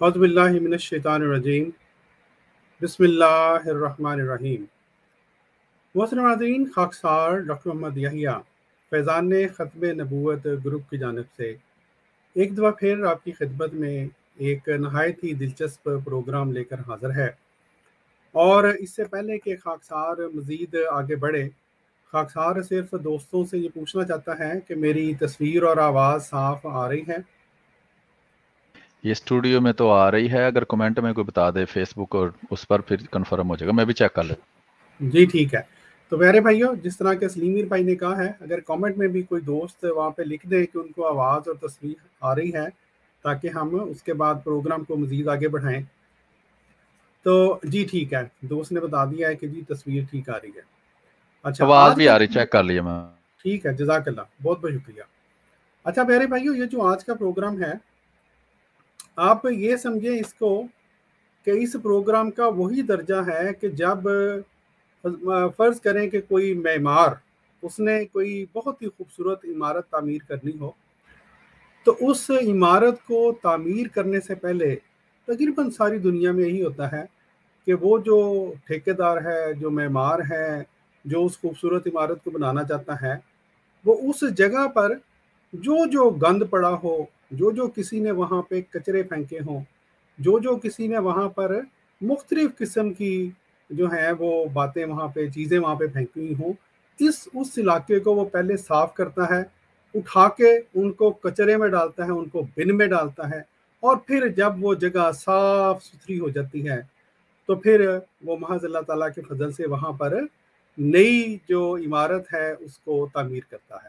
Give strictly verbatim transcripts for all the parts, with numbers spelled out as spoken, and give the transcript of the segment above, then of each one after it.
اعوذ باللہ من الشیطان الرجیم بسم اللہ الرحمن الرحیم۔ محترم ناظرین، خاکسار ڈاکٹر محمد یحییٰ فیضان ختم نبوت گروپ کی جانب سے ایک دفعہ پھر آپ کی خدمت میں ایک نہایت ہی دلچسپ پروگرام لے کر حاضر ہے۔ اور اس سے پہلے کہ خاکسار مزید آگے بڑھے، خاکسار صرف دوستوں سے یہ پوچھنا چاہتا ہے کہ میری تصویر اور آواز صاف آ رہی ہے؟ یہ اسٹوڈیو میں تو آ رہی ہے، اگر کمنٹ میں کوئی بتا دے فیس بک اور اس پر پھر کنفرم ہو جائے گا، میں بھی چیک کر لیتا۔ جی ٹھیک ہے۔ تو پیارے بھائیو، جس طرح کہ سلیمیر بھائی نے کہا ہے، اگر کامنٹ میں بھی کوئی دوست وہاں پہ لکھ دے کہ ان کو آواز اور تصویر آ رہی ہے تاکہ ہم اس کے بعد پروگرام کو مزید آگے بڑھائیں۔ تو جی ٹھیک ہے، دوست نے بتا دیا ہے کہ جی تصویر ٹھیک آ رہی ہے۔ اچھا، آواز آج بھی کا آ رہی، چیک کر لیا میں۔ ٹھیک ہے، جزاک اللہ، بہت بہت شکریہ۔ اچھا پیارے بھائیو، یہ جو آج کا پروگرام ہے، آپ یہ سمجھیں اس کو کہ اس پروگرام کا وہی درجہ ہے کہ جب فرض کریں کہ کوئی معمار اس نے کوئی بہت ہی خوبصورت عمارت تعمیر کرنی ہو، تو اس عمارت کو تعمیر کرنے سے پہلے تقریباً ساری دنیا میں یہی ہوتا ہے کہ وہ جو ٹھیکیدار ہے، جو معمار ہے، جو اس خوبصورت عمارت کو بنانا چاہتا ہے، وہ اس جگہ پر جو جو گند پڑا ہو، جو جو کسی نے وہاں پہ کچرے پھینکے ہوں، جو جو کسی نے وہاں پر مختلف قسم کی جو ہیں وہ باتیں وہاں پہ چیزیں وہاں پہ پھینکی ہوں، اس اس علاقے کو وہ پہلے صاف کرتا ہے، اٹھا کے ان کو کچرے میں ڈالتا ہے، ان کو بن میں ڈالتا ہے، اور پھر جب وہ جگہ صاف ستھری ہو جاتی ہے تو پھر وہ محض اللہ تعالیٰ کے فضل سے وہاں پر نئی جو عمارت ہے اس کو تعمیر کرتا ہے۔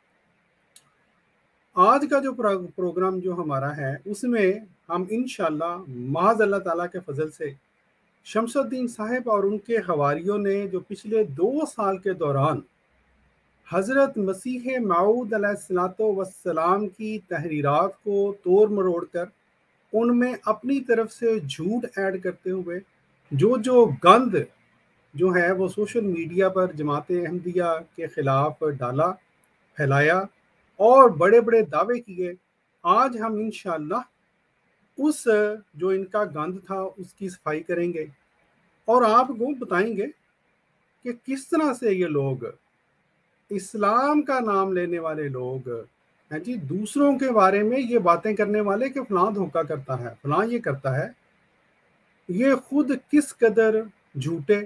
آج کا جو پروگرام جو ہمارا ہے اس میں ہم انشاءاللہ محض اللہ تعالیٰ کے فضل سے شمس الدین صاحب اور ان کے حواریوں نے جو پچھلے دو سال کے دوران حضرت مسیح موعود علیہ الصلوۃ والسلام کی تحریرات کو توڑ مروڑ کر ان میں اپنی طرف سے جھوٹ ایڈ کرتے ہوئے جو جو گند جو ہے وہ سوشل میڈیا پر جماعت احمدیہ کے خلاف ڈالا، پھیلایا اور بڑے بڑے دعوے کیے، آج ہم انشاءاللہ اس جو ان کا گند تھا اس کی صفائی کریں گے اور آپ کو بتائیں گے کہ کس طرح سے یہ لوگ اسلام کا نام لینے والے لوگ ہیں جی دوسروں کے بارے میں یہ باتیں کرنے والے کہ فلاں دھوکہ کرتا ہے، فلاں یہ کرتا ہے، یہ خود کس قدر جھوٹے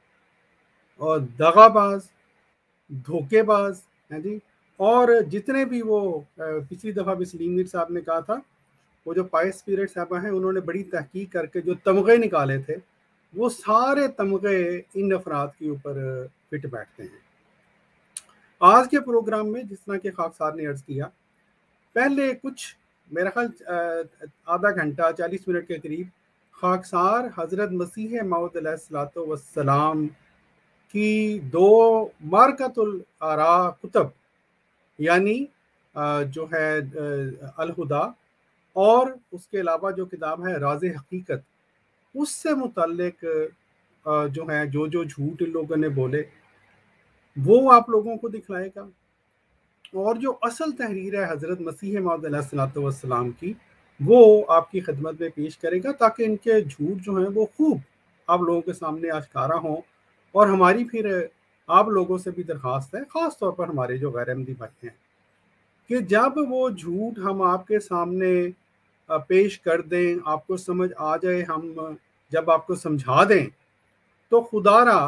اور دغا باز، دھوکے باز ہیں جی۔ اور جتنے بھی وہ پچھلی دفعہ بھی سلیم میر صاحب نے کہا تھا، وہ جو پائس اسپرٹ صاحبہ ہیں انہوں نے بڑی تحقیق کر کے جو تمغے نکالے تھے وہ سارے تمغے ان افراد کے اوپر فٹ بیٹھتے ہیں۔ آج کے پروگرام میں جس طرح کہ خاکسار نے عرض کیا، پہلے کچھ میرا خیال آدھا گھنٹہ چالیس منٹ کے قریب خاکسار حضرت مسیح موعود علیہ الصلوۃ والسلام کی دو مارکۃ الآراء کتب، یعنی جو ہے الہدیٰ اور اس کے علاوہ جو کتاب ہے راز حقیقت، اس سے متعلق جو ہے جو جو جھوٹ ان لوگوں نے بولے وہ آپ لوگوں کو دکھلائے گا، اور جو اصل تحریر ہے حضرت مسیح موعود علیہ الصلوۃ والسلام کی وہ آپ کی خدمت میں پیش کرے گا، تاکہ ان کے جھوٹ جو ہیں وہ خوب آپ لوگوں کے سامنے آشکارا ہوں۔ اور ہماری پھر آپ لوگوں سے بھی درخواست ہے، خاص طور پر ہمارے جو غیر احمدی بھائی ہیں، کہ جب وہ جھوٹ ہم آپ کے سامنے پیش کر دیں، آپ کو سمجھ آ جائے، ہم جب آپ کو سمجھا دیں تو خدا را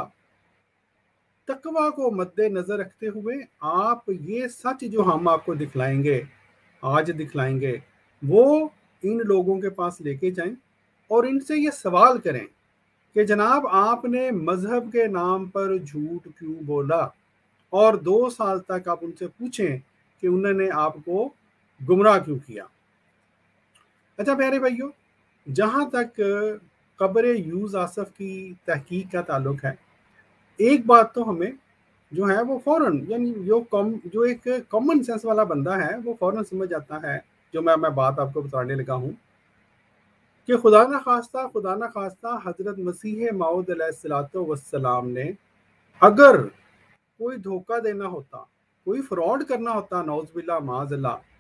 تقوی کو مد نظر رکھتے ہوئے آپ یہ سچ جو ہم آپ کو دکھلائیں گے، آج دکھلائیں گے، وہ ان لوگوں کے پاس لے کے جائیں اور ان سے یہ سوال کریں کہ جناب آپ نے مذہب کے نام پر جھوٹ کیوں بولا، اور دو سال تک آپ ان سے پوچھیں کہ انہوں نے آپ کو گمراہ کیوں کیا۔ اچھا پیارے بھائیو، جہاں تک قبر یوز آصف کی تحقیق کا تعلق ہے، ایک بات تو ہمیں جو ہے وہ فوراً یعنی جو جو ایک کامن سینس والا بندہ ہے وہ فوراً سمجھ جاتا ہے، جو میں میں بات آپ کو بتانے لگا ہوں، کہ خدا نہ خواستہ خدا نہ خواستہ حضرت مسیح موعود علیہ الصلوۃ والسلام نے اگر کوئی دھوکہ دینا ہوتا، کوئی فراڈ کرنا ہوتا، نعوذ باللہ معاذ اللہ،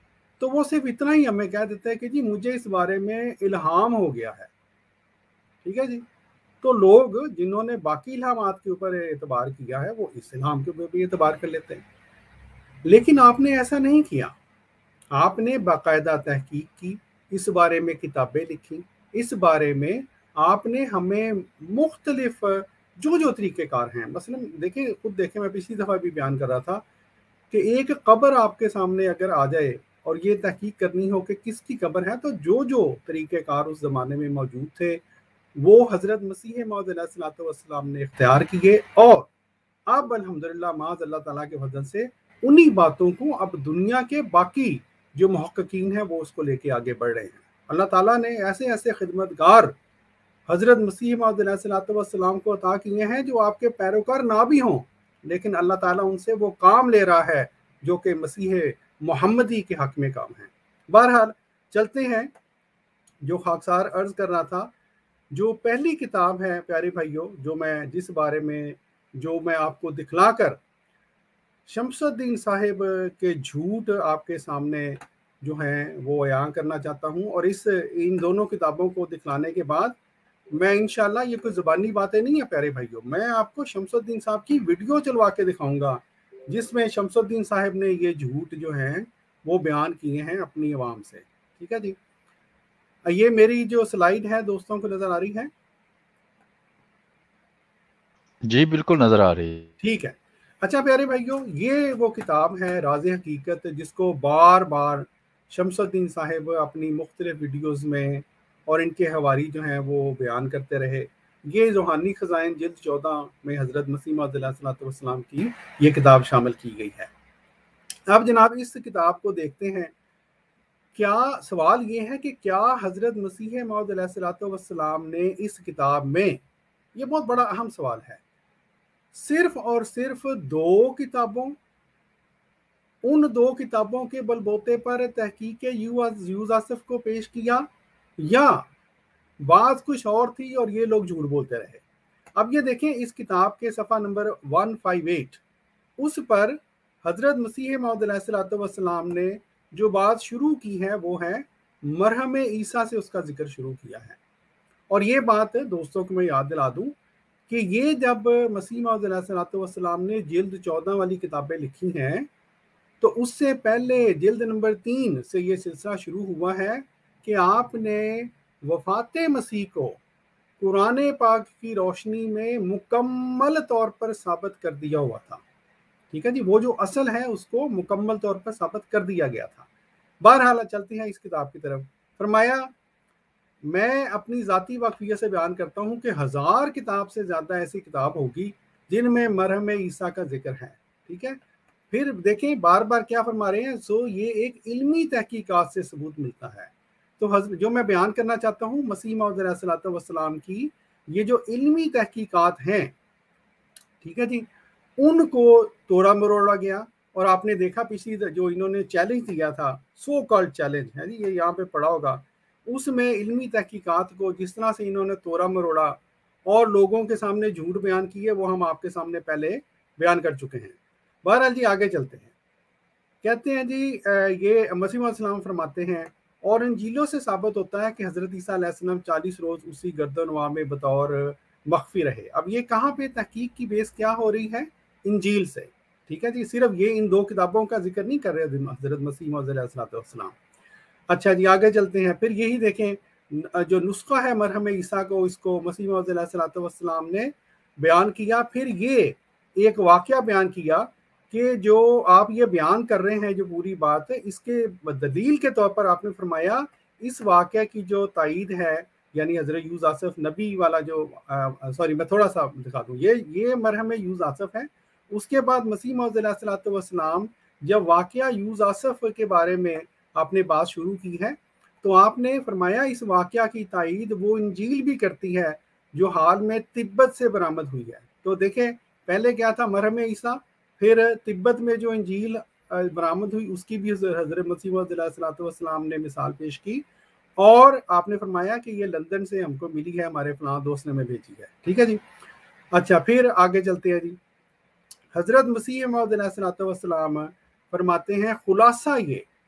तो वो सिर्फ इतना ही हमें कह देता है कि जी मुझे इस बारे में इल्हाम हो गया है, ठीक है जी। तो लोग जिन्होंने बाकी इल्हामात के ऊपर एतबार किया है वो इस इल्हाम के ऊपर भी एतबार कर लेते हैं, लेकिन आपने ऐसा नहीं किया। आपने बाकायदा तहकीक की, इस बारे में किताबें लिखी, इस बारे में आपने हमें मुख्तलिफ जो जो तरीक़ेकार हैं, मसलन देखें, खुद देखें, मैं पिछली दफ़ा भी बयान कर रहा था कि एक कब्र आपके सामने अगर आ जाए और ये तहकीक करनी हो कि किसकी कब्र है, तो जो जो तरीक़ेकार उस ज़माने में मौजूद थे वो हज़रत मसीह मौऊद अलैहिस्सलातु वस्सलाम ने इख्तियार किए, और अब अल्हम्दुलिल्लाह माज़ अल्लाह ताला के फज़ल से उन्हीं बातों को अब दुनिया के बाकी जो मुहक्किकीन हैं वो उसको लेके आगे बढ़ रहे हैं। अल्लाह ताला ने ऐसे ऐसे खिदमतगार हज़रत मसीह मौऊद अलैहिस्सलातु वस्सलाम को अता किए हैं जो आपके पैरोकार ना भी हों, लेकिन अल्लाह ताला उनसे वो काम ले रहा है जो कि मसीह मोहम्मदी के हक में काम है। बहरहाल चलते हैं, जो खाकसार अर्ज कर रहा था, जो पहली किताब है प्यारे भाइयों, जो मैं जिस बारे में जो मैं आपको दिखलाकर शमसुद्दीन साहिब के झूठ आपके सामने जो हैं वो बयान करना चाहता हूँ, और इस इन दोनों किताबों को दिखलाने के बाद मैं इंशाल्लाह, ये कोई ज़ुबानी बातें नहीं है प्यारे भाइयों, मैं आपको शमसुद्दीन साहब की वीडियो चलवा के दिखाऊंगा जिसमें शमसुद्दीन साहिब ने ये झूठ जो हैं वो बयान किए हैं अपनी आवाम से, ठीक है जी। ये मेरी जो स्लाइड है दोस्तों को नजर आ रही है? जी बिल्कुल नजर आ रही है, ठीक है। अच्छा प्यारे भाइयों, ये वो किताब है राज़ हकीकत, जिसको बार बार शमसुद्दीन साहिब अपनी मुख्तलिफ वीडियोज़ में और इनके हवारी जो हैं वो बयान करते रहे। ये रूहानी ख़ज़ाइन जिल्द चौदह में हज़रत मसीह मौऊद अलैहिस्सलातु वस्सलाम की ये किताब शामिल की गई है। अब जनाब इस किताब को देखते हैं। क्या सवाल ये है कि क्या हज़रत मसीह मौऊद अलैहिस्सलातु वस्सलाम ने इस किताब में, ये बहुत बड़ा अहम सवाल है, सिर्फ और सिर्फ दो किताबों, उन दो किताबों के बलबोते पर तहकीक यूसुफ को पेश किया, या बात कुछ और थी और ये लोग झूठ बोलते रहे? अब ये देखें, इस किताब के सफ़ा नंबर एक सौ अट्ठावन, उस पर हज़रत मसीह मौऊद अलैहिस्सलातु वस्सलाम ने जो बात शुरू की है वो है मरहम ईसा से उसका जिक्र शुरू किया है। और ये बात दोस्तों को मैं याद दिला दूं कि ये जब मसीह मौऊद अलैहिस्सलातु वस्सलाम ने जिल्द चौदह वाली किताबें लिखी हैं, तो उससे पहले जिल्द नंबर तीन से ये सिलसिला शुरू हुआ है कि आपने वफ़ात मसीह को कुरान पाक की रोशनी में मुकम्मल तौर पर साबित कर दिया हुआ था, ठीक है जी। वो जो असल है उसको मुकम्मल तौर पर साबित कर दिया गया था। बहरहाल चलते हैं इस किताब की तरफ। फरमाया, मैं अपनी ज़ाती वाक़फ़ियत से बयान करता हूँ कि हज़ार किताब से ज़्यादा ऐसी किताब होगी जिनमें मरहम ईसा का जिक्र है, ठीक है। फिर देखें बार बार क्या फरमा रहे हैं, सो ये एक इल्मी तहकीकात से सबूत मिलता है। तो जो मैं बयान करना चाहता हूँ मसीह मौऊद अलैहिस्सलातु वस्सलाम की ये जो इल्मी तहकीकात हैं, ठीक है जी, उनको तोड़ा मरोड़ा गया। और आपने देखा पिछली जो इन्होंने चैलेंज दिया था, सो कॉल्ड चैलेंज है जी, ये यहाँ पे पढ़ा होगा, उसमें इल्मी तहकीकात को जिस तरह से इन्होंने तोड़ा मरोड़ा और लोगों के सामने झूठ बयान किए वो हम आपके सामने पहले बयान कर चुके हैं। बहरहाल जी आगे चलते हैं। कहते हैं जी, ये मसीह मौऊद अलैहिस्सलाम फरमाते हैं, और इंजीलों से साबित होता है कि हज़रत ईसा अलैहिस्सलाम चालीस रोज़ उसी गर्दनवा में बतौर मख्फी रहे। अब ये कहाँ पे तहकीक की बेस क्या हो रही है? इंजील से, ठीक है जी। सिर्फ ये इन दो किताबों का जिक्र नहीं कर रहे हज़रत मसीह मौऊद अलैहिस्सलाम। अच्छा जी आगे चलते हैं। फिर यही देखें जो नुस्खा है मरहम ईसा को, इसको मसीह मौऊद अलैहिस्सलाम ने बयान किया। फिर ये एक वाक़या बयान किया कि जो आप ये बयान कर रहे हैं जो पूरी बात है, इसके दलील के तौर पर आपने फरमाया इस वाक़या की जो तायीद है, यानी हज़रत यूसुफ नबी वाला जो सॉरी मैं थोड़ा सा दिखा दूँ, ये ये मरहम यूसुफ है। उसके बाद मसीह मौऊद अलैहिस्सलातु वस्सलाम जब वाक़या यूसुफ के बारे में आपने बात शुरू की है, तो आपने फरमाया इस वाक़या की तायीद वो इंजील भी करती है जो हाल में तिब्बत से बरामद हुई है। तो देखें पहले क्या था, मरहम ईसा, फिर तिब्बत में जो इंजील बरामद हुई उसकी भी हज़रत मसीह मौऊद अलैहिस्सलातु वस्सलाम ने मिसाल पेश की, और आपने फरमाया कि ये लंदन से हमको मिली है, हमारे फलां दोस्त ने हमें भेजी है, ठीक है जी। अच्छा फिर आगे चलते हैं जी। हज़रत मसीह मौऊद अलैहिस्सलातु वस्सलाम फरमाते हैं, खुलासा ये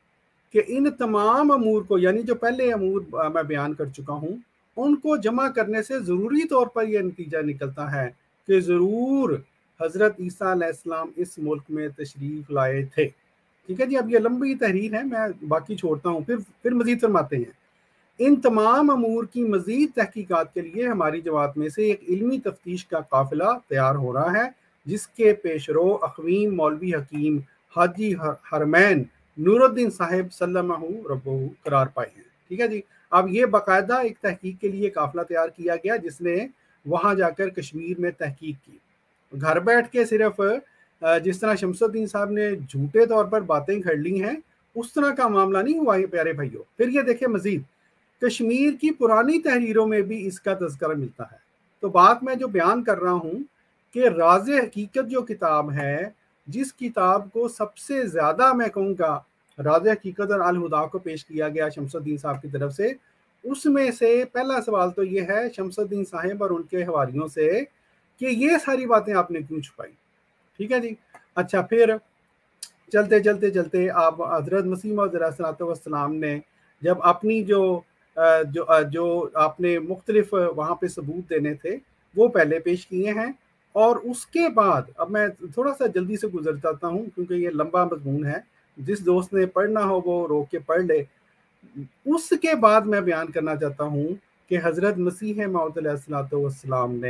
کہ ان تمام امور کو، یعنی جو پہلے امور میں بیان کر چکا ہوں، ان کو جمع کرنے سے ضروری طور پر یہ نتیجہ نکلتا ہے کہ ضرور حضرت عیسیٰ علیہ السلام اس ملک میں تشریف لائے تھے۔ ٹھیک ہے جی، اب یہ لمبی تحریر ہے، میں باقی چھوڑتا ہوں، پھر پھر مزید فرماتے ہیں۔ ان تمام امور کی مزید تحقیقات کے لیے ہماری جماعت میں سے ایک علمی تفتیش کا قافلہ تیار ہو رہا ہے، جس کے پیشرو اخوین مولوی حکیم حاجی حرمین نور الدین صاحب سلمہ ربہ قرار پائے ہیں۔ ٹھیک ہے جی، اب یہ باقاعدہ ایک تحقیق کے لیے قافلہ تیار کیا گیا جس نے وہاں جا کر کشمیر میں تحقیق کی۔ گھر بیٹھ کے صرف جس طرح شمس الدین صاحب نے جھوٹے طور پر باتیں گھڑ لی ہیں، اس طرح کا معاملہ نہیں ہوا ہے پیارے بھائیوں۔ پھر یہ دیکھیں مزید کشمیر کی پرانی تحریروں میں بھی اس کا تذکرہ ملتا ہے۔ تو بات میں جو بیان کر رہا ہوں کہ راز حقیقت جو کتاب ہے، جس کتاب کو سب سے زیادہ میں کہوں گا راز حقیقت اور الہدا کو پیش کیا گیا شمس الدین صاحب کی طرف سے، اس میں سے پہلا سوال تو یہ ہے شمس الدین صاحب اور ان کے حواریوں سے کہ یہ ساری باتیں آپ نے کیوں چھپائی۔ ٹھیک ہے جی، اچھا پھر چلتے چلتے چلتے آپ حضرت مسیح موعود علیہ السلام نے جب اپنی جو جو جو آپ نے مختلف وہاں پہ ثبوت دینے تھے وہ پہلے پیش کیے ہیں، اور اس کے بعد اب میں تھوڑا سا جلدی سے گزر جاتا ہوں کیونکہ یہ لمبا مضمون ہے، جس دوست نے پڑھنا ہو وہ روک کے پڑھ لے۔ اس کے بعد میں بیان کرنا چاہتا ہوں کہ حضرت مسیح موعود علیہ السلام نے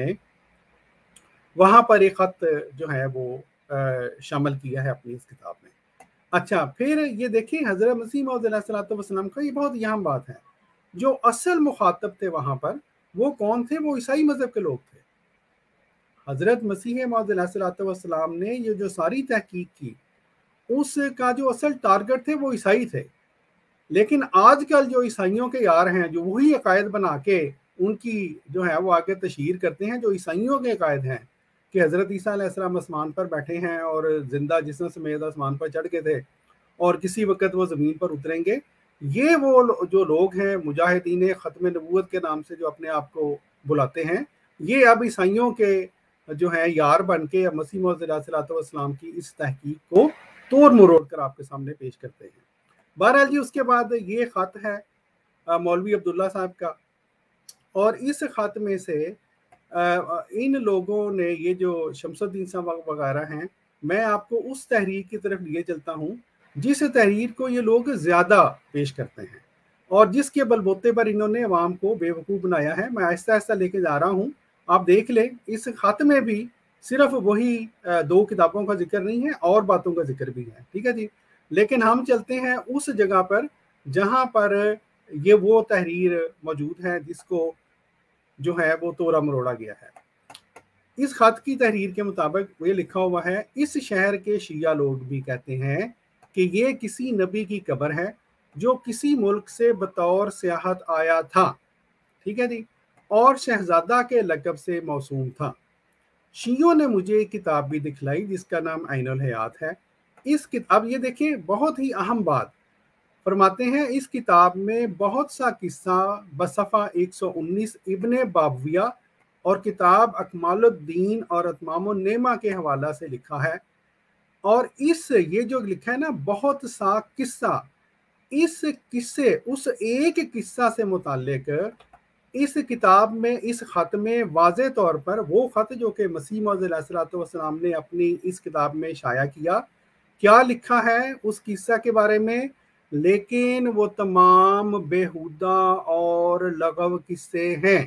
وہاں پر ایک خط جو ہے وہ شامل کیا ہے اپنی اس کتاب میں۔ اچھا پھر یہ دیکھیں حضرت مسیح موعود علیہ السلام کا یہ بہت اہم بات ہے، جو اصل مخاطب تھے وہاں پر وہ کون تھے؟ وہ عیسائی مذہب کے لوگ تھے۔ حضرت مسیح موعود علیہ السلام نے یہ جو ساری تحقیق کی اس کا جو اصل ٹارگٹ تھے وہ عیسائی تھے، لیکن آج کل جو عیسائیوں کے یار ہیں جو وہی عقائد بنا کے ان کی جو ہے وہ آگے تشہیر کرتے ہیں، جو عیسائیوں کے عقائد ہیں کہ حضرت عیسیٰ علیہ السلام آسمان پر بیٹھے ہیں اور زندہ جسم سمیت آسمان پر چڑھ کے تھے اور کسی وقت وہ زمین پر اتریں گے، یہ وہ جو لوگ ہیں مجاہدین ختم نبوت کے نام سے جو اپنے آپ کو بلاتے ہیں، یہ اب عیسائیوں کے جو ہیں یار بن کے مسیح موعود علیہ السلام کی اس تحقیق کو توڑ مروڑ کر آپ کے سامنے پیش کرتے ہیں۔ بہرحال جی اس کے بعد یہ خط ہے مولوی عبداللہ صاحب کا، اور اس خط میں سے ان لوگوں نے یہ جو شمس الدین صاحب وغیرہ ہیں، میں آپ کو اس تحریر کی طرف لیے چلتا ہوں جس تحریر کو یہ لوگ زیادہ پیش کرتے ہیں اور جس کے بل بوتے پر انہوں نے عوام کو بے وقوف بنایا ہے۔ میں آہستہ آہستہ لے کے جا رہا ہوں، آپ دیکھ لیں اس خط میں بھی صرف وہی دو کتابوں کا ذکر نہیں ہے، اور باتوں کا ذکر بھی ہے۔ ٹھیک ہے جی، لیکن ہم چلتے ہیں اس جگہ پر جہاں پر یہ وہ تحریر موجود ہے جس کو جو ہے وہ توڑا مروڑا گیا ہے۔ اس خط کی تحریر کے مطابق یہ لکھا ہوا ہے، اس شہر کے شیعہ لوگ بھی کہتے ہیں کہ یہ کسی نبی کی قبر ہے جو کسی ملک سے بطور سیاحت آیا تھا، ٹھیک ہے جی، اور شہزادہ کے لقب سے موسوم تھا۔ شیعوں نے مجھے ایک کتاب بھی دکھلائی جس کا نام عین الحیات ہے۔ اس کتاب یہ دیکھیں بہت ہی اہم بات فرماتے ہیں، اس کتاب میں بہت سا قصہ بصفحہ ایک سو انیس ابن بابویہ اور کتاب اکمال الدین اور اتمام النعمہ کے حوالہ سے لکھا ہے، اور اس یہ جو لکھا ہے نا بہت سا قصہ، اس قصے اس ایک قصہ سے متعلق اس کتاب میں اس خط میں واضح طور پر وہ خط جو کہ مسیح موعود علیہ السلام نے اپنی اس کتاب میں شائع کیا، کیا لکھا ہے اس قصہ کے بارے میں، لیکن وہ تمام بیہودہ اور لغو قصے ہیں۔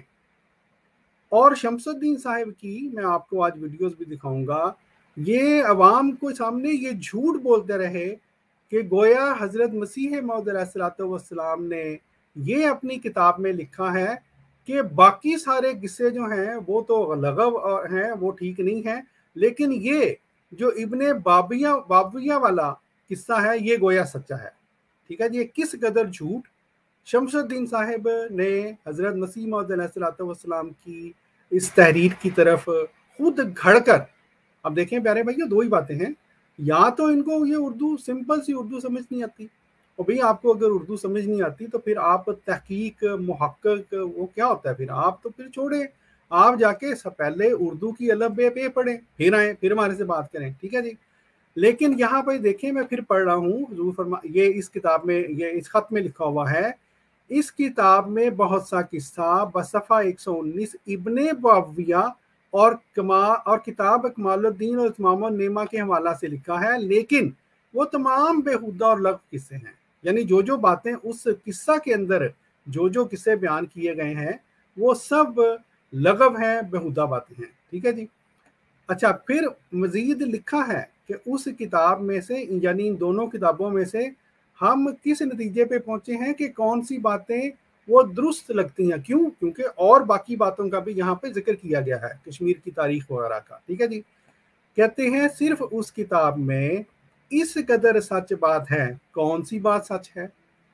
اور شمس الدین صاحب کی میں آپ کو آج ویڈیوز بھی دکھاؤں گا، یہ عوام کو سامنے یہ جھوٹ بولتے رہے کہ گویا حضرت مسیح موعود علیہ السلام نے یہ اپنی کتاب میں لکھا ہے کہ باقی سارے قصے جو ہیں وہ تو لغو ہیں، وہ ٹھیک نہیں ہیں، لیکن یہ جو ابن بابیہ بابویہ والا قصہ ہے یہ گویا سچا ہے۔ ٹھیک ہے جی، کس قدر جھوٹ شمس الدین صاحب نے حضرت مسیح موعود علیہ السلام کی اس تحریر کی طرف خود گھڑ کر۔ اب دیکھیں پیارے بھائیو، دو ہی باتیں ہیں، یا تو ان کو یہ اردو سمپل سی اردو سمجھ نہیں آتی، اور بھئی آپ کو اگر اردو سمجھ نہیں آتی تو پھر آپ تحقیق محقق وہ کیا ہوتا ہے، پھر آپ تو پھر چھوڑیں، آپ جا کے پہلے اردو کی الف بے پہ پڑھیں، پھر آئیں، پھر ہمارے سے بات کریں۔ ٹھیک ہے جی، लेकिन यहाँ पर देखें, मैं फिर पढ़ रहा हूँ, हुजूर फरमा ये इस किताब में, ये इस खत में लिखा हुआ है, इस किताब में बहुत सा किस्सा बसफ़ा एक सौ उन्नीस इब्ने मुअव्विया और कमा और किताब कमालुद्दीन और इत्मामुन नेमा के हवाला से लिखा है, लेकिन वो तमाम बेहुदा और लग़व किस्से हैं। यानी जो जो बातें उस किस्सा के अंदर, जो जो किस्से बयान किए गए हैं, वो सब लग़व हैं, बेहुदा बातें हैं। ठीक है जी। अच्छा, फिर मजीद लिखा है कि उस किताब में से, यानी इन दोनों किताबों में से हम किस नतीजे पे पहुंचे हैं कि कौन सी बातें वो दुरुस्त लगती हैं। क्यों? क्योंकि और बाकी बातों का भी यहाँ पे जिक्र किया गया है, कश्मीर की तारीख वगैरह का। ठीक है जी। कहते हैं सिर्फ उस किताब में इस कदर सच बात है। कौन सी बात सच है?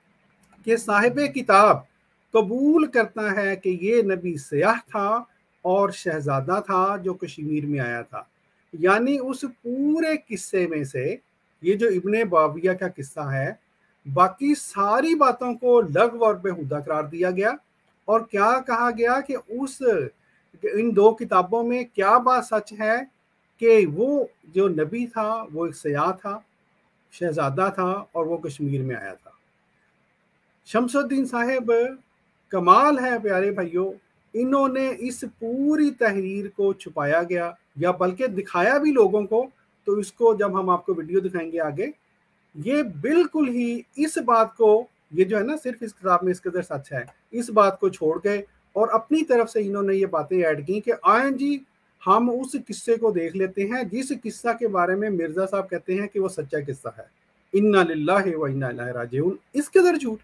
कि साहिब किताब कबूल करता है कि ये नबी सयाह था और शहजादा था जो कश्मीर में आया था। यानी उस पूरे किस्से में से ये जो इब्ने मुअव्विया का किस्सा है, बाकी सारी बातों को लग़व और बेहुदा करार दिया गया। और क्या कहा गया कि उस इन दो किताबों में क्या बात सच है कि वो जो नबी था वो एक सयाह था, शहजादा था और वो कश्मीर में आया था। शमसुद्दीन साहब कमाल है प्यारे भाइयों, इन्होंने इस पूरी तहरीर को छुपाया गया, या बल्कि दिखाया भी लोगों को। तो इसको जब हम आपको वीडियो दिखाएंगे आगे, ये बिल्कुल ही इस बात को, ये जो है ना, सिर्फ इस किताब में इस कदर सच है, इस बात को छोड़ गए और अपनी तरफ से इन्होंने ये बातें ऐड की कि आए जी हम उस किस्से को देख लेते हैं जिस किस्सा के बारे में मिर्जा साहब कहते हैं कि वो सच्चा किस्सा है। इन्ना लिल्लाहि व इन्ना इलैहि राजिऊन। इस कदर झूठ,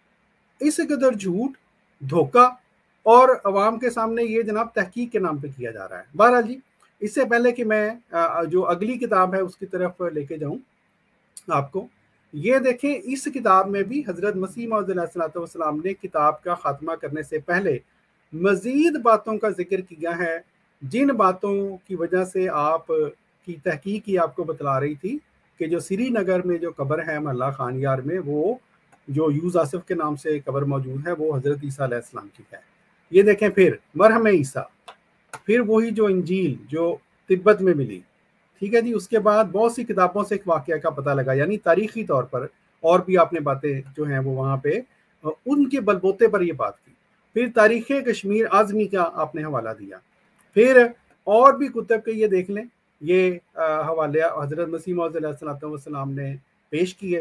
इस कदर झूठ, धोखा, और अवाम के सामने ये जनाब तहकीक के नाम पे किया जा रहा है। बहरहाल जी, इससे पहले कि मैं जो अगली किताब है उसकी तरफ लेके जाऊं आपको, ये देखें, इस किताब में भी हज़रत मसीह मौऊद अलैहिस्सलातु वस्सलाम ने किताब का खात्मा करने से पहले मज़ीद बातों का जिक्र किया है, जिन बातों की वजह से आप की तहकीक ही आपको बतला रही थी कि जो श्रीनगर में जो कब्र है महल्ला खान यार में, वो जो यूस आसिफ के नाम से कब्र मौजूद है, वो हज़रत ईसा अलैहिस्सलाम की है। ये देखें, फिर मरहम ईसा, फिर वही जो इंजील जो तिब्बत में मिली। ठीक है जी। उसके बाद बहुत सी किताबों से एक वाक़या का पता लगा, यानी तारीखी तौर पर और भी आपने बातें जो हैं वो वहाँ पे उनके बलबोते पर ये बात की। फिर तारीख़ कश्मीर आज़मी का आपने हवाला दिया। फिर और भी कुतुब के ये देख लें, ये हवाले हज़रत मसीह मौऊद अलैहिस्सलातु वस्सलाम ने पेश किए।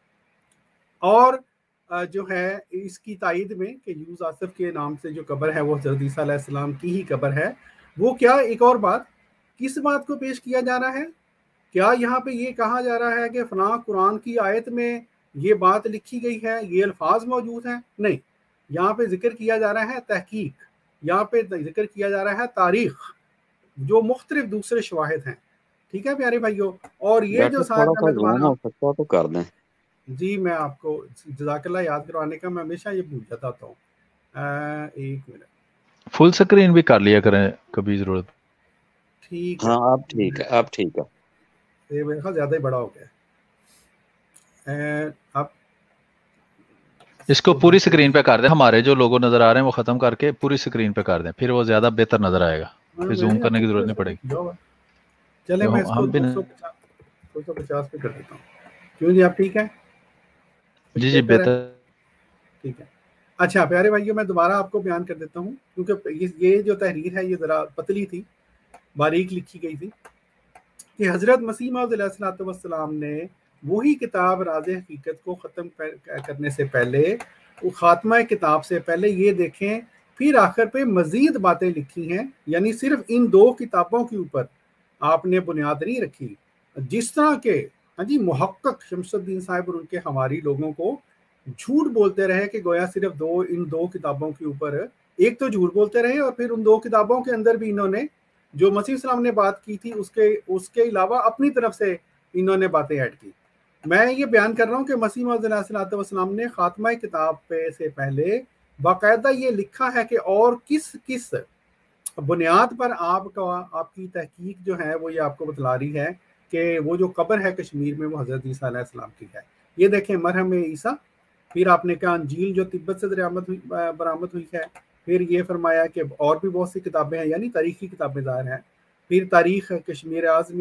और जो है इसकी तायद में कि यूस आसिफ के नाम से जो कब्र है वो हज़रत ईसा अलैहिस्सलाम की ही कब्र है। वो क्या, एक और बात, किस बात को पेश किया जा रहा है? क्या यहाँ पे ये कहा जा रहा है कि फलां कुरान की आयत में ये बात लिखी गई है, ये अल्फाज मौजूद हैं? नहीं, यहाँ पे जिक्र किया जा रहा है तहकीक, यहाँ पे जिक्र किया जा रहा है तारीख, जो मुख्तलिफ दूसरे शवाहिद हैं। ठीक है प्यारे भाइयों। और ये जो सारा तो कर दें जी, मैं आपको जज़ाकल्लाह याद करवाने का, मैं हमेशा ये भूल जाता हूँ। एक मिनट, फुल स्क्रीन भी कर लिया करें कभी जरूरत। ठीक हाँ, आप ठीक है, आप ठीक है। ये मेरे ख्याल ज्यादा ही बड़ा हो गया। आप इसको पूरी स्क्रीन पे कर दें, हमारे जो लोगो नजर आ रहे हैं वो खत्म करके पूरी स्क्रीन पे कर दें, फिर वो ज्यादा बेहतर नजर आएगा, फिर जूम करने की जरूरत नहीं पड़ेगी। चले मैं इसको दो सौ पचास पे कर देता हूँ। क्यों जी, आप ठीक है? जी जी, बेहतर, ठीक है। अच्छा प्यारे भाइयों, मैं दोबारा आपको बयान कर देता हूँ, क्योंकि ये जो तहरीर है ये ज़रा पतली थी, बारीक लिखी गई थी, कि हज़रत मसीह मौऊद अलैहिस्सलातु वस्सलाम ने वही किताब राज़ हकीकत को ख़त्म करने से पहले, वो ख़ात्मा किताब से पहले, ये देखें, फिर आखिर पे मज़ीद बातें लिखी हैं। यानी सिर्फ इन दो किताबों के ऊपर आपने बुनियाद नहीं रखी। जिस तरह के हाँ जी मुहक्कक शमसुद्दीन साहब और उनके हमारी लोगों को झूठ बोलते रहे कि गोया सिर्फ दो इन दो किताबों के ऊपर, एक तो झूठ बोलते रहे और फिर उन दो किताबों के अंदर भी इन्होंने जो मसीह सलाम ने बात की थी उसके उसके अलावा अपनी तरफ से इन्होंने बातें ऐड की। मैं ये बयान कर रहा हूँ कि मसीह मौऊद अलैहिस्सलातु वस्सलाम ने खात्मा किताब पे से पहले बाकायदा ये लिखा है कि और किस किस बुनियाद पर आपका आपकी तहकीक जो है वो ये आपको बतला रही है कि वो जो कब्र है कश्मीर में वो हज़रत ईसा अलैहिस्सलाम की है। ये देखें, मरहम ईसा। फिर आपने कहा अंजील जो तिब्बत से दरियामद हुई बरामद हुई है। फिर ये फरमाया कि और भी बहुत सी किताबें हैं, यानी तारीखी किताबें ज़ाहिर हैं। फिर तारीख़ कश्मीर आज़मी,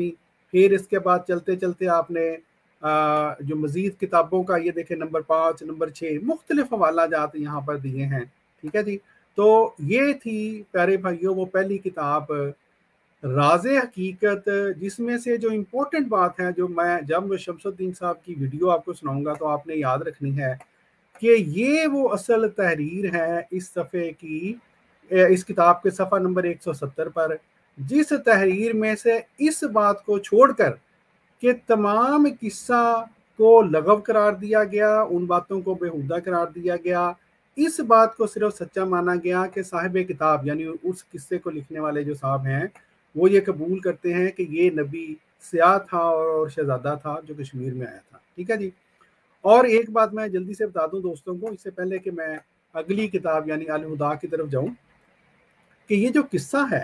پھر اس کے بعد چلتے چلتے آپ نے آ, جو مزید کتابوں کا یہ دیکھیں نمبر پانچ نمبر چھ مختلف حوالہ جات یہاں پر دیے ہیں. ٹھیک ہے جی. تو یہ تھی پیارے بھائیوں وہ پہلی کتاب راز حقیقت، جس میں سے جو امپورٹنٹ بات ہے جو میں جب شمس الدین صاحب کی ویڈیو آپ کو سناؤں گا تو آپ نے یاد رکھنی ہے کہ یہ وہ اصل تحریر ہے اس صفحے کی، اس کتاب کے صفحہ نمبر ایک سو ستر پر، جس تحریر میں سے اس بات کو چھوڑ کر کہ تمام قصہ کو لغو قرار دیا گیا، ان باتوں کو بیہودہ قرار دیا گیا، اس بات کو صرف سچا مانا گیا کہ صاحب کتاب یعنی اس قصے کو لکھنے والے جو صاحب ہیں وہ یہ قبول کرتے ہیں کہ یہ نبی سیاہ تھا اور شہزادہ تھا جو کشمیر میں آیا تھا. ٹھیک ہے جی. اور ایک بات میں جلدی سے بتا دوں دوستوں کو اس سے پہلے کہ میں اگلی کتاب یعنی الہدا کی طرف جاؤں، کہ یہ جو قصہ ہے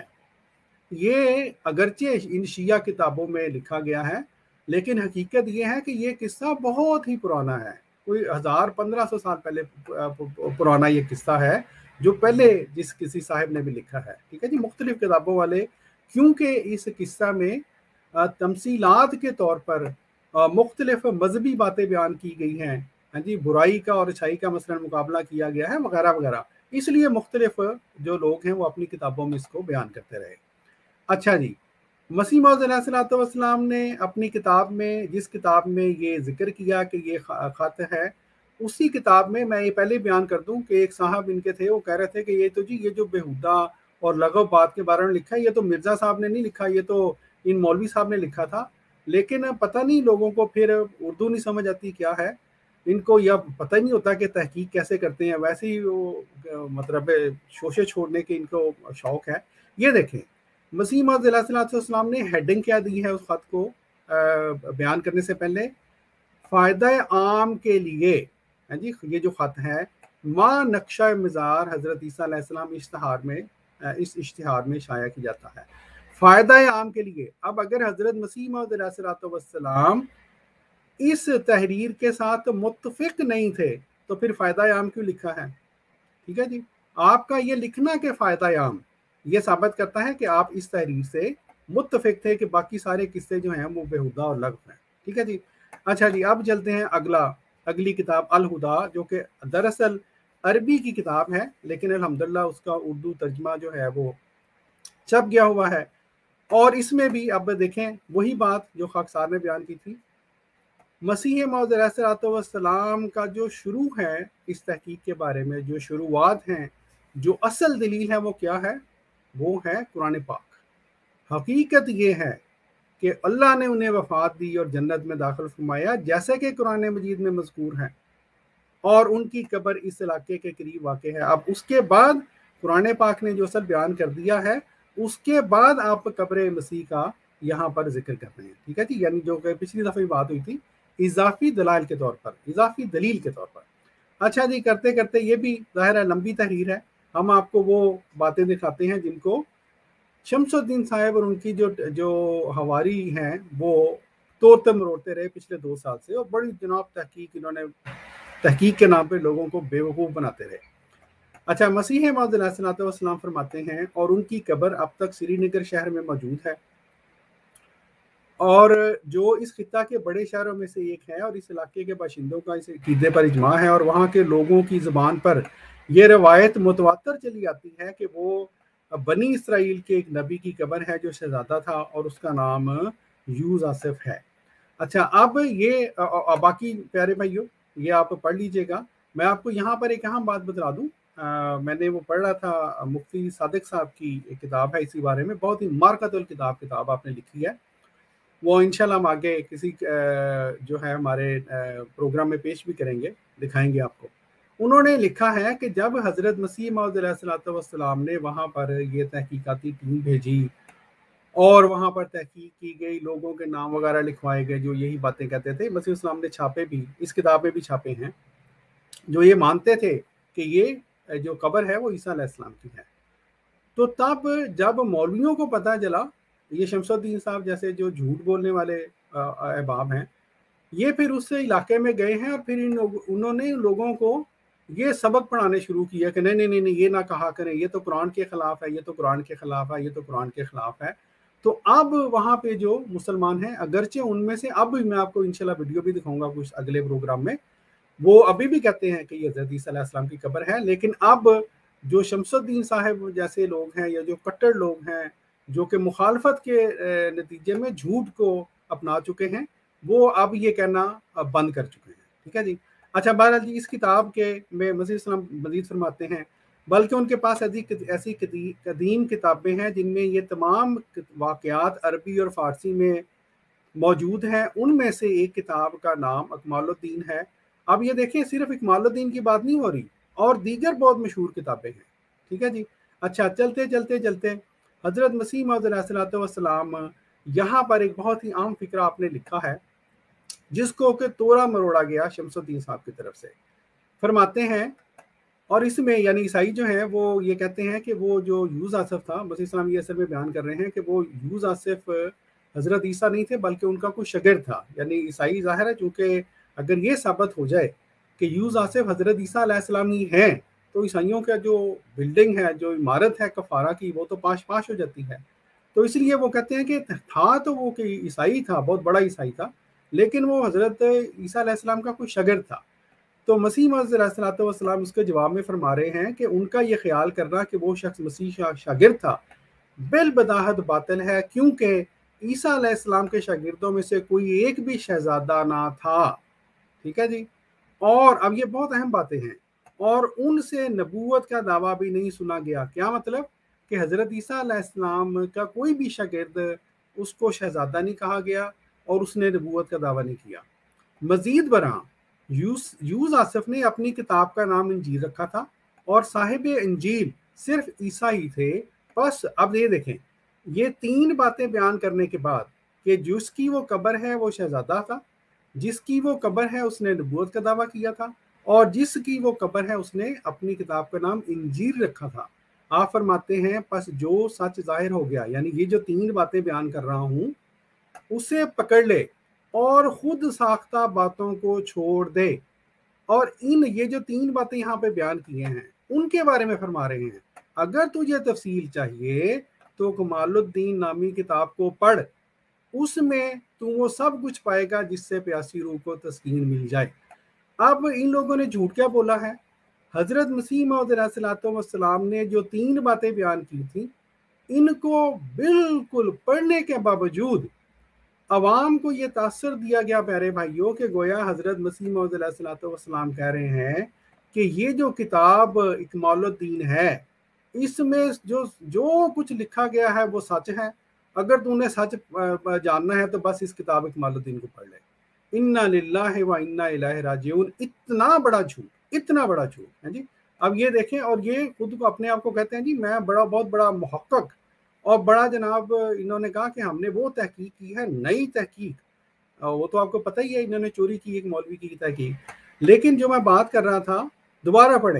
یہ اگرچہ ان شیعہ کتابوں میں لکھا گیا ہے لیکن حقیقت یہ ہے کہ یہ قصہ بہت ہی پرانا ہے، کوئی ہزار پندرہ سو سال پہلے پرانا یہ قصہ ہے جو پہلے جس کسی صاحب نے بھی لکھا ہے. ٹھیک ہے جی. مختلف کتابوں والے کیونکہ اس قصہ میں تمثیلات کے طور پر مختلف مذہبی باتیں بیان کی گئی ہیں، ہاں جی، برائی کا اور اچھائی کا مثلا مقابلہ کیا گیا ہے وغیرہ وغیرہ، اس لیے مختلف جو لوگ ہیں وہ اپنی کتابوں میں اس کو بیان کرتے رہے. اچھا جی. مسیح موعود علیہ الصلوۃ والسلام نے اپنی کتاب میں جس کتاب میں یہ ذکر کیا کہ یہ خط ہے، اسی کتاب میں میں یہ پہلے بیان کر دوں کہ ایک صاحب ان کے تھے وہ کہہ رہے تھے کہ یہ تو جی یہ جو بیہودہ اور لغو بات کے بارے میں لکھا ہے یہ تو مرزا صاحب نے نہیں لکھا، یہ تو ان مولوی صاحب نے لکھا تھا. لیکن پتہ نہیں لوگوں کو پھر اردو نہیں سمجھ آتی کیا ہے، ان کو یا پتہ ہی نہیں ہوتا کہ تحقیق کیسے کرتے ہیں، ویسے ہی وہ مطلب شوشے چھوڑنے کے ان کو شوق ہے. یہ دیکھیں مسیح موعود علیہ الصلوۃ والسلام نے ہیڈنگ کیا دی ہے اس خط کو بیان کرنے سے پہلے، فائدہ عام کے لیے. ہاں جی. یہ جو خط ہے ماں نقشہ مزار حضرت عیسیٰ علیہ السلام اشتہار میں اس اشتہار میں شائع کی جاتا ہے فائدہ عام کے لیے. اب اگر حضرت مسیح موعود علیہ الصلوۃ والسلام اس تحریر کے ساتھ متفق نہیں تھے تو پھر فائدہ عام کیوں لکھا ہے؟ ٹھیک ہے جی. آپ کا یہ لکھنا کہ فائدہ عام یہ ثابت کرتا ہے کہ آپ اس تحریر سے متفق تھے کہ باقی سارے قصے جو ہیں وہ بیہودہ اور لغو ہیں. ٹھیک ہے جی. اچھا جی. اب چلتے ہیں اگلا اگلی کتاب الہدا، جو کہ دراصل عربی کی کتاب ہے لیکن الحمدللہ اس کا اردو ترجمہ جو ہے وہ چھپ گیا ہوا ہے. اور اس میں بھی اب دیکھیں وہی بات جو خاکسار نے بیان کی تھی، مسیح موعود علیہ الصلوۃ والسلام کا جو شروع ہے اس تحقیق کے بارے میں، جو شروعات ہیں، جو اصل دلیل ہے وہ کیا ہے؟ وہ ہے قرآن پاک. حقیقت یہ ہے کہ اللہ نے انہیں وفات دی اور جنت میں داخل فرمایا جیسے کہ قرآن مجید میں مذکور ہے، اور ان کی قبر اس علاقے کے قریب واقع ہے. اب اس کے بعد قرآن پاک نے جو اصل بیان کر دیا ہے اس کے بعد آپ قبر مسیح کا یہاں پر ذکر کرتے ہیں. ٹھیک ہے جی. یعنی جو کہ پچھلی دفعہ بات ہوئی تھی اضافی دلائل کے طور پر، اضافی دلیل کے طور پر. اچھا جی. کرتے کرتے یہ بھی ظاہر ہے لمبی تحریر ہے، ہم آپ کو وہ باتیں دکھاتے ہیں جن کو شمس الدین صاحب اور ان کی جو جو حواری ہیں وہ توڑتے مروڑتے رہے پچھلے دو سال سے، اور بڑی جناب تحقیق انہوں نے تحقیق کے نام پہ لوگوں کو بے وقوف بناتے رہے. اچھا. مسیح موعود علیہ الصلوۃ والسلام فرماتے ہیں اور ان کی قبر اب تک سری نگر شہر میں موجود ہے، اور جو اس خطہ کے بڑے شہروں میں سے ایک ہے، اور اس علاقے کے باشندوں کا اس عقیدے پر اجماع ہے، اور وہاں کے لوگوں کی زبان پر یہ روایت متواتر چلی آتی ہے کہ وہ بنی اسرائیل کے ایک نبی کی قبر ہے جو شہزادہ تھا اور اس کا نام یوزاسف ہے. اچھا. اب یہ باقی پیارے بھائیوں یہ آپ پڑھ لیجئے گا. میں آپ کو یہاں پر ایک اہم بات بتلا دوں، آ, میں نے وہ پڑھ رہا تھا، مفتی صادق صاحب کی ایک کتاب ہے اسی بارے میں، بہت ہی مارکت الکتاب کتاب آپ نے لکھی ہے، وہ انشاءاللہ ہم آگے کسی جو ہے ہمارے پروگرام میں پیش بھی کریں گے، دکھائیں گے آپ کو. انہوں نے لکھا ہے کہ جب حضرت مسیح موعود علیہ الصلوۃ والسلام نے وہاں پر یہ تحقیقاتی ٹیم بھیجی اور وہاں پر تحقیق کی گئی، لوگوں کے نام وغیرہ لکھوائے گئے جو یہی باتیں کہتے تھے، مسیح السلام نے چھاپے بھی اس کتاب میں بھی چھاپے ہیں جو یہ مانتے تھے کہ یہ جو قبر ہے وہ عیسیٰ علیہ السلام کی ہے. تو تب جب مولویوں کو پتہ چلا، یہ شمس الدین صاحب جیسے جو جھوٹ بولنے والے احباب ہیں، یہ پھر اس علاقے میں گئے ہیں اور پھر ان لوگ انہوں نے لوگوں کو یہ سبق پڑھانے شروع کیا کہ نہیں نہیں نہیں یہ نہ کہا کریں، یہ تو قرآن کے خلاف ہے، یہ تو قرآن کے خلاف ہے، یہ تو قرآن کے خلاف ہے. तो अब वहाँ पे जो मुसलमान हैं, अगरचे उनमें से, अब मैं आपको इंशाल्लाह वीडियो भी दिखाऊंगा कुछ अगले प्रोग्राम में, वो अभी भी कहते हैं कि ये हज़रत ईसा अलैहिस्सलाम की कब्र है। लेकिन अब जो शमसुद्दीन साहब जैसे लोग हैं या जो कट्टर लोग हैं जो कि मुखालफत के नतीजे में झूठ को अपना चुके हैं, वो अब ये कहना बंद कर चुके हैं। ठीक है जी। अच्छा, बहरहाल जी, इस किताब के में मसीह इस्लाम मजीद फरमाते हैं, बल्कि उनके पास ऐसी कदीम किताबें हैं जिनमें ये तमाम वाक़यात अरबी और फ़ारसी में मौजूद हैं। उनमें से एक किताब का नाम इकमालुद्दीन है। अब ये देखें, सिर्फ इकमालुद्दीन की बात नहीं हो रही, और दीगर बहुत मशहूर किताबें हैं। ठीक है जी। अच्छा, चलते चलते चलते हज़रत मसीह मौऊद अलैहिस्सलाम यहाँ पर एक बहुत ही आम फिक्रा आपने लिखा है, जिसको कि तोड़ा मरोड़ा गया शमसुद्दीन साहब की तरफ से। फरमाते हैं, और इसमें यानी ईसाई जो हैं वो ये कहते हैं कि वो जो यूस आसिफ था, मसीह इस्लाम ये असल में बयान कर रहे हैं कि वो यूस आसिफ हज़रत ईसा नहीं थे, बल्कि उनका कोई शागिर्द था। यानी ईसाई ज़ाहिर है, चूँकि अगर ये साबित हो जाए कि यूस आसिफ हज़रत ईसा अलैहिस्सलाम ही हैं, तो ईसाइयों का जो बिल्डिंग है, जो इमारत है कफ़ारा की, वो तो पाश पाश हो जाती है। तो इसलिए वो कहते हैं कि था तो वो कि ईसाई था, बहुत बड़ा ईसाई था, लेकिन वो हज़रत ईसा अलैहिस्सलाम का कोई शागिर्द था। तो मसीह मौऊद अलैहिस्सलाम उसके जवाब में फरमा रहे हैं कि उनका ये ख्याल करना कि वो शख्स मसीह शा, शागिर्द था बिलबदाहत बातिल है, क्योंकि ईसा अलैहिस्सलाम के शागिर्दों में से कोई एक भी शहजादा ना था। ठीक है जी। और अब ये बहुत अहम बातें हैं, और उनसे नबूवत का दावा भी नहीं सुना गया। क्या मतलब कि हज़रत ईसा अलैहिस्सलाम का कोई भी शागिर्द, उसको शहजादा नहीं कहा गया और उसने नबूवत का दावा नहीं किया। मजीद बरा यूस यूस आसिफ ने अपनी किताब का नाम इंजील रखा था, और साहिब इंजील सिर्फ ईसा ही थे। बस अब ये देखें, ये तीन बातें बयान करने के बाद कि जिसकी वो कब्र है वो शहजादा था, जिसकी वो कब्र है उसने नबूवत का दावा किया था, और जिसकी वो कब्र है उसने अपनी किताब का नाम इंजील रखा था। आप फरमाते हैं, बस जो सच जाहिर हो गया, यानी ये जो तीन बातें बयान कर रहा हूँ, उसे पकड़ ले और खुद साख्ता बातों को छोड़ दे। और इन ये जो तीन बातें यहाँ पे बयान किए हैं, उनके बारे में फरमा रहे हैं, अगर तुझे तफसील चाहिए तो कमालुद्दीन नामी किताब को पढ़, उसमें तू वो सब कुछ पाएगा जिससे प्यासी रूह को तस्कीन मिल जाए। अब इन लोगों ने झूठ क्या बोला है? हज़रत मसीह मौऊद अलैहिस्सलाम ने जो तीन बातें बयान की थी, इनको बिल्कुल पढ़ने के बावजूद अवाम को ये तासर दिया गया प्यारे भाइयों कि गोया हज़रत मसीह मौऊद अलैहिस्सलाम कह रहे हैं कि ये जो किताब इकमालुद्दीन है, इसमें जो जो कुछ लिखा गया है वो सच है। अगर तूने सच जानना है तो बस इस किताब इकमालुद्दीन को पढ़ ले। इन्ना लिल्लाहि व इन्ना इलैहि राजिऊन। इतना बड़ा झूठ, इतना बड़ा झूठ है जी। अब ये देखें, और ये खुद को अपने आप को कहते हैं जी मैं बड़ा बहुत बड़ा मुहक्कक, और बड़ा जनाब इन्होंने कहा कि हमने वो तहकीक की है, नई तहकीक। वो तो आपको पता ही है, इन्होंने चोरी की एक मौलवी की तहकीक। लेकिन जो मैं बात कर रहा था, दोबारा पढ़ें,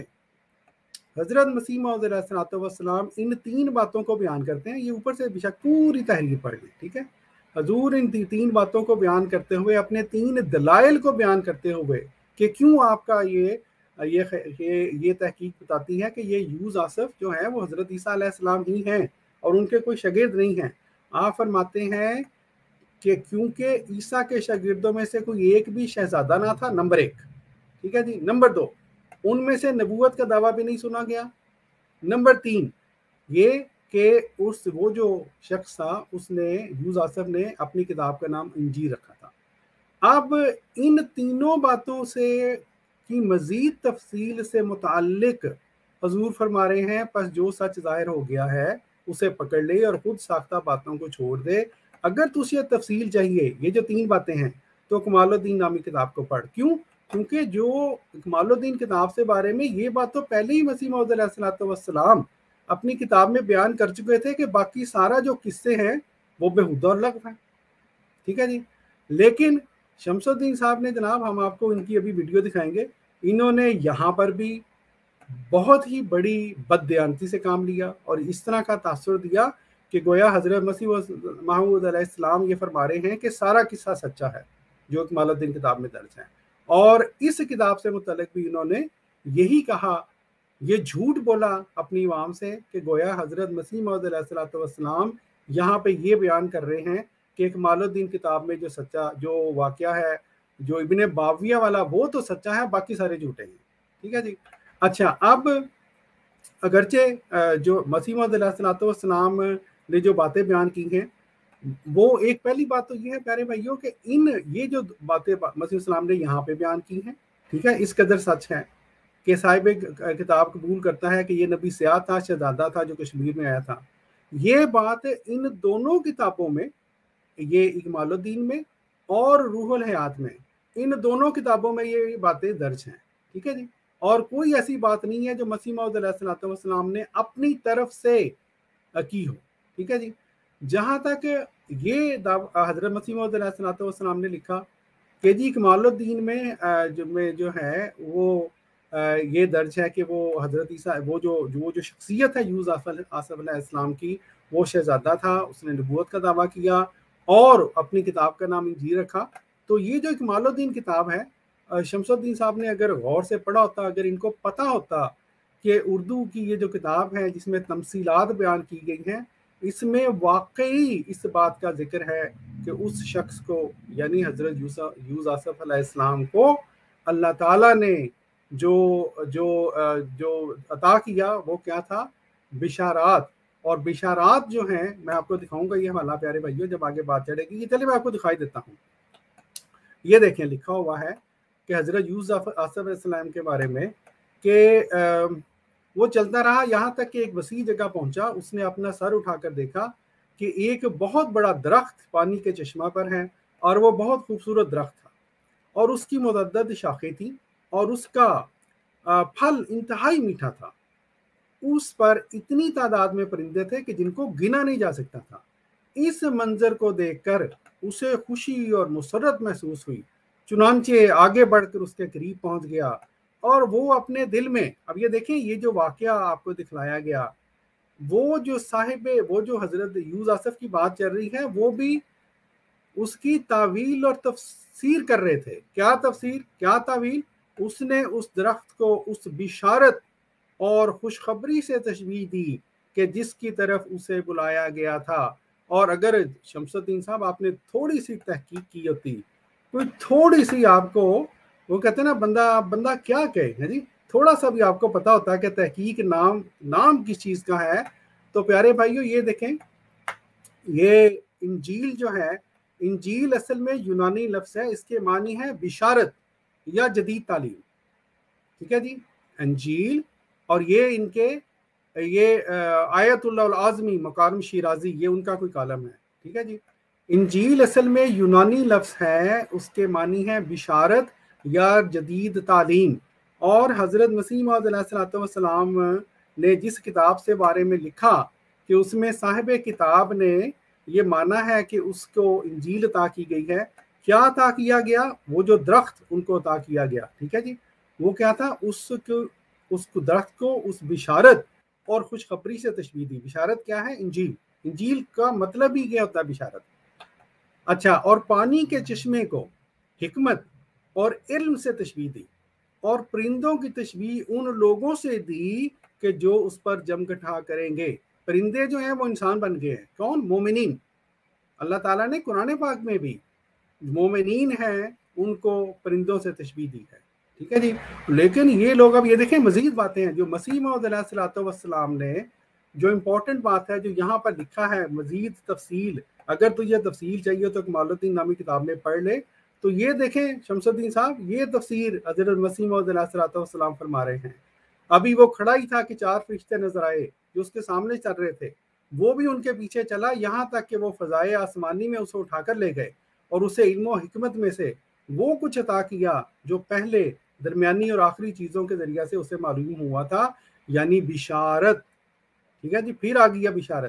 हज़रत मसीह मौऊद अलैहिस्सलाम इन तीन बातों को बयान करते हैं। ये ऊपर से बेशक पूरी तहरीर पढ़ लें, ठीक है। हजूर इन ती, तीन बातों को बयान करते हुए, अपने तीन दलाइल को बयान करते हुए कि क्यों आपका ये ये ये, ये तहकीक बताती है कि ये यूस आसिफ जो है वो हज़रत ईसा अलैहिस्सलाम ही हैं और उनके कोई शागिर्द नहीं हैं। आप फरमाते हैं कि क्योंकि ईसा के शागिर्दों में से कोई एक भी शहजादा ना था, नंबर एक, ठीक है जी। नंबर दो, उनमें से नबूवत का दावा भी नहीं सुना गया। नंबर तीन, ये कि उस वो जो शख्स था उसने यूस आसिफ ने अपनी किताब का नाम इंजील रखा था। अब इन तीनों बातों से की मजीद तफसील से मुताल्लिक हजूर फरमा रहे हैं, बस जो सच जाहिर हो गया है उसे पकड़ ले और खुद साख्ता बातों को छोड़ दे। अगर तुझे तफसील चाहिए, ये जो तीन बातें हैं, तो कमालुद्दीन नामी किताब को पढ़। क्यों? क्योंकि जो कमालुद्दीन किताब से बारे में ये बात तो पहले ही मसीह मौऊद अलैहिस्सलाम अपनी किताब में बयान कर चुके थे कि बाकी सारा जो किस्से हैं वो बेहुदा और लग़्व हैं, ठीक है जी। लेकिन शमसुद्दीन साहब ने, जनाब हम आपको इनकी अभी वीडियो दिखाएंगे, इन्होंने यहाँ पर भी बहुत ही बड़ी बददयानती से काम लिया और इस तरह का तासुर दिया कि गोया हज़रत मसीह मौऊद अलैहिस्सलाम ये फरमा रहे हैं कि सारा किस्सा सच्चा है जो कमालुद्दीन किताब में दर्ज है। और इस किताब से मुतल्लिक भी इन्होंने यही कहा, ये झूठ बोला अपनी आवाम से कि गोया हज़रत मसीह मौऊद अलैहिस्सलाम یہاں پہ یہ بیان کر رہے ہیں کہ اکمال الدین کتاب میں جو سچا جو واقعہ ہے جو ابن باویہ والا وہ تو سچا ہے، باقی سارے جھوٹے ہیں. ٹھیک ہے جی. اچھا، اب اگرچہ جو مسیح موعود علیہ الصلوۃ والسلام نے جو باتیں بیان کی ہیں، وہ ایک پہلی بات تو یہ ہے پیارے بھائیوں کہ ان یہ جو باتیں مسیح السلام نے یہاں پہ بیان کی ہیں، ٹھیک ہے، اس قدر سچ ہے کہ صاحب کتاب قبول کرتا ہے کہ یہ نبی سیاہ تھا، شہزادہ تھا جو کشمیر میں آیا تھا. یہ بات ان دونوں کتابوں میں، یہ اکمال الدین میں اور روح الحیات میں، ان دونوں کتابوں میں یہ باتیں درج ہیں. ٹھیک ہے جی. اور کوئی ایسی بات نہیں ہے جو مسیح موعود علیہ الصلوۃ والسلام نے اپنی طرف سے کی ہو. ٹھیک ہے جی. جہاں تک یہ حضرت مسیح موعود علیہ الصلوۃ والسلام نے لکھا کہ جی اکمال الدین میں جو میں جو ہے وہ یہ درج ہے کہ وہ حضرت عیسیٰ وہ جو وہ جو شخصیت ہے یوسف علیہ السلام کی، وہ شہزادہ تھا، اس نے نبوت کا دعویٰ کیا اور اپنی کتاب کا نام انجیل رکھا. تو یہ جو اکمال الدین کتاب ہے، شمس الدین صاحب نے اگر غور سے پڑھا ہوتا، اگر ان کو پتہ ہوتا کہ اردو کی یہ جو کتاب ہے جس میں تمثیلات بیان کی گئی ہیں، اس میں واقعی اس بات کا ذکر ہے کہ اس شخص کو یعنی حضرت یوسف علیہ السلام کو اللہ تعالیٰ نے جو جو جو عطا کیا وہ کیا تھا؟ بشارات. اور بشارات جو ہیں میں آپ کو دکھاؤں گا یہ حوالہ پیارے بھائیوں جب آگے بات چڑھے گی. یہ چلے میں آپ کو دکھائی دیتا ہوں. یہ دیکھیں لکھا ہوا ہے کہ حضرت یوسف علیہ السلام کے بارے میں کہ وہ چلتا رہا یہاں تک کہ ایک وسیع جگہ پہنچا. اس نے اپنا سر اٹھا کر دیکھا کہ ایک بہت بڑا درخت پانی کے چشمہ پر ہے اور وہ بہت خوبصورت درخت تھا اور اس کی متعدد شاخیں تھیں اور اس کا پھل انتہائی میٹھا تھا. اس پر اتنی تعداد میں پرندے تھے کہ جن کو گنا نہیں جا سکتا تھا. اس منظر کو دیکھ کر اسے خوشی اور مسرت محسوس ہوئی، چنانچہ آگے بڑھ کر اس کے قریب پہنچ گیا اور وہ اپنے دل میں، اب یہ دیکھیں یہ جو واقعہ آپ کو دکھلایا گیا، وہ جو صاحب وہ جو حضرت یوسف کی بات چل رہی ہے وہ بھی اس کی تعویل اور تفسیر کر رہے تھے. کیا تفسیر، کیا تعویل؟ اس نے اس درخت کو اس بشارت اور خوشخبری سے تشبیہ دی کہ جس کی طرف اسے بلایا گیا تھا. اور اگر شمس الدین صاحب آپ نے تھوڑی سی تحقیق کی ہوتی، کوئی تھوڑی سی آپ کو، وہ کہتے ہیں نا بندہ بندہ کیا کہے ہے جی، تھوڑا سا بھی آپ کو پتا ہوتا ہے کہ تحقیق نام نام کس چیز کا ہے، تو پیارے بھائیوں یہ دیکھیں یہ انجیل جو ہے، انجیل اصل میں یونانی لفظ ہے، اس کے معنی ہے بشارت یا جدید تعلیم. ٹھیک ہے جی. انجیل اور یہ ان کے یہ آیت اللہ العظمی مکارم شیرازی یہ ان کا کوئی کالم ہے. ٹھیک ہے جی. انجیل اصل میں یونانی لفظ ہے، اس کے معنی ہے بشارت یا جدید تعلیم. اور حضرت مسیح موعود علیہ الصلوۃ والسلام نے جس کتاب سے بارے میں لکھا کہ اس میں صاحب کتاب نے یہ مانا ہے کہ اس کو انجیل عطا کی گئی ہے. کیا عطا کیا گیا؟ وہ جو درخت ان کو عطا کیا گیا. ٹھیک ہے جی. وہ کیا تھا؟ اس کو اس کو درخت کو اس بشارت اور خوشخبری سے تشبیہ دی. بشارت کیا ہے؟ انجیل. انجیل کا مطلب ہی کیا ہوتا ہے بشارت. اچھا، اور پانی کے چشمے کو حکمت اور علم سے تشبیہ دی اور پرندوں کی تشبیہ ان لوگوں سے دی کہ جو اس پر جم گٹھا کریں گے. پرندے جو ہیں وہ انسان بن گئے ہیں. کون؟ مومنین. اللہ تعالیٰ نے قرآن پاک میں بھی مومنین ہیں ان کو پرندوں سے تشبیہ دی ہے. ٹھیک ہے جی. لیکن یہ لوگ اب یہ دیکھیں مزید باتیں ہیں جو مسیح موعود علیہ الصلوۃ والسلام نے جو امپورٹنٹ بات ہے جو یہاں پر لکھا ہے مزید تفصیل. اگر تو یہ تفصیل چاہیے تو اکمال الدین نامی کتاب میں پڑھ لے. تو یہ دیکھیں شمس الدین صاحب یہ تفسیر حضرت مسیح موعود علیہ الصلوۃ والسلام فرما رہے ہیں. ابھی وہ کھڑا ہی تھا کہ چار فرشتے نظر آئے جو اس کے سامنے چل رہے تھے، وہ بھی ان کے پیچھے چلا یہاں تک کہ وہ فضائے آسمانی میں اسے اٹھا کر لے گئے اور اسے علم و حکمت میں سے وہ کچھ عطا کیا جو پہلے درمیانی اور آخری چیزوں کے ذریعے سے اسے معلوم ہوا تھا، یعنی بشارت. ٹھیک ہے جی. پھر آ گیا بشارت،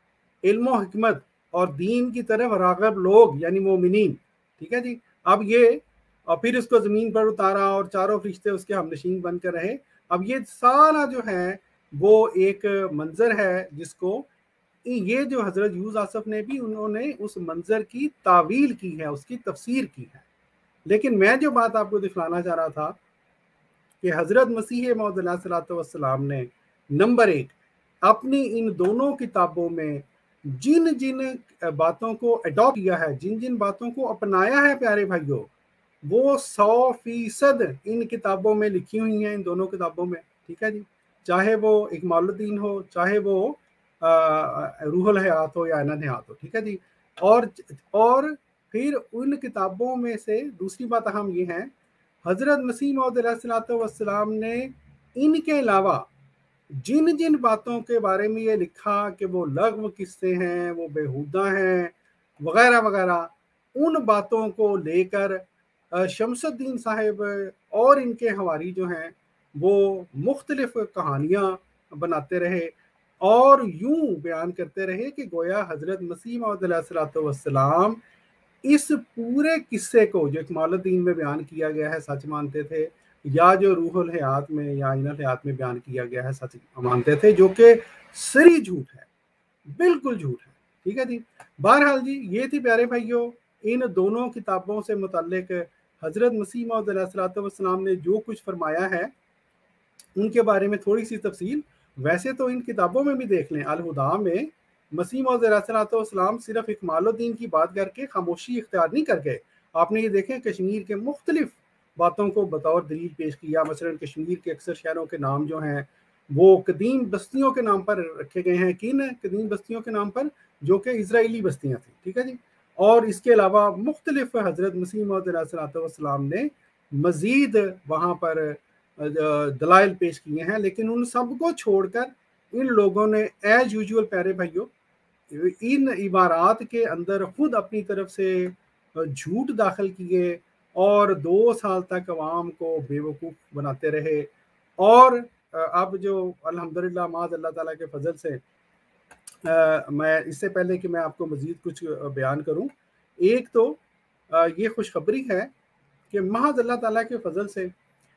علم و حکمت اور دین کی طرف راغب لوگ یعنی مومنین. ٹھیک ہے جی. اب یہ اور پھر اس کو زمین پر اتارا اور چاروں فرشتے اس کے ہم نشین بن کر رہے. اب یہ سارا جو ہے وہ ایک منظر ہے جس کو یہ جو حضرت یوسف نے بھی انہوں نے اس منظر کی تعویل کی ہے، اس کی تفسیر کی ہے. لیکن میں جو بات آپ کو دکھلانا چاہ رہا تھا کہ حضرت مسیح موعود علیہ الصلوۃ والسلام نے نمبر ایک اپنی ان دونوں کتابوں میں جن جن باتوں کو اڈاپٹ کیا ہے، جن جن باتوں کو اپنایا ہے پیارے بھائیوں، وہ سو فیصد ان کتابوں میں لکھی ہوئی ہیں، ان دونوں کتابوں میں، ٹھیک ہے جی، چاہے وہ اکمال الدین ہو، چاہے وہ روح الحیات ہو یا عین الحیات ہو، ٹھیک ہے جی۔ اور اور پھر ان کتابوں میں سے دوسری بات اہم یہ ہے، حضرت مسیح موعود علیہ الصلوۃ والسلام نے ان کے علاوہ جن جن باتوں کے بارے میں یہ لکھا کہ وہ لغو قصے ہیں، وہ بیہودہ ہیں وغیرہ وغیرہ، ان باتوں کو لے کر شمس الدین صاحب اور ان کے حواری جو ہیں وہ مختلف کہانیاں بناتے رہے اور یوں بیان کرتے رہے کہ گویا حضرت مسیح موعود علیہ الصلوۃ والسلام اس پورے قصے کو جو اکمال الدین میں بیان کیا گیا ہے سچ مانتے تھے، یا جو روح الحیات میں یا عین الحیات میں بیان کیا گیا ہے سچ مانتے تھے، جو کہ سری جھوٹ ہے، بالکل جھوٹ ہے، ٹھیک ہے جی۔ بہرحال جی یہ تھی پیارے بھائیوں ان دونوں کتابوں سے متعلق حضرت مسیح موعود علیہ الصلوۃ والسلام نے جو کچھ فرمایا ہے ان کے بارے میں تھوڑی سی تفصیل۔ ویسے تو ان کتابوں میں بھی دیکھ لیں، الہدیٰ میں مسیح موعود علیہ الصلوۃ والسلام صرف اکمال الدین کی بات کر کے خاموشی اختیار نہیں کر گئے، آپ نے یہ دیکھیں کشمیر کے مختلف باتوں کو بطور دلیل پیش کیا۔ مثلا کشمیر کے اکثر شہروں کے نام جو ہیں وہ قدیم بستیوں کے نام پر رکھے گئے ہیں، کن قدیم بستیوں کے نام پر جو کہ اسرائیلی بستیاں تھیں، ٹھیک ہے جی۔ اور اس کے علاوہ مختلف حضرت مسیح موعود علیہ الصلوۃ والسلام نے مزید وہاں پر دلائل پیش کیے ہیں، لیکن ان سب کو چھوڑ کر ان لوگوں نے ایز یوزول پیارے بھائیوں ان عبارات کے اندر خود اپنی طرف سے جھوٹ داخل کیے اور دو سال تک عوام کو بے وقوف بناتے رہے۔ اور اب جو الحمدللہ معاذ اللہ تعالیٰ کے فضل سے میں اس سے پہلے کہ میں آپ کو مزید کچھ بیان کروں، ایک تو یہ خوشخبری ہے کہ معاذ اللہ تعالیٰ کے فضل سے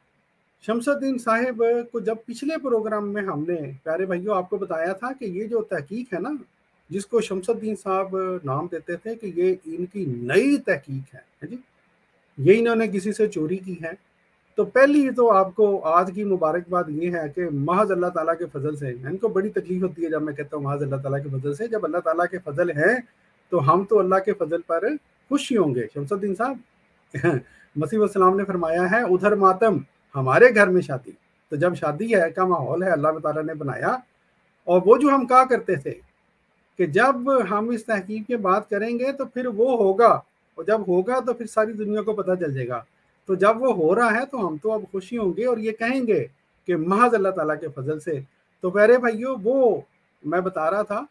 شمس الدین صاحب کو جب پچھلے پروگرام میں ہم نے پیارے بھائیوں آپ کو بتایا تھا کہ یہ جو تحقیق ہے نا جس کو شمس الدین صاحب نام دیتے تھے کہ یہ ان کی نئی تحقیق ہے جی، یہ انہوں نے کسی سے چوری کی ہے، تو پہلی تو آپ کو آج کی مبارکباد یہ ہے کہ محض اللہ تعالیٰ کے فضل سے، ان کو بڑی تکلیف ہوتی ہے جب میں کہتا ہوں محض اللہ تعالیٰ کے فضل سے، جب اللہ تعالیٰ کے فضل ہے تو ہم تو اللہ کے فضل پر خوش ہی ہوں گے۔ شمس الدین صاحب مسیح السلام نے فرمایا ہے ادھر ماتم ہمارے گھر میں شادی، تو جب شادی ہے کا ماحول ہے اللہ تعالیٰ نے بنایا، اور وہ جو ہم کہا کرتے تھے کہ جب ہم اس تحقیق کی بات کریں گے تو پھر وہ ہوگا، اور جب ہوگا تو پھر ساری دنیا کو پتہ چل جائے گا، تو جب وہ ہو رہا ہے تو ہم تو اب خوشی ہوں گے اور یہ کہیں گے کہ محض اللہ تعالیٰ کے فضل سے۔ تو پیارے بھائیوں وہ میں بتا رہا تھا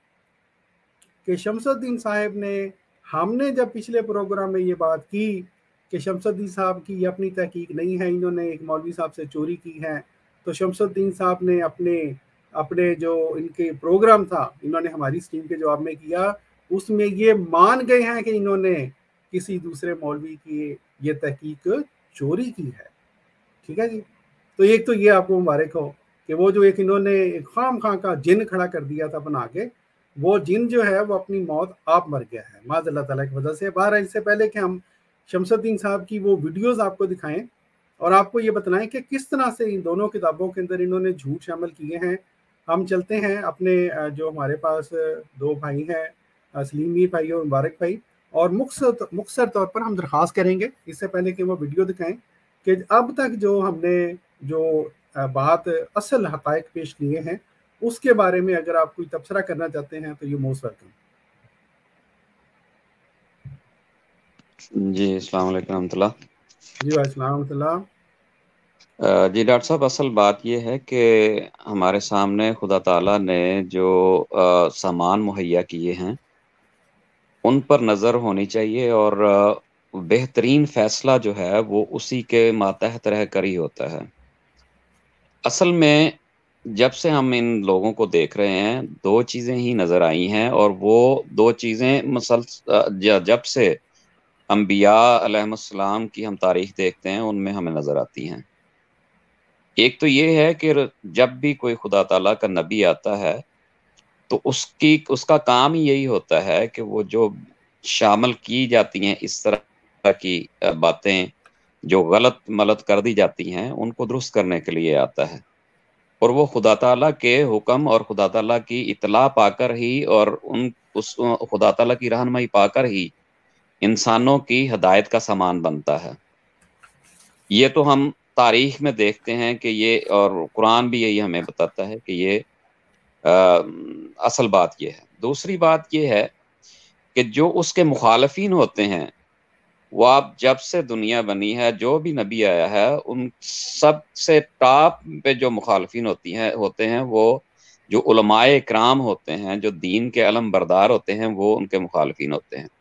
کہ شمس الدین صاحب نے، ہم نے جب پچھلے پروگرام میں یہ بات کی کہ شمس الدین صاحب کی یہ اپنی تحقیق نہیں ہے، انہوں نے ایک مولوی صاحب سے چوری کی ہے، تو شمس الدین صاحب نے اپنے اپنے جو ان کے پروگرام تھا انہوں نے ہماری اسٹریم کے جواب میں کیا، اس میں یہ مان گئے ہیں کہ انہوں نے کسی دوسرے مولوی کی یہ تحقیق چوری کی ہے، ٹھیک ہے جی۔ تو ایک تو یہ آپ کو مبارک ہو کہ وہ جو ایک انہوں نے خام خواہ کا جن کھڑا کر دیا تھا بنا کے، وہ جن جو ہے وہ اپنی موت آپ مر گیا ہے معاذ اللہ تعالیٰ کی وجہ سے۔ بہرحال اس سے پہلے کہ ہم شمس الدین صاحب کی وہ ویڈیوز آپ کو دکھائیں اور آپ کو یہ بتلائیں کہ کس طرح سے ان دونوں کتابوں کے اندر انہوں نے جھوٹ شامل کیے ہیں، ہم چلتے ہیں اپنے جو ہمارے پاس دو بھائی ہیں سلیم میر بھائی اور مبارک بھائی، اور مختصر مختصر طور پر ہم درخواست کریں گے اس سے پہلے کہ وہ ویڈیو دکھائیں کہ اب تک جو ہم نے جو بات اصل حقائق پیش کیے ہیں اس کے بارے میں اگر آپ کوئی تبصرہ کرنا چاہتے ہیں تو یہ موسٹ ویلکم۔ جی السلام علیکم ورحمۃ اللہ۔ جی السلام ورحمۃ اللہ۔ جی ڈاکٹر صاحب اصل بات یہ ہے کہ ہمارے سامنے خدا تعالیٰ نے جو سامان مہیا کیے ہیں ان پر نظر ہونی چاہیے، اور بہترین فیصلہ جو ہے وہ اسی کے ماتحت رہ کر ہی ہوتا ہے۔ اصل میں جب سے ہم ان لوگوں کو دیکھ رہے ہیں دو چیزیں ہی نظر آئی ہیں، اور وہ دو چیزیں مسلسل جب سے انبیاء علیہ السلام کی ہم تاریخ دیکھتے ہیں ان میں ہمیں نظر آتی ہیں۔ ایک تو یہ ہے کہ جب بھی کوئی خدا تعالیٰ کا نبی آتا ہے تو اس کی اس کا کام ہی یہی ہوتا ہے کہ وہ جو شامل کی جاتی ہیں اس طرح کی باتیں جو غلط ملت کر دی جاتی ہیں ان کو درست کرنے کے لیے آتا ہے۔ اور وہ خدا تعالیٰ کے حکم اور خدا تعالیٰ کی اطلاع پا کر ہی اور ان اس خدا تعالیٰ کی رہنمائی پا کر ہی انسانوں کی ہدایت کا سامان بنتا ہے. یہ تو ہم تاریخ میں دیکھتے ہیں کہ یہ، اور قرآن بھی یہی ہمیں بتاتا ہے کہ یہ آ, اصل بات یہ ہے. دوسری بات یہ ہے کہ جو اس کے مخالفین ہوتے ہیں، وہ آپ جب سے دنیا بنی ہے جو بھی نبی آیا ہے ان سب سے ٹاپ پہ جو مخالفین ہوتی ہیں ہوتے ہیں وہ جو علماء اکرام ہوتے ہیں، جو دین کے علم بردار ہوتے ہیں، وہ ان کے مخالفین ہوتے ہیں.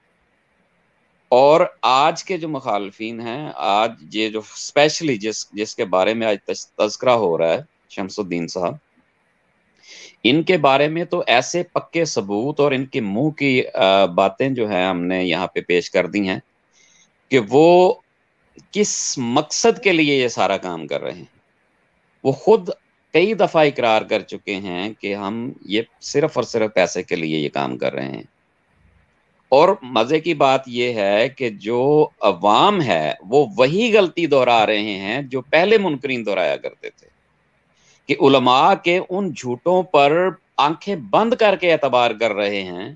اور آج کے جو مخالفین ہیں، آج یہ جو اسپیشلی جس جس کے بارے میں آج تذکرہ ہو رہا ہے، شمس الدین صاحب، ان کے بارے میں تو ایسے پکے ثبوت اور ان کے منہ کی باتیں جو ہیں ہم نے یہاں پہ پیش کر دی ہیں کہ وہ کس مقصد کے لیے یہ سارا کام کر رہے ہیں. وہ خود کئی دفعہ اقرار کر چکے ہیں کہ ہم یہ صرف اور صرف پیسے کے لیے یہ کام کر رہے ہیں. اور مزے کی بات یہ ہے کہ جو عوام ہے وہ وہی غلطی دہرا رہے ہیں جو پہلے منکرین دہرایا کرتے تھے، کہ علماء کے ان جھوٹوں پر آنکھیں بند کر کے اعتبار کر رہے ہیں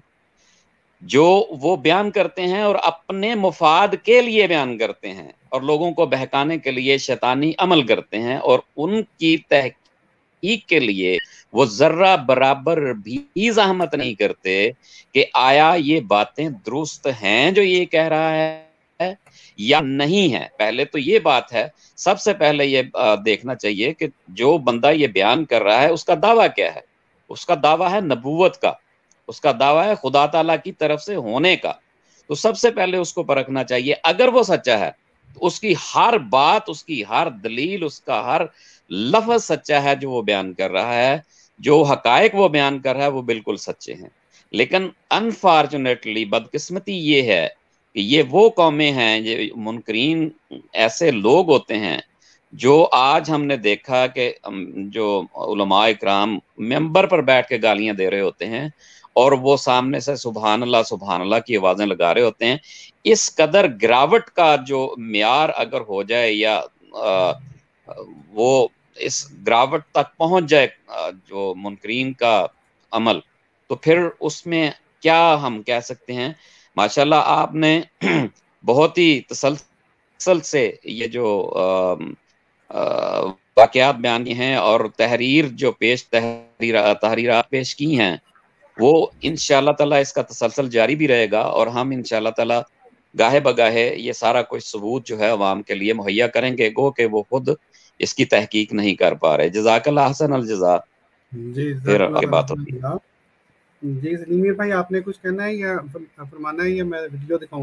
جو وہ بیان کرتے ہیں اور اپنے مفاد کے لیے بیان کرتے ہیں اور لوگوں کو بہکانے کے لیے شیطانی عمل کرتے ہیں، اور ان کی تحقیق کے لیے وہ ذرہ برابر بھی زحمت نہیں کرتے کہ آیا یہ باتیں درست ہیں جو یہ کہہ رہا ہے یا نہیں ہے. پہلے تو یہ بات ہے، سب سے پہلے یہ دیکھنا چاہیے کہ جو بندہ یہ بیان کر رہا ہے اس کا دعویٰ کیا ہے. اس کا دعویٰ ہے نبوت کا، اس کا دعویٰ ہے خدا تعالیٰ کی طرف سے ہونے کا. تو سب سے پہلے اس کو پرکھنا چاہیے. اگر وہ سچا ہے تو اس کی ہر بات، اس کی ہر دلیل، اس کا ہر لفظ سچا ہے جو وہ بیان کر رہا ہے. جو حقائق وہ بیان کر رہا ہے وہ بالکل سچے ہیں. لیکن انفارچونیٹلی بدقسمتی یہ ہے کہ یہ وہ قومیں ہیں، یہ منکرین ایسے لوگ ہوتے ہیں جو آج ہم نے دیکھا کہ جو علماء اکرام ممبر پر بیٹھ کے گالیاں دے رہے ہوتے ہیں اور وہ سامنے سے سبحان اللہ سبحان اللہ کی آوازیں لگا رہے ہوتے ہیں. اس قدر گراوٹ کا جو معیار اگر ہو جائے یا آ, وہ اس گراوٹ تک پہنچ جائے جو منکرین کا عمل، تو پھر اس میں کیا ہم کہہ سکتے ہیں. ماشاءاللہ آپ نے بہت ہی تسلسل سے یہ جو آ, آ, واقعات بیان کی ہیں اور تحریر جو پیش تحریر تحریرات پیش کی ہیں، وہ انشاءاللہ تعالیٰ اس کا تسلسل جاری بھی رہے گا، اور ہم انشاءاللہ تعالیٰ گاہے بگاہے یہ سارا کوئی ثبوت جو ہے عوام کے لیے مہیا کریں گے، گو کہ وہ خود اس کی تحقیق نہیں کر پا رہے. جزاک اللہ حسن الجزا. جی پھر آگے بات ہوتی ہے. جی سلیمیر بھائی، آپ نے کچھ کہنا ہے یا فرمانا ہے یا میں ویڈیو دکھاؤں؟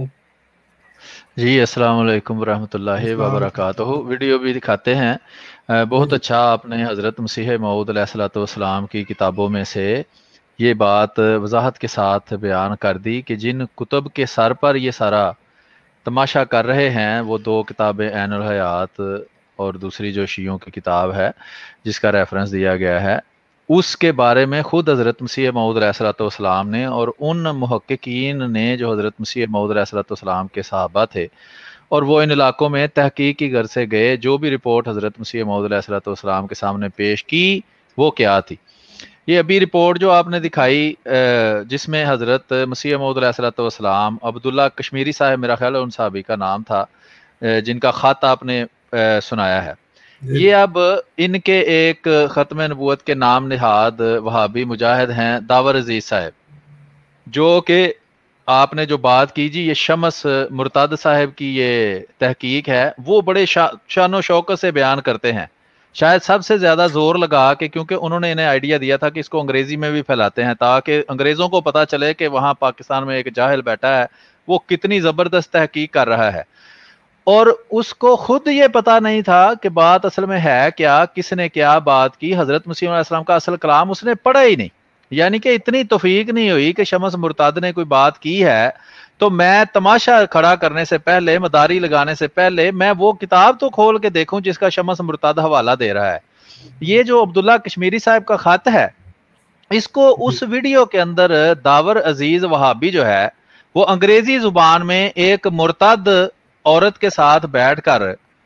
جی السلام علیکم ورحمۃ اللہ وبرکاتہ. ویڈیو بھی دکھاتے ہیں. بہت اچھا آپ نے حضرت مسیح موعود علیہ الصلوۃ والسلام کی کتابوں میں سے یہ بات وضاحت کے ساتھ بیان کر دی کہ جن کتب کے سر پر یہ سارا تماشا کر رہے ہیں وہ دو کتابیں عین الحیات اور دوسری جو شیعوں کی کتاب ہے جس کا ریفرنس دیا گیا ہے، اس کے بارے میں خود حضرت مسیح موعود علیہ الصلوۃ والسلام نے اور ان محققین نے جو حضرت مسیح موعود علیہ الصلوۃ والسلام کے صحابہ تھے اور وہ ان علاقوں میں تحقیق کی غرض سے گئے، جو بھی رپورٹ حضرت مسیح موعود علیہ الصلوۃ والسلام کے سامنے پیش کی وہ کیا تھی. یہ ابھی رپورٹ جو آپ نے دکھائی جس میں حضرت مسیح موعود علیہ الصلوۃ والسلام عبداللہ کشمیری صاحب، میرا خیال ہے ان صحابی کا نام تھا جن کا خط آپ نے سنایا ہے، یہ اب ان کے ایک ختم نبوت کے نام نہاد وہابی مجاہد ہیں داور عزیز صاحب، جو کہ آپ نے جو بات کی جی یہ شمس مرتد صاحب کی یہ تحقیق ہے، وہ بڑے شان و شوکت سے بیان کرتے ہیں. شاید سب سے زیادہ زور لگا کے، کیونکہ انہوں نے انہیں آئیڈیا دیا تھا کہ اس کو انگریزی میں بھی پھیلاتے ہیں تاکہ انگریزوں کو پتہ چلے کہ وہاں پاکستان میں ایک جاہل بیٹھا ہے وہ کتنی زبردست تحقیق کر رہا ہے. اور اس کو خود یہ پتا نہیں تھا کہ بات اصل میں ہے کیا، کس نے کیا بات کی. حضرت مسیح علیہ السلام کا اصل کلام اس نے پڑھا ہی نہیں، یعنی کہ اتنی توفیق نہیں ہوئی کہ شمس مرتد نے کوئی بات کی ہے تو میں تماشا کھڑا کرنے سے پہلے، مداری لگانے سے پہلے میں وہ کتاب تو کھول کے دیکھوں جس کا شمس مرتد حوالہ دے رہا ہے. یہ جو عبداللہ کشمیری صاحب کا خط ہے، اس کو اس ویڈیو کے اندر داور عزیز وہابی جو ہے وہ انگریزی زبان میں ایک مرتد عورت کے ساتھ بیٹھ کر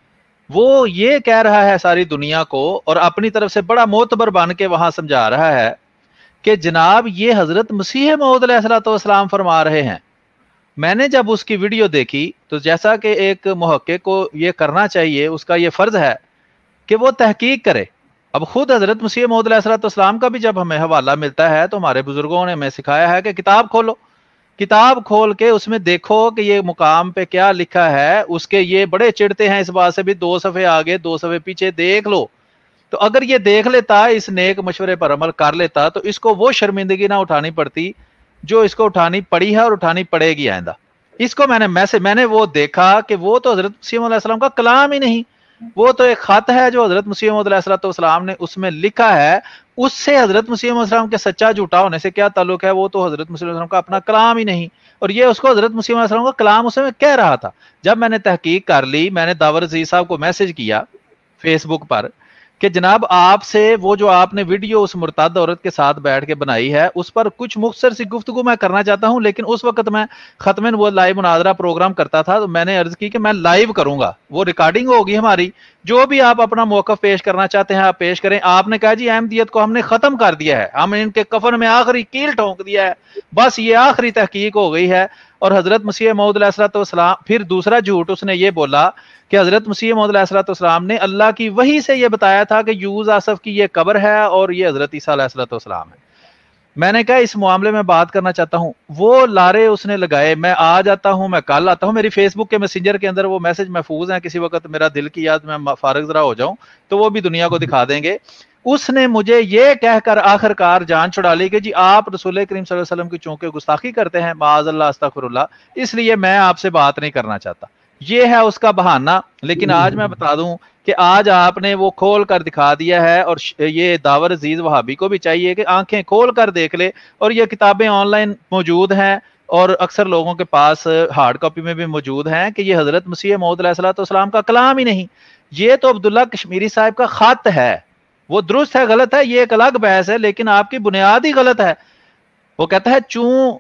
وہ یہ کہہ رہا ہے ساری دنیا کو اور اپنی طرف سے بڑا معتبر بن کے وہاں سمجھا رہا ہے کہ جناب یہ حضرت مسیح موعود علیہ الصلوۃ والسلام فرما رہے ہیں۔ میں نے جب اس کی ویڈیو دیکھی تو جیسا کہ ایک محقق کو یہ کرنا چاہیے، اس کا یہ فرض ہے کہ وہ تحقیق کرے۔ اب خود حضرت مسیح موعود علیہ الصلوۃ والسلام کا بھی جب ہمیں حوالہ ملتا ہے تو ہمارے بزرگوں نے ہمیں سکھایا ہے کہ کتاب کھولو، کتاب کھول کے اس میں دیکھو کہ یہ مقام پہ کیا لکھا ہے۔ اس کے یہ بڑے چڑھتے ہیں اس بات سے بھی دو صفحے آگے دو صفحے پیچھے دیکھ لو، تو اگر یہ دیکھ لیتا، اس نیک مشورے پر عمل کر لیتا تو اس کو وہ شرمندگی نہ اٹھانی پڑتی جو اس کو اٹھانی پڑی ہے اور اٹھانی پڑے گی آئندہ۔ اس کو میں نے میسج میں نے وہ دیکھا کہ وہ تو حضرت مسیح علیہ السلام کا کلام ہی نہیں، وہ تو ایک خط ہے جو حضرت مسیح علیہ السلام نے اس میں لکھا ہے۔ اس سے حضرت مسیح علیہ السلام کے سچا جھوٹا ہونے سے کیا تعلق ہے؟ وہ تو حضرت مسیح علیہ السلام کا اپنا کلام ہی نہیں، اور یہ اس کو حضرت مسیح علیہ السلام کا کلام اس میں کہہ رہا تھا۔ جب میں نے تحقیق کر لی، میں نے داور عزیز صاحب کو میسج کیا فیس بک پر کہ جناب آپ سے وہ جو آپ نے ویڈیو اس مرتد عورت کے ساتھ بیٹھ کے بنائی ہے اس پر کچھ مختصر سی گفتگو میں کرنا چاہتا ہوں، لیکن اس وقت میں ختم وہ لائیو مناظرہ پروگرام کرتا تھا تو میں نے عرض کی کہ میں لائیو کروں گا، وہ ریکارڈنگ ہوگی ہماری، جو بھی آپ اپنا موقف پیش کرنا چاہتے ہیں آپ پیش کریں۔ آپ نے کہا جی احمدیت کو ہم نے ختم کر دیا ہے، ہم ان کے کفن میں آخری کیل ٹھونک دیا ہے، بس یہ آخری تحقیق ہو گئی ہے۔ اور حضرت مسیح موعود علیہ الصلوۃ والسلام، پھر دوسرا جھوٹ اس نے یہ بولا کہ حضرت مسیح موعود علیہ الصلوۃ والسلام نے اللہ کی وحی سے یہ بتایا تھا کہ یوز آصف کی یہ قبر ہے اور یہ حضرت عیسیٰ علیہ الصلوۃ والسلام ہے۔ میں نے کہا اس معاملے میں بات کرنا چاہتا ہوں، وہ لارے اس نے لگائے، میں آج آتا ہوں، میں کل آتا ہوں، میری فیس بک کے میسنجر کے اندر وہ میسج محفوظ ہیں، کسی وقت میرا دل کی یاد میں فارغ ذرا ہو جاؤں تو وہ بھی دنیا کو دکھا دیں گے۔ اس نے مجھے یہ کہہ کر آخر کار جان چھڑا لی کہ جی آپ رسول کریم صلی اللہ علیہ وسلم کی چونکہ گستاخی کرتے ہیں، معاذ اللہ استغفر اللہ، اس لیے میں آپ سے بات نہیں کرنا چاہتا۔ یہ ہے اس کا بہانہ۔ لیکن آج میں بتا دوں کہ آج آپ نے وہ کھول کر دکھا دیا ہے، اور یہ داور عزیز وہابی کو بھی چاہیے کہ آنکھیں کھول کر دیکھ لے، اور یہ کتابیں آن لائن موجود ہیں اور اکثر لوگوں کے پاس ہارڈ کاپی میں بھی موجود ہیں کہ یہ حضرت مسیح موعود علیہ الصلوۃ والسلام کا کلام ہی نہیں، یہ تو عبداللہ کشمیری صاحب کا خط ہے۔ وہ درست ہے غلط ہے یہ ایک الگ بحث ہے، لیکن آپ کی بنیاد ہی غلط ہے۔ وہ کہتا ہے چون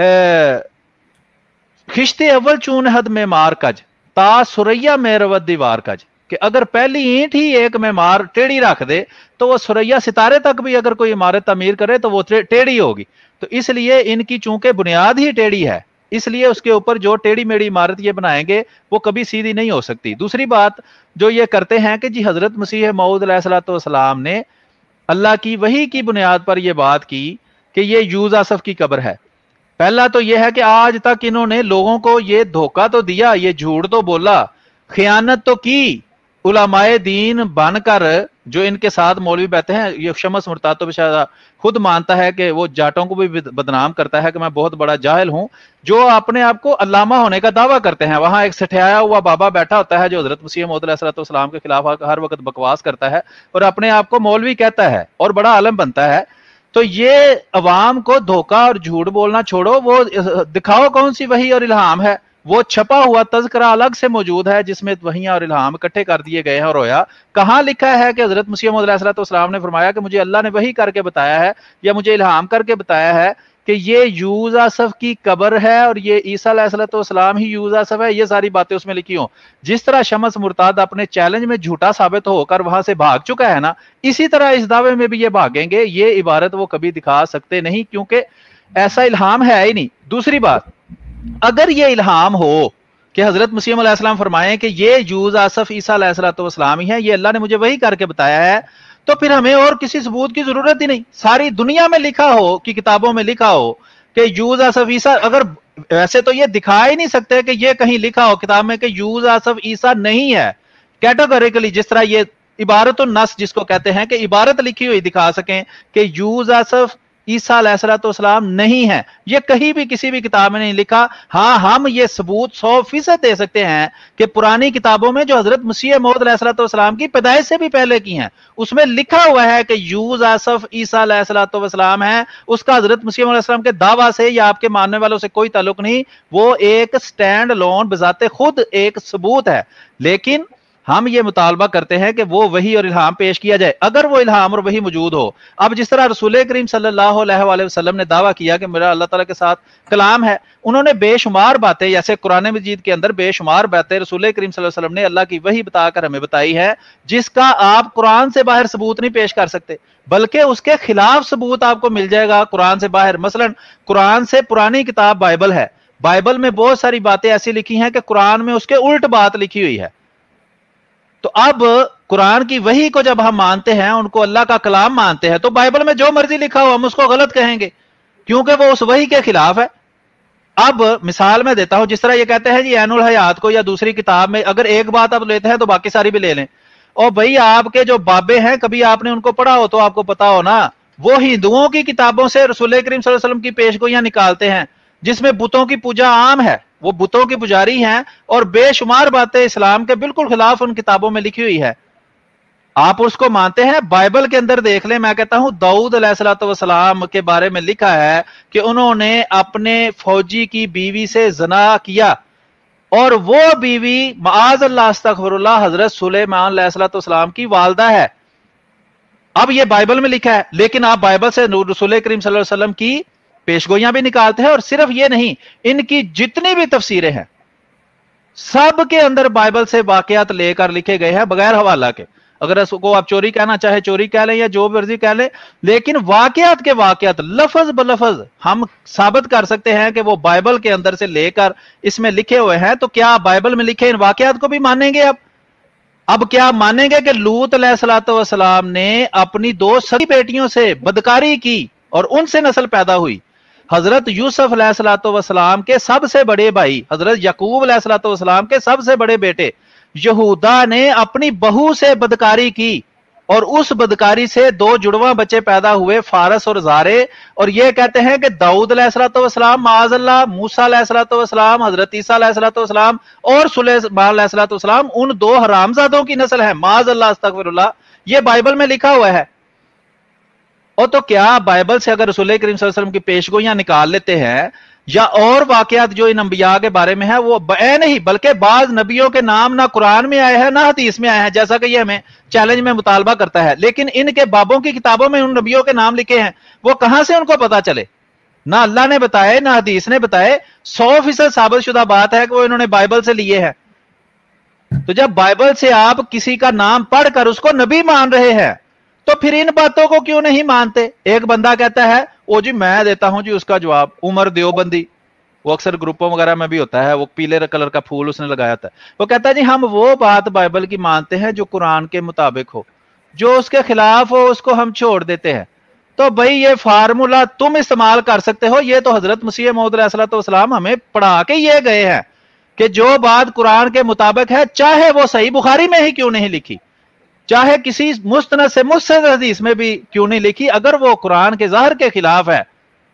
خشتے اول چون حد میں مار کج تا سریا میں روت دیوار کج، کہ اگر پہلی اینٹ ہی ایک میں مار ٹیڑھی رکھ دے تو وہ سریا ستارے تک بھی اگر کوئی عمارت تعمیر کرے تو وہ ٹیڑھی ہوگی۔ تو اس لیے ان کی چونکہ بنیاد ہی ٹیڑھی ہے، اس لیے اس کے اوپر جو ٹیڑھی میڑھی عمارت یہ بنائیں گے وہ کبھی سیدھی نہیں ہو سکتی۔ دوسری بات جو یہ کرتے ہیں کہ جی حضرت مسیح موعود علیہ الصلوۃ والسلام نے اللہ کی وحی کی بنیاد پر یہ بات کی کہ یہ یوز آصف کی قبر ہے۔ پہلا تو یہ ہے کہ آج تک انہوں نے لوگوں کو یہ دھوکہ تو دیا، یہ جھوٹ تو بولا، خیانت تو کی، علماء دین بن کر جو ان کے ساتھ مولوی بیٹھے ہیں، یہ شمس مرتاد تو بشارہ خود مانتا ہے کہ وہ جاٹوں کو بھی بدنام کرتا ہے کہ میں بہت بڑا جاہل ہوں، جو اپنے آپ کو علامہ ہونے کا دعویٰ کرتے ہیں۔ وہاں ایک سٹھایا ہوا بابا بیٹھا ہوتا ہے جو حضرت مسیح موعود علیہ الصلوۃ والسلام کے خلاف ہر وقت بکواس کرتا ہے اور اپنے آپ کو مولوی کہتا ہے اور بڑا عالم بنتا ہے۔ تو یہ عوام کو دھوکہ اور جھوٹ بولنا چھوڑو، وہ دکھاؤ کون سی وحی اور الہام ہے۔ وہ چھپا ہوا تذکرہ الگ سے موجود ہے جس میں وحیاں اور الہام اکٹھے کر دیے گئے ہیں اور رویا۔ کہاں لکھا ہے کہ حضرت مسیح موعود علیہ الصلوۃ والسلام نے فرمایا کہ مجھے اللہ نے وحی کر کے بتایا ہے یا مجھے الہام کر کے بتایا ہے کہ یہ یوز آصف کی قبر ہے اور یہ عیسیٰ علیہ الصلوۃ والسلام ہی یوز آصف ہے، یہ ساری باتیں اس میں لکھی ہوں۔ جس طرح شمس مرتاد اپنے چیلنج میں جھوٹا ثابت ہو کر وہاں سے بھاگ چکا ہے نا، اسی طرح اس دعوے میں بھی یہ بھاگیں گے۔ یہ عبارت وہ کبھی دکھا سکتے نہیں کیونکہ ایسا الہام ہے ہی نہیں۔ دوسری بات، اگر یہ الہام ہو کہ حضرت مسیح علیہ السلام فرمائیں کہ یہ یوز آصف عیسیٰ علیہ الصلوۃ والسلام ہی ہے، یہ اللہ نے مجھے وحی کر کے بتایا ہے، تو پھر ہمیں اور کسی ثبوت کی ضرورت ہی نہیں۔ ساری دنیا میں لکھا ہو کہ کتابوں میں لکھا ہو کہ یوز آصف عیسیٰ، اگر ویسے تو یہ دکھا ہی نہیں سکتے کہ یہ کہیں لکھا ہو کتاب میں کہ یوز آصف عیسیٰ نہیں ہے کیٹیگوریکلی، جس طرح یہ عبارت النص جس کو کہتے ہیں کہ عبارت لکھی ہوئی دکھا سکیں کہ یوز آصف عیسیٰ علیہ الصلوۃ والسلام نہیں ہے، یہ کہیں بھی کسی بھی کتاب میں نہیں لکھا۔ ہاں ہم یہ ثبوت سو فیصد دے سکتے ہیں کہ پرانی کتابوں میں جو حضرت مسیح موعود علیہ الصلوۃ والسلام کی پیدائش سے بھی پہلے کی ہیں اس میں لکھا ہوا ہے کہ یوز آصف عیسیٰ علیہ الصلوۃ والسلام ہے۔ اس کا حضرت مسیح علیہ السلام کے دعویٰ سے یا آپ کے ماننے والوں سے کوئی تعلق نہیں، وہ ایک سٹینڈ لون بذات خود ایک ثبوت ہے۔ لیکن ہم یہ مطالبہ کرتے ہیں کہ وہ وحی اور الہام پیش کیا جائے اگر وہ الہام اور وحی موجود ہو۔ اب جس طرح رسول کریم صلی اللہ علیہ وآلہ وسلم نے دعویٰ کیا کہ میرا اللہ تعالیٰ کے ساتھ کلام ہے، انہوں نے بے شمار باتیں، جیسے قرآن مجید کے اندر بے شمار باتیں رسول کریم صلی اللہ علیہ وسلم نے اللہ کی وحی بتا کر ہمیں بتائی ہے، جس کا آپ قرآن سے باہر ثبوت نہیں پیش کر سکتے، بلکہ اس کے خلاف ثبوت آپ کو مل جائے گا قرآن سے باہر۔ مثلا قرآن سے پرانی کتاب بائبل ہے، بائبل میں بہت ساری باتیں ایسی لکھی ہیں کہ قرآن میں اس کے الٹ بات لکھی ہوئی ہے۔ تو اب قرآن کی وحی کو جب ہم مانتے ہیں، ان کو اللہ کا کلام مانتے ہیں، تو بائبل میں جو مرضی لکھا ہو ہم اس کو غلط کہیں گے کیونکہ وہ اس وحی کے خلاف ہے۔ اب مثال میں دیتا ہوں، جس طرح یہ کہتے ہیں جی عین الحیات کو یا دوسری کتاب میں اگر ایک بات آپ لیتے ہیں تو باقی ساری بھی لے لیں، اور بھائی آپ کے جو بابے ہیں کبھی آپ نے ان کو پڑھا ہو تو آپ کو پتا ہو نا، وہ ہندوؤں کی کتابوں سے رسول کریم صلی اللہ علیہ وسلم کی پیشگوئیاں نکالتے ہیں جس میں بتوں کی پوجا عام ہے، وہ بتوں کی پجاری ہیں، اور بے شمار باتیں اسلام کے بالکل خلاف ان کتابوں میں لکھی ہوئی ہے۔ آپ اس کو مانتے ہیں؟ بائبل کے اندر دیکھ لیں، میں کہتا ہوں داؤد علیہ الصلوۃ والسلام کے بارے میں لکھا ہے کہ انہوں نے اپنے فوجی کی بیوی سے زنا کیا، اور وہ بیوی معاذ اللہ استغفر اللہ حضرت سلیمان علیہ الصلوۃ والسلام کی والدہ ہے۔ اب یہ بائبل میں لکھا ہے، لیکن آپ بائبل سے رسول کریم صلی اللہ علیہ وسلم کی پیشگوئیاں بھی نکالتے ہیں، اور صرف یہ نہیں، ان کی جتنی بھی تفسیریں ہیں سب کے اندر بائبل سے واقعات لے کر لکھے گئے ہیں بغیر حوالہ کے۔ اگر اس کو آپ چوری کہنا چاہے چوری کہہ لیں یا جو مرضی کہہ لیں، لیکن واقعات کے واقعات لفظ بلفظ ہم ثابت کر سکتے ہیں کہ وہ بائبل کے اندر سے لے کر اس میں لکھے ہوئے ہیں۔ تو کیا بائبل میں لکھے ان واقعات کو بھی مانیں گے؟ اب اب کیا مانیں گے کہ لوط علیہ الصلوۃ والسلام نے اپنی دو سگی بیٹیوں سے بدکاری کی اور ان سے نسل پیدا ہوئی؟ حضرت یوسف علیہ الصلوۃ والسلام کے سب سے بڑے بھائی، حضرت یعقوب علیہ الصلوۃ والسلام کے سب سے بڑے بیٹے یہودا نے اپنی بہو سے بدکاری کی، اور اس بدکاری سے دو جڑواں بچے پیدا ہوئے، فارس اور زارے۔ اور یہ کہتے ہیں کہ داؤد علیہ الصلوۃ والسلام معاذ اللہ، موسیٰ علیہ الصلوۃ والسلام، حضرت عیسیٰ علیہ الصلوۃ والسلام اور سلیمان علیہ الصلوۃ والسلام ان دو حرامزادوں کی نسل ہے، معاذ اللہ استغفر اللہ۔ یہ بائبل میں لکھا ہوا ہے۔ اور تو کیا بائبل سے اگر رسول کریم صلی اللہ علیہ وسلم کی پیشگوئیاں نکال لیتے ہیں یا اور واقعات جو ان انبیاء کے بارے میں ہے وہ اے نہیں، بلکہ بعض نبیوں کے نام نہ قرآن میں آئے ہیں نہ حدیث میں آئے ہیں، جیسا کہ یہ ہمیں چیلنج میں مطالبہ کرتا ہے، لیکن ان کے بابوں کی کتابوں میں ان نبیوں کے نام لکھے ہیں، وہ کہاں سے ان کو پتا چلے؟ نہ اللہ نے بتائے نہ حدیث نے بتائے، سو فیصد ثابت شدہ بات ہے کہ وہ انہوں نے بائبل سے لیے ہیں۔ تو جب بائبل سے آپ کسی کا نام پڑھ کر اس کو نبی مان رہے ہیں تو پھر ان باتوں کو کیوں نہیں مانتے؟ ایک بندہ کہتا ہے وہ جی میں دیتا ہوں جی اس کا جواب، عمر دیوبندی، وہ اکثر گروپوں وغیرہ میں بھی ہوتا ہے، وہ پیلے کلر کا پھول اس نے لگایا تھا، وہ کہتا ہے جی ہم وہ بات بائبل کی مانتے ہیں جو قرآن کے مطابق ہو، جو اس کے خلاف ہو اس کو ہم چھوڑ دیتے ہیں۔ تو بھائی یہ فارمولا تم استعمال کر سکتے ہو، یہ تو حضرت مسیح موعود علیہ الصلوۃ والسلام ہمیں پڑھا کے یہ گئے ہیں کہ جو بات قرآن کے مطابق ہے، چاہے وہ صحیح بخاری میں ہی کیوں نہیں لکھی، چاہے کسی مستند سے مستند حدیث میں بھی کیوں نہیں لکھی، اگر وہ قرآن کے ظاہر کے خلاف ہے،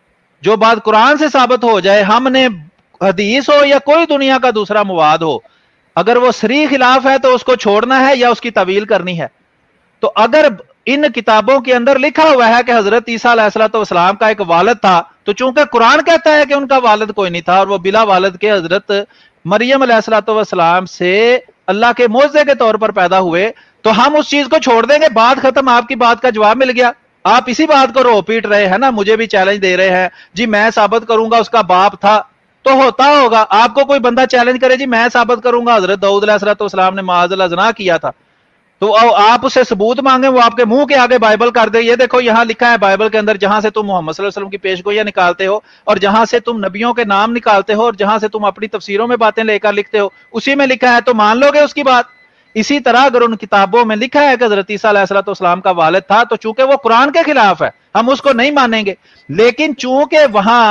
جو بات قرآن سے ثابت ہو جائے، ہم نے حدیث ہو یا کوئی دنیا کا دوسرا مواد ہو، اگر وہ صریح خلاف ہے تو اس کو چھوڑنا ہے یا اس کی تعویل کرنی ہے۔ تو اگر ان کتابوں کے اندر لکھا ہوا ہے کہ حضرت عیسیٰ علیہ الصلوۃ والسلام کا ایک والد تھا، تو چونکہ قرآن کہتا ہے کہ ان کا والد کوئی نہیں تھا اور وہ بلا والد کے حضرت مریم علیہ الصلوۃ والسلام سے اللہ کے معجزے کے طور پر پیدا ہوئے، تو ہم اس چیز کو چھوڑ دیں گے؟ بات ختم، آپ کی بات کا جواب مل گیا۔ آپ اسی بات کو رو پیٹ رہے ہیں نا، مجھے بھی چیلنج دے رہے ہیں جی میں ثابت کروں گا اس کا باپ تھا، تو ہوتا ہوگا آپ کو کوئی بندہ چیلنج کرے جی میں ثابت کروں گا حضرت داؤد علیہ الصلوۃ والسلام نے معاذ اللہ زنا کیا تھا، تو آپ اس سے ثبوت مانگیں، وہ آپ کے منہ کے آگے بائبل کر دے، یہ دیکھو یہاں لکھا ہے بائبل کے اندر، جہاں سے تم محمد صلی اللہ علیہ وسلم کی پیشگوئیاں نکالتے ہو اور جہاں سے تم نبیوں کے نام نکالتے ہو اور جہاں سے تم اپنی تفسیروں میں باتیں لے کر لکھتے ہو، اسی میں لکھا ہے، تو مان لو گے اس کی بات؟ اسی طرح اگر ان کتابوں میں لکھا ہے کہ حضرت عیسیٰ علیہ الصلوۃ والسلام کا والد تھا، تو چونکہ وہ قرآن کے خلاف ہے ہم اس کو نہیں مانیں گے، لیکن چونکہ وہاں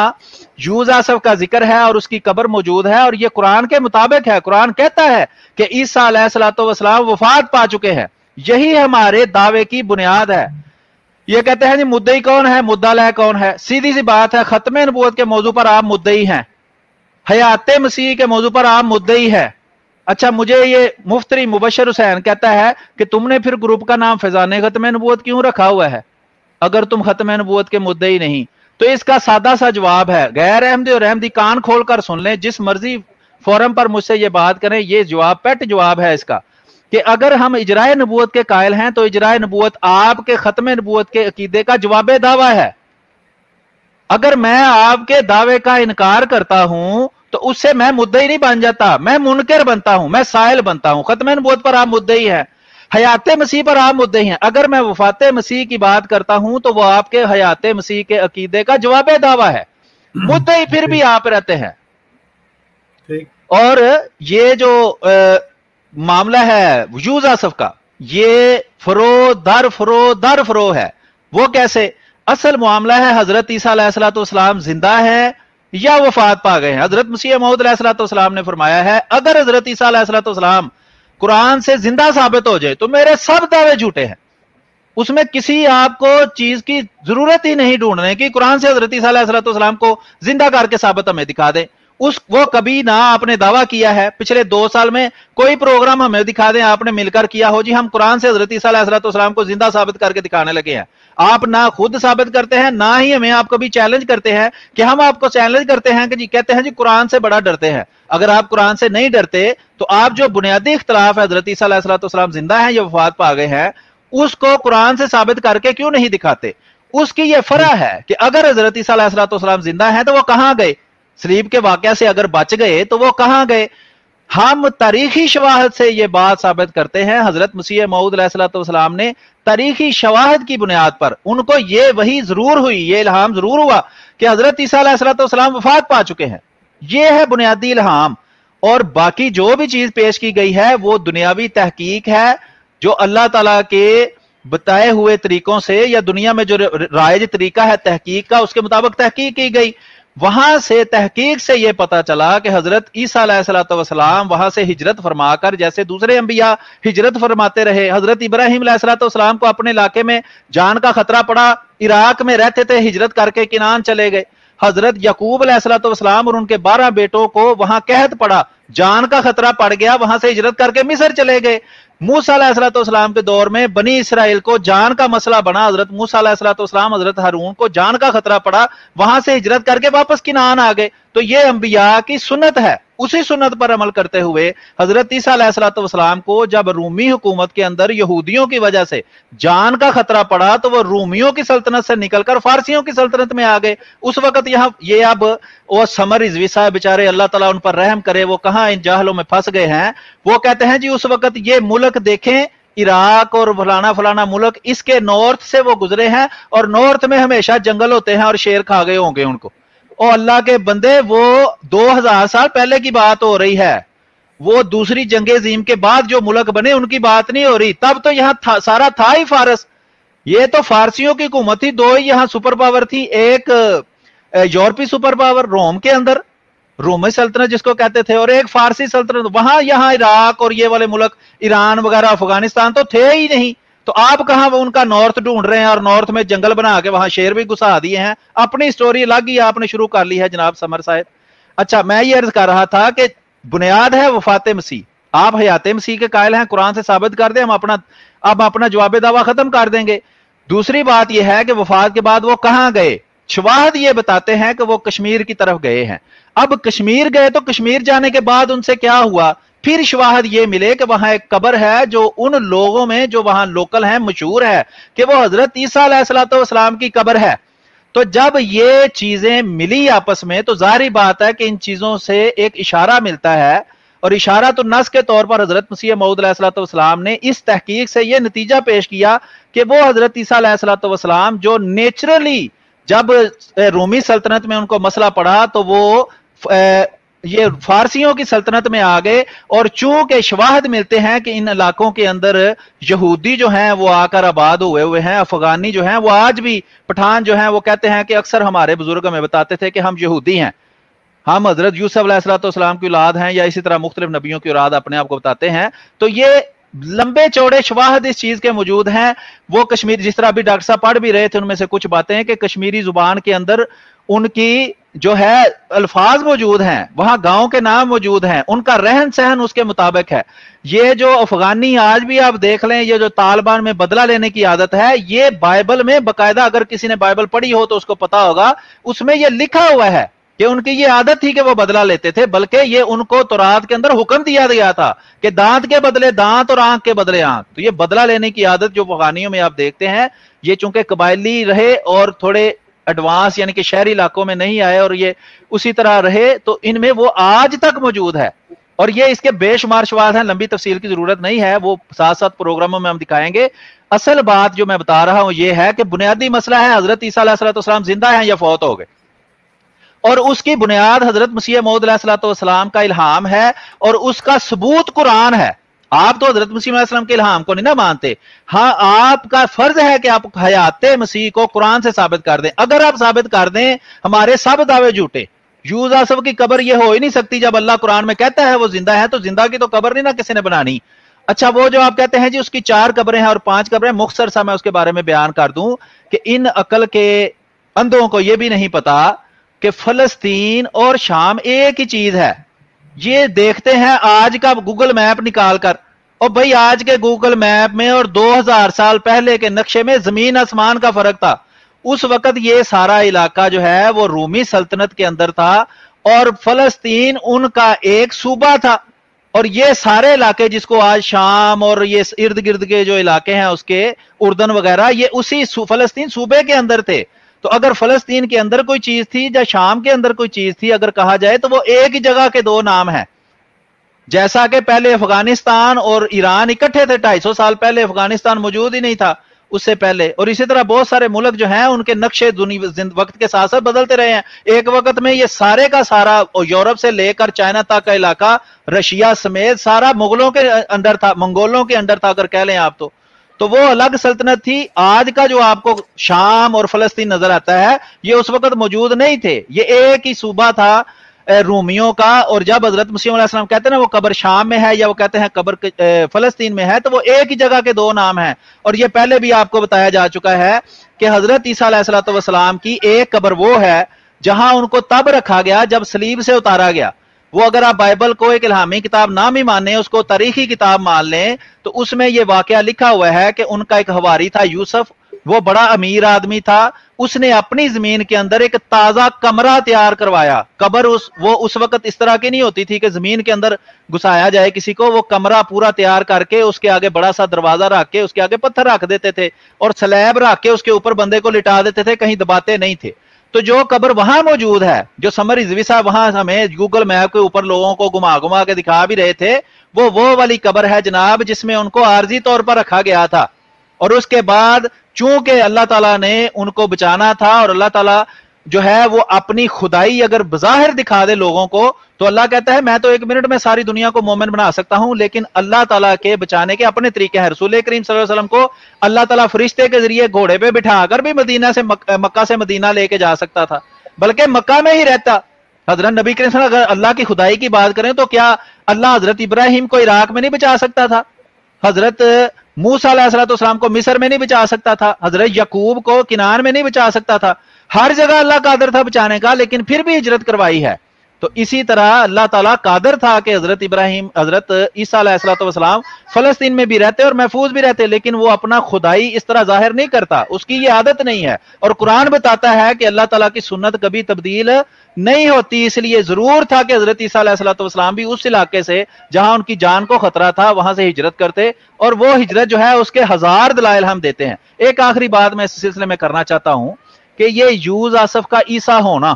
یوزاسف کا ذکر ہے اور اس کی قبر موجود ہے اور یہ قرآن کے مطابق ہے، قرآن کہتا ہے کہ عیسیٰ علیہ الصلوۃ والسلام وفات پا چکے ہیں، یہی ہمارے دعوے کی بنیاد ہے۔ یہ کہتے ہیں جی مدعی کون ہے، مدعا علیہ کون ہے؟ سیدھی سی بات ہے، ختم نبوت کے موضوع پر آپ مدعی ہیں، حیات مسیح کے موضوع پر آپ مدعی ہے۔ اچھا مجھے یہ مفتری مبشر حسین کہتا ہے کہ تم نے پھر گروپ کا نام فیضان ختم نبوت کیوں رکھا ہوا ہے اگر تم ختم نبوت کے مدعی نہیں؟ تو اس کا سادہ سا جواب ہے، غیر احمدی اور احمدی کان کھول کر سن لیں، جس مرضی فورم پر مجھ سے یہ بات کریں، یہ جواب پیٹ جواب ہے اس کا۔ کہ اگر ہم اجرائے نبوت کے قائل ہیں تو اجرائے نبوت آپ کے ختم نبوت کے عقیدے کا جواب دعویٰ ہے. اگر میں آپ کے دعوے کا انکار کرتا ہوں تو اس سے میں مدعی نہیں بن جاتا، میں منکر بنتا ہوں، میں سائل بنتا ہوں. ختم نبوت پر آپ مدعی ہیں، حیات مسیح پر آپ مدعی ہیں. اگر میں وفات مسیح کی بات کرتا ہوں تو وہ آپ کے حیات مسیح کے عقیدے کا جواب دعویٰ ہے. مدعی پھر بھی آپ رہتے ہیں. اور یہ جو معاملہ ہے یوزاسف کا، یہ فرو در فرو در فرو ہے. وہ کیسے؟ اصل معاملہ ہے حضرت عیسیٰ علیہ الصلوۃ والسلام زندہ ہے یا وفات پا گئے ہیں. حضرت مسیح موعود علیہ الصلوۃ والسلام نے فرمایا ہے اگر حضرت عیسیٰ علیہ الصلوۃ والسلام قرآن سے زندہ ثابت ہو جائے تو میرے سب دعوے جھوٹے ہیں. اس میں کسی آپ کو چیز کی ضرورت ہی نہیں ڈھونڈنے کی، قرآن سے حضرت عیسیٰ علیہ الصلوۃ والسلام کو زندہ کر کے ثابت ہمیں دکھا دیں. اس وہ کبھی نہ آپ نے دعویٰ کیا ہے پچھلے دو سال میں کوئی پروگرام ہمیں دکھا دیں آپ نے مل کر کیا ہو جی ہم قرآن سے حضرت عیسیٰ علیہ الصلوۃ والسلام کو زندہ ثابت کر کے دکھانے لگے ہیں. آپ نہ خود ثابت کرتے ہیں، نہ ہی ہمیں آپ کبھی چیلنج کرتے ہیں کہ ہم آپ کو چیلنج کرتے ہیں کہ جی کہتے ہیں جی قرآن سے بڑا ڈرتے ہیں. اگر آپ قرآن سے نہیں ڈرتے تو آپ جو بنیادی اختلاف ہے حضرت عیسیٰ علیہ الصلوۃ والسلام زندہ ہیں یا وفات پا گئے ہیں اس کو قرآن سے ثابت کر کے کیوں نہیں دکھاتے؟ اس کی یہ فرع ہے کہ اگر حضرت عیسیٰ علیہ الصلوۃ والسلام زندہ ہیں تو وہ کہاں گئے؟ سلیب کے واقعہ سے اگر بچ گئے تو وہ کہاں گئے؟ ہم تاریخی شواہد سے یہ بات ثابت کرتے ہیں. حضرت مسیح موعود علیہ الصلوۃ والسلام نے تاریخی شواہد کی بنیاد پر ان کو یہ وحی ضرور ہوئی، یہ الہام ضرور ہوا کہ حضرت عیسیٰ علیہ الصلوۃ والسلام وفات پا چکے ہیں. یہ ہے بنیادی الہام. اور باقی جو بھی چیز پیش کی گئی ہے وہ دنیاوی تحقیق ہے جو اللہ تعالیٰ کے بتائے ہوئے طریقوں سے یا دنیا میں جو رائج طریقہ ہے تحقیق کا اس کے مطابق تحقیق کی گئی. وہاں سے تحقیق سے یہ پتا چلا کہ حضرت عیسیٰ علیہ الصلوۃ والسلام وہاں سے ہجرت فرما کر جیسے دوسرے انبیاء ہجرت فرماتے رہے. حضرت ابراہیم علیہ الصلوۃ والسلام کو اپنے علاقے میں جان کا خطرہ پڑا، عراق میں رہتے تھے، ہجرت کر کے کنعان چلے گئے. حضرت یعقوب علیہ الصلوۃ والسلام اور ان کے بارہ بیٹوں کو وہاں قحط پڑا، جان کا خطرہ پڑ گیا، وہاں سے ہجرت کر کے مصر چلے گئے. موسیٰ علیہ الصلوۃ والسلام کے دور میں بنی اسرائیل کو جان کا مسئلہ بنا، حضرت موسیٰ علیہ الصلوۃ والسلام حضرت ہارون کو جان کا خطرہ پڑا، وہاں سے ہجرت کر کے واپس کنعان آ گئے. تو یہ انبیاء کی سنت ہے. اسی سنت پر عمل کرتے ہوئے حضرت عیسیٰ علیہ الصلوۃ والسلام کو جب رومی حکومت کے اندر یہودیوں کی وجہ سے جان کا خطرہ پڑا تو وہ رومیوں کی سلطنت سے نکل کر فارسیوں کی سلطنت میں آ گئے. اس وقت یہاں یہ اب وہ سمر رضوی صاحب بیچارے اللہ تعالیٰ ان پر رحم کرے، وہ کہاں ان جاہلوں میں پھنس گئے ہیں. وہ کہتے ہیں جی اس وقت یہ ملک دیکھیں عراق اور فلانا فلانا ملک، اس کے نارتھ سے وہ گزرے ہیں اور نارتھ میں ہمیشہ جنگل ہوتے ہیں اور شیر کھا گئے ہوں گے ان کو. اور اللہ کے بندے وہ دو ہزار سال پہلے کی بات ہو رہی ہے، وہ دوسری جنگ عظیم کے بعد جو ملک بنے ان کی بات نہیں ہو رہی. تب تو یہاں تھا سارا تھا ہی فارس. یہ تو فارسیوں کی حکومت تھی، دو ہی یہاں سپر پاور تھی، ایک یورپی سپر پاور روم کے اندر رومی سلطنت جس کو کہتے تھے، اور ایک فارسی سلطنت. وہاں یہاں عراق اور یہ والے ملک ایران وغیرہ افغانستان تو تھے ہی نہیں. تو آپ کہاں ان کا نارتھ ڈھونڈ رہے ہیں اور نارتھ میں جنگل بنا کے وہاں شیر بھی گھسا دیے ہیں. اپنی سٹوری الگ ہی آپ نے شروع کر لی ہے جناب سمر صاحب. اچھا میں یہ عرض کر رہا تھا کہ بنیاد ہے وفات مسیح، آپ حیات مسیح کے قائل ہیں، قرآن سے ثابت کر دیں، ہم اپنا اب اپنا جواب دعویٰ ختم کر دیں گے. دوسری بات یہ ہے کہ وفات کے بعد وہ کہاں گئے؟ شواہد یہ بتاتے ہیں کہ وہ کشمیر کی طرف گئے ہیں. اب کشمیر گئے تو کشمیر جانے کے بعد ان سے کیا ہوا؟ پھر شواہد یہ ملے کہ وہاں ایک قبر ہے جو ان لوگوں میں جو وہاں لوکل ہیں مشہور ہے کہ وہ حضرت عیسیٰ علیہ الصلوۃ والسلام کی قبر ہے. تو جب یہ چیزیں ملی آپس میں تو ظاہری بات ہے کہ ان چیزوں سے ایک اشارہ ملتا ہے، اور اشارہ تو نص کے طور پر حضرت مسیح موعود علیہ الصلوۃ والسلام نے اس تحقیق سے یہ نتیجہ پیش کیا کہ وہ حضرت عیسیٰ علیہ الصلوۃ والسلام جو نیچرلی جب رومی سلطنت میں ان کو مسئلہ پڑا تو وہ یہ فارسیوں کی سلطنت میں آ گئے. اور چونکہ شواہد ملتے ہیں کہ ان علاقوں کے اندر یہودی جو ہیں وہ آ کر آباد ہوئے ہوئے ہیں، افغانی جو ہیں وہ آج بھی، پٹھان جو ہیں وہ کہتے ہیں کہ اکثر ہمارے بزرگ ہمیں بتاتے تھے کہ ہم یہودی ہیں، ہم حضرت یوسف علیہ الصلوۃ والسلام کی اولاد ہیں، یا اسی طرح مختلف نبیوں کی اولاد اپنے آپ کو بتاتے ہیں. تو یہ لمبے چوڑے شواہد اس چیز کے موجود ہیں. وہ کشمیر جس طرح ابھی ڈاکٹر صاحب پڑھ بھی رہے تھے ان میں سے کچھ باتیں ہیں کہ کشمیری زبان کے اندر ان کی جو ہے الفاظ موجود ہیں، وہاں گاؤں کے نام موجود ہیں، ان کا رہن سہن اس کے مطابق ہے. یہ جو افغانی آج بھی آپ دیکھ لیں، یہ جو طالبان میں بدلہ لینے کی عادت ہے، یہ بائبل میں باقاعدہ اگر کسی نے بائبل پڑھی ہو تو اس کو پتا ہوگا، اس میں یہ لکھا ہوا ہے کہ उनकी ये आदत थी कि वो बदला लेते थे, बल्कि ये उनको तौरात के अंदर हुक्म दिया गया था कि दांत के बदले दांत और आंख के बदले आंख। तो ये बदला लेने की आदत जो अफगानियों में आप देखते हैं, ये चूंकि कबायली रहे और थोड़े एडवांस यानी कि शहरी इलाकों में नहीं आए और ये उसी तरह रहे, तो इनमें वो आज तक मौजूद है। और ये इसके बेशुमार शवाहद हैं, लंबी तफसील की जरूरत नहीं है, वो साथ साथ प्रोग्रामों में हम दिखाएंगे। असल बात जो मैं बता रहा हूं ये है कि बुनियादी मसला है हजरत ईसा अलैहिस्सलाम जिंदा हैं या फौत हो गए, और उसकी बुनियाद हजरत मसीह मौऊद अलैहिस्सलाम का इल्हाम है और उसका सबूत कुरान है। आप तो हजरत मसीह अलैहिस्सलाम के इल्हाम को नहीं ना मानते, हाँ आपका फर्ज है कि आप हयात मसीह को कुरान से साबित कर दें। अगर आप साबित कर दें हमारे सब दावे झूठे। यूसुफ आसफ की कब्र ये हो ही नहीं सकती, जब अल्लाह कुरान में कहता है वो जिंदा है, तो जिंदा की तो कब्र नहीं ना किसी ने बनानी। अच्छा, वो जो आप कहते हैं जी उसकी चार कब्रें हैं और पांच कब्रें, मुख्तसर सा मैं उसके बारे में बयान कर दूं कि इन अकल के अंधों को यह भी नहीं पता कि फलस्तीन और शाम एक ही चीज है। ये देखते हैं आज का गूगल मैप निकाल कर, और भाई आज के गूगल मैप में और दो हज़ार साल पहले के नक्शे में जमीन आसमान का फर्क था। उस वक्त ये सारा इलाका जो है वो रूमी सल्तनत के अंदर था और फलस्तीन उनका एक सूबा था, और ये सारे इलाके जिसको आज शाम और ये इर्द गिर्द के जो इलाके हैं उसके उर्दन वगैरह, ये उसी फलस्तीन सूबे के अंदर थे। तो अगर फलस्तीन के अंदर कोई चीज थी या शाम के अंदर कोई चीज थी अगर कहा जाए, तो वो एक ही जगह के दो नाम हैं। जैसा कि पहले अफगानिस्तान और ईरान इकट्ठे थे, ढाई सौ साल पहले अफगानिस्तान मौजूद ही नहीं था उससे पहले, और इसी तरह बहुत सारे मुल्क जो हैं उनके नक्शे वक्त के साथ साथ बदलते रहे हैं। एक वक्त में ये सारे का सारा यूरोप से लेकर चाइना तक का इलाका, रशिया समेत सारा मुगलों के अंडर था, मंगोलों के अंडर था अगर कह लें आप तो तो वो अलग सल्तनत थी। आज का जो आपको शाम और फलस्तीन नजर आता है ये उस वक्त मौजूद नहीं थे, ये एक ही सूबा था रूमियों का। और जब हजरत मसीह अलैहिस्सलाम कहते हैं ना वो कब्र शाम में है या वो कहते हैं कब्र फलस्तीन में है, तो वो एक ही जगह के दो नाम हैं। और ये पहले भी आपको बताया जा चुका है कि हजरत ईसा अलैहिस्सलाम की एक कब्र वो है जहां उनको तब रखा गया जब सलीब से उतारा गया। वो अगर आप बाइबल को एक इल्हामी किताब ना भी माने, उसको तारीखी किताब मान लें, तो उसमें ये वाकया लिखा हुआ है कि उनका एक हवारी था यूसुफ, वो बड़ा अमीर आदमी था, उसने अपनी जमीन के अंदर एक ताजा कमरा तैयार करवाया। कब्र उस वो उस वक्त इस तरह की नहीं होती थी कि जमीन के अंदर घुसाया जाए किसी को, वो कमरा पूरा तैयार करके उसके आगे बड़ा सा दरवाजा रख के उसके आगे पत्थर रख देते थे और स्लैब रख के उसके ऊपर बंदे को लिटा देते थे, कहीं दबाते नहीं थे। तो जो कब्र वहां मौजूद है, जो समर रिजवी साहब वहां हमें गूगल मैप के ऊपर लोगों को घुमा घुमा के दिखा भी रहे थे, वो वो वाली कब्र है जनाब जिसमें उनको आर्जी तौर पर रखा गया था। और उसके बाद चूंकि अल्लाह ताला ने उनको बचाना था और अल्लाह ताला जो है वो अपनी खुदाई अगर बज़ाहिर दिखा दे लोगों को, तो अल्लाह कहता है मैं तो एक मिनट में सारी दुनिया को मोमिन बना सकता हूं, लेकिन अल्लाह ताला के बचाने के अपने तरीके हैं। रसूल करीम सल्लल्लाहु अलैहि वसल्लम को अल्लाह ताला फरिश्ते के जरिए घोड़े पे बिठाकर भी मदीना से मक, मक्का से मदीना लेके जा सकता था, बल्कि मक्का में ही रहता। हजरत नबी करीम सल्लल्लाहु अलैहि वसल्लम अगर अल्लाह की खुदाई की बात करें तो क्या अल्लाह हजरत इब्राहिम को इराक में नहीं बचा सकता था? हजरत मूसा अलैहिस्सलाम को मिस्र में नहीं बचा सकता था? हजरत यकूब को किनान में नहीं बचा सकता था? हर जगह अल्लाह कादर था बचाने का, लेकिन फिर भी हिजरत करवाई है। तो इसी तरह अल्लाह ताला कादर था कि हजरत इब्राहिम हजरत ईसा अलैहिस्सलाम फलस्तीन में भी रहते और महफूज भी रहते, लेकिन वो अपना खुदाई इस तरह जाहिर नहीं करता, उसकी ये आदत नहीं है। और कुरान बताता है कि अल्लाह ताला की सुन्नत कभी तब्दील नहीं होती, इसलिए जरूर था कि हजरत ईसा अलैहिस्सलाम भी उस इलाके से जहां उनकी जान को खतरा था वहां से हिजरत करते, और वो हिजरत जो है उसके हजार दलाइल हम देते हैं। एक आखिरी बात मैं इस सिलसिले में करना चाहता हूं कि ये यूज आसफ का ईसा होना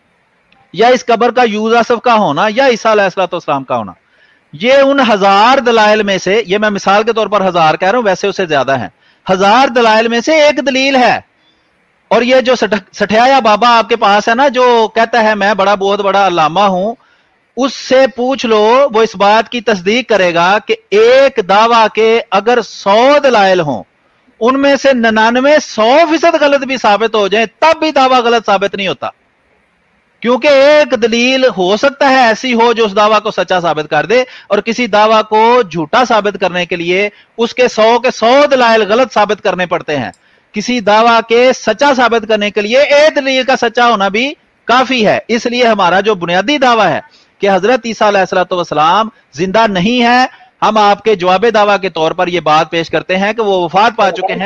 या इस कब्र का यूज आसफ का होना या ईसा अलैहिस्सलाम का होना, ये उन हजार दलाइल में से, ये मैं मिसाल के तौर पर हजार कह रहा हूं, वैसे उससे ज्यादा है, हजार दलाइल में से एक दलील है। और ये जो सठियाया बाबा आपके पास है ना, जो कहता है मैं बड़ा बहुत बड़ा अल्लामा हूं, उससे पूछ लो, वो इस बात की तस्दीक करेगा कि एक दावा के अगर सौ दलाइल हों, उनमें से निन्यानवे सौ फीसद गलत भी साबित हो जाए तब भी दावा गलत साबित नहीं होता, क्योंकि एक दलील हो सकता है ऐसी हो जो उस दावा को सच्चा साबित कर दे, और किसी दावा को झूठा साबित करने के लिए उसके सौ के सौ दलाइल गलत साबित करने पड़ते हैं। किसी दावा के सच्चा साबित करने के लिए एक दलील का सच्चा होना भी काफी है। इसलिए हमारा जो बुनियादी दावा है कि हजरत ईसा अलैहिस्सलाम जिंदा नहीं है, हम आपके जवाब दावा के तौर पर यह बात पेश करते हैं कि वो वफात पा चुके हैं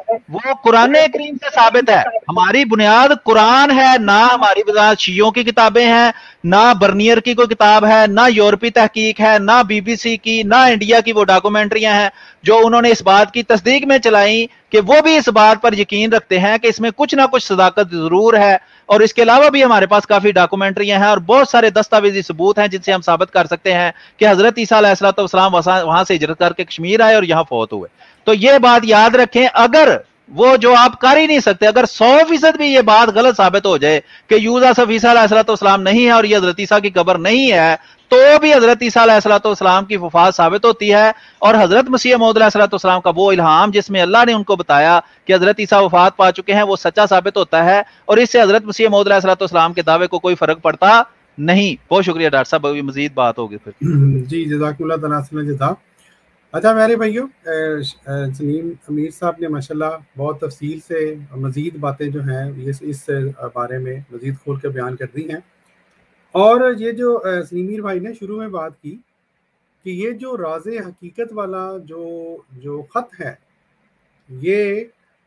وہ قرآن کریم سے ثابت ہے. ہماری بنیاد قرآن ہے، نہ ہماری بنیاد شیعوں کی کتابیں ہیں، نہ برنیئر کی کوئی کتاب ہے، نہ یورپی تحقیق ہے، نہ بی بی سی کی، نہ انڈیا کی وہ ڈاکومنٹریاں ہیں جو انہوں نے اس بات کی تصدیق میں چلائیں کہ وہ بھی اس بات پر یقین رکھتے ہیں کہ اس میں کچھ نہ کچھ صداقت ضرور ہے. اور اس کے علاوہ بھی ہمارے پاس کافی ڈاکومنٹریاں ہیں اور بہت سارے دستاویزی ثبوت ہیں جن سے ہم ثابت کر سکتے ہیں کہ حضرت عیسیٰ علیہ السلام وہاں سے ہجرت کر کے کشمیر آئے اور یہاں فوت ہوئے. تو یہ بات یاد رکھیں. اگر وہ جو آپ کر ہی نہیں سکتے، اگر سو فیصد بھی یہ بات غلط ثابت ہو جائے کہ یوسف عیسیٰ علیہ السلام نہیں ہے اور یہ حضرت عیسیٰ کی قبر نہیں ہے، تو بھی حضرت عیسیٰ علیہ السلام کی وفات ثابت ہوتی ہے. اور حضرت مسیح موعود علیہ السلام کا وہ الہام جس میں اللہ نے ان کو بتایا کہ حضرت عیسیٰ وفات پا چکے ہیں، وہ سچا ثابت ہوتا ہے. اور اس سے حضرت مسیح موعود علیہ السلام کے دعوے کو کوئی فرق پڑتا نہیں. بہت شکریہ ڈاکٹر صاحب، ابھی مزید بات ہوگی پھر. جی جزاک اللہ تعالیٰ جزاک. اچھا میرے بھائیوں، سلیم امیر صاحب نے ماشاءاللہ بہت تفصیل سے مزید باتیں جو ہیں اس بارے میں مزید کھول کے بیان کر دی ہیں. اور یہ جو سلیم امیر بھائی نے شروع میں بات کی کہ یہ جو راز حقیقت والا جو جو خط ہے، یہ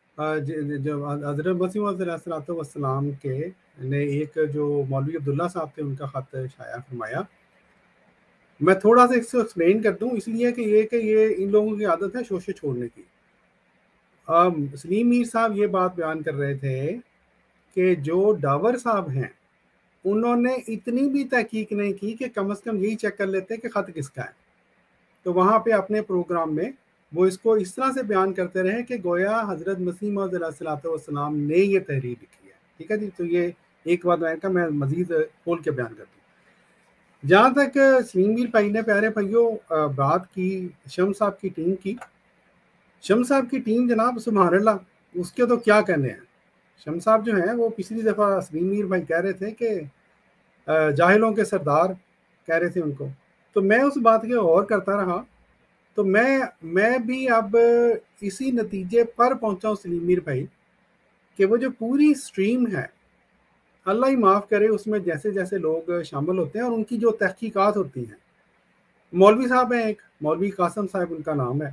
جو حضرت مسیح موعود علیہ السلام کے نے ایک جو مولوی عبداللہ صاحب تھے ان کا خط شائع فرمایا. میں تھوڑا سا اس کو ایکسپلین کر دوں، اس لیے کہ یہ کہ یہ ان لوگوں کی عادت ہے شوشے چھوڑنے کی. سلیم میر صاحب یہ بات بیان کر رہے تھے کہ جو ڈاور صاحب ہیں انہوں نے اتنی بھی تحقیق نہیں کی کہ کم از کم یہی چیک کر لیتے کہ خط کس کا ہے. تو وہاں پہ اپنے پروگرام میں وہ اس کو اس طرح سے بیان کرتے رہے کہ گویا حضرت مسیح موعود علیہ السلام نے یہ تحریر لکھی ہے. ٹھیک ہے جی. تو یہ ایک بات میں میں مزید کھول کے بیان کرتا ہوں. جہاں تک سلیم میر بھائی نے پیارے بھائیوں بات کی شمس صاحب کی ٹیم کی، شمس صاحب کی ٹیم جناب سبحان اللہ، اس کے تو کیا کہنے ہیں. شمس صاحب جو ہیں وہ پچھلی دفعہ سلیم میر بھائی کہہ رہے تھے کہ جاہلوں کے سردار کہہ رہے تھے ان کو. تو میں اس بات کے غور کرتا رہا، تو میں میں بھی اب اسی نتیجے پر پہنچا ہوں سلیم میر بھائی کہ وہ جو پوری سٹریم ہے، اللہ ہی معاف کرے، اس میں جیسے جیسے لوگ شامل ہوتے ہیں اور ان کی جو تحقیقات ہوتی ہیں. مولوی صاحب ہیں ایک، مولوی قاسم صاحب ان کا نام ہے،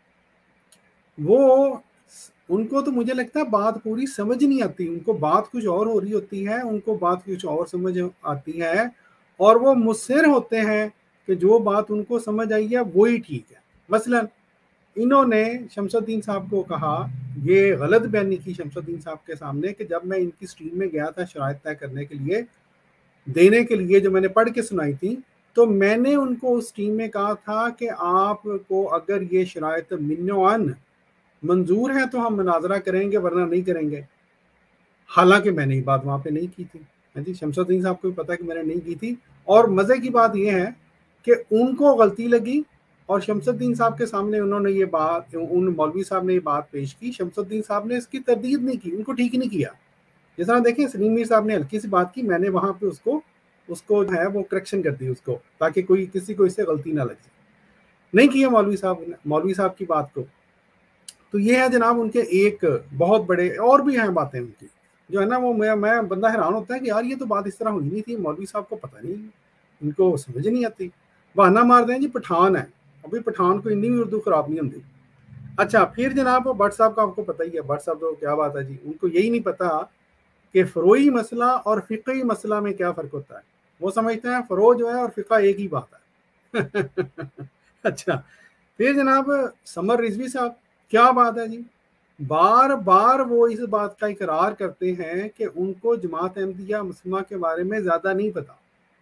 وہ ان کو تو مجھے لگتا ہے بات پوری سمجھ نہیں آتی. ان کو بات کچھ اور ہو رہی ہوتی ہے، ان کو بات کچھ اور سمجھ آتی ہے، اور وہ مصر ہوتے ہیں کہ جو بات ان کو سمجھ آئی ہے وہی ٹھیک ہے. مثلا انہوں نے شمس الدین صاحب کو کہا، یہ غلط بیانی کی شمس الدین صاحب کے سامنے کہ جب میں ان کی سٹریم میں گیا تھا شرائط طے کرنے کے لیے، دینے کے لیے، جو میں نے پڑھ کے سنائی تھی، تو میں نے ان کو اس سٹریم میں کہا تھا کہ آپ کو اگر یہ شرائط منوعاً منظور ہے تو ہم مناظرہ کریں گے، ورنہ نہیں کریں گے. حالانکہ میں نے یہ بات وہاں پہ نہیں کی تھی. جی شمس الدین صاحب کو بھی پتا کہ میں نے نہیں کی تھی. اور مزے کی بات یہ ہے کہ ان کو غلطی لگی اور شمس الدین صاحب کے سامنے انہوں نے یہ بات، ان مولوی صاحب نے یہ بات پیش کی، شمس الدین صاحب نے اس کی تردید نہیں کی، ان کو ٹھیک نہیں کیا. جس طرح دیکھیں سلیم میر صاحب نے ہلکی سی بات کی، میں نے وہاں پہ اس کو اس کو جو ہے وہ کریکشن کر دی اس کو، تاکہ کوئی کسی کو اس سے غلطی نہ لگ جائے. نہیں کیا مولوی صاحب نے مولوی صاحب کی بات کو. تو یہ ہے جناب ان کے ایک بہت بڑے، اور بھی ہیں باتیں ان کی جو ہے نا، وہ میں میں بندہ حیران ہوتا ہے کہ یار یہ تو بات اس طرح ہوئی نہیں تھی، مولوی صاحب کو پتہ نہیں، ان کو سمجھ نہیں آتی. بہانہ مار دیں جی پٹھان ہے، ابھی پٹھان کو اتنی بھی اردو خراب نہیں ہوتی. اچھا پھر جناب بٹ صاحب کا آپ کو پتہ ہی ہے، بٹ صاحب تو کیا بات ہے جی، ان کو یہی نہیں پتا کہ فروعی مسئلہ اور فقہی مسئلہ میں کیا فرق ہوتا ہے. وہ سمجھتے ہیں فروع جو ہے اور فقہ ایک ہی بات ہے. اچھا پھر جناب سمر رضوی صاحب، کیا بات ہے جی، بار بار وہ اس بات کا اقرار کرتے ہیں کہ ان کو جماعت احمدیہ مسلمہ کے بارے میں زیادہ نہیں پتا،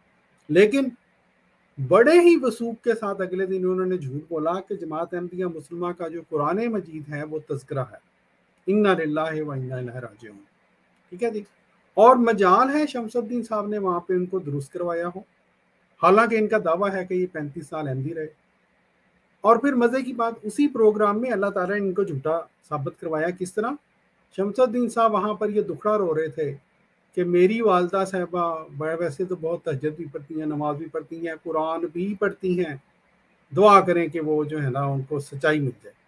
لیکن بڑے ہی وثوق کے ساتھ اگلے دن انہوں نے جھوٹ بولا کہ جماعت احمدیہ مسلمہ کا جو قرآن مجید ہے وہ تذکرہ ہے، انا للہ و انا الیہ راجعون. ٹھیک ہے جی. اور مجال ہے شمس الدین صاحب نے وہاں پہ ان کو درست کروایا ہو، حالانکہ ان کا دعویٰ ہے کہ یہ پینتیس سال احمدی رہے. اور پھر مزے کی بات، اسی پروگرام میں اللہ تعالیٰ نے ان کو جھوٹا ثابت کروایا. کس طرح؟ شمس الدین صاحب وہاں پر یہ دکھڑا رو رہے تھے کہ میری والدہ صاحبہ بڑے ویسے تو بہت تہجد بھی پڑھتی ہیں، نماز بھی پڑھتی ہیں، قرآن بھی پڑھتی ہیں، دعا کریں کہ وہ جو ہے نا ان کو سچائی مل جائے.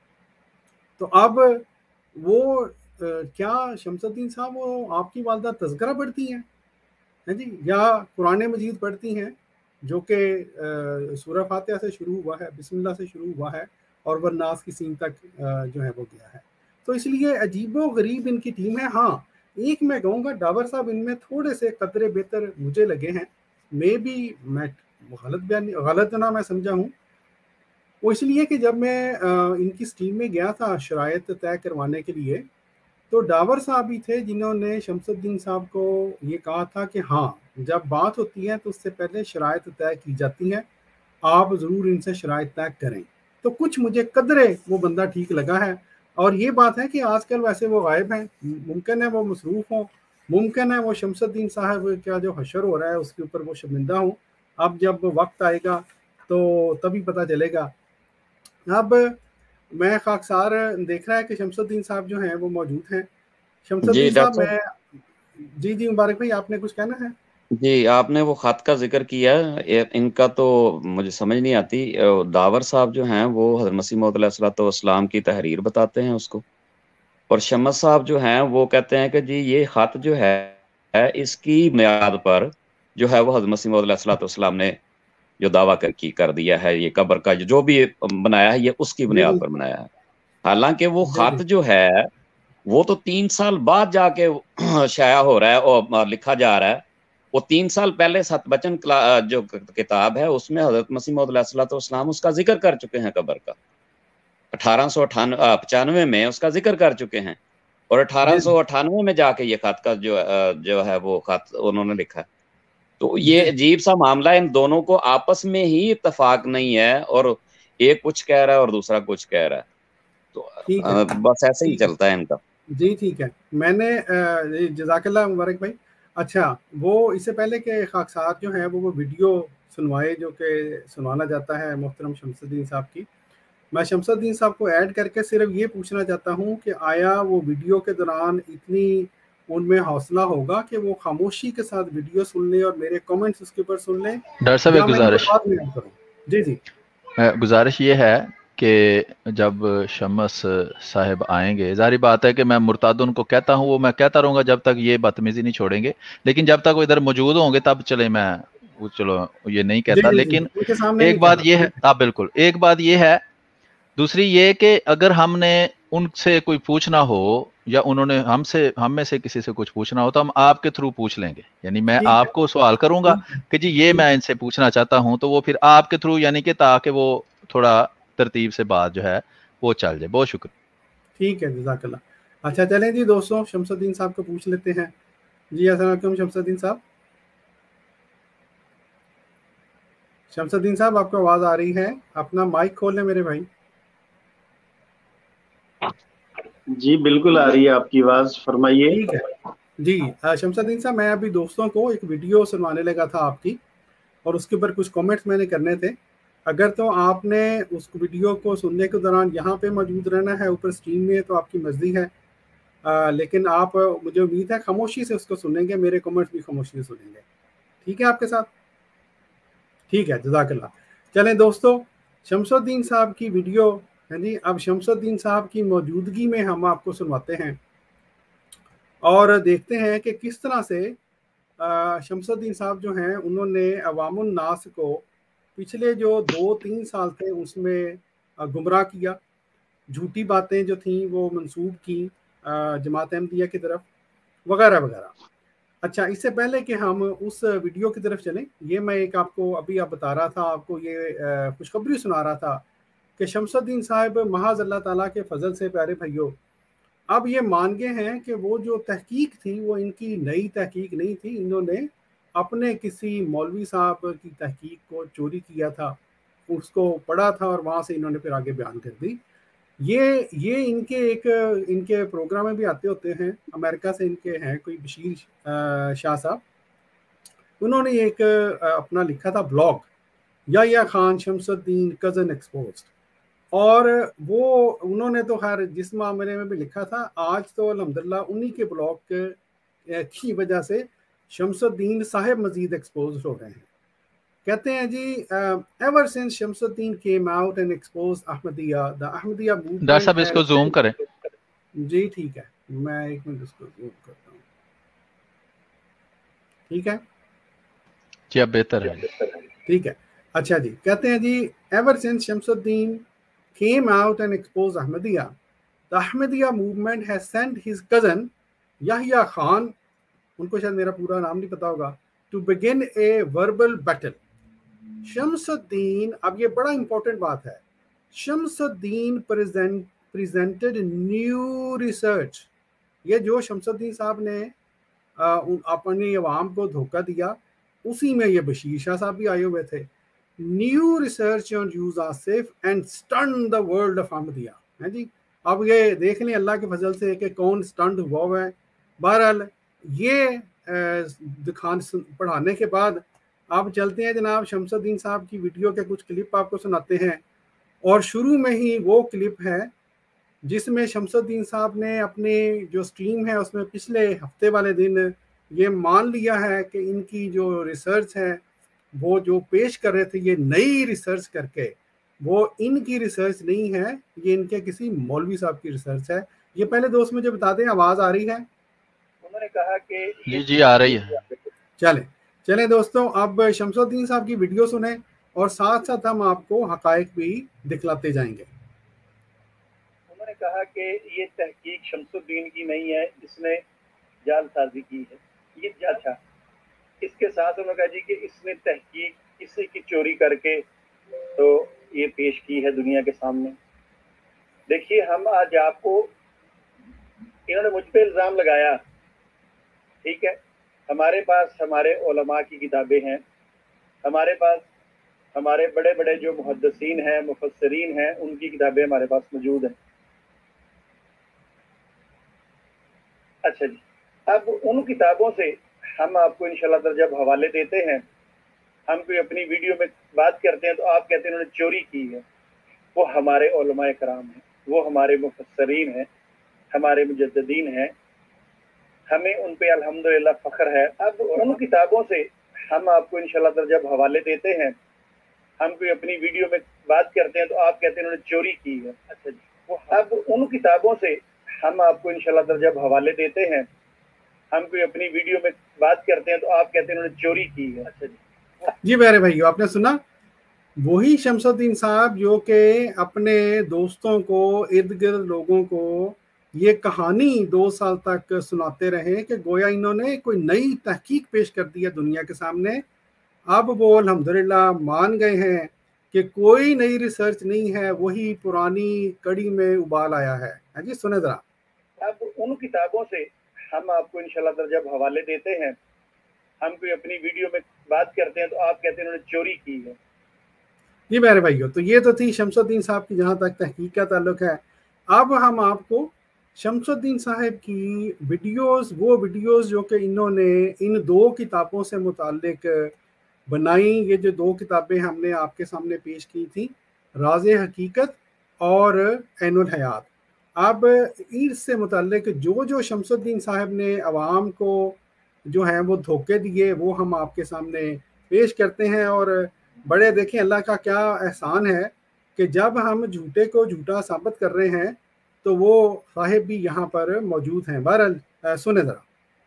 تو اب وہ کیا شمس الدین صاحب وہ آپ کی والدہ تذکرہ پڑھتی ہیں جی، یا قرآن مجید پڑھتی ہیں جو کہ سورہ فاتحہ سے شروع ہوا ہے، بسم اللہ سے شروع ہوا ہے اور والناس کی سین تک جو ہے وہ گیا ہے. تو اس لیے عجیب و غریب ان کی ٹیم ہے. ہاں ایک میں کہوں گا ڈاور صاحب ان میں تھوڑے سے قدرے بہتر مجھے لگے ہیں. میں بھی میں غلط بیان غلط نہ میں سمجھا ہوں. وہ اس لیے کہ جب میں ان کی ٹیم میں گیا تھا شرائط طے کروانے کے لیے تو ڈاور صاحب ہی تھے جنہوں نے شمس الدین صاحب کو یہ کہا تھا کہ ہاں جب بات ہوتی ہے تو اس سے پہلے شرائط طے کی جاتی ہیں, آپ ضرور ان سے شرائط طے کریں. تو کچھ مجھے قدرے وہ بندہ ٹھیک لگا ہے. اور یہ بات ہے کہ آج کل ویسے وہ غائب ہیں, ممکن ہے وہ مصروف ہوں, ممکن ہے وہ شمس الدین صاحب کا جو حشر ہو رہا ہے اس کے اوپر وہ شرمندہ ہوں. اب جب وقت آئے گا تو تبھی پتہ چلے گا. اب میں خاکسار دیکھ رہا ہے کہ شمس الدین صاحب جو ہیں وہ موجود ہیں. شمس جی الدین صاحب ڈاکٹر میں جی جی مبارک بھائی آپ نے کچھ کہنا ہے؟ جی آپ نے وہ خط کا ذکر کیا, ان کا تو مجھے سمجھ نہیں آتی. داور صاحب جو ہیں وہ حضرت مسیح موعود علیہ الصلوۃ والسلام کی تحریر بتاتے ہیں اس کو, اور شمس صاحب جو ہیں وہ کہتے ہیں کہ جی یہ خط جو ہے اس کی بنیاد پر جو ہے وہ حضرت مسیح موعود علیہ الصلوۃ والسلام نے جو دعویٰ کر کی کر دیا ہے, یہ قبر کا جو بھی بنایا ہے یہ اس کی جی بنیاد جی پر بنایا ہے. حالانکہ وہ جی خط جی جو ہے وہ تو تین سال بعد جا کے شائع ہو رہا ہے اور لکھا جا رہا ہے. وہ تین سال پہلے ست بچن جو کتاب ہے اس میں حضرت مسیح موعود علیہ الصلوۃ والسلام اس کا ذکر کر چکے ہیں قبر کا, اٹھارہ سو پچانوے میں اس کا ذکر کر چکے ہیں, اور اٹھارہ جی سو اٹھانوے میں جا کے یہ خط کا جو جو ہے وہ خط انہوں نے لکھا. تو جی یہ عجیب سا معاملہ, ان دونوں کو آپس میں ہی اتفاق نہیں ہے, اور ایک کچھ کہہ رہا ہے اور دوسرا کچھ کہہ رہا ہے. تو ٹھیک ہے بس ایسے ہی ٹھیک ہے چلتا ہے ان کا. جی ٹھیک ہے. میں نے جزاک اللہ مبارک بھائی. اچھا وہ اس سے پہلے کہ خاکسار جو ہیں وہ وہ ویڈیو سنوائے جو کہ سنوانا جاتا ہے محترم شمس الدین صاحب کی, میں شمس الدین صاحب کو ایڈ کر کے صرف یہ پوچھنا چاہتا ہوں کہ آیا وہ ویڈیو کے دوران اتنی ان میں حوصلہ ہوگا کہ وہ خاموشی کے ساتھ ویڈیو سن لیں اور میرے کمنٹس اس کے اوپر سن لیں, ڈاکٹر صاحب یا ایک میں ان کو گزارش بعد میں کروں؟ جی جی گزارش یہ ہے کہ جب شمس صاحب آئیں گے, ظاہری بات ہے کہ میں مرتاد ان کو کہتا ہوں, وہ میں کہتا رہوں گا جب تک یہ بدتمیزی نہیں چھوڑیں گے, لیکن جب تک وہ ادھر موجود ہوں گے تب چلے میں وہ چلو یہ نہیں جی کہتا. جی جی لیکن ان کے سامنے ایک نہیں بات کہنا. یہ ہے, ہاں بالکل, ایک بات یہ ہے, دوسری یہ کہ اگر ہم نے ان سے کوئی پوچھنا ہو یا انہوں نے ہم سے ہم میں سے کسی سے کچھ پوچھنا ہو تو ہم آپ کے تھرو پوچھ لیں گے. یعنی میں ٹھیک ہے آپ کو سوال کروں گا ٹھیک ہے کہ جی یہ ٹھیک میں ان سے پوچھنا چاہتا ہوں, تو وہ پھر آپ کے تھرو, یعنی کہ تاکہ وہ تھوڑا ترتیب سے بات جو ہے وہ چل جائے. بہت شکریہ. ٹھیک ہے جزاک اللہ. اچھا چلیں جی دوستوں شمس الدین صاحب کو پوچھ لیتے ہیں. جی السلام علیکم شمس الدین صاحب. شمس الدین صاحب آپ کو آواز آ رہی ہے؟ اپنا مائک کھول لیں میرے بھائی. جی بالکل آ رہی ہے آپ کی آواز, فرمائیے. ٹھیک ہے جی شمس الدین صاحب, میں ابھی دوستوں کو ایک ویڈیو سنوانے لگا تھا آپ کی, اور اس کے اوپر کچھ کامنٹس میں نے کرنے تھے. اگر تو آپ نے اس ویڈیو کو سننے کے دوران یہاں پہ موجود رہنا ہے اوپر اسکرین میں تو آپ کی مرضی ہے, آ, لیکن آپ مجھے امید ہے خاموشی سے اس کو سنیں گے, میرے کامنٹس بھی خاموشی سے سنیں گے. ٹھیک ہے آپ کے ساتھ؟ ٹھیک ہے جزاک اللہ. چلیں دوستو شمس الدین صاحب کی ویڈیو ہے جی, اب شمس الدین صاحب کی موجودگی میں ہم آپ کو سنواتے ہیں اور دیکھتے ہیں کہ کس طرح سے شمس الدین صاحب جو ہیں انہوں نے عوام الناس کو پچھلے جو دو تین سال تھے اس میں گمراہ کیا, جھوٹی باتیں جو تھیں وہ منسوب کی جماعت احمدیہ کی طرف وغیرہ وغیرہ. اچھا اس سے پہلے کہ ہم اس ویڈیو کی طرف چلیں, یہ میں ایک آپ کو ابھی آپ بتا رہا تھا, آپ کو یہ خوشخبری سنا رہا تھا کہ شمس الدین صاحب محض اللہ تعالیٰ کے فضل سے پیارے بھائیوں اب یہ مان گئے ہیں کہ وہ جو تحقیق تھی وہ ان کی نئی تحقیق نہیں تھی, انہوں نے اپنے کسی مولوی صاحب کی تحقیق کو چوری کیا تھا, اس کو پڑھا تھا اور وہاں سے انہوں نے پھر آگے بیان کر دی. یہ یہ ان کے ایک ان کے پروگرام میں بھی آتے ہوتے ہیں, امریکہ سے ان کے ہیں کوئی بشیر شاہ صاحب, انہوں نے ایک اپنا لکھا تھا بلاگ, یحییٰ خان شمس الدین کزن ایکسپوزڈ, اور وہ انہوں نے تو خیر جس معاملے میں بھی لکھا تھا, آج تو الحمدللہ انہی کے بلاگ کی وجہ سے شمس الدین صاحب مزید ایکسپوز ہو رہے ہیں. کہتے ہیں جی ever since Shams Uddin came out and exposed Ahmadiyya, the Ahmadiyya doctor movement صاحب اس کو has زوم کریں. جی ٹھیک ہے, میں ایک منٹ اس کو زوم کرتا ہوں. ٹھیک ہے جی اب بہتر ہے. ٹھیک ہے. اچھا جی, کہتے ہیں جی ever since Shams Uddin came out and exposed Ahmadiyya, the Ahmadiyya movement has sent his cousin Yahya Khan, उनको शायद मेरा पूरा नाम नहीं पता होगा, to begin a verbal battle. Shamsuddin, अब ये बड़ा इंपॉर्टेंट बात है, Shamsuddin present presented new research. ये जो शमसुद्दीन साहब ने अपनी अवाम को धोखा दिया, उसी में ये बशीर शाह साहब भी आए हुए थे। New research on use Asif and stun the world of Ahmadiyya, है जी। अब ये देख लें अल्लाह के फजल से कि कौन स्टंट हुआ हुआ है। बहरहाल ये दिखान पढ़ाने के बाद आप चलते हैं जनाब शमसुद्दीन साहब की वीडियो के कुछ क्लिप आपको सुनाते हैं। और शुरू में ही वो क्लिप है जिसमें शमसुद्दीन साहब ने अपने जो स्ट्रीम है उसमें पिछले हफ्ते वाले दिन ये मान लिया है कि इनकी जो रिसर्च है वो जो पेश कर रहे थे ये नई रिसर्च करके, वो इनकी रिसर्च नहीं है, ये इनके किसी मौलवी साहब की रिसर्च है। ये पहले दोस्त मुझे बता दें, आवाज़ आ रही है? उन्होंने कहा कि जी जी आ रही है। चले चले दोस्तों, अब शमसुद्दीन साहब की वीडियो सुने और साथ साथ हम आपको हकायक भी दिखलाते जाएंगे। उन्होंने कहा कि ये तहकीक शमसुद्दीन की नहीं है, इसने जालसाजी की है। ये अच्छा, इसके साथ उन्होंने कहा जी कि इसने तहकीक किसी की चोरी करके तो ये पेश की है दुनिया के सामने। देखिए, हम आज आपको, इन्होंने मुझ पे इल्ज़ाम लगाया, ठीक है, हमारे पास हमारे उलमा की किताबें हैं, हमारे पास हमारे बड़े बड़े जो मुहद्दिसीन हैं, मुफस्सिरीन हैं, उनकी किताबें हमारे पास मौजूद हैं। अच्छा जी, अब उन किताबों से हम आपको इंशाल्लाह जब हवाले देते हैं, हम कोई अपनी वीडियो में बात करते हैं तो आप कहते हैं उन्होंने चोरी की है। वो हमारे उलमाए कराम हैं, वो हमारे मुफस्सिरीन हैं, हमारे मुजद्दिदीन हैं, हमें उन पे अल्हम्दुलिल्लाह फ़ख्र है। अब उन किताबों से हम आपको इंशाल्लाह जब हवाले देते हैं, हम कोई अपनी वीडियो में बात करते हैं तो आप कहते हैं उन्होंने चोरी की है। अच्छा जी, वो अब उन किताबों से हम आपको इंशाल्लाह जब हवाले देते हैं, हम कोई अपनी वीडियो में बात करते हैं तो आप कहते हैं उन्होंने चोरी की है। अच्छा जी जी मेरे भाइयों, आपने सुना, वही शमसुद्दीन साहब जो कि अपने दोस्तों को, इर्द गिर्द लोगों को ये कहानी दो साल तक सुनाते रहे कि गोया इन्होंने कोई नई तहकीक पेश कर दी है दुनिया के सामने। अब वो अल्हम्दुलिल्लाह मान गए हैं कि कोई नई रिसर्च नहीं है, वही पुरानी कड़ी में उबाल आया है। है जी, सुने जरा। अब उन किताबों से हम आपको इंशाल्लाह जब हवाले देते हैं, हम कोई अपनी वीडियो में बात करते हैं तो आप कहते हैं उन्होंने चोरी की है। जी मेरे भाइयों, तो ये तो थी शमसुद्दीन साहब की जहाँ तक तहकीक का ताल्लुक है। अब हम आपको शमसुद्दीन साहब की वीडियोस, वो वीडियोस जो कि इन्होंने इन दो किताबों से मुताल्लिक बनाई, ये जो दो किताबें हमने आपके सामने पेश की थी, राज़े हकीकत और ऐनुल हयात। अब इससे मुताल्लिक जो जो शमसुद्दीन साहब ने अवाम को जो है वो धोखे दिए, वो हम आपके सामने पेश करते हैं। और बड़े देखें अल्लाह का क्या एहसान है कि जब हम झूठे को झूठा साबित कर रहे हैं तो वो साहिब भी यहाँ पर मौजूद हैं। बहरहाल सुने ज़रा।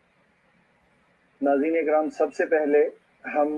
नाज़रीन इकराम, सबसे पहले हम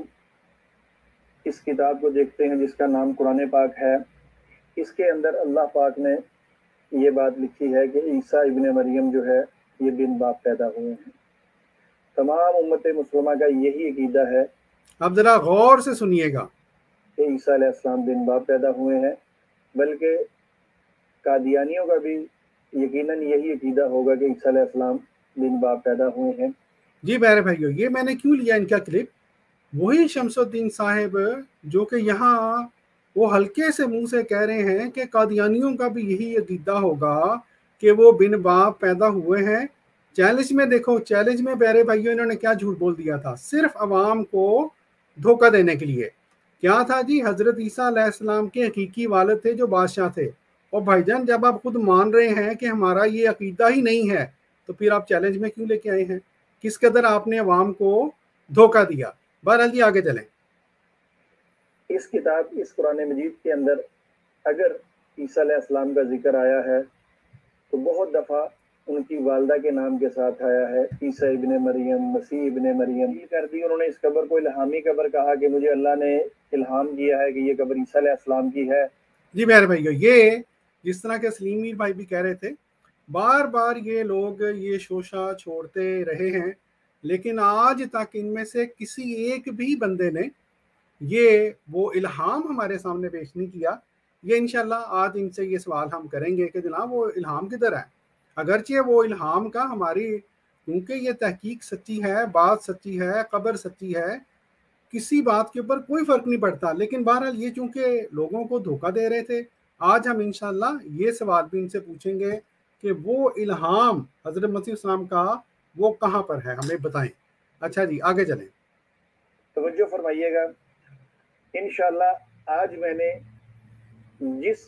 इस किताब को देखते हैं जिसका नाम कुरान पाक है। इसके अंदर अल्लाह पाक ने ये बात लिखी है कि ईसा इब्ने मरियम जो है ये बिन बाप पैदा हुए हैं। तमाम उम्मत मुसलमा का यही अकीदा है। अब ज़रा गौर से सुनिएगा कि ईसा अलैहिस्सलाम बिन बाप पैदा हुए हैं, बल्कि कादियानियों का भी यकीनन यही अकीदा होगा कि ईसा अलैहिस्सलाम बिन बाप पैदा हुए हैं। जी मेरे भाइयों, ये मैंने क्यों लिया इनका क्लिप, वही शमसुद्दीन साहिब जो कि यहाँ वो हल्के से मुंह से कह रहे हैं कि कादियानियों का भी यही अकीदा होगा कि वो बिन बाप पैदा हुए हैं। चैलेंज में देखो, चैलेंज में प्यारे भाइयों इन्होंने क्या झूठ बोल दिया था, सिर्फ अवाम को धोखा देने के लिए। क्या था जी, हज़रत ईसा अलैहिस्सलाम के हकीकी वालिद थे जो बादशाह थे। और भाईजान, जब आप खुद मान रहे हैं कि हमारा ये अकीदा ही नहीं है तो फिर आप चैलेंज में क्यों लेके आए हैं? किस कदर आपने अवाम को धोखा दिया। बहरहाल जी आगे चलें। इस किताब, इस कुरान मजीद के अंदर अगर ईसा अलैहिस्सलाम का जिक्र आया है तो बहुत दफ़ा उनकी वालदा के नाम के साथ आया है, ईसा इब्ने मरियम, मसीह इब्ने मरियम कर दी उन्होंने। इस कब्र को इल्हामी कब्र कहा कि मुझे अल्लाह ने इल्हाम किया है कि ये कब्र ईसा अलैहिस्सलाम की है। जी मेरे भाइयों, ये जिस तरह के सलीम मीर भाई भी कह रहे थे बार बार ये लोग ये शोशा छोड़ते रहे हैं, लेकिन आज तक इनमें से किसी एक भी बंदे ने ये वो इल्हाम हमारे सामने पेश नहीं किया। ये इंशाल्लाह आज इनसे ये सवाल हम करेंगे कि जनाब वो इल्हाम किधर है। अगरचे वो इल्हाम का हमारी, क्योंकि ये तहकीक सच्ची है, बात सच्ची है, खबर सच्ची है, किसी बात के ऊपर कोई फ़र्क नहीं पड़ता, लेकिन बहरहाल ये चूँकि लोगों को धोखा दे रहे थे, आज हम इंशाल्लाह ये सवाल भी इनसे पूछेंगे कि वो इल्हाम हज़रत मसीह इस्लाम का वो कहाँ पर है, हमें बताएं। अच्छा जी, आगे चलें। तवज्जो फरमाइएगा। इंशाल्लाह आज मैंने जिस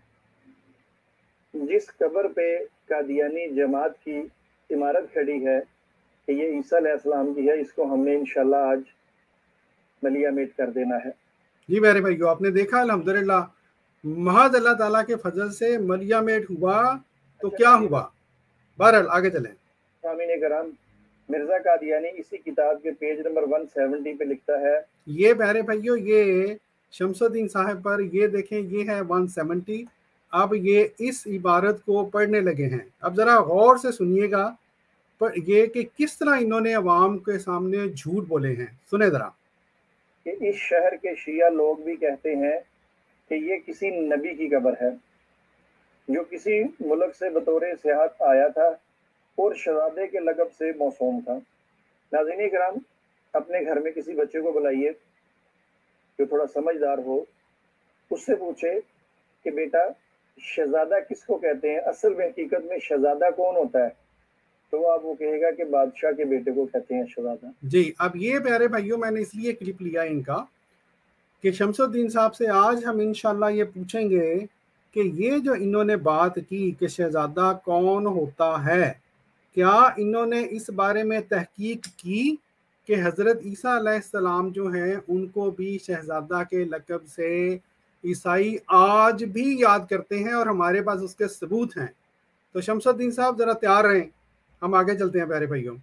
जिस कब्र पे कादियानी जमात की इमारत खड़ी है कि ये ईसा अलैहिस्सलाम की है, इसको हमने इंशाल्लाह आज मलिया मेट कर देना है। जी मेरे भाइयों, आपने देखा अल्हम्दुलिल्लाह महज अल्लाह ताला के फजल से मलिया मेट हुआ तो अच्छा, क्या हुआ। बहरहाल आगे चलें। सामीन कराम, मिर्जा कादियानी इसी किताब के पेज नंबर एक सौ सत्तर पे लिखता है, ये प्यारे भाइयों ये शमसुद्दीन साहब पर ये देखें, ये है एक सौ सत्तर। अब ये इस इबारत को पढ़ने लगे हैं। अब ज़रा गौर से सुनिएगा पर ये कि किस तरह इन्होंने अवाम के सामने झूठ बोले हैं, सुने ज़रा। कि इस शहर के शिया लोग भी कहते हैं कि ये किसी नबी की कब्र है जो किसी मुल्क से बतौर सियाहत आया था और शहजादे के लक़ब से मौसूम था। नाज़रीन किराम, अपने घर में किसी बच्चे को बुलाइए जो थोड़ा समझदार हो, उससे पूछे कि बेटा शहजादा किसको कहते हैं, असल में हकीकत में शहजादा कौन होता है, तो आप वो कहेगा कि बादशाह के बेटे को कहते हैं शहजादा। जी, अब ये प्यारे भाइयों मैंने इसलिए क्लिप लिया इनका कि शमसुद्दीन साहब से आज हम इंशाल्लाह ये पूछेंगे कि ये जो इन्होंने बात की कि शहजादा कौन होता है, क्या इन्होंने इस बारे में तहकीक की कि हज़रत ईसा अलैहिस्सलाम जो हैं उनको भी शहजादा के लक़ब से ईसाई आज भी याद करते हैं और हमारे पास उसके सबूत हैं। तो शमसुद्दीन साहब ज़रा तैयार रहें, हम आगे चलते हैं प्यारे भाइयों।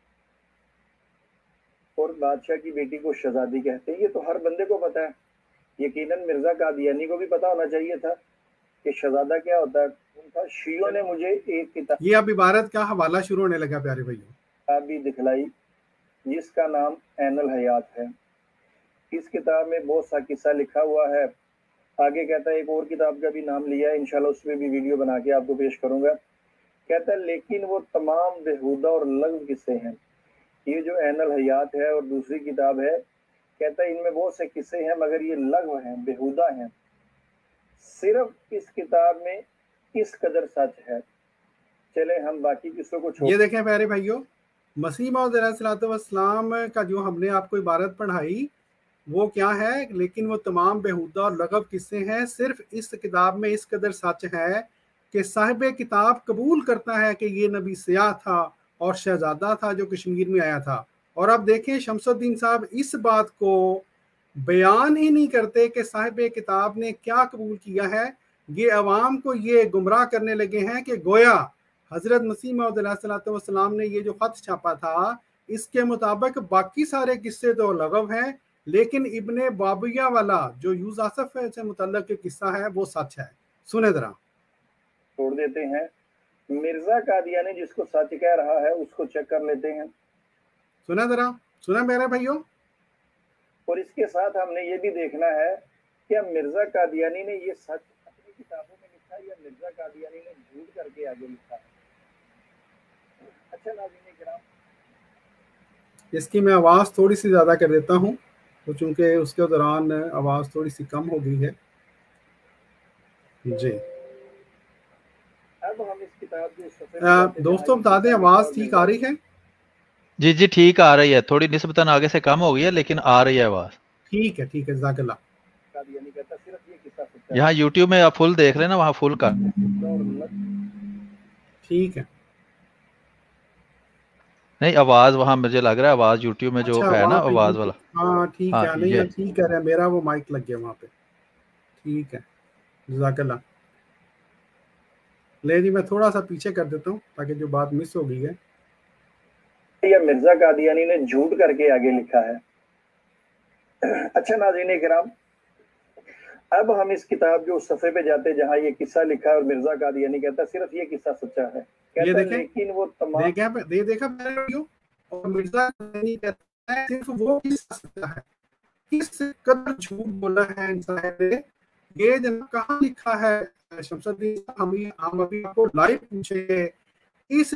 और बादशाह की बेटी को शहजादी कहते हैं, ये तो हर बंदे को पता है। यकीनन मिर्जा कादियानी को भी पता होना चाहिए था कि शहजादा क्या होता है। उनका शियों ने मुझे एक किताब, ये अब इबारत का हवाला शुरू होने लगा प्यारे भाइयों, भी दिखलाई जिसका नाम ऐनुल हयात है। इस किताब में बहुत सा किस्सा लिखा हुआ है। आगे कहता है एक और किताब का भी नाम लिया है, इंशाल्लाह उसमें भी वीडियो बना के आपको पेश करूंगा। कहता है लेकिन वो तमाम बेहुदा और लग़्व किस्से हैं। ये जो ऐनुल हयात है और दूसरी किताब है, कहता है इनमें बहुत से किस्से हैं मगर ये लग़्व हैं, बेहुदा हैं। सिर्फ इस किताब में इस कदर सच है। चले हम बाकी किस्सों को छोड़। ये देखें प्यारे भाइयों, मसीह मौऊद अलैहिस्सलाम का जो हमने आपको इबारत पढ़ाई वो क्या है, लेकिन वो तमाम बेहुदा और लग़्व किस्से हैं। सिर्फ इस किताब में इस कदर सच है कि साहिब किताब कबूल करता है कि ये नबी सियाह था और शहजादा था जो कश्मीर में आया था। और अब देखें शमसुद्दीन साहब इस बात को बयान ही नहीं करते कि साहिब किताब ने क्या कबूल किया है। ये अवाम को ये गुमराह करने लगे हैं कि गोया हज़रत मसीह मौऊद अलैहिस्सलाम ने ये जो ख़त छापा था इसके मुताबिक बाकी सारे किस्से तो लग़्व हैं, लेकिन इब्ने बाबिया वाला जो यूसुफ से मुतल्लक किस्सा है वो सच है। सुने जरा। छोड़ देते हैं। मिर्जा कादियानी जिसको सच कह रहा है उसको चेक कर लेते हैं। सुना जरा, सुना मेरे भाइयों। और इसके साथ हमने ये भी देखना है कि मिर्जा कादियानी ने ये सच अपनी किताबों में लिखा है या मिर्जा कादियानी ने झूठ करके आगे लिखा है। अच्छा नाज़रीन किराम, इसकी मैं आवाज़ थोड़ी सी ज़्यादा कर देता हूँ तो चूँकि उसके दौरान आवाज़ थोड़ी सी कम हो गई है। जी अब हम इस किताब के आ, दोस्तों बता दें आवाज़ ठीक आ रही है? जी जी ठीक आ रही है, थोड़ी निस्बतन आगे से कम हो गई है लेकिन आ रही है आवाज़। ठीक है ठीक है, जज़ाकल्लाह। यहाँ यूट्यूब में आप फुल देख रहे हैं ना, वहाँ फुल कर। ठीक है। नहीं आवाज़ वहाँ मुझे लग रहा है आवाज़ यूट्यूब में जो अच्छा, है ना आवाज़ वाला। हाँ ठीक हाँ, है, नहीं ठीक है, मेरा वो माइक लग गया वहाँ पे। ठीक है, जज़ाकल्लाह। ले जी मैं थोड़ा सा पीछे कर देता हूँ ताकि जो बात मिस हो गई है। या मिर्जा कादियानी ने झूठ करके आगे लिखा है। अच्छा नाज़रीन किराम, اب ہم اس کتاب جو صفحے پہ جاتے ہیں جہاں یہ قصہ لکھا ہے اور مرزا قادیانی کہتا صرف یہ قصہ سچا ہے، کہتا لیکن وہ تمام دیکھا اور مرزا قادیانی کہتا ہے صرف وہ قصہ سچا ہے. کس قدر جھوٹ بولا ہے انسان نے. یہ جناب کہاں لکھا ہے شمس الدین صاحب؟ ہم ہم ابھی آپ کو لائیو پوچھیں گے. اس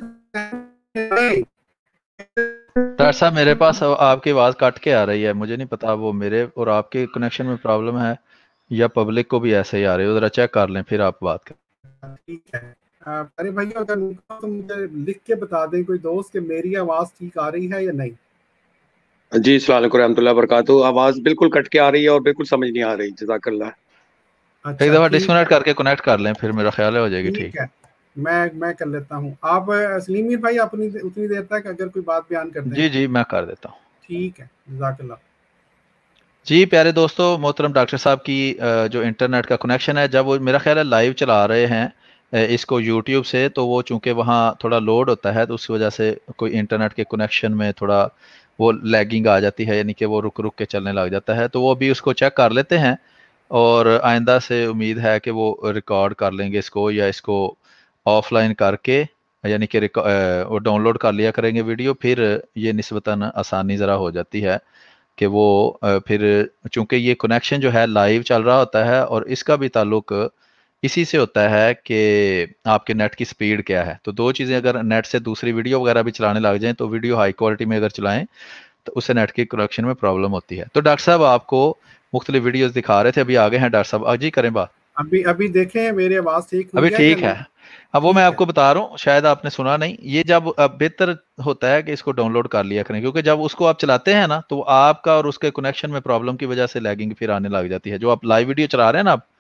ڈاکٹر صاحب میرے پاس آپ کی آواز کٹ کے آ رہی ہے، مجھے نہیں پتا وہ میرے اور آپ کے کنیکشن میں پرابلم ہے یا پبلک کو بھی ایسے ہی آ رہی ہے. ذرا چیک کر لیں پھر آپ بات کریں. ٹھیک ہے. ارے بھائی اگر مجھے لکھ کے بتا دیں کوئی دوست کہ میری آواز ٹھیک آ رہی ہے یا نہیں. جی السلام علیکم رحمۃ اللہ وبرکاتہ. آواز بالکل کٹ کے آ رہی ہے اور بالکل سمجھ نہیں آ رہی. جزاک اللہ. ایک دفعہ ڈسکنیکٹ کر کے کنیکٹ کر لیں پھر میرا خیال ہے ہو جائے گی. ٹھیک ہے میں میں کر لیتا ہوں. آپ سلیم میر بھائی اپنی اتنی دیر تک اگر کوئی بات بیان کرتے ہیں. جی جی میں کر دیتا ہوں. ٹھیک ہے جزاک اللہ. جی پیارے دوستو، محترم ڈاکٹر صاحب کی جو انٹرنیٹ کا کنیکشن ہے جب وہ میرا خیال ہے لائیو چلا رہے ہیں اس کو یوٹیوب سے، تو وہ چونکہ وہاں تھوڑا لوڈ ہوتا ہے تو اس وجہ سے کوئی انٹرنیٹ کے کنیکشن میں تھوڑا وہ لیگنگ آ جاتی ہے، یعنی کہ وہ رک رک کے چلنے لگ جاتا ہے. تو وہ بھی اس کو چیک کر لیتے ہیں اور آئندہ سے امید ہے کہ وہ ریکارڈ کر لیں گے اس کو، یا اس کو آف لائن کر کے یعنی کہ وہ ڈاؤن لوڈ کر لیا کریں گے ویڈیو. پھر یہ نسبتاً آسانی ذرا ہو جاتی ہے کہ وہ پھر چونکہ یہ کنیکشن جو ہے لائیو چل رہا ہوتا ہے اور اس کا بھی تعلق اسی سے ہوتا ہے کہ آپ کے نیٹ کی سپیڈ کیا ہے. تو دو چیزیں اگر نیٹ سے دوسری ویڈیو وغیرہ بھی چلانے لگ جائیں تو ویڈیو ہائی کوالٹی میں اگر چلائیں تو اس سے نیٹ کی کنیکشن میں پرابلم ہوتی ہے. تو ڈاکٹر صاحب آپ کو مختلف ویڈیوز دکھا رہے تھے، ابھی آگے ہیں ڈاکٹر صاحب. آج جی کریں بات. ابھی ابھی دیکھیں میری آواز ٹھیک ہوئی ابھی ٹھیک ہے. اب وہ میں آپ کو بتا رہا ہوں، شاید آپ نے سنا نہیں. یہ جب بہتر ہوتا ہے کہ اس کو ڈاؤن لوڈ کر لیا کریں، کیونکہ جب اس کو آپ چلاتے ہیں نا تو آپ کا اور اس کے کنیکشن میں پرابلم کی وجہ سے لیگنگ پھر آنے لگ جاتی ہے. جو آپ لائیو ویڈیو چلا رہے ہیں نا آپ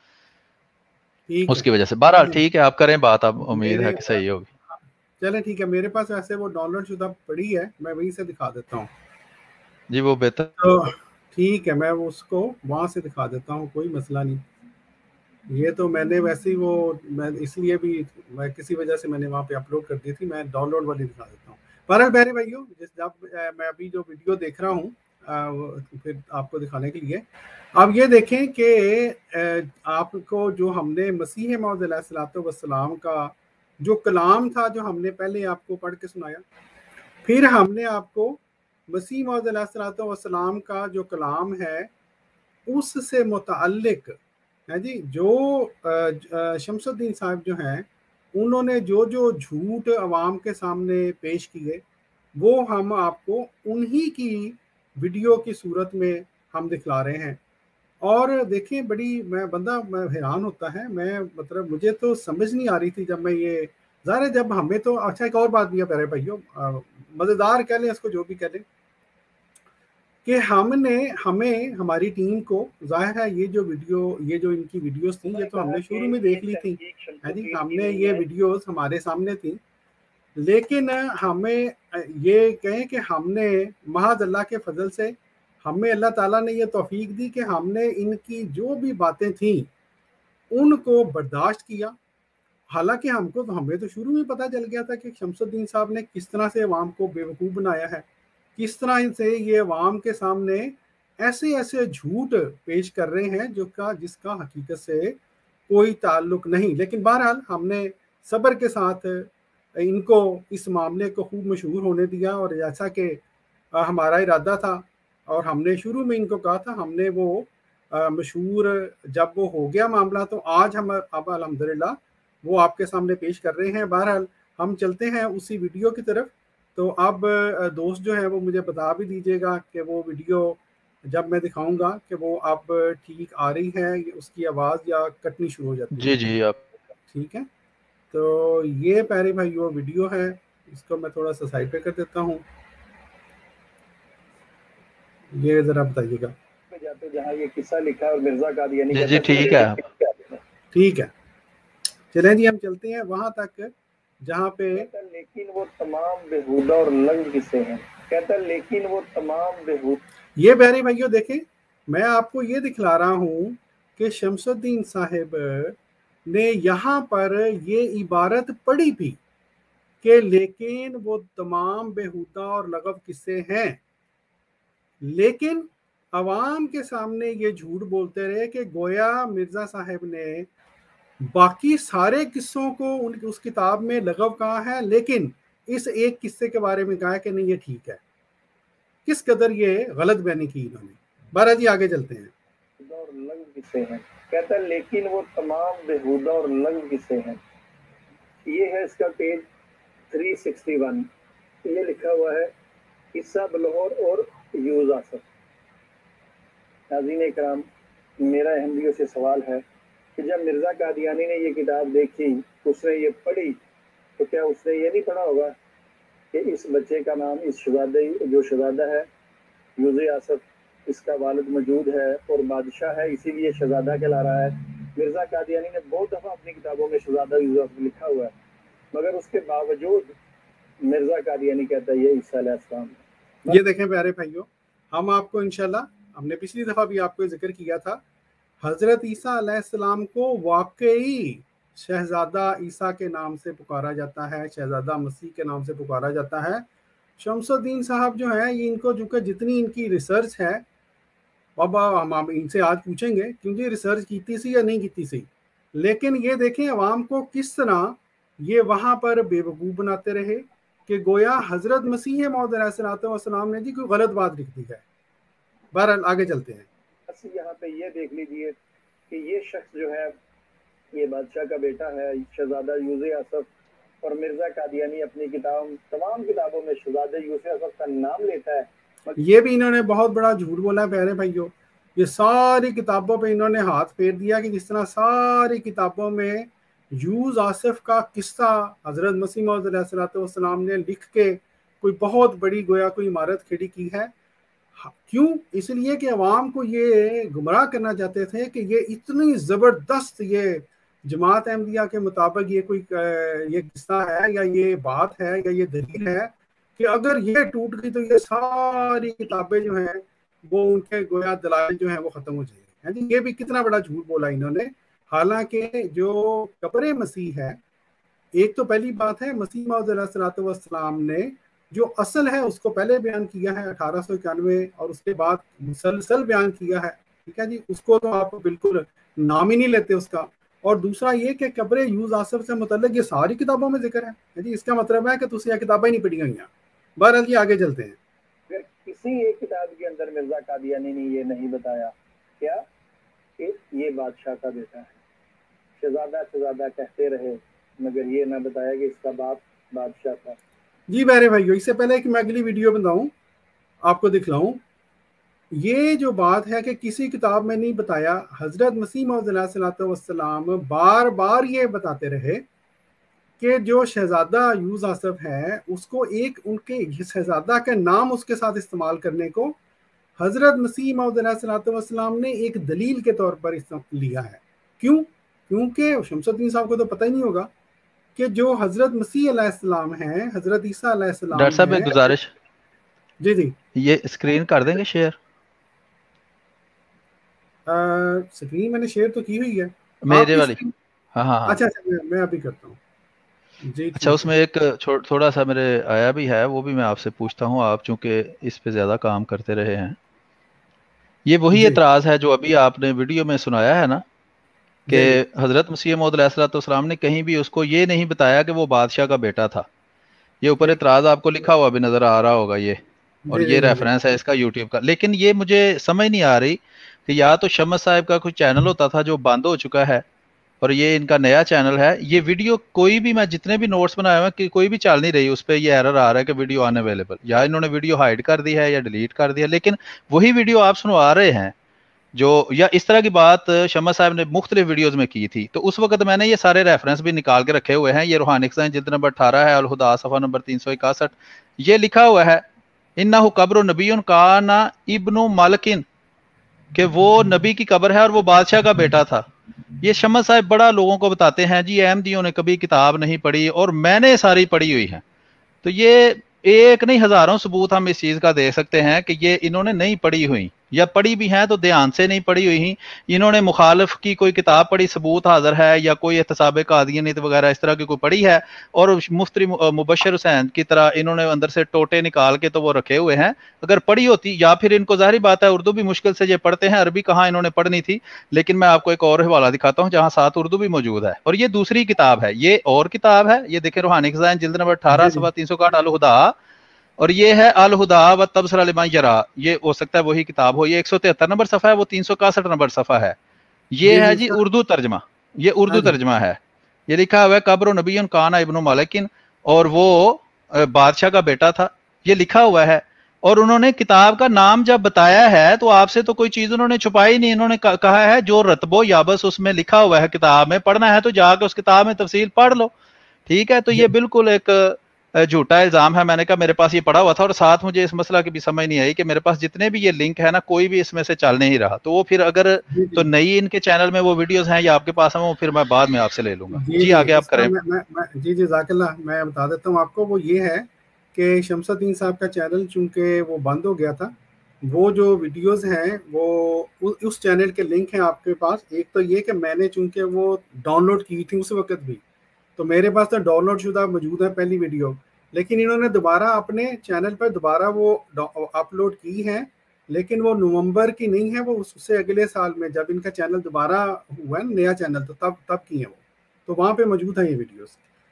اس کی وجہ سے. بہرحال ٹھیک ہے، آپ کریں بات. اب امید ہے کہ صحیح ہوگی. چلیں ٹھیک ہے. میرے پاس ویسے وہ ڈاؤن لوڈ شدہ پڑی ہے، میں وہیں سے دکھا دیتا ہوں. جی وہ بہتر. تو ٹھیک ہے، میں اس کو وہاں سے دکھا دیتا ہوں، کوئی مسئلہ نہیں. یہ تو میں نے ویسے ہی وہ میں اس لیے بھی میں کسی وجہ سے میں نے وہاں پہ اپلوڈ کر دی تھی. میں ڈاؤن لوڈ والی دکھا دیتا ہوں. بہرحال بہرے بھائیوں، جس جب میں ابھی جو ویڈیو دیکھ رہا ہوں پھر آپ کو دکھانے کے لیے، اب یہ دیکھیں کہ آپ کو جو ہم نے مسیح موعود علیہ الصلوۃ والسلام کا جو کلام تھا جو ہم نے پہلے آپ کو پڑھ کے سنایا، پھر ہم نے آپ کو مسیح موعود علیہ الصلوۃ والسلام کا جو کلام ہے اس سے متعلق ہے جی جو شمس الدین صاحب جو ہیں انہوں نے جو جو جھوٹ عوام کے سامنے پیش کیے وہ ہم آپ کو انہی کی ویڈیو کی صورت میں ہم دکھلا رہے ہیں. اور دیکھیں بڑی میں بندہ میں حیران ہوتا ہے، میں مطلب مجھے تو سمجھ نہیں آ رہی تھی جب میں یہ ظاہر ہے جب ہمیں تو اچھا ایک اور بات بھی ہے پیارے بھائیوں، مزیدار کہہ لیں اس کو جو بھی کہہ لیں، کہ ہم نے ہمیں ہماری ٹیم کو ظاہر ہے یہ جو ویڈیو یہ جو ان کی ویڈیوز تھیں یہ تو ہم نے شروع میں دیکھ لی تھیں جی، ہم نے یہ ویڈیوز ہمارے سامنے تھیں، لیکن ہمیں یہ کہیں کہ ہم نے محض اللہ کے فضل سے ہمیں اللہ تعالیٰ نے یہ توفیق دی کہ ہم نے ان کی جو بھی باتیں تھیں ان کو برداشت کیا. حالانکہ ہم کو تو ہمیں تو شروع میں پتہ چل گیا تھا کہ شمس الدین صاحب نے کس طرح سے عوام کو بیوقوف بنایا ہے، کس طرح سے یہ عوام کے سامنے ایسے ایسے جھوٹ پیش کر رہے ہیں جو کا جس کا حقیقت سے کوئی تعلق نہیں. لیکن بہرحال ہم نے صبر کے ساتھ ان کو اس معاملے کو خوب مشہور ہونے دیا، اور جیسا کہ ہمارا ارادہ تھا اور ہم نے شروع میں ان کو کہا تھا ہم نے وہ مشہور جب وہ ہو گیا معاملہ تو آج ہم اب الحمدللہ وہ آپ کے سامنے پیش کر رہے ہیں. بہرحال ہم چلتے ہیں اسی ویڈیو کی طرف. تو اب دوست جو ہے وہ مجھے بتا بھی دیجیے گا کہ وہ ویڈیو جب میں دکھاؤں گا کہ وہ اب ٹھیک آ رہی ہے، اس کی آواز یا کٹنی شروع ہو جاتی ہے. جی جی آپ ٹھیک ہے. تو یہ پیارے بھائی وہ ویڈیو ہے، اس کو میں تھوڑا سا سائڈ پہ کر دیتا ہوں. یہ ذرا بتائیے گا جہاں یہ قصہ لکھا ہے اور مرزا قادیانی جی جی ٹھیک ہے ٹھیک ہے. چلیں جی ہم چلتے ہیں وہاں تک جہاں پہ لیکن وہ تمام بےہودہ اور لنگ قصے ہیں. کہتا لیکن وہ تمام بےہود. یہ پیارے بھائیوں دیکھیں میں آپ کو یہ دکھلا رہا ہوں کہ شمس الدین صاحب نے یہاں پر یہ عبارت پڑھی بھی کہ لیکن وہ تمام بےہودہ اور لغو قصے ہیں، لیکن عوام کے سامنے یہ جھوٹ بولتے رہے کہ گویا مرزا صاحب نے باقی سارے قصوں کو ان اس کتاب میں لغو کہا ہے، لیکن اس ایک قصے کے بارے میں کہا ہے کہ نہیں یہ ٹھیک ہے۔ کس قدر یہ غلط بیانی کی انہوں نے۔ بارہ جی آگے چلتے ہیں۔ اور لغو قصے ہیں، کہتا ہے لیکن وہ تمام بےہودہ اور لغو قصے ہیں۔ یہ ہے اس کا پیج تین سو اکسٹھ، یہ لکھا ہوا ہے قصہ بلہور اور یوز آصف۔ ناظرین اکرام، میرا احمدیوں سے سوال ہے کہ جب مرزا قادیانی نے یہ کتاب دیکھی، اس نے یہ پڑھی، تو کیا اس نے یہ نہیں پڑھا ہوگا کہ اس بچے کا نام اس شہزادہ جو شہزادہ ہے یوز آصف، اس کا والد موجود ہے اور بادشاہ ہے، اسی لیے شہزادہ کہلا رہا ہے۔ مرزا قادیانی نے بہت دفعہ اپنی کتابوں میں شہزادہ یوز آصف لکھا ہوا ہے، مگر اس کے باوجود مرزا قادیانی کہتا ہے یہ عیسیٰ علیہ السلام ہے۔ یہ دیکھیں پیارے بھائیوں، ہم آپ کو انشاءاللہ، ہم نے پچھلی دفعہ بھی آپ کو ذکر کیا تھا، حضرت عیسیٰ علیہ السلام کو واقعی شہزادہ عیسیٰ کے نام سے پکارا جاتا ہے، شہزادہ مسیح کے نام سے پکارا جاتا ہے۔ شمس الدین صاحب جو ہیں، یہ ان کو جو کہ جتنی ان کی ریسرچ ہے، اب ہم ان سے آج پوچھیں گے کیونکہ ریسرچ کیتی سی یا نہیں کیتی سی، لیکن یہ دیکھیں عوام کو کس طرح یہ وہاں پر بے وقوف بناتے رہے کہ گویا حضرت مسیح موعود علیہ السلام نے جی کوئی غلط بات لکھ دی ہے۔ بہرحال آگے چلتے ہیں۔ یہاں پہ یہ دیکھ لیجئے کہ یہ شخص جو ہے یہ بادشاہ کا بیٹا ہے، شہزادہ یوز آصف، اور مرزا قادیانی اپنی کتاب تمام کتابوں میں شہزادہ یوز آصف کا نام لیتا ہے۔ یہ بھی انہوں نے بہت بڑا جھوٹ بولا ہے پیارے بھائیوں، یہ ساری کتابوں پہ انہوں نے ہاتھ پھیر دیا کہ جس طرح ساری کتابوں میں یوز آصف کا قصہ حضرت مسیح موعود علیہ السلام نے لکھ کے کوئی بہت بڑی گویا کوئی عمارت کھڑی کی ہے۔ کیوں؟ اس لیے کہ عوام کو یہ گمراہ کرنا چاہتے تھے کہ یہ اتنی زبردست یہ جماعت احمدیہ کے مطابق یہ کوئی یہ قصہ ہے یا یہ بات ہے یا یہ دلیل ہے کہ اگر یہ ٹوٹ گئی تو یہ ساری کتابیں جو ہیں وہ ان کے گویا دلائل جو ہیں وہ ختم ہو جائیں گے۔ یہ بھی کتنا بڑا جھوٹ بولا انہوں نے۔ حالانکہ جو قبر مسیح ہے، ایک تو پہلی بات ہے مسیح موعود علیہ السلام نے جو اصل ہے اس کو پہلے بیان کیا ہے اٹھارہ سو اکیانوے، اور اس کے بعد مسلسل بیان کیا ہے، ٹھیک ہے جی، اس کو تو آپ بالکل نام ہی نہیں لیتے اس کا۔ اور دوسرا یہ کہ قبر یوز آصف سے متعلق یہ ساری کتابوں میں ذکر ہے جی، اس کا مطلب ہے کہ تسی یہ کتابیں نہیں پڑھی ہوئی ہیں۔ بہرحال جی آگے چلتے ہیں۔ اگر کسی ایک کتاب کے اندر مرزا قادیانی نے یہ نہیں بتایا کیا کہ یہ بادشاہ کا بیٹا ہے، شہزادہ شہزادہ کہتے رہے، مگر یہ نہ بتایا کہ اس کا باپ بادشاہ تھا۔ جی میرے بھائیو، اس سے پہلے کہ میں اگلی ویڈیو بناؤں آپ کو دکھلاؤں، یہ جو بات ہے کہ کسی کتاب میں نہیں بتایا، حضرت مسیح موعود علیہ السلام بار بار یہ بتاتے رہے کہ جو شہزادہ یوز آصف ہے اس کو ایک ان کے شہزادہ کا نام اس کے ساتھ استعمال کرنے کو حضرت مسیح موعود علیہ السلام نے ایک دلیل کے طور پر لیا ہے۔ کیوں؟ کیونکہ شمس الدین صاحب کو تو پتہ ہی نہیں ہوگا کہ جو حضرت مسیح علیہ السلام ہیں، حضرت عیسیٰ علیہ السلام، ڈاکٹر صاحب ایک گزارش، جی جی یہ اسکرین کر دیں گے شیئر؟ اسکرین میں نے شیئر تو کی ہوئی ہے میرے والی، ہاں ہاں اچھا اچھا میں ابھی کرتا ہوں جی۔ اچھا، اس میں ایک تھوڑا سا میرے آیا بھی ہے، وہ بھی میں آپ سے پوچھتا ہوں، آپ چونکہ اس پہ زیادہ کام کرتے رہے ہیں۔ یہ وہی اعتراض ہے جو ابھی آپ نے ویڈیو میں سنایا ہے نا، کہ حضرت مسیح موعود علیہ السلام نے کہیں بھی اس کو یہ نہیں بتایا کہ وہ بادشاہ کا بیٹا تھا۔ یہ اوپر اعتراض آپ کو لکھا ہوا بھی نظر آ رہا ہوگا یہ، اور یہ ریفرنس ہے اس کا یوٹیوب کا۔ لیکن یہ مجھے سمجھ نہیں آ رہی کہ یا تو شمس صاحب کا کوئی چینل ہوتا تھا جو بند ہو چکا ہے اور یہ ان کا نیا چینل ہے، یہ ویڈیو کوئی بھی، میں جتنے بھی نوٹس بنائے ہوئے ہیں کوئی بھی چل نہیں رہی، اس پہ یہ ایرر آ رہا ہے کہ ویڈیو ان اویلیبل، یا انہوں نے ویڈیو ہائڈ کر دی ہے یا ڈیلیٹ کر دیا۔ لیکن وہی ویڈیو آپ سنوا رہے ہیں جو، یا اس طرح کی بات شمس صاحب نے مختلف ویڈیوز میں کی تھی، تو اس وقت میں نے یہ سارے ریفرنس بھی نکال کے رکھے ہوئے ہیں۔ یہ روحانی خزائن جلد نمبر اٹھارہ ہے، الہدا صفحہ نمبر تین سو اکاسٹھ، یہ لکھا ہوا ہے انہ قبر نبی کان ابن مالکن، کہ وہ نبی کی قبر ہے اور وہ بادشاہ کا بیٹا تھا۔ یہ شمس صاحب بڑا لوگوں کو بتاتے ہیں جی احمدیوں نے کبھی کتاب نہیں پڑھی، اور میں نے ساری پڑھی ہوئی ہیں۔ تو یہ ایک نہیں ہزاروں ثبوت ہم اس چیز کا دے سکتے ہیں کہ یہ انہوں نے نہیں پڑھی ہوئی، یا پڑھی بھی ہیں تو دھیان سے نہیں پڑھی ہوئی. انہوں نے مخالف کی کوئی کتاب پڑھی, ثبوت حاضر ہے, یا کوئی احتساب قادیانیت وغیرہ اس طرح کی کوئی پڑھی ہے, اور مفتی مبشر حسین کی طرح انہوں نے اندر سے ٹوٹے نکال کے تو وہ رکھے ہوئے ہیں. اگر پڑھی ہوتی, یا پھر ان کو ظاہری بات ہے اردو بھی مشکل سے یہ پڑھتے ہیں, عربی کہاں انہوں نے پڑھنی تھی. لیکن میں آپ کو ایک اور حوالہ دکھاتا ہوں جہاں ساتھ اردو بھی موجود ہے, اور یہ دوسری کتاب ہے, یہ اور کتاب ہے, یہ دیکھیں روحانی خزائن جلد نمبر اٹھارہ صفحہ تین سو اکاٹھ الہدا, اور یہ ہے الہدا و تبصرہ لمن یرا, یہ ہو سکتا ہے وہی کتاب ہو. یہ ایک سو تہتر نمبر صفحہ ہے, وہ تین سو اکسٹھ نمبر صفحہ ہے. یہ ہے جی اردو ترجمہ, یہ اردو ترجمہ ہے. یہ لکھا ہوا ہے قبر نبی کان ابن مالکن, اور وہ بادشاہ کا بیٹا تھا, یہ لکھا ہوا ہے. اور انہوں نے کتاب کا نام جب بتایا ہے تو آپ سے تو کوئی چیز انہوں نے چھپائی نہیں. انہوں نے کہا ہے جو رتب و یابس اس میں لکھا ہوا ہے کتاب میں, پڑھنا ہے تو جا کے اس کتاب میں تفصیل پڑھ لو. ٹھیک ہے, تو یہ بالکل ایک جھوٹا الزام ہے. میں نے کہا میرے پاس یہ پڑا ہوا تھا, اور ساتھ مجھے اس مسئلہ کی بھی سمجھ نہیں آئی کہ میرے پاس جتنے بھی یہ لنک ہے نا, کوئی بھی اس میں سے چل نہیں رہا. تو وہ پھر اگر تو نئی ان کے چینل میں وہ ویڈیوز ہیں یا آپ کے پاس ہیں, وہ پھر میں بعد میں آپ سے لے لوں گا. جی آگے آپ کریں. جی جی جزاک اللہ. میں بتا دیتا ہوں آپ کو, وہ یہ ہے کہ شمس الدین صاحب کا چینل چونکہ وہ بند ہو گیا تھا, وہ جو ویڈیوز ہیں وہ اس چینل کے لنک ہیں آپ کے پاس. ایک تو یہ کہ میں نے چونکہ وہ ڈاؤن لوڈ کی تھی اس وقت بھی, تو میرے پاس تو ڈاؤن لوڈ شدہ موجود ہے پہلی ویڈیو, لیکن انہوں نے دوبارہ اپنے چینل پر دوبارہ وہ اپلوڈ کی ہیں, لیکن وہ نومبر کی نہیں ہے, وہ اس سے اگلے سال میں جب ان کا چینل دوبارہ ہوا ہے نیا چینل, تو تب تب کی ہیں وہ, تو وہاں پہ موجود ہیں یہ ویڈیوز.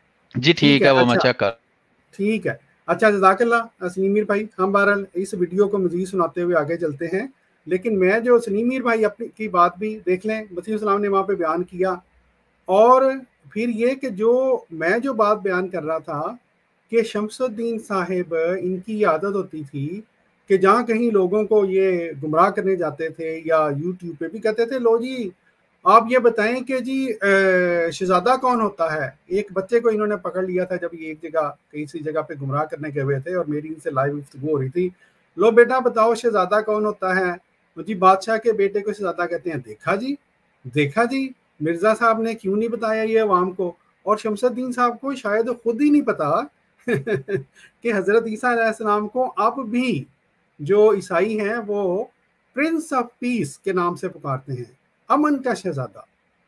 جی ٹھیک ہے, وہ میں چیک کر. ٹھیک ہے, اچھا جزاک اللہ سلیم میر بھائی. ہم بہرحال اس ویڈیو کو مزید سناتے ہوئے آگے چلتے ہیں, لیکن میں جو سلیم میر بھائی اپنی کی بات بھی دیکھ لیں, مسیح السلام نے وہاں پہ بیان کیا, اور پھر یہ کہ جو میں جو بات بیان کر رہا تھا کہ شمس الدین صاحب ان کی عادت ہوتی تھی کہ جہاں کہیں لوگوں کو یہ گمراہ کرنے جاتے تھے یا یوٹیوب پہ بھی کہتے تھے لو جی آپ یہ بتائیں کہ جی شہزادہ کون ہوتا ہے. ایک بچے کو انہوں نے پکڑ لیا تھا جب یہ ایک جگہ کسی جگہ پہ گمراہ کرنے گئے ہوئے تھے, اور میری ان سے لائیو گفتگو ہو رہی تھی, لو بیٹا بتاؤ شہزادہ کون ہوتا ہے. جی بادشاہ کے بیٹے کو شہزادہ کہتے ہیں. دیکھا جی دیکھا جی مرزا صاحب نے کیوں نہیں بتایا یہ عوام کو, اور شمس الدین صاحب کو شاید خود ہی نہیں پتا کہ حضرت عیسیٰ علیہ السلام کو اب بھی جو عیسائی ہیں وہ پرنس آف پیس کے نام سے پکارتے ہیں, امن کا شہزادہ.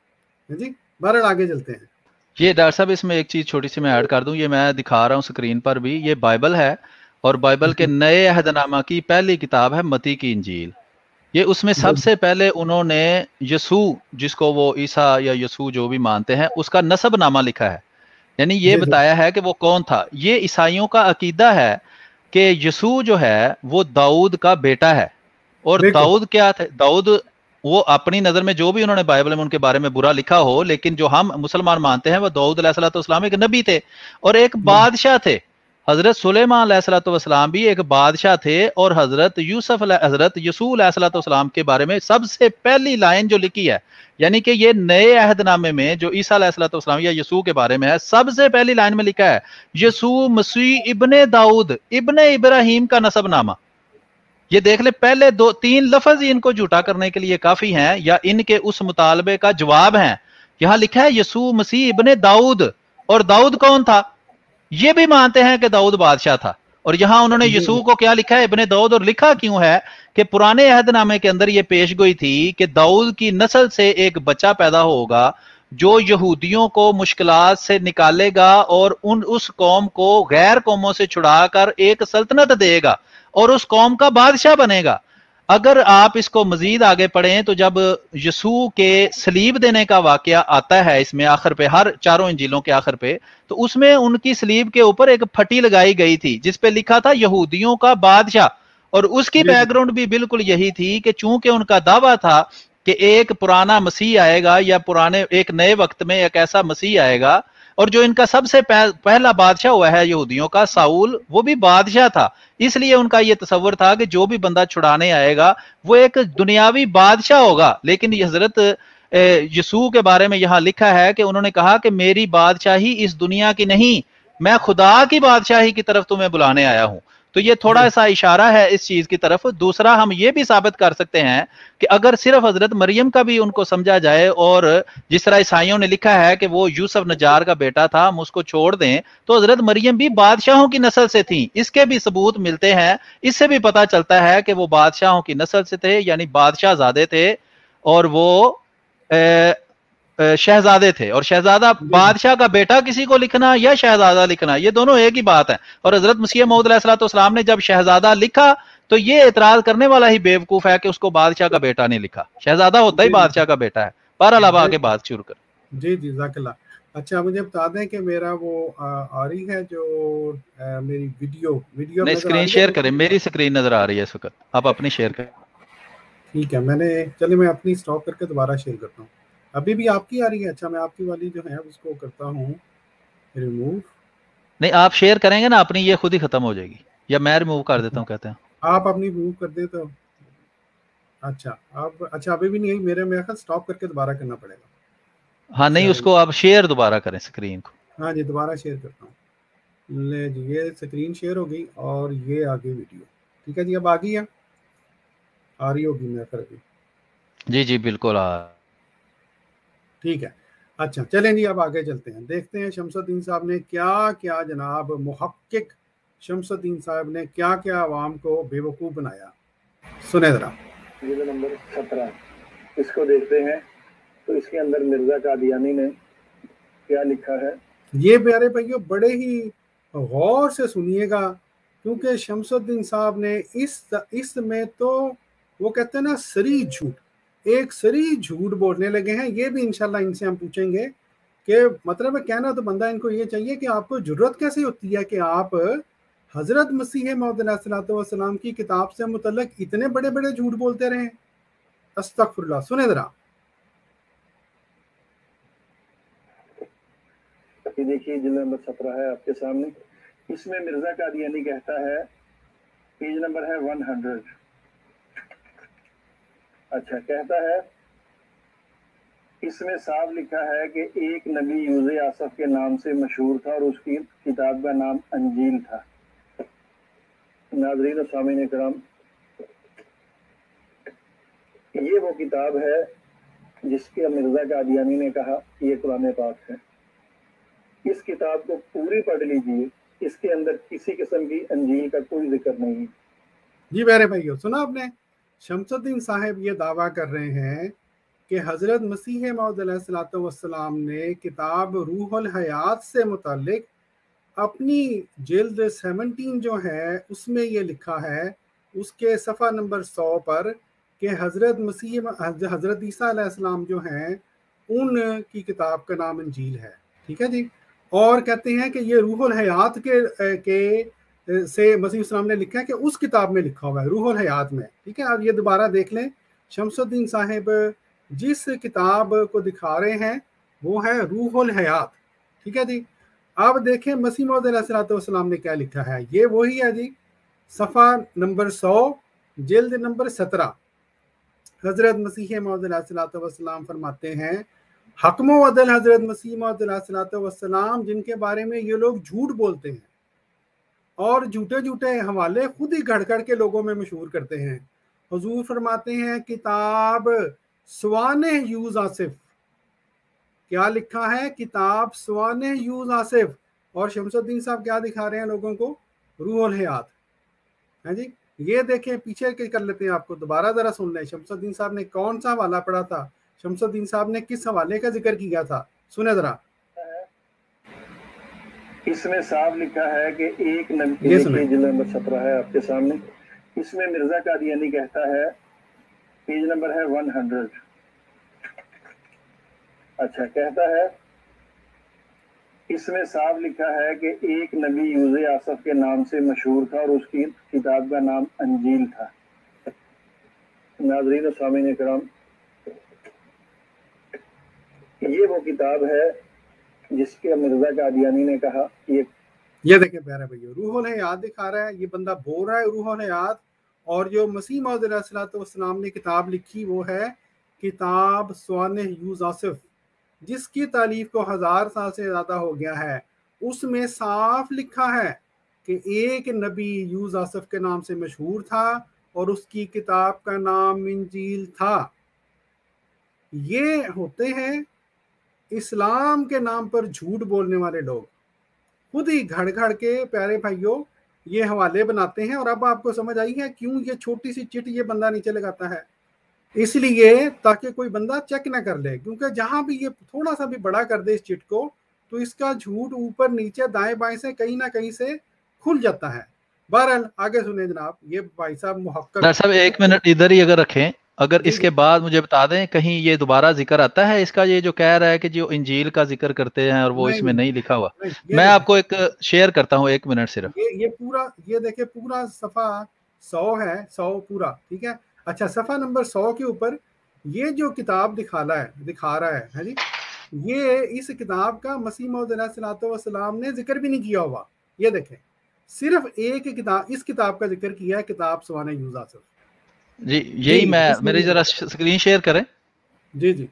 جی بہرحال آگے چلتے ہیں. یہ ڈاکٹر صاحب اس میں ایک چیز چھوٹی سی میں ایڈ کر دوں, یہ میں دکھا رہا ہوں اسکرین پر بھی, یہ بائبل ہے, اور بائبل کے نئے عہد نامہ کی پہلی کتاب ہے متی کی انجیل. یہ اس میں سب سے پہلے انہوں نے یسوع, جس کو وہ عیسیٰ یا یسوع جو بھی مانتے ہیں, اس کا نسب نامہ لکھا ہے, یعنی یہ بتایا ہے کہ وہ کون تھا. یہ عیسائیوں کا عقیدہ ہے کہ یسوع جو ہے وہ داؤد کا بیٹا ہے, اور داؤد کیا تھے, داؤد وہ اپنی نظر میں جو بھی انہوں نے بائبل میں ان کے بارے میں برا لکھا ہو, لیکن جو ہم مسلمان مانتے ہیں وہ داؤد علیہ الصلوۃ والسلام ایک نبی تھے اور ایک بادشاہ تھے. حضرت سلیمان علیہ الصلوۃ والسلام بھی ایک بادشاہ تھے, اور حضرت یوسف حضرت یسوع علیہ الصلوۃ والسلام کے بارے میں سب سے پہلی لائن جو لکھی ہے, یعنی کہ یہ نئے عہد نامے میں جو عیسیٰ علیہ الصلوۃ والسلام یا یسوع کے بارے میں ہے, سب سے پہلی لائن میں لکھا ہے یسوع مسیح ابن داؤد ابن ابراہیم کا نسب نامہ. یہ دیکھ لیں, پہلے دو تین لفظ ہی ان کو جھوٹا کرنے کے لیے کافی ہیں, یا ان کے اس مطالبے کا جواب ہیں. یہاں لکھا ہے یسوع مسیح ابن داؤد, اور داؤد کون تھا؟ یہ بھی مانتے ہیں کہ داؤد بادشاہ تھا, اور یہاں انہوں نے یسوع کو کیا لکھا ہے؟ ابن داؤد. اور لکھا کیوں ہے کہ پرانے عہد نامے کے اندر یہ پیش گوئی تھی کہ داؤد کی نسل سے ایک بچہ پیدا ہوگا جو یہودیوں کو مشکلات سے نکالے گا اور ان اس قوم کو غیر قوموں سے چھڑا کر ایک سلطنت دے گا اور اس قوم کا بادشاہ بنے گا. اگر آپ اس کو مزید آگے پڑھیں تو جب یسوع کے صلیب دینے کا واقعہ آتا ہے اس میں آخر پہ, ہر چاروں انجیلوں کے آخر پہ, تو اس میں ان کی صلیب کے اوپر ایک پھٹی لگائی گئی تھی جس پہ لکھا تھا یہودیوں کا بادشاہ, اور اس کی بیک گراؤنڈ بھی بالکل یہی تھی کہ چونکہ ان کا دعویٰ تھا کہ ایک پرانا مسیح آئے گا, یا پرانے ایک نئے وقت میں ایک ایسا مسیح آئے گا, اور جو ان کا سب سے پہلا بادشاہ ہوا ہے یہودیوں کا ساؤل, وہ بھی بادشاہ تھا. اس لیے ان کا یہ تصور تھا کہ جو بھی بندہ چھڑانے آئے گا وہ ایک دنیاوی بادشاہ ہوگا. لیکن یہ حضرت یسوع کے بارے میں یہاں لکھا ہے کہ انہوں نے کہا کہ میری بادشاہی اس دنیا کی نہیں, میں خدا کی بادشاہی کی طرف تمہیں بلانے آیا ہوں. تو یہ تھوڑا سا اشارہ ہے اس چیز کی طرف. دوسرا ہم یہ بھی ثابت کر سکتے ہیں کہ اگر صرف حضرت مریم کا بھی ان کو سمجھا جائے اور جس طرح عیسائیوں نے لکھا ہے کہ وہ یوسف نجار کا بیٹا تھا ہم اس کو چھوڑ دیں, تو حضرت مریم بھی بادشاہوں کی نسل سے تھیں. اس کے بھی ثبوت ملتے ہیں. اس سے بھی پتہ چلتا ہے کہ وہ بادشاہوں کی نسل سے تھے, یعنی بادشاہ زادے تھے اور وہ شہزادے تھے. اور شہزادہ بادشاہ کا بیٹا کسی کو لکھنا یا شہزادہ لکھنا یہ دونوں ایک ہی بات ہے. اور حضرت مسیح موعود علیہ الصلوۃ والسلام نے جب شہزادہ لکھا تو یہ اعتراض کرنے والا ہی بیوقوف ہے کہ اس کو بادشاہ کا بیٹا نہیں لکھا. شہزادہ ہوتا ہی بادشاہ کا بیٹا ہے. بہرحال اب آگے بات شروع کر. جی جی جزاک اللہ. اچھا مجھے بتا دیں کہ میرا وہ آ رہی ہے جو میری ویڈیو ویڈیو نہیں اسکرین شیئر کریں. میری سکرین نظر آ رہی ہے اس وقت, آپ اپنی شیئر کریں. ٹھیک ہے, میں نے چلے میں اپنی سٹاپ کر کے دوبارہ شیئر کرتا ہوں. ابھی بھی آپ کی آ رہی ہے؟ اچھا میں آپ کی والی جو ہے اس کو کرتا ہوں ریموو. نہیں آپ شیئر کریں گے نا اپنی, یہ خود ہی ختم ہو جائے گی, یا میں ریموو کر دیتا ہوں کہتے ہیں آپ اپنی ریموو کر دیں تو اچھا. آپ اچھا ابھی بھی نہیں, میرے میرے خیال سٹاپ کر کے دوبارہ کرنا پڑے گا. ہاں نہیں اس کو آپ شیئر دوبارہ کریں سکرین کو. ہاں جی دوبارہ شیئر کرتا ہوں. لے جی یہ سکرین شیئر ہو گئی اور یہ آگے ویڈیو. ٹھیک ہے جی اب آ گئی ہے, آ رہی ہوگی میرے خیال. جی جی بالکل آ ٹھیک ہے. اچھا چلیں جی اب آگے چلتے ہیں, دیکھتے ہیں شمس الدین صاحب نے کیا کیا, جناب محقق شمس الدین صاحب نے کیا کیا عوام کو بے وقوف بنایا. سنیں ذرا. یہ نمبر سترہ اس کو دیکھتے ہیں تو اس کے اندر مرزا قادیانی نے کیا لکھا ہے. یہ پیارے بھائیو بڑے ہی غور سے سنیے گا, کیونکہ شمس الدین صاحب نے اس اس میں تو وہ کہتے ہیں نا سری جھوٹ, ایک سری جھوٹ بولنے لگے ہیں. یہ بھی انشاءاللہ ان سے ہم پوچھیں گے کہ مطلب ہے کہنا تو بندہ ان کو یہ چاہیے کہ آپ کو جرت کیسے ہوتی ہے کہ آپ حضرت مسیح موعود علیہ الصلوۃ والسلام کی کتاب سے متعلق اتنے بڑے بڑے جھوٹ بولتے رہے. استغفر اللہ. سنیں ذرا. یہ دیکھیے جلد نمبر سترہ ہے آپ کے سامنے. اس میں مرزا قادیانی کہتا ہے, پیج نمبر ہے ون ہنڈریڈ. اچھا کہتا ہے اس میں صاف لکھا ہے کہ ایک نبی یوز آصف کے نام سے مشہور تھا اور اس کی کتاب کا نام انجیل تھا. ناظرین و سامعین کرام, یہ وہ کتاب ہے جس کے مرزا قادیانی نے کہا یہ قرآن پاک ہے. اس کتاب کو پوری پڑھ لیجئے, اس کے اندر کسی قسم کی انجیل کا کوئی ذکر نہیں. جی میرے بھائیو سنا آپ نے, شمس الدین صاحب یہ دعویٰ کر رہے ہیں کہ حضرت مسیح موعود علیہ الصلوۃ والسلام نے کتاب روح الحیات سے متعلق اپنی جلد سیونٹین جو ہے اس میں یہ لکھا ہے, اس کے صفحہ نمبر سو پر, کہ حضرت مسیح حضرت عیسیٰ علیہ السلام جو ہیں ان کی کتاب کا نام انجیل ہے. ٹھیک ہے جی. اور کہتے ہیں کہ یہ روح الحیات کے کے سے مسیح السلام نے لکھا ہے کہ اس کتاب میں لکھا ہوا ہے روح الحیات میں. ٹھیک ہے, آپ یہ دوبارہ دیکھ لیں. شمس الدین صاحب جس کتاب کو دکھا رہے ہیں وہ ہے روح الحیات. ٹھیک ہے جی. آپ دیکھیں مسیح موعود علیہ الصلوۃ والسلام نے کیا لکھا ہے. یہ وہی ہے جی, صفحہ نمبر سو جلد نمبر سترہ. حضرت مسیح موعود علیہ الصلوۃ والسلام فرماتے ہیں, حکم و عدل حضرت مسیح موعود علیہ الصلوۃ والسلام جن کے بارے میں یہ لوگ جھوٹ بولتے ہیں اور جھوٹے جھوٹے حوالے خود ہی گھڑ گھڑ کے لوگوں میں مشہور کرتے ہیں. حضور فرماتے ہیں کتاب سوانح یوز آصف, کیا لکھا ہے کتاب سوانح یوز آصف, اور شمس الدین صاحب کیا دکھا رہے ہیں لوگوں کو, روح الحیات. ہے جی. یہ دیکھیں پیچھے کر لیتے ہیں, آپ کو دوبارہ ذرا سن لیں شمس الدین صاحب نے کون سا حوالہ پڑھا تھا, شمس الدین صاحب نے کس حوالے کا ذکر کیا تھا. سنیں ذرا. اس میں صاف لکھا ہے کہ ایک نبی, جلد نمبر سترہ ہے آپ کے سامنے. اس میں مرزا قادیانی کہتا ہے, پیج نمبر ہے ون ہنڈریڈ. اچھا کہتا ہے اس میں صاف لکھا ہے کہ ایک نبی یوز آصف کے نام سے مشہور تھا اور اس کی کتاب کا نام انجیل تھا. ناظرین و سامعین کرام, یہ وہ کتاب ہے جس کے مرزا قادیانی نے کہا یہ یہ دیکھیں پیارے بھائیو, روح الحیات دکھا رہا ہے. یہ بندہ بول رہا ہے روح الحیات, اور جو مسیح موعود علیہ الصلوۃ والسلام نے کتاب لکھی وہ ہے کتاب سوانح یوز آصف, جس کی تالیف کو ہزار سال سے زیادہ ہو گیا ہے. اس میں صاف لکھا ہے کہ ایک نبی یوزاسف کے نام سے مشہور تھا اور اس کی کتاب کا نام انجیل تھا۔ یہ ہوتے ہیں اسلام کے نام پر جھوٹ بولنے والے لوگ، خود ہی گھڑ گھڑ کے پیارے بھائیوں یہ حوالے بناتے ہیں۔ اور اب آپ کو سمجھ آئی ہے کیوں یہ چھوٹی سی چٹ یہ بندہ نیچے لگاتا ہے، اس لیے تاکہ کوئی بندہ چیک نہ کر لے، کیونکہ جہاں بھی یہ تھوڑا سا بھی بڑا کر دے اس چٹ کو تو اس کا جھوٹ اوپر نیچے دائیں بائیں سے کہیں نہ کہیں سے کھل جاتا ہے۔ بہرحال آگے سنیں جناب، یہ بھائی صاحب محقق ڈاکٹر صاحب ایک منٹ ادھر ہی اگر رکھیں، اگر جی اس جی کے بعد مجھے بتا دیں کہیں یہ دوبارہ ذکر آتا ہے اس کا، یہ جو کہہ رہا ہے کہ جو انجیل کا ذکر کرتے ہیں اور وہ نہیں اس میں نہیں نہیں لکھا ہوا۔ نہیں، یہ میں دیکھیں آپ کو ایک شیئر کرتا ہوں، ایک منٹ صرف۔ یہ یہ پورا یہ دیکھیں پورا صفحہ سو ہے، سو پورا، ٹھیک ہے۔ اچھا صفحہ نمبر سو کے اوپر یہ جو کتاب دکھا رہا ہے دکھا رہا ہے ہے جی، یہ اس کتاب کا مسیح موعود علیہ الصلوۃ والسلام نے ذکر بھی نہیں کیا ہوا۔ یہ دیکھیں صرف ایک کتاب، اس کتاب کا ذکر کیا ہے، کتاب سوانح یوزاسف۔ جی یہی جی میں اس میں میری نہیں ذرا ہے۔ اسکرین شیئر کریں۔ جی جی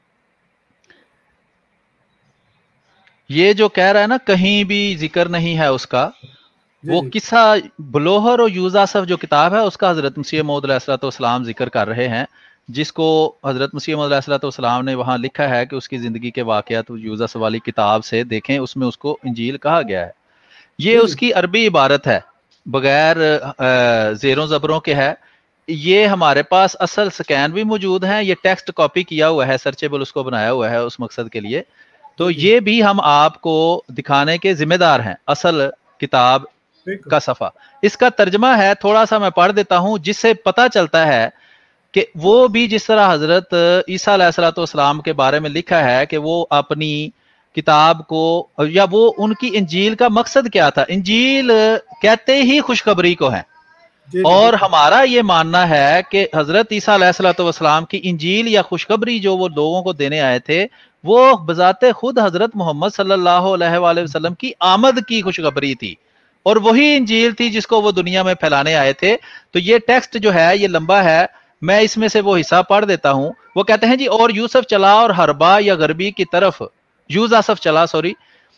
یہ جو کہہ رہا ہے نا کہیں بھی ذکر نہیں ہے اس کا، جی وہ جی قصہ بلوہر اور یوزاسف جو کتاب ہے اس کا حضرت مسیح موعود علیہ الصلوۃ والسلام ذکر کر رہے ہیں، جس کو حضرت مسیح موعود علیہ الصلوۃ والسلام نے وہاں لکھا ہے کہ اس کی زندگی کے واقعات یوزاسف والی کتاب سے دیکھیں، اس میں اس کو انجیل کہا گیا ہے۔ یہ جی اس کی عربی عبارت ہے، بغیر زیروں زبروں کے ہے۔ یہ ہمارے پاس اصل سکین بھی موجود ہیں، یہ ٹیکسٹ کاپی کیا ہوا ہے، سرچیبل اس کو بنایا ہوا ہے اس مقصد کے لیے، تو جی جی یہ بھی ہم آپ کو دکھانے کے ذمہ دار ہیں۔ اصل کتاب بالکل کا صفحہ اس کا ترجمہ ہے، تھوڑا سا میں پڑھ دیتا ہوں جس سے پتہ چلتا ہے کہ وہ بھی جس طرح حضرت عیسیٰ علیہ الصلوۃ والسلام کے بارے میں لکھا ہے کہ وہ اپنی کتاب کو، یا وہ ان کی انجیل کا مقصد کیا تھا۔ انجیل کہتے ہی خوشخبری کو ہے، جی جی اور بالکل ہمارا یہ ماننا ہے کہ حضرت عیسیٰ علیہ الصلوۃ والسلام کی انجیل یا خوشخبری جو وہ لوگوں کو دینے آئے تھے وہ بذات خود حضرت محمد صلی اللہ علیہ وآلہ وسلم کی آمد کی خوشخبری تھی، اور وہی انجیل تھی جس کو وہ دنیا میں پھیلانے آئے تھے۔ تو یہ ٹیکسٹ جو ہے یہ لمبا ہے، میں اس میں سے وہ حصہ پڑھ دیتا ہوں۔ وہ کہتے ہیں جی، اور یوسف چلا اور حربا یا غربی کی طرف، یوزاسف چلا سوری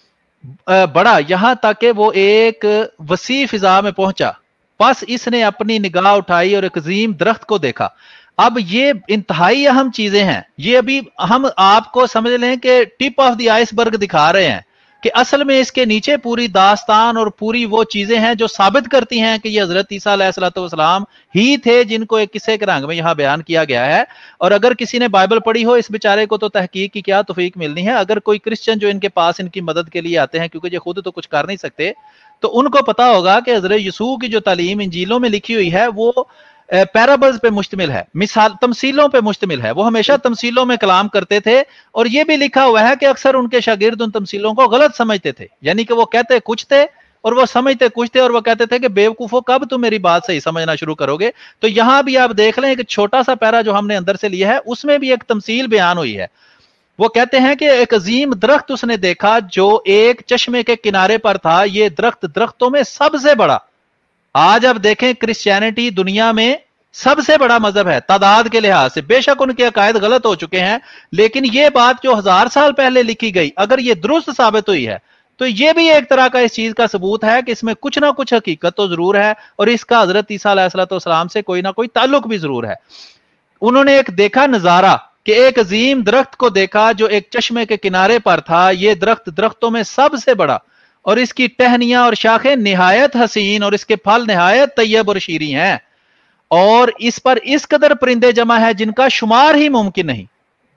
بڑا، یہاں تک کہ وہ ایک وسیع فضا میں پہنچا، پس اس نے اپنی نگاہ اٹھائی اور ایک عظیم درخت کو دیکھا۔ اب یہ انتہائی اہم چیزیں ہیں، یہ ابھی ہم آپ کو سمجھ لیں کہ ٹپ آف دی آئس برگ دکھا رہے ہیں کہ اصل میں اس کے نیچے پوری داستان اور پوری وہ چیزیں ہیں جو ثابت کرتی ہیں کہ یہ حضرت عیسیٰ علیہ الصلوۃ والسلام ہی تھے جن کو ایک قصے کے رنگ میں یہاں بیان کیا گیا ہے۔ اور اگر کسی نے بائبل پڑھی ہو، اس بیچارے کو تو تحقیق کی کیا توفیق ملنی ہے۔ اگر کوئی کرسچن جو ان کے پاس ان کی مدد کے لیے آتے ہیں، کیونکہ یہ خود تو کچھ کر نہیں سکتے، تو ان کو پتا ہوگا کہ حضرت یسوع کی جو تعلیم انجیلوں میں لکھی ہوئی ہے وہ پیرابلز پہ مشتمل ہے، مثال تمثیلوں پہ مشتمل ہے۔ وہ ہمیشہ تمثیلوں میں کلام کرتے تھے، اور یہ بھی لکھا ہوا ہے کہ اکثر ان کے شاگرد ان تمثیلوں کو غلط سمجھتے تھے، یعنی کہ وہ کہتے کچھ تھے اور وہ سمجھتے کچھ تھے، اور وہ کہتے تھے کہ بیوقوفو کب تم میری بات صحیح سمجھنا شروع کرو گے۔ تو یہاں بھی آپ دیکھ لیں کہ چھوٹا سا پیرا جو ہم نے اندر سے لیا ہے اس میں بھی ایک تمثیل بیان ہوئی ہے۔ وہ کہتے ہیں کہ ایک عظیم درخت اس نے دیکھا جو ایک چشمے کے کنارے پر تھا، یہ درخت درختوں میں سب سے بڑا۔ آج اب دیکھیں کرسچینٹی دنیا میں سب سے بڑا مذہب ہے تعداد کے لحاظ سے، بے شک ان کے عقائد غلط ہو چکے ہیں، لیکن یہ بات جو ہزار سال پہلے لکھی گئی اگر یہ درست ثابت ہوئی ہے تو یہ بھی ایک طرح کا اس چیز کا ثبوت ہے کہ اس میں کچھ نہ کچھ حقیقت تو ضرور ہے، اور اس کا حضرت عیسیٰ علیہ الصلوۃ والسلام سے کوئی نہ کوئی تعلق بھی ضرور ہے۔ انہوں نے ایک دیکھا نظارہ کہ ایک عظیم درخت کو دیکھا جو ایک چشمے کے کنارے پر تھا، یہ درخت درختوں میں سب سے بڑا، اور اس کی ٹہنیاں اور شاخیں نہایت حسین اور اس کے پھل نہایت طیب اور شیریں ہیں، اور اس پر اس قدر پرندے جمع ہے جن کا شمار ہی ممکن نہیں۔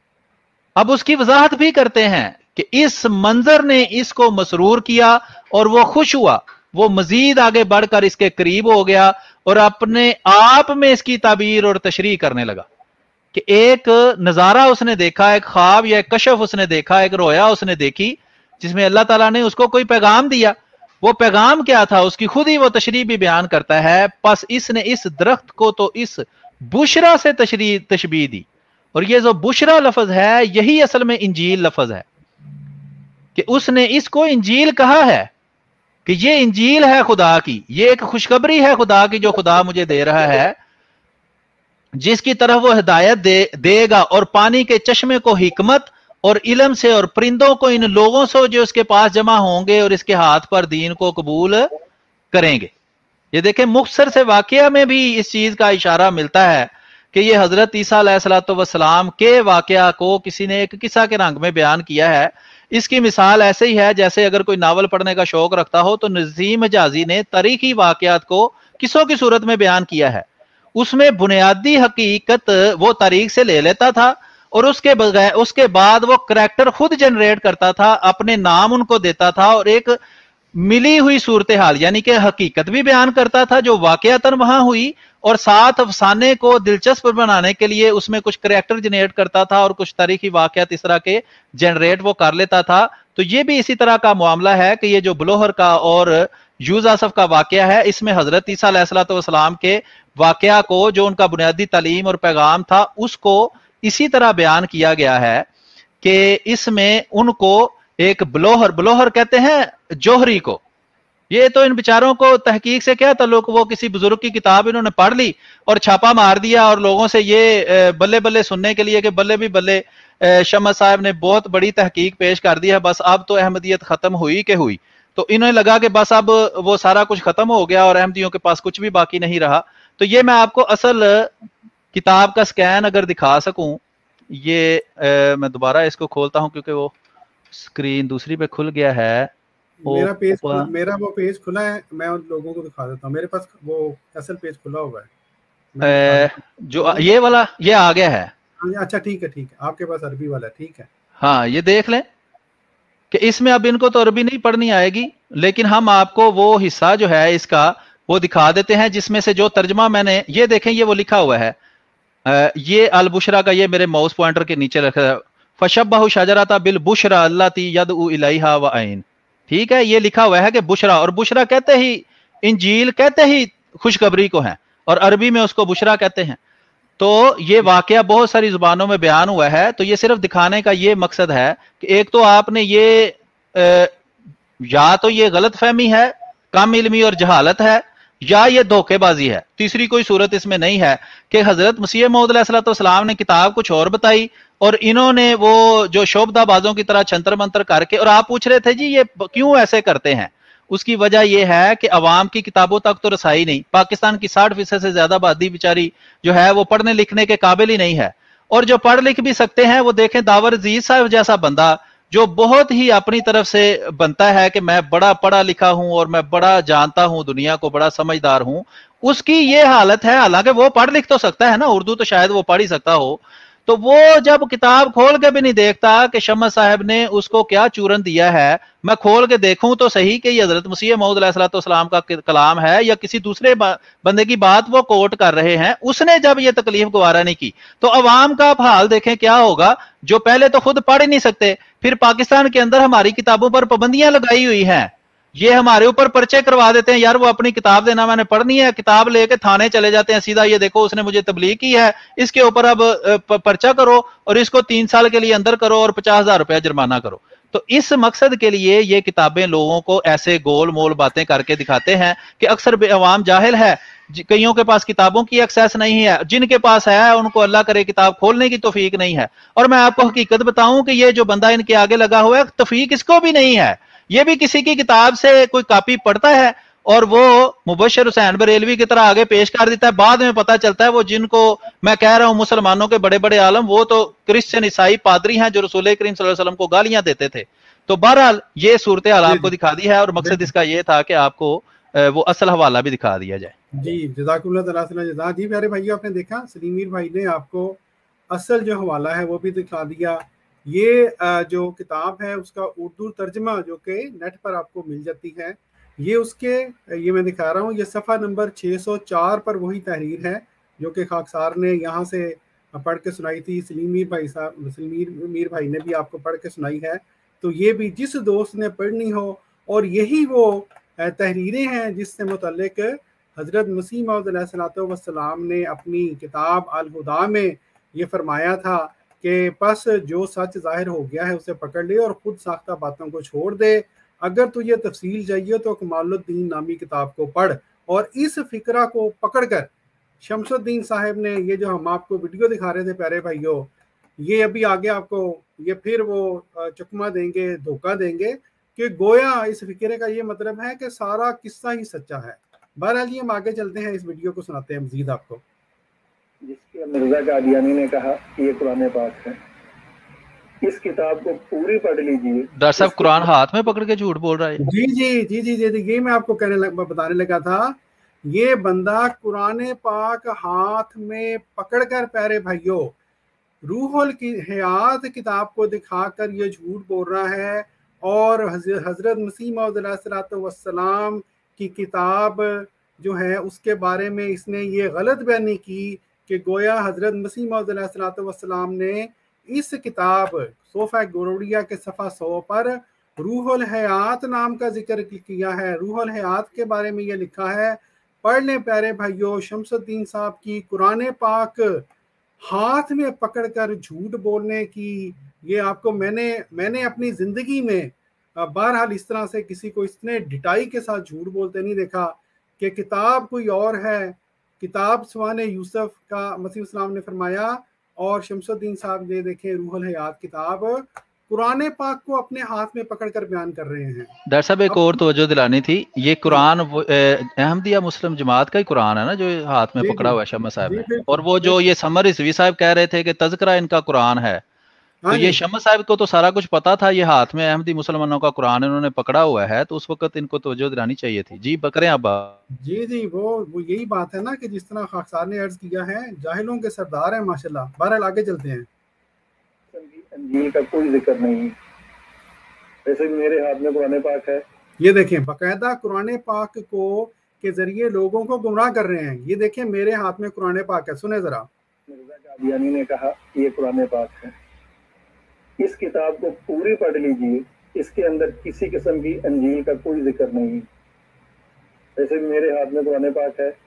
اب اس کی وضاحت بھی کرتے ہیں کہ اس منظر نے اس کو مسرور کیا اور وہ خوش ہوا، وہ مزید آگے بڑھ کر اس کے قریب ہو گیا اور اپنے آپ میں اس کی تعبیر اور تشریح کرنے لگا کہ ایک نظارہ اس نے دیکھا، ایک خواب یا ایک کشف اس نے دیکھا، ایک رویا اس نے دیکھی جس میں اللہ تعالیٰ نے اس کو کوئی پیغام دیا۔ وہ پیغام کیا تھا اس کی خود ہی وہ تشریح بھی بیان کرتا ہے۔ پس اس نے اس درخت کو تو اس بشرا سے تشریح تشبیہ دی، اور یہ جو بشرا لفظ ہے یہی اصل میں انجیل لفظ ہے، کہ اس نے اس کو انجیل کہا ہے کہ یہ انجیل ہے خدا کی، یہ ایک خوشخبری ہے خدا کی جو خدا مجھے دے رہا ہے، جس کی طرف وہ ہدایت دے, دے گا، اور پانی کے چشمے کو حکمت اور علم سے، اور پرندوں کو ان لوگوں سے جو اس کے پاس جمع ہوں گے اور اس کے ہاتھ پر دین کو قبول کریں گے. یہ دیکھیں مختصر سے واقعہ میں بھی اس چیز کا اشارہ ملتا ہے کہ یہ حضرت عیسیٰ علیہ الصلوۃ والسلام کے واقعہ کو کسی نے ایک قصہ کے رنگ میں بیان کیا ہے. اس کی مثال ایسے ہی ہے جیسے اگر کوئی ناول پڑھنے کا شوق رکھتا ہو تو نظیم حجازی نے تاریخی واقعات کو قصوں کی صورت میں بیان کیا ہے. اس میں بنیادی حقیقت وہ تاریخ سے لے لیتا تھا اور اس کے بغیر اس کے بعد وہ کریکٹر خود جنریٹ کرتا تھا, اپنے نام ان کو دیتا تھا اور ایک ملی ہوئی صورتحال یعنی کہ حقیقت بھی بیان کرتا تھا جو واقعتاً وہاں ہوئی, اور ساتھ افسانے کو دلچسپ بنانے کے لیے اس میں کچھ کریکٹر جنریٹ کرتا تھا اور کچھ تاریخی واقعات اس طرح کے جنریٹ وہ کر لیتا تھا. تو یہ بھی اسی طرح کا معاملہ ہے کہ یہ جو بلوہر کا اور یوزاسف کا واقعہ ہے, اس میں حضرت عیسیٰ علیہ الصلوۃ والسلام کے واقعہ کو جو ان کا بنیادی تعلیم اور پیغام تھا اس کو اسی طرح بیان کیا گیا ہے کہ اس میں ان کو ایک بلوہر بلوہر کہتے ہیں جوہری کو. یہ تو ان بیچاروں کو تحقیق سے کیا تعلق, وہ کسی بزرگ کی کتاب انہوں نے پڑھ لی اور چھاپا مار دیا اور لوگوں سے یہ بلے بلے سننے کے لیے کہ بلے بھی بلے شمس صاحب نے بہت بڑی تحقیق پیش کر دی ہے, بس اب تو احمدیت ختم ہوئی کہ ہوئی. تو انہیں لگا کہ بس اب وہ سارا کچھ ختم ہو گیا اور احمدیوں کے پاس کچھ بھی باقی نہیں رہا. تو یہ میں آپ کو اصل کتاب کا سکین اگر دکھا سکوں, یہ میں دوبارہ اس کو کھولتا ہوں کیونکہ وہ سکرین دوسری پہ کھل گیا ہے. میرا پیج میرا وہ پیج کھلا ہے, میں ان لوگوں کو دکھا دیتا ہوں. میرے پاس وہ اصل پیج کھلا ہوا ہے جو یہ والا, یہ آ گیا ہے. اچھا ٹھیک ہے ٹھیک ہے, آپ کے پاس عربی والا, ٹھیک ہے. ہاں یہ دیکھ لیں کہ اس میں اب ان کو تو عربی نہیں پڑھنی آئے گی, لیکن ہم آپ کو وہ حصہ جو ہے اس کا وہ دکھا دیتے ہیں جس میں سے جو ترجمہ میں نے, یہ دیکھیں یہ وہ لکھا ہوا ہے, یہ البشرا کا, یہ میرے ماؤس پوائنٹر کے نیچے رکھا ہے, فشبہ شجرۃ بالبشرا اللاتی یدعو الیہا وعین. ٹھیک ہے, یہ لکھا ہوا ہے کہ بشرا, اور بشرا کہتے ہی انجیل کہتے ہی خوشخبری کو ہیں اور عربی میں اس کو بشرا کہتے ہیں. تو یہ واقعہ بہت ساری زبانوں میں بیان ہوا ہے. تو یہ صرف دکھانے کا یہ مقصد ہے کہ ایک تو آپ نے یہ یا تو یہ غلط فہمی ہے, کم علمی اور جہالت ہے, یا یہ دھوکے بازی ہے. تیسری کوئی صورت اس میں نہیں ہے کہ حضرت مسیح موعود علیہ الصلوۃ والسلام نے کتاب کچھ اور بتائی اور انہوں نے وہ جو شوبدہ بازوں کی طرح چھنتر منتر کر کے, اور آپ پوچھ رہے تھے جی یہ کیوں ایسے کرتے ہیں, اس کی وجہ یہ ہے کہ عوام کی کتابوں تک تو رسائی نہیں. پاکستان کی ساٹھ فیصد سے زیادہ آبادی بیچاری جو ہے وہ پڑھنے لکھنے کے قابل ہی نہیں ہے, اور جو پڑھ لکھ بھی سکتے ہیں وہ دیکھیں داور عزیز صاحب جیسا بندہ جو بہت ہی اپنی طرف سے بنتا ہے کہ میں بڑا پڑھا لکھا ہوں اور میں بڑا جانتا ہوں دنیا کو, بڑا سمجھدار ہوں, اس کی یہ حالت ہے. حالانکہ وہ پڑھ لکھ تو سکتا ہے نا, اردو تو شاید وہ پڑھ ہی سکتا ہو, تو وہ جب کتاب کھول کے بھی نہیں دیکھتا کہ شمس صاحب نے اس کو کیا چورن دیا ہے, میں کھول کے دیکھوں تو صحیح کہ یہ حضرت مسیح موعود علیہ الصلوۃ والسلام کا کلام ہے یا کسی دوسرے بندے کی بات وہ کوٹ کر رہے ہیں. اس نے جب یہ تکلیف گوارا نہیں کی تو عوام کا حال دیکھیں کیا ہوگا, جو پہلے تو خود پڑھ ہی نہیں سکتے, پھر پاکستان کے اندر ہماری کتابوں پر پابندیاں لگائی ہوئی ہیں, یہ ہمارے اوپر پرچے کروا دیتے ہیں, یار وہ اپنی کتاب دینا میں نے پڑھنی ہے, کتاب لے کے تھانے چلے جاتے ہیں سیدھا, یہ دیکھو اس نے مجھے تبلیغ کی ہے, اس کے اوپر اب پرچہ کرو اور اس کو تین سال کے لیے اندر کرو اور پچاس ہزار روپیہ جرمانہ کرو. تو اس مقصد کے لیے یہ کتابیں لوگوں کو ایسے گول مول باتیں کر کے دکھاتے ہیں کہ اکثر عوام جاہل ہے, کئیوں کے پاس کتابوں کی ایکسیس نہیں ہے, جن کے پاس ہے ان کو اللہ کرے کتاب کھولنے کی توفیق نہیں ہے. اور میں آپ کو حقیقت بتاؤں کہ یہ جو بندہ ان کے آگے لگا ہوا ہے توفیق اس کو بھی نہیں ہے, یہ بھی کسی کی کتاب سے کوئی کاپی پڑھتا ہے اور وہ مبشر حسین بریلوی کی طرح آگے پیش کر دیتا ہے, بعد میں پتہ چلتا ہے وہ جن کو میں کہہ رہا ہوں مسلمانوں کے بڑے بڑے عالم, وہ تو کرسچن عیسائی پادری ہیں جو رسول کریم صلی اللہ علیہ وسلم کو گالیاں دیتے تھے. تو بہرحال یہ صورتحال آپ کو دکھا دی ہے اور مقصد اس کا یہ تھا کہ آپ کو وہ اصل حوالہ بھی دکھا دیا جائے. جی جزاک اللہ تعالیٰ جزا. جی پیارے بھائی آپ نے دیکھا سلیم میر بھائی نے آپ کو اصل جو حوالہ ہے وہ بھی دکھا دیا. یہ جو کتاب ہے اس کا اردو ترجمہ جو کہ نیٹ پر آپ کو مل جاتی ہے, یہ اس کے یہ میں دکھا رہا ہوں, یہ صفحہ نمبر چھ سو چار پر وہی تحریر ہے جو کہ خاکسار نے یہاں سے پڑھ کے سنائی تھی. سلیم میر بھائی صاحب سلیم میر بھائی نے بھی آپ کو پڑھ کے سنائی ہے. تو یہ بھی جس دوست نے پڑھنی ہو, اور یہی وہ تحریریں ہیں جس سے متعلق حضرت مسیح موعود علیہ الصلوۃ والسلام نے اپنی کتاب الہدیٰ میں یہ فرمایا تھا کہ پس جو سچ ظاہر ہو گیا ہے اسے پکڑ لے اور خود ساختہ باتوں کو چھوڑ دے. اگر تو یہ تفصیل چاہیے تو کمال الدین نامی کتاب کو پڑھ. اور اس فکرہ کو پکڑ کر شمس الدین صاحب نے یہ جو ہم آپ کو ویڈیو دکھا رہے تھے پیارے بھائیوں, یہ ابھی آگے آپ کو یہ پھر وہ چکمہ دیں گے, دھوکہ دیں گے کہ گویا اس فکرے کا یہ مطلب ہے کہ سارا قصہ ہی سچا ہے۔ بہرحال یہ ہم آگے چلتے ہیں، اس ویڈیو کو سناتے ہیں مزید آپ کو۔ جس کے مرزا قادیانی نے کہا کہ یہ قرآن پاک ہے، اس کتاب کو پوری پڑھ لیجیے۔ ڈاکٹر صاحب قرآن ہاتھ میں پکڑ کے جھوٹ بول رہا ہے؟ جی جی جی جی جی یہ میں آپ کو کہنے لگ بتانے لگا تھا، یہ بندہ قرآن پاک ہاتھ میں پکڑ کر، پیارے بھائیوں، روح الحیات کتاب کو دکھا کر یہ جھوٹ بول رہا ہے، اور حضرت مسیح موعود علیہ الصلوۃ والسلام کی کتاب جو ہے اس کے بارے میں اس نے یہ غلط بیانی کی کہ گویا حضرت مسیح موعود علیہ الصلوۃ والسلام نے اس کتاب صحیفہ گروڑیہ کے صفحہ سو پر روح الحیات نام کا ذکر کیا ہے، روح الحیات کے بارے میں یہ لکھا ہے۔ پڑھ لیں پیارے بھائیوں، شمس الدین صاحب کی قرآن پاک ہاتھ میں پکڑ کر جھوٹ بولنے کی، یہ آپ کو میں نے میں نے اپنی زندگی میں بہرحال اس طرح سے کسی کو اتنے ڈٹائی کے ساتھ جھوٹ بولتے نہیں دیکھا کہ کتاب کوئی اور ہے، کتاب سوان یوسف کا مسیح السلام نے فرمایا، اور شمس الدین صاحب نے دیکھیں روح الحیات کتاب قرآن پاک کو اپنے ہاتھ میں پکڑ کر بیان کر رہے ہیں۔ ڈاکٹر صاحب ایک اور توجہ دلانی تھی، یہ قرآن احمدیہ مسلم جماعت کا ہی قرآن ہے نا جو ہاتھ میں پکڑا ہوا ہے شمس صاحب نے، اور وہ جو یہ سمر رضوی صاحب کہہ رہے تھے کہ تذکرہ ان کا قرآن ہے، تو یہ شمس صاحب کو تو سارا کچھ پتا تھا، یہ ہاتھ میں احمدی مسلمانوں کا قرآن انہوں نے پکڑا ہوا ہے، تو اس وقت ان کو توجہ دلانی چاہیے تھی۔ جی بکریں ابا۔ جی جی وہ وہ یہی بات ہے نا کہ جس طرح خاکسار نے عرض کیا ہے، جاہلوں کے سردار ہیں ماشاءاللہ۔ بہرحال آگے چلتے ہیں۔ انجیل کا کوئی ذکر نہیں، ویسے بھی میرے ہاتھ میں قرآن پاک ہے۔ یہ دیکھیں باقاعدہ قرآن پاک کو کے ذریعے لوگوں کو گمراہ کر رہے ہیں۔ یہ دیکھیں میرے ہاتھ میں قرآن پاک ہے، سنیں ذرا۔ مرزا قادیانی نے کہا یہ قرآن پاک ہے، اس کتاب کو پوری پڑھ لیجیے، اس کے اندر کسی قسم کی انجیل کا کوئی ذکر نہیں، ویسے بھی میرے ہاتھ میں قرآن پاک ہے۔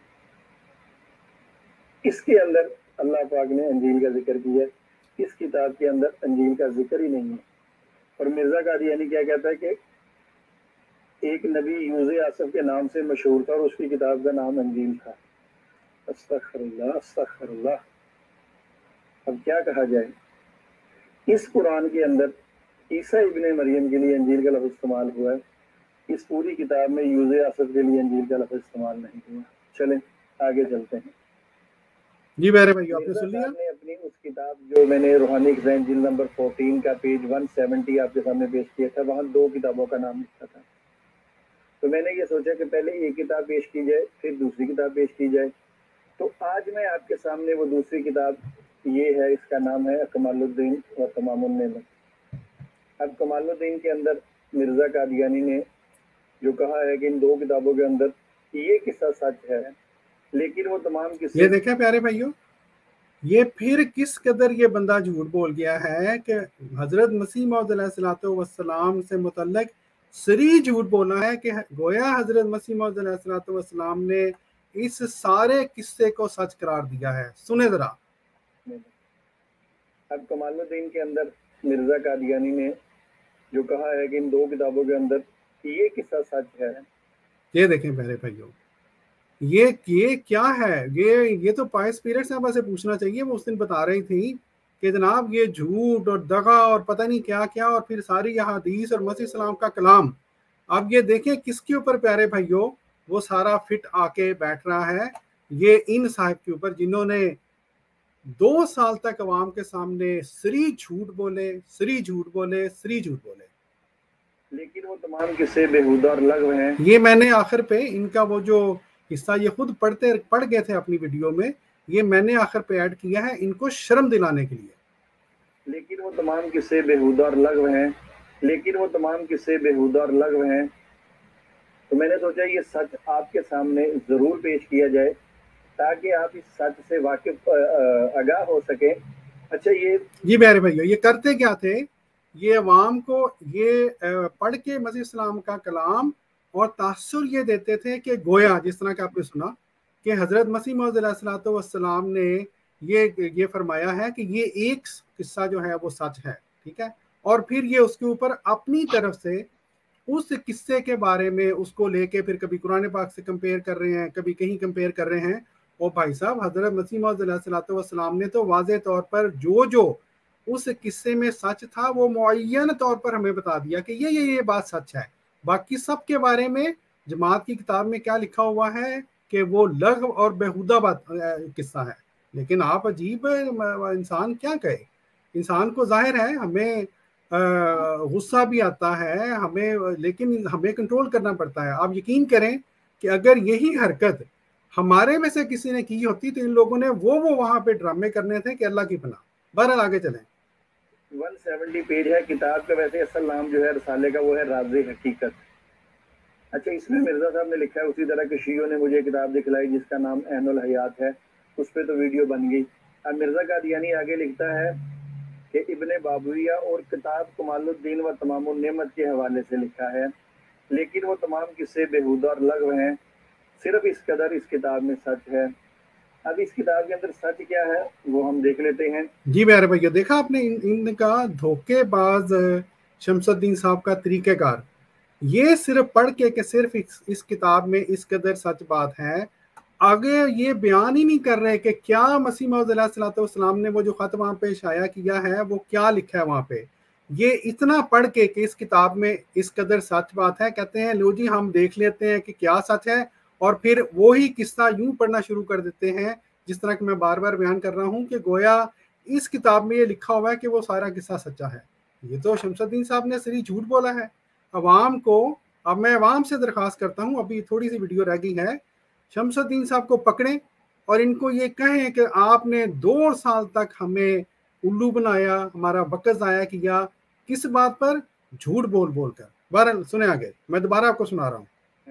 اس کے اندر اللہ پاک نے انجیل کا ذکر کیا، اس کتاب کے اندر انجیل کا ذکر ہی نہیں ہے۔ اور مرزا قادیانی کیا کہتا ہے کہ ایک نبی یوز آصف کے نام سے مشہور تھا اور اس کی کتاب کا نام انجیل تھا۔ استغفر اللہ استغفر اللہ۔ اب کیا کہا جائے، اس قرآن کے اندر عیسیٰ ابن مریم کے لیے انجیل کا لفظ استعمال ہوا ہے، اس پوری کتاب میں یوز آصف کے لیے انجیل کا لفظ استعمال نہیں ہوا۔ چلیں آگے چلتے ہیں۔ جی میرے بھائی آپ نے سن لیا؟ نے اپنی اس کتاب جو میں نے روحانی خزائن جلد نمبر چودہ کا پیج ایک سو ستر آپ کے سامنے پیش کیا تھا، وہاں دو کتابوں کا نام لکھا تھا، تو میں نے یہ سوچا کہ پہلے ایک کتاب پیش کی جائے پھر دوسری کتاب پیش کی جائے۔ تو آج میں آپ کے سامنے وہ دوسری کتاب یہ ہے، اس کا نام ہے کمال الدین و تمام النعمت۔ اب کمال الدین کے اندر مرزا قادیانی نے جو کہا ہے کہ ان دو کتابوں کے اندر یہ قصہ سچ ہے، لیکن وہ تمام قصے، یہ دیکھیں پیارے بھائیوں، یہ پھر کس قدر یہ بندہ جھوٹ بول گیا ہے کہ حضرت مسیح موعود علیہ الصلوۃ والسلام سے متعلق سری جھوٹ بولا ہے کہ گویا حضرت مسیح موعود علیہ الصلوۃ والسلام نے اس سارے قصے کو سچ قرار دیا ہے۔ سنیں ذرا۔ اب کمال الدین کے اندر مرزا قادیانی نے جو کہا ہے کہ ان دو کتابوں کے اندر یہ قصہ سچ ہے، یہ دیکھیں پیارے بھائیوں، یہ یہ کیا ہے؟ یہ یہ تو پائس پیریڈ صاحبہ سے پوچھنا چاہیے، وہ اس دن بتا رہی تھی کہ جناب یہ جھوٹ اور دغا اور پتہ نہیں کیا کیا، اور پھر ساری احادیث اور مسیح السلام کا کلام۔ اب یہ دیکھیں کس کے اوپر پیارے بھائیوں وہ سارا فٹ آ کے بیٹھ رہا ہے، یہ ان صاحب کے اوپر جنہوں نے دو سال تک عوام کے سامنے سری جھوٹ بولے سری جھوٹ بولے سری جھوٹ بولے لیکن وہ تمام قصے بےہودہ اور لغو ہیں۔ یہ میں نے آخر پہ ان کا وہ جو حصہ یہ خود پڑھتے پڑھ گئے تھے اپنی ویڈیو میں، یہ میں نے آخر پہ ایڈ کیا ہے ان کو شرم دلانے کے لیے۔ لیکن وہ تمام قصے بےہودہ اور لغو ہیں لیکن وہ تمام قصے بےہودہ اور لغو ہیں تو میں نے سوچا یہ سچ آپ کے سامنے ضرور پیش کیا جائے تاکہ آپ اس سچ سے واقف آگاہ ہو سکیں۔ اچھا یہ جی میرے بھائیو، یہ کرتے کیا تھے؟ یہ عوام کو یہ پڑھ کے مسیح السلام کا کلام اور تاثر یہ دیتے تھے کہ گویا جس طرح کہ آپ نے سنا کہ حضرت مسیح موعود علیہ الصلوۃ والسلام نے یہ یہ فرمایا ہے کہ یہ ایک قصہ جو ہے وہ سچ ہے، ٹھیک ہے، اور پھر یہ اس کے اوپر اپنی طرف سے اس قصے کے بارے میں اس کو لے کے پھر کبھی قرآن پاک سے کمپیئر کر رہے ہیں، کبھی کہیں کمپیئر کر رہے ہیں۔ اور بھائی صاحب حضرت مسیح موعود علیہ الصلوۃ والسلام نے تو واضح طور پر جو جو उस किस्से में सच था वो मुअय्यन तौर पर हमें बता दिया कि ये ये ये बात सच है। बाकी सब के बारे में जमात की किताब में क्या लिखा हुआ है कि वो लग़व और बेहुदा बात किस्सा है। लेकिन आप अजीब इंसान क्या कहे, इंसान को जाहिर है हमें गुस्सा भी आता है हमें, लेकिन हमें कंट्रोल करना पड़ता है। आप यकीन करें कि अगर यही हरकत हमारे में से किसी ने की होती तो इन लोगों ने वो वो वहाँ पे ड्रामे करने थे कि अल्लाह की पनाह। बहरहाल आगे चलें। एक सौ सत्तर पेज है किताब का, वैसे असल नाम जो है रसाले का वो है राज़े हकीकत। अच्छा, इसमें मिर्जा साहब ने लिखा है उसी तरह के शीयों ने मुझे किताब दिखलाई जिसका नाम ऐनुल हयात है, उस पर तो वीडियो बन गई। अब मिर्जा कादियानी आगे लिखता है कि इब्ने बाबुरिया और किताब कमालुद्दीन व तमामुन नेमत के हवाले से लिखा है, लेकिन वो तमाम किस्से बेहुदा और लग़व हैं, सिर्फ इस कदर इस किताब में सच है। अब इस किताब के अंदर सच क्या है वो हम देख लेते हैं। जी प्यारे भैया, देखा आपने इन, इनका धोखेबाज शमसुद्दीन साहब का तरीक़ेकार। ये सिर्फ पढ़ के कि सिर्फ इस, इस किताब में इस कदर सच बात है, आगे ये बयान ही नहीं कर रहे कि क्या मसीह मौऊद अलैहिस्सलाम ने वो जो ख़त वहाँ पे शाया किया है वो क्या लिखा है वहाँ पे। ये इतना पढ़ के कि इस किताब में इस कदर सच बात है, कहते हैं लो जी हम देख लेते हैं कि क्या सच है, और फिर वो ही किस्सा यूं पढ़ना शुरू कर देते हैं जिस तरह कि मैं बार बार बयान कर रहा हूँ कि गोया इस किताब में ये लिखा हुआ है कि वो सारा किस्सा सच्चा है। ये तो शमसुद्दीन साहब ने सिर्फ झूठ बोला है अवाम को। अब मैं अवाम से दरख्वास्त करता हूँ, अभी थोड़ी सी वीडियो रह गई है, शमसुद्दीन साहब को पकड़ें और इनको ये कहें कि आपने दो साल तक हमें उल्लू बनाया, हमारा वक्त ज़ाया किया, किस बात पर? झूठ बोल बोल कर। बहरहाल सुने आगे, मैं दोबारा आपको सुना रहा हूँ।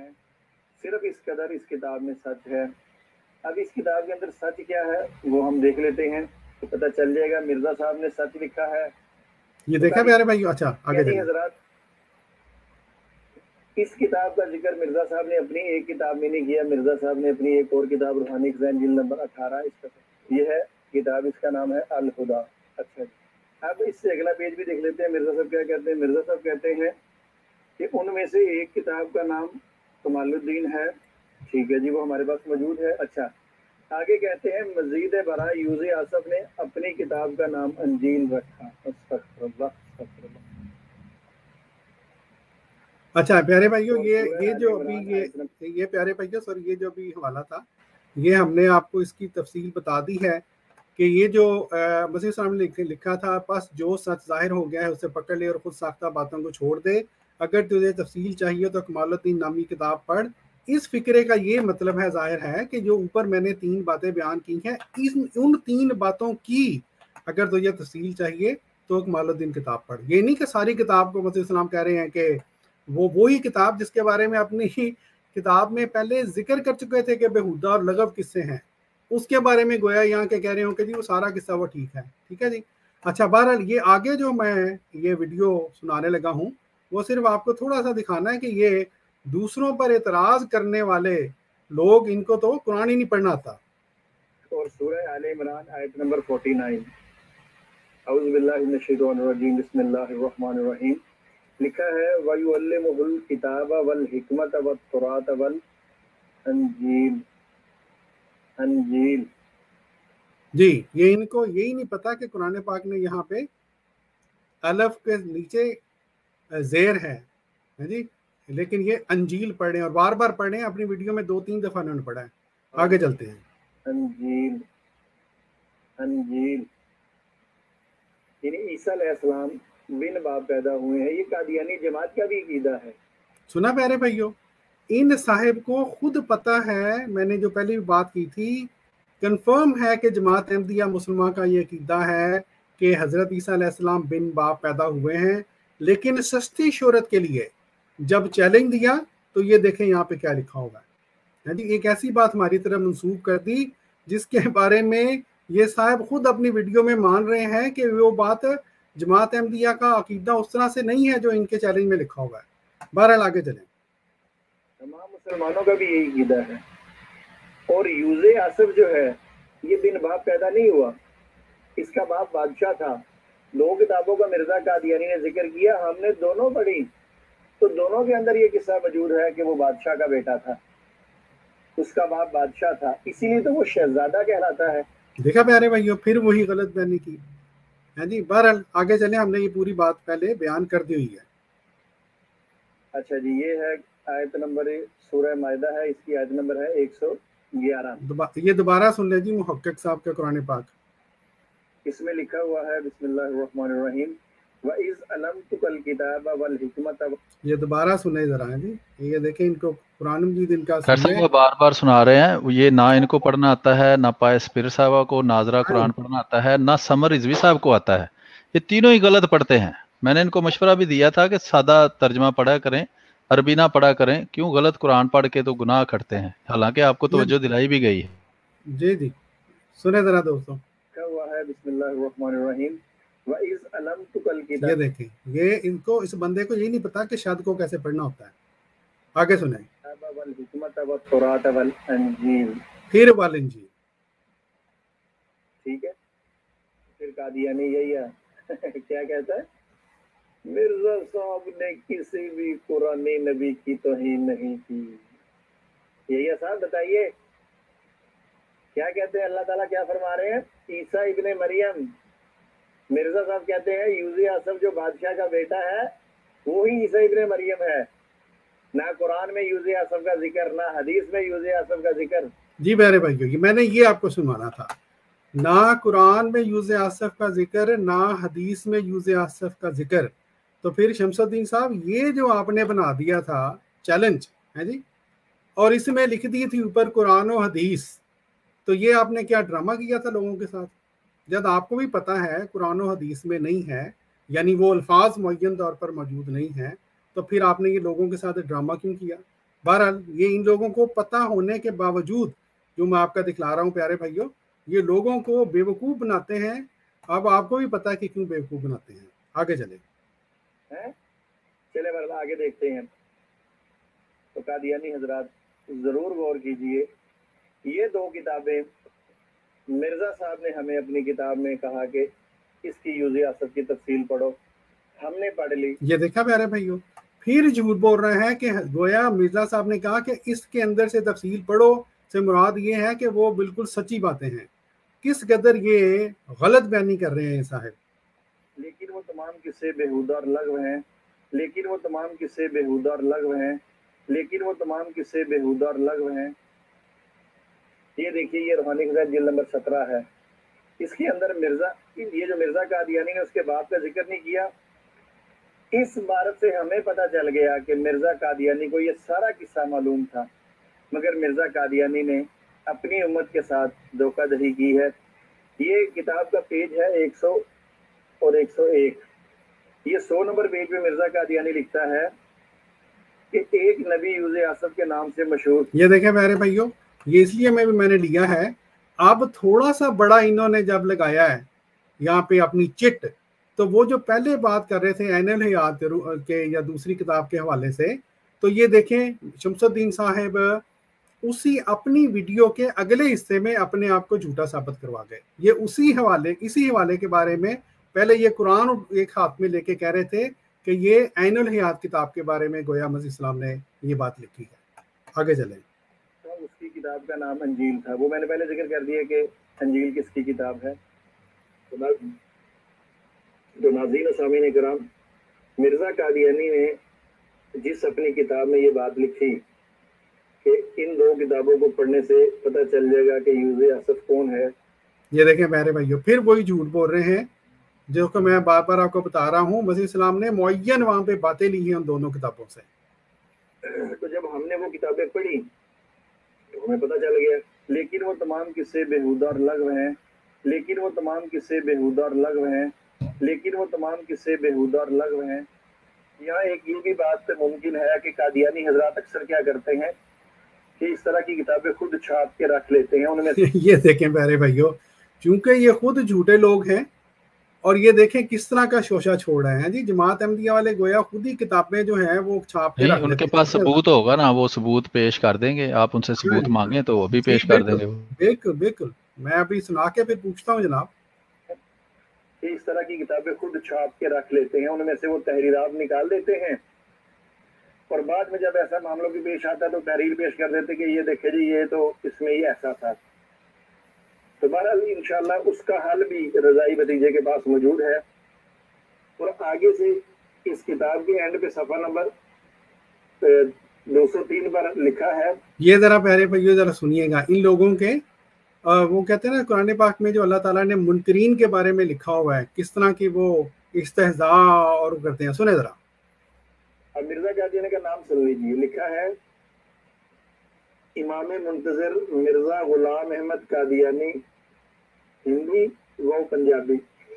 सिर्फ इस कदर इस किताब में सच है। अब इस किताब के अंदर सच क्या है वो हम देख लेते हैं तो पता चल जाएगा। मिर्जा साहब ने सच लिखा है, ये देखा प्यारे भाई। अच्छा आगे चलिए हजरात, इस किताब का जिक्र मिर्जा साहब ने अपनी एक किताब में नहीं किया, मिर्जा साहब ने अपनी एक और किताब रूहानी खज़ाइन जिल्द नंबर अठारह, इसका ये है किताब, इसका नाम है अल हुदा। अच्छा, अब इससे अगला पेज भी देख लेते हैं। मिर्जा साहब क्या कहते हैं? मिर्जा साहब कहते हैं कि उनमें से एक किताब का नाम कमालुद्दीन है, ठीक है जी, वो हमारे पास मौजूद है। अच्छा, आगे कहते हैं मजीद बरा यूज़े आसफ ने अपनी किताब का नाम अंजील रखा। अच्छा प्यारे भाइयों, ये ये जो अभी ये ये प्यारे भाइयों सर ये जो अभी हवाला था ये हमने आपको इसकी तफसील बता दी है कि ये जो मसीह साहब ने लिखा था, बस जो सच जाहिर हो गया है उसे पकड़ ले और खुद साख्ता बातों को छोड़ दे। अगर तुझे तफसील चाहिए तो कमालुद्दीन नामी किताब पढ़। इस फिक्रे का ये मतलब है, जाहिर है कि जो ऊपर मैंने तीन बातें बयान की हैं, इस उन तीन बातों की अगर तुझे तफसील चाहिए तो कमालुद्दीन किताब पढ़। ये नहीं कि सारी किताब को मसीह सलाम कह रहे हैं कि वो वही किताब जिसके बारे में अपनी किताब में पहले जिक्र कर चुके थे कि बेहुदा और लगव किस्से हैं, उसके बारे में गोया यहाँ के कह रहे हो कि जी वो सारा किस्सा वो ठीक है। ठीक है जी। अच्छा, बहरहाल ये आगे जो मैं ये वीडियो सुनाने लगा हूँ वो सिर्फ आपको थोड़ा सा दिखाना है कि ये दूसरों पर एतराज करने वाले लोग, इनको तो कुरान ही नहीं पढ़ना आता। और सूरह आले इमरान आयत नंबर उनचास, औज़ु बिल्लाहि मिनश शैतानिर रजीम, बिस्मिल्लाहिर रहमानिर रहीम, लिखा है वयुअल्लिमुहुल किताब वल हिकमत वत तौरात वल अंजील। अंजील जी, ये इनको यही नहीं पता कि कुरान पाक ने यहाँ पे अलफ के नीचे ज़ेर है, है जी, लेकिन ये अंजील पढ़े और बार बार पढ़े। अपनी वीडियो में दो तीन दफा उन्होंने पढ़ा है। आगे चलते हैं। अंजील अंजील यानी ईसा अलैहिस्सलाम बिन बाप पैदा हुए हैं। ये कादियानी जमात का भी अकीदा है। सुना प्यारे भाइयों, इन साहिब को खुद पता है, मैंने जो पहले भी बात की थी, कंफर्म है कि जमात अहमदिया मुसलमान का ये अकीदा है कि हज़रत ईसा अलैहिस्सलाम बिन बाप पैदा हुए हैं, लेकिन सस्ती शोहरत के लिए जब चैलेंज दिया तो ये देखें यहाँ पे क्या लिखा होगा है जी। एक ऐसी बात हमारी तरफ मंसूब कर दी जिसके बारे में ये साहब खुद अपनी वीडियो में मान रहे हैं कि वो बात जमात अहमदिया का अकीदा उस तरह से नहीं है जो इनके चैलेंज में लिखा हुआ है। बहरहाल आगे चलें। तमाम मुसलमानों का भी यही अकीदा है। और यूज़े आसफ जो है ये बिन बाप पैदा नहीं हुआ, इसका बाप बादशाह था। दो किताबों का मिर्जा कादियानी ने जिक्र किया, हमने दोनों पढ़ी तो दोनों के अंदर ये किस्सा मौजूद है कि वो बादशाह का बेटा था, उसका बाप बादशाह था, इसीलिए तो वो शहजादा कहलाता है। देखा प्यारे भाइयों, फिर वही गलत बयानी की। है जी। बहरहाल आगे चले, हमने ये पूरी बात पहले बयान कर दी हुई है। अच्छा जी, ये है आयत नंबर सूरह मायदा है, इसकी आयत नंबर है एक सौ ग्यारह। ये दोबारा सुन ले जी मुहक्किक साहब के कुरान पाक। इसमें लिखा हुआ है बिस्मिल्लाहिर्रहमानिर्रहीम व इज़ अलमतुकल किताब वल हिकमत। ये दोबारा सुने जरा है जी, ये देखें इनको कुरान मजीद इनका वो बार बार सुना रहे हैं, ये ना इनको पढ़ना आता है, ना पायस पीर साहब को नाजरा कुरान पढ़ना आता है, ना समर रिजवी साहब को आता है। ये तीनों ही गलत पढ़ते हैं। मैंने इनको मशवरा भी दिया था कि सादा तर्जमा पढ़ा करें, अरबी ना पढ़ा करें। क्यों गलत कुरान पढ़ के तो गुनाह करते हैं, हालांकि आपको तवज्जो दिलाई भी गई है। जी जी सुने जरा दोस्तों। हुआ है बिस्मिल्लाहिर्रहमानिर्रहीम व इज़ अलमतुकल किताब। ये देखें, ये इनको इस बंदे को यही नहीं पता कि शद को कैसे पढ़ना होता है। आगे सुने। वल हिकमत व तौरात वल इंजील, फिर वल इंजील, ठीक है। फिर कादियानी यही है क्या कहता है, मिर्जा साहब ने किसी भी कुरानी नबी की तौहीन नहीं की। यही है साहब, बताइए क्या कहते हैं। अल्लाह ताला क्या फरमा रहे हैं, ईसा इब्ने मरियम। मिर्जा साहब कहते हैं यूज़ी आसफ जो बादशाह का बेटा है वो ही ईसा इब्ने मरियम है। ना कुरान में यूज़ी आसफ का जिक्र, ना हदीस में यूज़ी आसफ का जिक्र। जी मेरे भाई, मैंने ये आपको सुनवाना था। ना कुरान में यूज़ आसफ का जिक्र, ना हदीस में यूज़ आसफ का जिक्र। तो फिर शमसुद्दीन साहब ये जो आपने बना दिया था चैलेंज है जी, और इसमें लिख दी थी ऊपर कुरान और हदीस, तो ये आपने क्या ड्रामा किया था लोगों के साथ, जब आपको भी पता है कुरान और हदीस में नहीं है, यानी वो अल्फाज मुअय्यन तौर पर मौजूद नहीं है, तो फिर आपने ये लोगों के साथ ड्रामा क्यों किया। बहरहाल ये इन लोगों को पता होने के बावजूद जो मैं आपका दिखला रहा हूँ प्यारे भाइयों, ये लोगों को बेवकूफ़ बनाते हैं। अब आपको भी पता है कि क्यों बेवकूफ़ बनाते हैं। आगे चले हैं, चले बरला आगे देखते हैं। तो कादियानी हजरात ज़रूर गौर कीजिए, ये दो किताबें मिर्ज़ा साहब ने हमें अपनी किताब में कहा कि इसकी यूज़ी आसफ की तफसील पढ़ो, हमने पढ़ ली। ये देखा प्यारे भाइयों, फिर झूठ बोल रहे हैं कि गोया मिर्ज़ा साहब ने कहा कि इसके अंदर से तफसील पढ़ो से मुराद ये है कि वो बिल्कुल सच्ची बातें हैं। किस कदर ये गलत बयानी कर रहे हैं साहब। लेकिन वो तमाम किस्से बेहुदा और लगव हैं, लेकिन वो तमाम किस्से बेहुदा और लगव हैं, लेकिन वो तमाम किस्से बेहुदा और लगव हैं। ये देखिए, ये रूहानी क़ज़ात जिल्द नंबर सत्रह है। इसके अंदर मिर्ज़ा, ये जो मिर्ज़ा कादियानी ने उसके बाप का जिक्र नहीं किया। इस बात से हमें पता चल गया कि मिर्ज़ा कादियानी को ये सारा किस्सा मालूम था, मगर मिर्ज़ा कादियानी ने अपनी उम्मत के साथ धोखाधड़ी की है। ये किताब का पेज है एक सौ और एक सौ एक। ये सौ नंबर पेज पे मिर्ज़ा कादियानी लिखता है कि एक नबी यूज़े आसफ के नाम से मशहूर। ये देखें मेरे भाइयों, ये इसलिए मैं भी मैंने लिया है। अब थोड़ा सा बड़ा इन्होंने जब लगाया है यहाँ पे अपनी चिट, तो वो जो पहले बात कर रहे थे ऐनुल हयात के या दूसरी किताब के हवाले से, तो ये देखें शमसुद्दीन साहब उसी अपनी वीडियो के अगले हिस्से में अपने आप को झूठा साबित करवा गए। ये उसी हवाले इसी हवाले के बारे में पहले ये कुरान एक हाथ में लेके कह रहे थे कि ये ऐनुल हयात किताब के बारे में गोया मसीह इस्लाम ने ये बात लिखी है। आगे चलें। तो उसकी किताब का नाम अंजील था, वो मैंने पहले जिक्र कर दिया कि अंजील किसकी किताब है। तो नाज़रीन सामीन किराम, मिर्ज़ा कादियानी ने जिस अपनी किताब में ये बात लिखी कि इन दो किताबों को पढ़ने से पता चल जाएगा कि यूज़े आसफ कौन है। ये देखें मेरे भाइयों, फिर वही झूठ बोल रहे हैं जो कि मैं बार बार आपको बता रहा हूँ। मसीह इस्लाम ने मुअय्यन वहाँ पे बातें ली हैं उन दोनों किताबों से। तो जब हमने वो किताबें पढ़ी तो हमें पता चल गया, लेकिन वो तमाम किस्से बेहुदा और लगव हैं, लेकिन वो तमाम किस्से बेहुदा और लगव हैं, लेकिन वो तमाम किस्से बेहुदा और लगव हैं। यहाँ एक ये भी बात मुमकिन है कि कादियानी हजरात अक्सर क्या करते हैं कि इस तरह की किताबें खुद छाप के रख लेते हैं उनमें। ये देखें प्यारे भाइयों, चूंकि ये खुद झूठे लोग हैं और ये देखें किस तरह का शोशा छोड़ रहे हैं जी। जमात अहमदिया वाले गोया खुद ही किताबें जो हैं वो छाप के रख उनके पास सबूत होगा ना, वो सबूत पेश कर देंगे। आप उनसे सबूत मांगे तो वो भी पेश कर देंगे। बिल्कुल बिल्कुल, मैं अभी सुना के फिर पूछता हूँ जनाब। इस तरह की किताबें खुद छाप के रख लेते हैं, उनमें से वो तहरीरात निकाल देते हैं और बाद में जब ऐसा मामलों की पेश आता है तो तहरीर पेश कर देते कि ये देखे जी, ये तो इसमें ही ऐसा था। تو بہرحال انشاءاللہ اس کا حل بھی رضائی بھتیجے کے پاس موجود ہے. اور آگے سے اس کتاب کے اینڈ پہ صفحہ نمبر دو سو تین پر لکھا ہے. یہ ذرا پیارے بھائیو ذرا سنیے گا ان لوگوں کے وہ کہتے ہیں نا قرآن پاک میں جو اللہ تعالیٰ نے منکرین کے بارے میں لکھا ہوا ہے کس طرح کی وہ استہزاء اور کرتے ہیں. سنیں ذرا. اب مرزا قادیانی کا نام سن لیجیے. لکھا ہے امام منتظر مرزا غلام احمد قادیانی ہندی و پنجابی.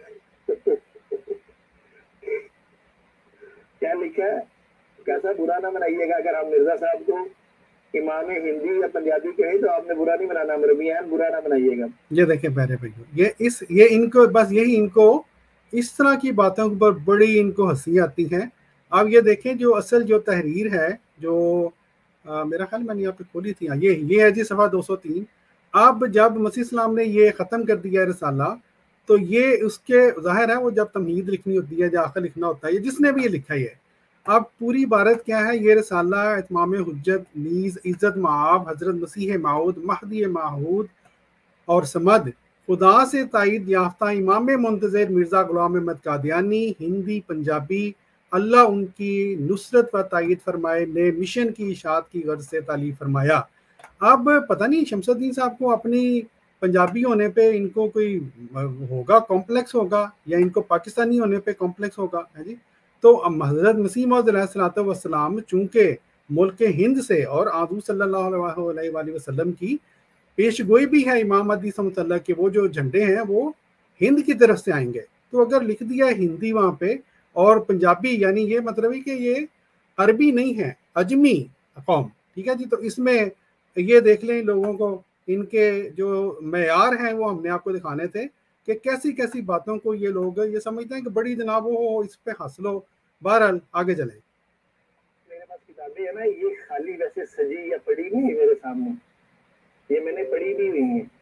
کیا لکھا ہے؟ کیسا برا نہ منائیے گا اگر ہم مرزا صاحب کو امام ہندی یا پنجابی کہیں تو آپ نے برا نہیں منانا. مرمیان برا نہ منائیے گا. یہ دیکھیں پیارے بھائیو یہ اس یہ ان کو بس یہی ان کو اس طرح کی باتوں پر بڑی ان کو ہنسی آتی ہے. آپ یہ دیکھیں جو اصل جو تحریر ہے جو آ, میرا خیال میں نے یہاں پہ کھولی تھی. یہ یہ ہے جی صفحہ دو سو تین. اب جب مسیح السلام نے یہ ختم کر دیا رسالہ تو یہ اس کے ظاہر ہے وہ جب تمہید لکھنی ہوتی ہے یا آخر لکھنا ہوتا ہے جس نے بھی یہ لکھا ہی ہے. اب پوری عبارت کیا ہے؟ یہ رسالہ اتمام حجت نیز عزت معاب حضرت مسیح موعود مہدی معہود اور سمد خدا سے تائید یافتہ امام منتظر مرزا غلام احمد قادیانی ہندی پنجابی اللہ ان کی نصرت و تائید فرمائے نے مشن کی اشاعت کی غرض سے تعلیف فرمایا. اب پتہ نہیں شمس الدین صاحب کو اپنی پنجابی ہونے پہ ان کو کوئی ہوگا کمپلیکس ہوگا یا ان کو پاکستانی ہونے پہ کمپلیکس ہوگا ہے جی. تو حضرت مسیح موعود علیہ الصلوۃ والسلام چونکہ ملک ہند سے اور حضور صلی اللہ علیہ وآلہ وسلم کی پیش گوئی بھی ہے امام مہدی سے متعلق کہ وہ جو جھنڈے ہیں وہ ہند کی طرف سے آئیں گے. تو اگر لکھ دیا ہندی وہاں پہ اور پنجابی یعنی یہ مطلب ہے کہ یہ عربی نہیں ہے اجمی قوم. ٹھیک ہے جی. تو اس میں یہ دیکھ لیں لوگوں کو ان کے جو معیار ہیں وہ ہم نے آپ کو دکھانے تھے کہ کیسی کیسی باتوں کو یہ لوگ یہ سمجھتے ہیں کہ بڑی جناب ہو اس پہ حاصل ہو. بہرحال آگے چلیں. میرے پاس کتابیں ہیں نا یہ خالی ویسے سجی یا پڑھی نہیں ہے میرے سامنے. یہ میں نے پڑھی بھی نہیں ہے.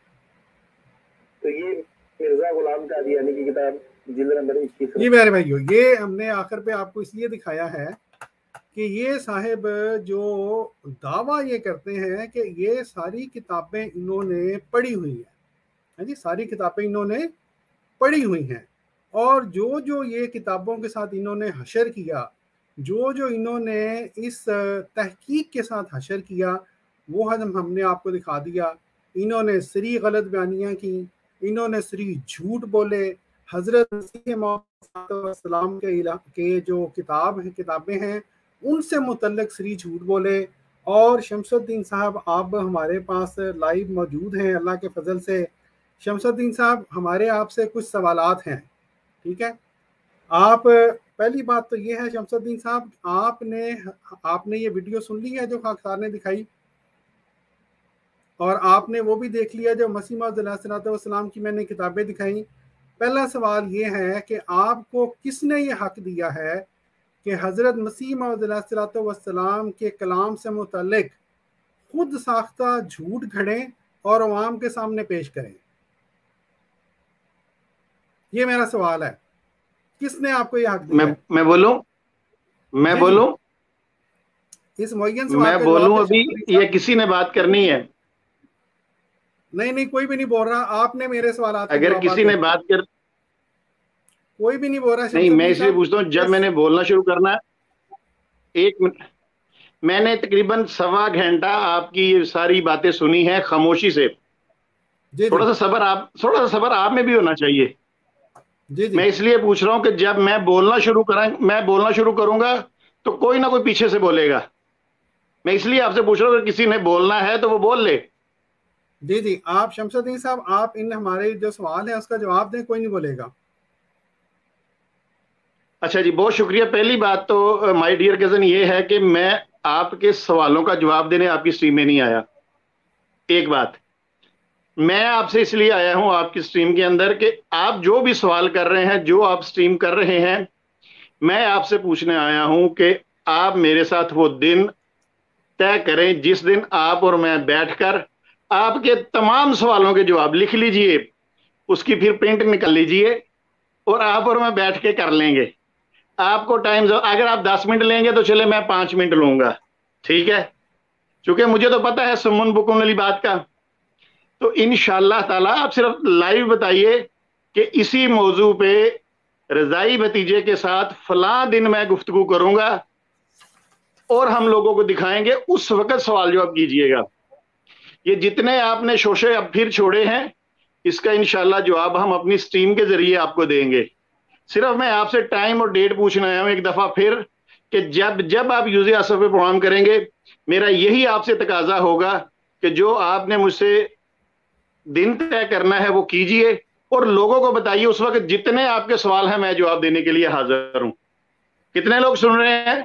تو یہ مرزا غلام قادیانی کی کتاب جلد نمبر اکیس. یہ میرے بھائیو یہ ہم نے آخر پہ آپ کو اس لیے دکھایا ہے کہ یہ صاحب جو دعویٰ یہ کرتے ہیں کہ یہ ساری کتابیں انہوں نے پڑھی ہوئی ہیں جی. ساری کتابیں انہوں نے پڑھی ہوئی ہیں اور جو جو یہ کتابوں کے ساتھ انہوں نے حشر کیا جو جو انہوں نے اس تحقیق کے ساتھ حشر کیا وہ ہم ہم نے آپ کو دکھا دیا. انہوں نے سری غلط بیانیاں کی. انہوں نے سری جھوٹ بولے. حضرت مسیح موعود السلام کے کے جو کتاب ہیں کتابیں ہیں ان سے متعلق سری جھوٹ بولے. اور شمس الدین صاحب آپ ہمارے پاس لائیو موجود ہیں اللہ کے فضل سے. شمس الدین صاحب ہمارے آپ سے کچھ سوالات ہیں. ٹھیک ہے. آپ پہلی بات تو یہ ہے شمس الدین صاحب آپ نے آپ نے یہ ویڈیو سن لی ہے جو خاکسار نے دکھائی اور آپ نے وہ بھی دیکھ لیا جو مسیح موعود علیہ الصلوۃ والسلام کی میں نے کتابیں دکھائیں. پہلا سوال یہ ہے کہ آپ کو کس نے یہ حق دیا ہے کہ حضرت مسیح موعود علیہ الصلوۃ والسلام کے کلام سے متعلق خود ساختہ جھوٹ گھڑیں اور عوام کے سامنے پیش کریں؟ یہ میرا سوال ہے. کس نے آپ کو یہ حق دیا؟ میں بولوں میں بولوں اس معین سوال میں بولوں ابھی یہ کسی نے بات کرنی ہے؟ نہیں نہیں کوئی بھی نہیں بول رہا. آپ نے میرے سوالات اگر کسی نے بات کر کوئی بھی نہیں بول رہا. نہیں میں اس لیے پوچھتا ہوں جب میں نے بولنا شروع کرنا ایک منٹ میں نے تقریباً سوا گھنٹہ آپ کی یہ ساری باتیں سنی ہیں خاموشی سے. تھوڑا سا صبر آپ تھوڑا سا صبر آپ میں بھی ہونا چاہیے. جی جی میں اس لیے پوچھ رہا ہوں کہ جب میں بولنا شروع کریں میں بولنا شروع کروں گا تو کوئی نہ کوئی پیچھے سے بولے گا. میں اس لیے آپ سے پوچھ رہا ہوں کہ کسی نے بولنا ہے تو وہ بول لے. جی جی آپ شمس الدین صاحب آپ ان ہمارے جو سوال ہے اس کا جواب دیں. کوئی نہیں بولے گا. اچھا جی بہت شکریہ. پہلی بات تو مائی ڈیئر کزن یہ ہے کہ میں آپ کے سوالوں کا جواب دینے آپ کی سٹریم میں نہیں آیا. ایک بات میں آپ سے اس لیے آیا ہوں آپ کی سٹریم کے اندر کہ آپ جو بھی سوال کر رہے ہیں جو آپ سٹریم کر رہے ہیں میں آپ سے پوچھنے آیا ہوں کہ آپ میرے ساتھ وہ دن طے کریں جس دن آپ اور میں بیٹھ کر آپ کے تمام سوالوں کے جواب لکھ لیجئے اس کی پھر پرنٹ نکال لیجئے اور آپ اور میں بیٹھ کے کر لیں گے. آپ کو ٹائم اگر آپ دس منٹ لیں گے تو چلے میں پانچ منٹ لوں گا. ٹھیک ہے چونکہ مجھے تو پتا ہے سمن بکن والی بات کا تو انشاءاللہ تعالیٰ آپ صرف لائیو بتائیے کہ اسی موضوع پہ رضائی بھتیجے کے ساتھ فلاں دن میں گفتگو کروں گا اور ہم لوگوں کو دکھائیں گے، اس وقت سوال جواب کیجئے گا. یہ جتنے آپ نے شوشے اب پھر چھوڑے ہیں اس کا انشاءاللہ جواب ہم اپنی سٹریم کے ذریعے آپ کو دیں گے. صرف میں آپ سے ٹائم اور ڈیٹ پوچھنا آیا ہوں ایک دفعہ پھر کہ جب جب آپ یوزی آصف پہ پروگرام کریں گے میرا یہی آپ سے تقاضا ہوگا کہ جو آپ نے مجھ سے دن طے کرنا ہے وہ کیجئے اور لوگوں کو بتائیے. اس وقت جتنے آپ کے سوال ہیں میں جواب دینے کے لیے حاضر ہوں. کتنے لوگ سن رہے ہیں؟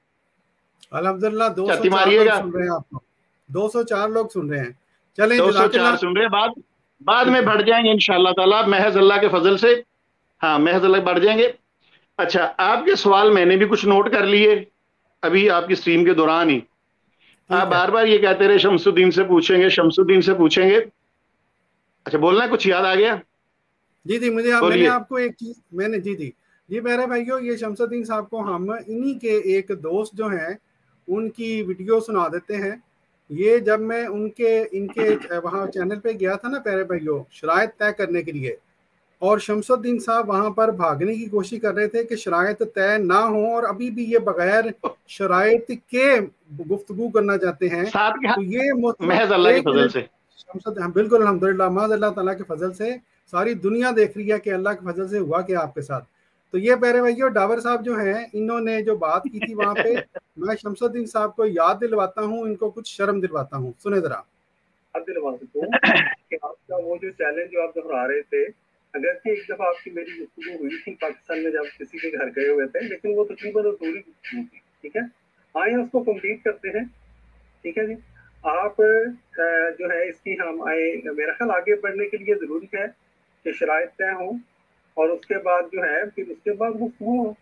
الحمدللہ دو سو چار لوگ سن رہے ہیں. آپ کو دو سو چار لوگ سن رہے ہیں. چلیں دو سو چار سن رہے ہیں. بعد بعد میں بڑھ جائیں گے انشاءاللہ تعالیٰ محض اللہ کے فضل سے. ہاں محض اللہ بڑھ جائیں گے. اچھا آپ کے سوال میں نے بھی کچھ نوٹ کر لیے ابھی آپ کی سٹریم کے دوران ہی. آپ بار بار یہ کہتے رہے شمس الدین سے پوچھیں گے شمس الدین سے پوچھیں گے. اچھا بولنا ہے کچھ یاد آ گیا؟ جی جی مجھے میں نے آپ کو ایک چیز میں نے جی جی جی میرے بھائیو یہ شمس الدین صاحب کو ہم انہی کے ایک دوست جو ہیں ان کی ویڈیو سنا دیتے ہیں. یہ جب میں ان کے ان کے وہاں چینل پہ گیا تھا نا پیارے بھائیو شرائط طے کرنے کے لیے اور شمس الدین صاحب وہاں پر بھاگنے کی کوشش کر رہے تھے کہ شرائط طے نہ ہوں اور ابھی بھی یہ بغیر شرائط کے گفتگو کرنا چاہتے ہیں. تو یہ محض اللہ کے فضل سے بالکل الحمدللہ محض اللہ تعالیٰ کے فضل سے ساری دنیا دیکھ رہی ہے کہ اللہ کے فضل سے ہوا کیا آپ کے ساتھ. تو یہ پیارے بھائیو ڈاور صاحب جو ہیں انہوں نے جو بات کی تھی وہاں پہ میں شمس الدین صاحب کو یاد دلواتا ہوں ان کو کچھ شرم دلواتا ہوں. سنیں ذرا. یاد دلواتا ہوں کہ آپ کا وہ جو چیلنج جو آپ دہرا رہے تھے اگرچہ ایک دفعہ آپ کی میری گفتگو ہوئی تھی پاکستان میں جب کسی کے گھر گئے ہوئے تھے لیکن وہ تقریباً اصولی گفتگو تھی. ٹھیک ہے آئیں اس کو کمپلیٹ کرتے ہیں. ٹھیک ہے جی آپ جو ہے اس کی ہم آئے میرا خیال آگے بڑھنے کے لیے ضروری ہے کہ شرائط طے ہوں اور اس کے بعد جو ہے پھر اس کے بعد گفتگو ہو.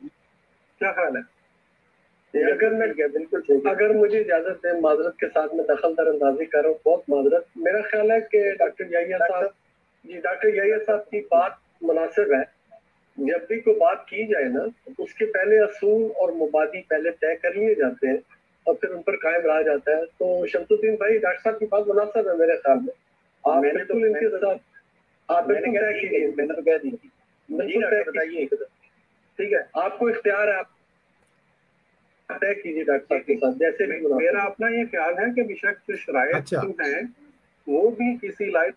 کیا خیال ہے؟ اگر میں بالکل اگر مجھے اجازت دیں معذرت کے ساتھ میں دخل در اندازی کر رہا ہوں بہت معذرت. میرا خیال ہے کہ ڈاکٹر یحییٰ صاحب جی ڈاکٹر یحییٰ صاحب کی بات مناسب ہے. جب بھی کوئی بات کی جائے نا اس کے پہلے اصول اور مبادی پہلے طے کر لیے جاتے ہیں اور پھر ان پر قائم رہا جاتا ہے. تو شمس الدین بھائی ڈاکٹر صاحب کی بات مناسب ہے میرے خیال میں. آپ بالکل ان کے ساتھ آپ بالکل طے کیجیے. میں نے تو کہہ دی تھی بتائیے. ٹھیک ہے آپ کو اختیار ہے آپ طے کیجیے ڈاکٹر صاحب کے ساتھ جیسے بھی. میرا اپنا یہ خیال ہے کہ بے شک جو شرائط ہیں وہ بھی کسی لائف.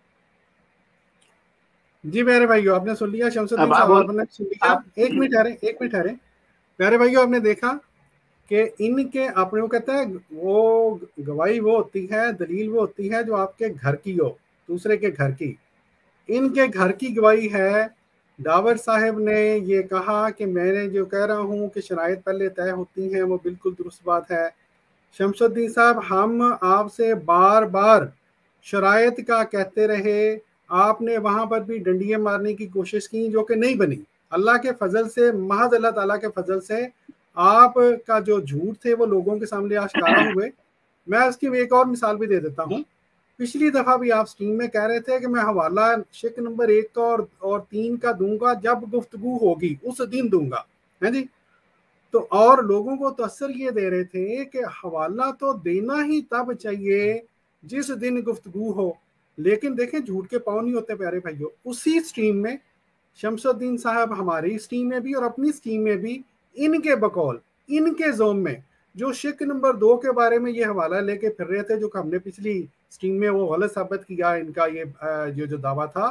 جی میرے بھائیو آپ نے سن لیا شمس الدین صاحب آپ نے سن لیا. ایک منٹ ٹھہرے ایک منٹ ٹھہرے پیارے بھائیو آپ نے دیکھا کہ ان کے آپ نے وہ کہتا ہے وہ گواہی وہ ہوتی ہے دلیل وہ ہوتی ہے جو آپ کے گھر کی ہو دوسرے کے گھر کی. ان کے گھر کی گواہی ہے. ڈاور صاحب نے یہ کہا کہ میں نے جو کہہ رہا ہوں کہ شرائط پہلے طے ہوتی ہیں وہ بالکل درست بات ہے. شمس الدین صاحب ہم آپ سے بار بار شرائط کا کہتے رہے. آپ نے وہاں پر بھی ڈنڈیاں مارنے کی کوشش کی جو کہ نہیں بنی. اللہ کے فضل سے محض اللہ تعالیٰ کے فضل سے آپ کا جو جھوٹ تھے وہ لوگوں کے سامنے آشکارا ہوئے. میں اس کی ایک اور مثال بھی دے دیتا ہوں. پچھلی دفعہ بھی آپ سٹریم میں کہہ رہے تھے کہ میں حوالہ شک نمبر ایک اور اور تین کا دوں گا جب گفتگو ہوگی اس دن دوں گا ہے جی. تو اور لوگوں کو تاثر یہ دے رہے تھے کہ حوالہ تو دینا ہی تب چاہیے جس دن گفتگو ہو. لیکن دیکھیں جھوٹ کے پاؤں نہیں ہوتے پیارے بھائیو. اسی سٹریم میں شمس الدین صاحب ہماری سٹریم میں بھی اور اپنی سٹریم میں بھی ان کے بقول ان کے زوم میں جو شک نمبر دو کے بارے میں یہ حوالہ لے کے پھر رہے تھے جو کہ ہم نے پچھلی سٹریم میں وہ غلط ثابت کیا ان کا یہ جو جو دعویٰ تھا.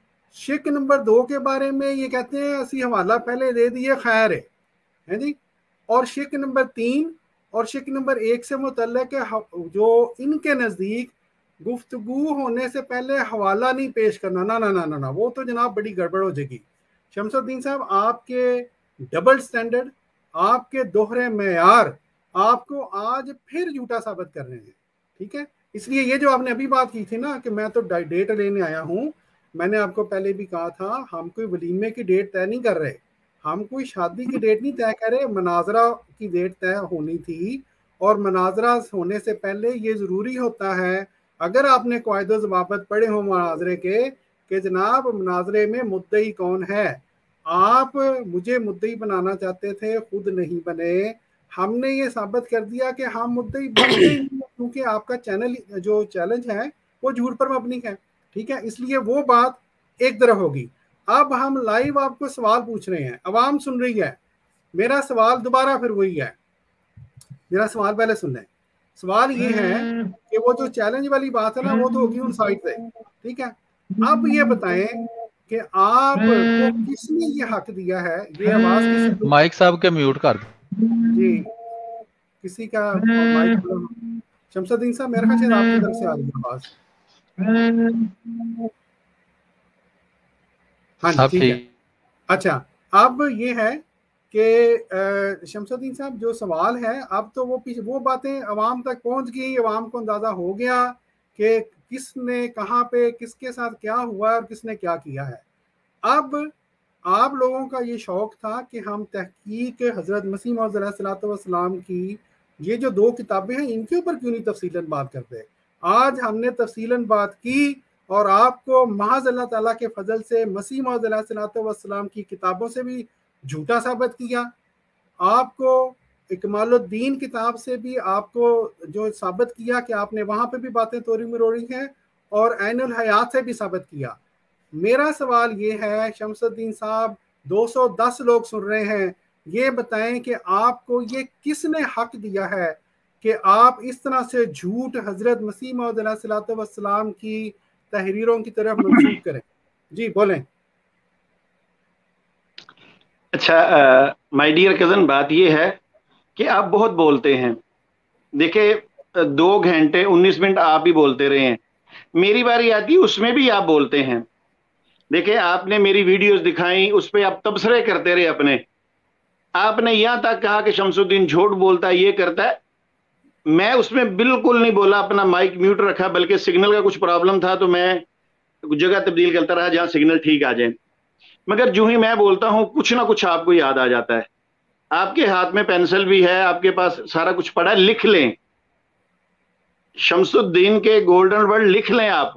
شک نمبر دو کے بارے میں یہ کہتے ہیں اسی حوالہ پہلے دے دیے خیر ہے جی. اور شک نمبر تین اور شک نمبر ایک سے متعلق جو ان کے نزدیک گفتگو ہونے سے پہلے حوالہ نہیں پیش کرنا نہ نہ نہ نہ وہ تو جناب بڑی گڑبڑ ہو جائے گی. شمس الدین صاحب آپ کے ڈبل سٹینڈرڈ آپ کے دوہرے معیار آپ کو آج پھر جھوٹا ثابت کر رہے ہیں. ٹھیک ہے اس لیے یہ جو آپ نے ابھی بات کی تھی نا کہ میں تو ڈیٹ لینے آیا ہوں. میں نے آپ کو پہلے بھی کہا تھا ہم کوئی ولیمے کی ڈیٹ طے نہیں کر رہے. ہم کوئی شادی کی ڈیٹ نہیں طے کر رہے. مناظرہ کی ڈیٹ طے ہونی تھی اور مناظرہ ہونے سے پہلے یہ ضروری ہوتا ہے اگر آپ نے قواعد و ضوابط پڑھے ہوں مناظرے کے کہ جناب مناظرے میں مدعی کون ہے. آپ مجھے مدعی بنانا چاہتے تھے خود نہیں بنے. ہم نے یہ ثابت کر دیا کہ ہم مدعی بنتے ہی کیونکہ آپ کا چینل جو چیلنج ہے وہ جھوٹ پر مبنی ہے، ٹھیک ہے، اس لیے وہ بات ایک طرف ہوگی۔ اب ہم لائیو آپ کو سوال پوچھ رہے ہیں، عوام سن رہی ہے، میرا سوال دوبارہ پھر وہی ہے، میرا سوال پہلے سن لیں۔ سوال یہ ہے کہ وہ جو چیلنج والی بات ہے نا وہ تو ہوگی ان سائٹ سے، ٹھیک ہے، اب یہ بتائیں کہ آپ کو کس نے یہ حق دیا ہے، یہ آواز کسی مائک صاحب کے میوٹ کر جی کسی کا مائک، شمس الدین صاحب میرے خیال سے آپ کی طرف سے آ رہی ہے آواز، ہاں جی ٹھیک ہے۔ اچھا اب یہ ہے کہ شمس الدین صاحب جو سوال ہے اب تو وہ وہ باتیں عوام تک پہنچ گئی، عوام کو اندازہ ہو گیا کہ کس نے کہاں پہ کس کے ساتھ کیا ہوا اور کس نے کیا کیا ہے۔ اب آپ لوگوں کا یہ شوق تھا کہ ہم تحقیق حضرت مسیح موعود علیہ الصلوۃ والسلام کی یہ جو دو کتابیں ہیں ان کے اوپر کیوں نہیں تفصیلاً بات کرتے۔ آج ہم نے تفصیلاً بات کی اور آپ کو محض اللہ تعالیٰ کے فضل سے مسیح موعود علیہ الصلوۃ والسلام کی کتابوں سے بھی جھوٹا ثابت کیا، آپ کو اکمال الدین کتاب سے بھی آپ کو جو ثابت کیا کہ آپ نے وہاں پہ بھی باتیں توڑی مروڑی ہیں، اور عین الحیات سے بھی ثابت کیا۔ میرا سوال یہ ہے شمس الدین صاحب، دو سو دس لوگ سن رہے ہیں، یہ بتائیں کہ آپ کو یہ کس نے حق دیا ہے کہ آپ اس طرح سے جھوٹ حضرت مسیح موعود علیہ الصلوۃ والسلام کی تحریروں کی طرف منسوخ کریں؟ جی بولیں۔ اچھا مائی ڈیئر کزن، بات یہ ہے کہ آپ بہت بولتے ہیں، دیکھیں دو گھنٹے انیس منٹ آپ ہی بولتے رہے ہیں، میری باری آتی اس میں بھی آپ بولتے ہیں۔ دیکھیں آپ نے میری ویڈیوز دکھائیں، اس پہ آپ تبصرے کرتے رہے اپنے، آپ نے یہاں تک کہا کہ شمس الدین جھوٹ بولتا ہے، یہ کرتا ہے، میں اس میں بالکل نہیں بولا، اپنا مائک میوٹ رکھا، بلکہ سگنل کا کچھ پرابلم تھا تو میں جگہ تبدیل کرتا رہا جہاں سگنل ٹھیک آ جائے، مگر جو ہی میں بولتا ہوں کچھ نہ کچھ آپ کو یاد آ جاتا ہے۔ آپ کے ہاتھ میں پینسل بھی ہے، آپ کے پاس سارا کچھ پڑا ہے، لکھ لیں، شمس الدین کے گولڈن ورڈ لکھ لیں، آپ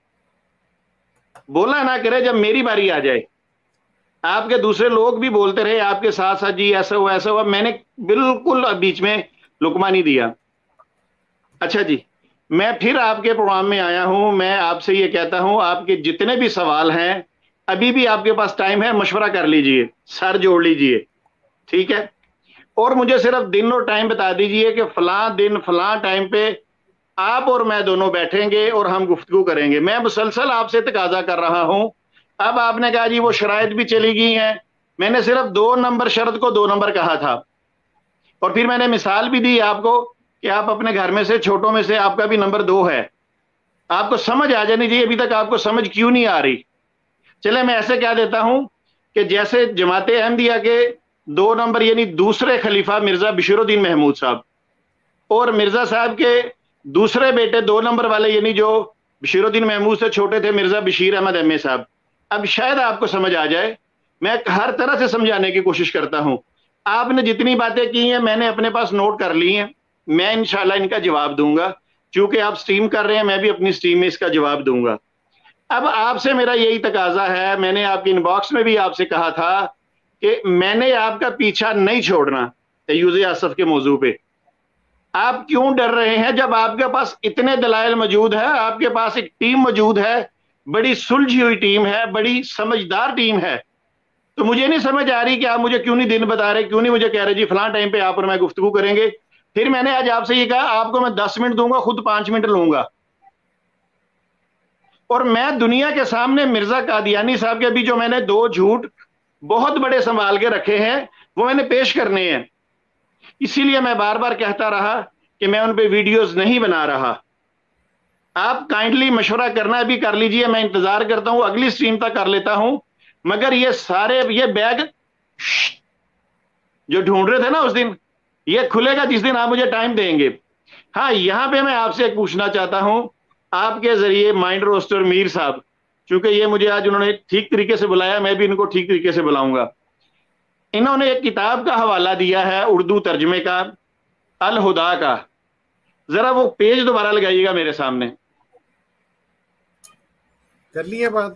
بولا نہ کرے جب میری باری آ جائے۔ آپ کے دوسرے لوگ بھی بولتے رہے آپ کے ساتھ ساتھ، جی ایسا ہوا ایسا ہوا، میں نے بالکل بیچ میں لقمہ نہیں دیا۔ اچھا جی، میں پھر آپ کے پروگرام میں آیا ہوں، میں آپ سے یہ کہتا ہوں آپ کے جتنے بھی سوال ہیں ابھی بھی آپ کے پاس ٹائم ہے، مشورہ کر لیجئے، سر جوڑ لیجئے، ٹھیک ہے، اور مجھے صرف دن اور ٹائم بتا دیجئے کہ فلاں دن فلاں ٹائم پہ آپ اور میں دونوں بیٹھیں گے اور ہم گفتگو کریں گے۔ میں مسلسل آپ سے تقاضا کر رہا ہوں، اب آپ نے کہا جی وہ شرائط بھی چلی گئی ہیں، میں نے صرف دو نمبر شرط کو دو نمبر کہا تھا، اور پھر میں نے مثال بھی دی آپ کو کہ آپ اپنے گھر میں سے چھوٹوں میں سے آپ کا بھی نمبر دو ہے، آپ کو سمجھ آ جانی چاہیے، ابھی تک آپ کو سمجھ کیوں نہیں آ رہی؟ چلے میں ایسے کہہ دیتا ہوں کہ جیسے جماعت احمدیہ کے دو نمبر یعنی دوسرے خلیفہ مرزا بشیر الدین محمود صاحب، اور مرزا صاحب کے دوسرے بیٹے دو نمبر والے یعنی جو بشیر الدین محمود سے چھوٹے تھے مرزا بشیر احمد ایم اے صاحب۔ اب شاید آپ کو سمجھ آ جائے، میں ہر طرح سے سمجھانے کی کوشش کرتا ہوں، آپ نے جتنی باتیں کی ہیں میں نے اپنے پاس نوٹ کر لی ہیں، میں انشاءاللہ ان کا جواب دوں گا، چونکہ آپ سٹریم کر رہے ہیں میں بھی اپنی سٹریم میں اس کا جواب دوں گا۔ اب آپ سے میرا یہی تقاضا ہے، میں نے آپ کی ان باکس میں بھی آپ سے کہا تھا کہ میں نے آپ کا پیچھا نہیں چھوڑنا ایوز آصف کے موضوع پہ۔ آپ کیوں ڈر رہے ہیں جب آپ کے پاس اتنے دلائل موجود ہے، آپ کے پاس ایک ٹیم موجود ہے، بڑی سلجھی ہوئی ٹیم ہے، بڑی سمجھدار ٹیم ہے، تو مجھے نہیں سمجھ آ رہی کہ آپ مجھے کیوں نہیں دن بتا رہے، کیوں نہیں مجھے کہہ رہے جی فلاں ٹائم پہ آپ اور میں گفتگو کریں گے۔ پھر میں نے آج آپ سے یہ کہا آپ کو میں دس منٹ دوں گا، خود پانچ منٹ لوں گا، اور میں دنیا کے سامنے مرزا قادیانی صاحب کے بھی جو میں نے دو جھوٹ بہت بڑے سنبھال کے رکھے ہیں وہ میں نے پیش کرنے ہیں، اسی لیے میں بار بار کہتا رہا کہ میں ان پہ ویڈیوز نہیں بنا رہا۔ آپ کائنڈلی مشورہ کرنا بھی کر لیجئے، میں انتظار کرتا ہوں، اگلی سٹریم تک کر لیتا ہوں، مگر یہ سارے یہ بیگ جو ڈھونڈ رہے تھے نا اس دن، یہ کھلے گا جس دن آپ مجھے ٹائم دیں گے۔ ہاں یہاں پہ میں آپ سے ایک پوچھنا چاہتا ہوں آپ کے ذریعے مائنڈ روسٹر میر صاحب، چونکہ یہ مجھے آج انہوں نے ٹھیک طریقے سے بلایا، میں بھی ان کو ٹھیک طریقے سے بلاؤں گا۔ انہوں نے ایک کتاب کا حوالہ دیا ہے اردو ترجمے کا، الہدا کا، ذرا وہ پیج دوبارہ لگائیے گا میرے سامنے۔ کر لیے بات؟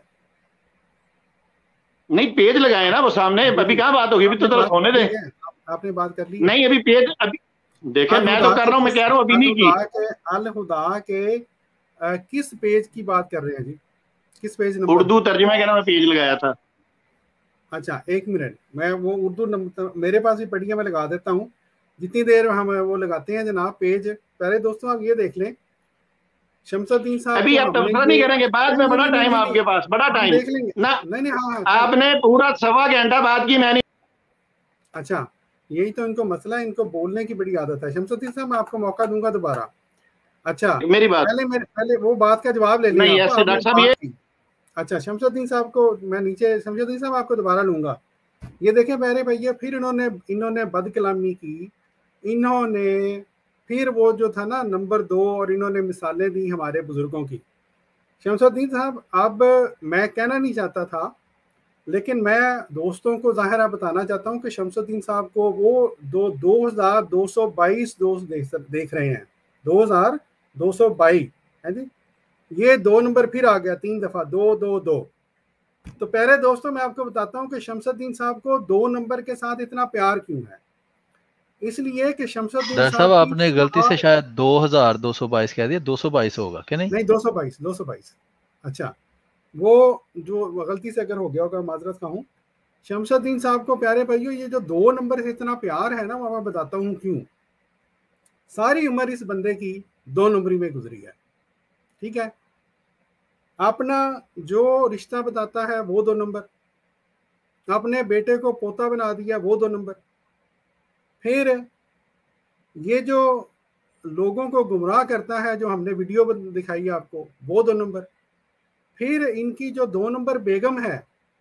نہیں پیج لگائے نا وہ سامنے، ابھی کہاں بات ہوگی، ابھی تو ذرا ہونے دیں۔ آپ نے بات کر لی؟ نہیں ابھی پیج، ابھی دیکھیں میں تو کر رہا ہوں، میں کہہ رہا ہوں ابھی نہیں کی۔ الہدا کے किस पेज की बात कर रहे हैं जी, किस पेज नंबर? उर्दू तर्जुमे का मैं पेज लगाया था। अच्छा एक मिनट, मैं वो उर्दू नंबर मेरे पास भी पढ़ी है, मैं लगा देता हूँ जितनी देर हम वो लगाते हैं जनाब पेज। पहले दोस्तों आप ये देख लें, शमसुद्दीन साहब अभी आप तबसरा नहीं करेंगे, बाद में बड़ा टाइम आपके पास, बड़ा टाइम देख लेंगे ना। नहीं नहीं हाँ, आपने पूरा सवा घंटा बात की, मैंने। अच्छा यही तो इनको मसला है, इनको बोलने की बड़ी आदत है। शमसुद्दीन साहब मैं आपको मौका दूंगा दोबारा। अच्छा मेरी बात पहले मेरे पहले वो बात का जवाब ले नहीं, लिया ऐसे डॉक्टर साहब ये। अच्छा शमसुद्दीन साहब को मैं नीचे, शमसुद्दीन साहब आपको दोबारा लूंगा। ये देखें प्यारे भैया, फिर इन्होंने इन्होंने बदकलामी की, इन्होंने फिर वो जो था ना नंबर दो, और इन्होंने मिसालें दी हमारे बुजुर्गों की। शमसुद्दीन साहब अब मैं कहना नहीं चाहता था, लेकिन मैं दोस्तों को ज़ाहिर बताना चाहता हूँ कि शमसुद्दीन साहब को वो दो दो हज़ार दो सौ बाईस दोस्त देख देख रहे हैं, दो हज़ार दो सौ बाईस है जी। ये दो नंबर फिर आ गया तीन दफ़ा, दो दो दो। तो प्यारे दोस्तों मैं आपको बताता हूँ कि शमसुद्दीन साहब को दो नंबर के साथ इतना प्यार क्यों है। इसलिए कि शमसुद्दीन साहब आपने गलती से शायद दो हज़ार दो सौ बाईस कह दिया, दो सौ बाईस होगा क्या? नहीं नहीं दो सौ बाईस दो सौ बाईस। अच्छा वो जो गलती से अगर हो गया होगा माजरत का हूँ। शमसुद्दीन साहब को प्यारे भाइयों ये जो दो नंबर से इतना प्यार है ना, वो मैं बताता हूँ क्यों। सारी उम्र इस बंदे की दो नंबरी में गुजरी है, ठीक है। अपना जो रिश्ता बताता है वो दो नंबर, अपने बेटे को पोता बना दिया वो दो नंबर, फिर ये जो लोगों को गुमराह करता है जो हमने वीडियो दिखाई आपको वो दो नंबर, फिर इनकी जो दो नंबर बेगम है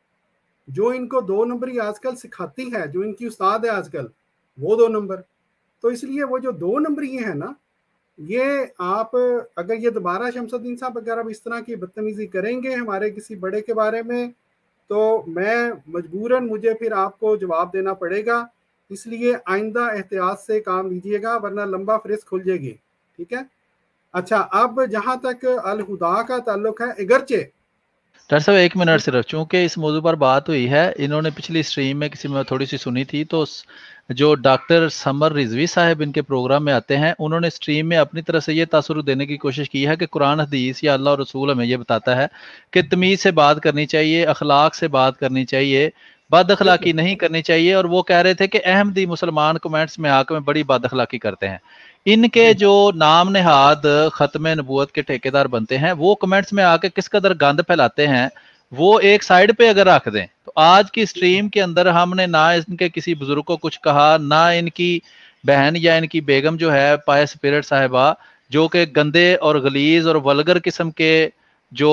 जो इनको दो नंबरी आजकल सिखाती है, जो इनकी उस्ताद है आजकल, वो दो नंबर। तो इसलिए वो जो दो नंबर ये है ना, ये आप अगर ये दोबारा शमसुद्दीन साहब अगर आप इस तरह की बदतमीजी करेंगे हमारे किसी बड़े के बारे में, तो मैं मजबूरन मुझे फिर आपको जवाब देना पड़ेगा। इसलिए आइंदा एहतियात से काम लीजिएगा, वरना लंबा फ्रिज खुल जाएगी, ठीक है। अच्छा अब जहां तक अल हुदा का ताल्लुक है, अगरचे डॉक्टर साहब एक मिनट सिर्फ, चूंकि इस मौजू पर बात हुई है, इन्होंने पिछली स्ट्रीम में किसी में थोड़ी सी सुनी थी, तो जो डॉक्टर समर रिजवी साहब इनके प्रोग्राम में आते हैं, उन्होंने स्ट्रीम में अपनी तरफ से ये तासुर देने की कोशिश की है कि कुरान हदीस या अल्लाह और रसूल हमें ये बताता है कि तमीज़ से बात करनी चाहिए, अखलाक से बात करनी चाहिए, बद अखलाकी नहीं करनी चाहिए। और वो कह रहे थे कि अहमदी मुसलमान कमेंट्स में आकर में बड़ी बद अखलाकी करते हैं। इनके जो नाम नेहाद खत्म नबूवत के ठेकेदार बनते हैं, वो कमेंट्स में आके किस कदर गंद फैलाते हैं, वो एक साइड पे अगर रख दें। तो आज की स्ट्रीम के अंदर हमने ना इनके किसी बुजुर्ग को कुछ कहा, ना इनकी बहन या इनकी बेगम जो है पाए स्पिरिट साहिबा, जो कि गंदे और गलीज और वल्गर किस्म के जो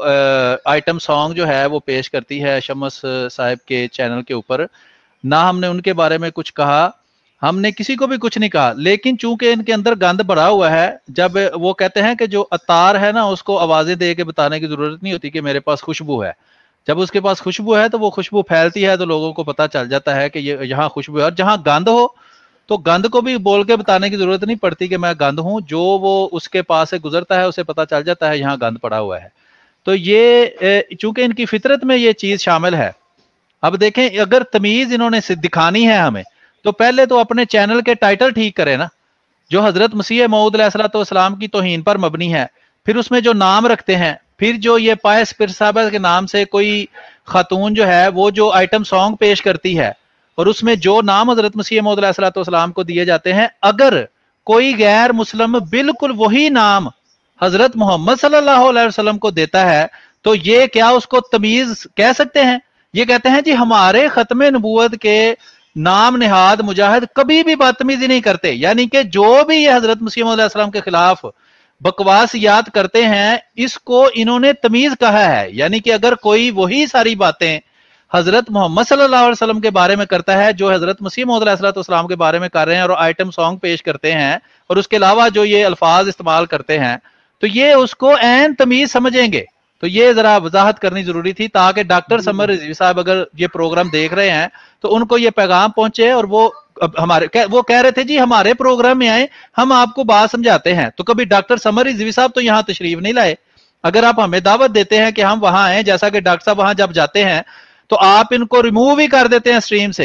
आइटम सॉन्ग जो है वो पेश करती है शमस साहिब के चैनल के ऊपर, ना हमने उनके बारे में कुछ कहा, हमने किसी को भी कुछ नहीं कहा। लेकिन चूंकि इनके अंदर गंद भरा हुआ है, जब वो कहते हैं कि जो अतार है ना उसको आवाजें दे के बताने की जरूरत नहीं होती कि मेरे पास खुशबू है, जब उसके पास खुशबू है तो वो खुशबू फैलती है, तो लोगों को पता चल जाता है कि ये यहाँ खुशबू है। और जहाँ गंद हो तो गंद को भी बोल के बताने की जरूरत नहीं पड़ती कि मैं गंद हूं, जो वो उसके पास से गुजरता है उसे पता चल जाता है यहाँ गंद पड़ा हुआ है। तो ये चूंकि इनकी फितरत में ये चीज शामिल है। अब देखें, अगर तमीज इन्होंने दिखानी है हमें, तो पहले तो अपने चैनल के टाइटल ठीक करें ना, जो हजरत मसीह मऊद अलैहिस्सलाम की तौहीन पर मबनी है, फिर उसमें जो नाम रखते हैं, फिर जो ये पायस पिर साहबा के नाम से कोई खातून जो है वो जो आइटम सॉन्ग पेश करती है, और उसमें जो नाम हजरत मसीह मऊद अलैहिस्सलाम को दिए जाते हैं, अगर कोई गैर मुस्लिम बिल्कुल वही नाम हजरत मोहम्मद सल्लल्लाहु अलैहि वसल्लम को देता है, तो ये क्या उसको तमीज कह सकते हैं? ये कहते हैं जी हमारे खत्मे नबूवत के नाम निहाद मुजाहिद कभी भी बदतमीजी नहीं करते, यानी कि जो भी ये हजरत मसीह मऊद अलैहिस्सलाम के खिलाफ बकवास याद करते हैं, इसको इन्होंने तमीज कहा है। यानी कि अगर कोई वही सारी बातें हजरत मोहम्मद सल्लल्लाहु अलैहि वसल्लम के बारे में करता है जो हजरत मसीह मऊद अलैहिस्सलाम के बारे में कर रहे हैं, और आइटम सॉन्ग पेश करते हैं, और उसके अलावा जो ये अल्फाज इस्तेमाल करते हैं, तो ये उसको ऐन तमीज समझेंगे। तो ये जरा वजाहत करनी जरूरी थी, ताकि डॉक्टर समर रिजवी साहब अगर ये प्रोग्राम देख रहे हैं तो उनको ये पैगाम पहुंचे, और वो हमारे वो कह रहे थे जी हमारे प्रोग्राम में आए, हम आपको बात समझाते हैं। तो कभी डॉक्टर समर रिजवी साहब तो यहाँ तशरीफ नहीं लाए। अगर आप हमें दावत देते हैं कि हम वहां आए, जैसा कि डॉक्टर साहब वहां जब जाते हैं तो आप इनको रिमूव ही कर देते हैं स्ट्रीम से,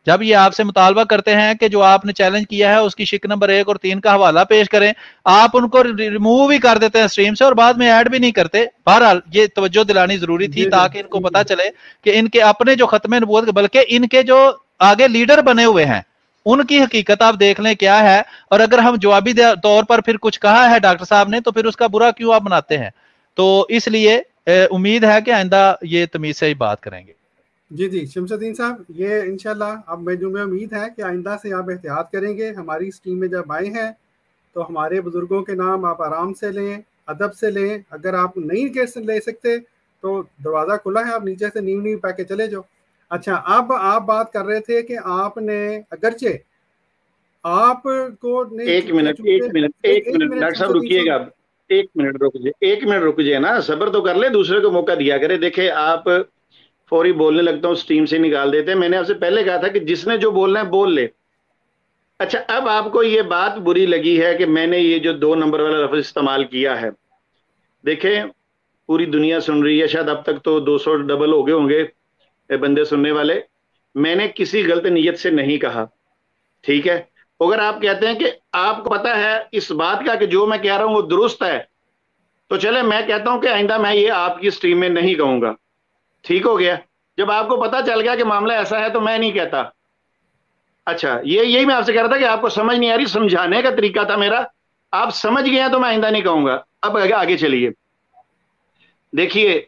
जब ये आपसे मुतालबा करते हैं कि जो आपने चैलेंज किया है उसकी शिक नंबर एक और तीन का हवाला पेश करें, आप उनको रिमूव ही कर देते हैं स्ट्रीम से और बाद में ऐड भी नहीं करते। बहरहाल ये तवज्जो दिलानी जरूरी थी ताकि इनको पता चले कि इनके अपने जो खत्म नबूवत बल्कि इनके जो आगे लीडर बने हुए हैं उनकी हकीकत आप देख लें क्या है। और अगर हम जवाबी तौर पर फिर कुछ कहा है डॉक्टर साहब ने तो फिर उसका बुरा क्यों आप बनाते हैं। तो इसलिए उम्मीद है कि आइंदा ये तमीज से ही बात करेंगे। जी जी शमसुद्दीन साहब, ये इंशाल्लाह अब मैं जो मैं उम्मीद है कि आइंदा से आप एहतियात करेंगे। हमारी इस टीम में जब आए हैं तो हमारे बुजुर्गों के नाम आप आराम से लें, अदब से लें। अगर आप नहीं केस ले सकते तो दरवाज़ा खुला है, आप नीचे से नींव नींव पा के चले जाओ। अच्छा, अब आप बात कर रहे थे कि आपने अगरचे आपको नहीं एक मिनट एक मिनट एक मिनट डॉक्टर साहब रुकिएगा, एक मिनट रुक जाए एक मिनट रुक जाए ना, सब्र तो कर ले, दूसरे को मौका दिया करे। देखे आप फौरी बोलने लगता हूँ, स्टीम से निकाल देते हैं। मैंने आपसे पहले कहा था कि जिसने जो बोलना है बोल ले। अच्छा, अब आपको ये बात बुरी लगी है कि मैंने ये जो दो नंबर वाला लफ्ज इस्तेमाल किया है। देखें पूरी दुनिया सुन रही है, शायद अब तक तो दो सौ डबल हो गए होंगे बंदे सुनने वाले। मैंने किसी गलत नीयत से नहीं कहा, ठीक है। अगर आप कहते हैं कि आपको पता है इस बात का कि जो मैं कह रहा हूं वो दुरुस्त है, तो चले मैं कहता हूं कि आइंदा मैं ये आपकी स्ट्रीम में नहीं कहूंगा, ठीक हो गया। जब आपको पता चल गया कि मामला ऐसा है तो मैं नहीं कहता। अच्छा, ये यही मैं आपसे कह रहा था कि आपको समझ नहीं आ रही, समझाने का तरीका था मेरा, आप समझ गए हैं तो मैं आइंदा नहीं कहूंगा। अब आगे चलिए। देखिए,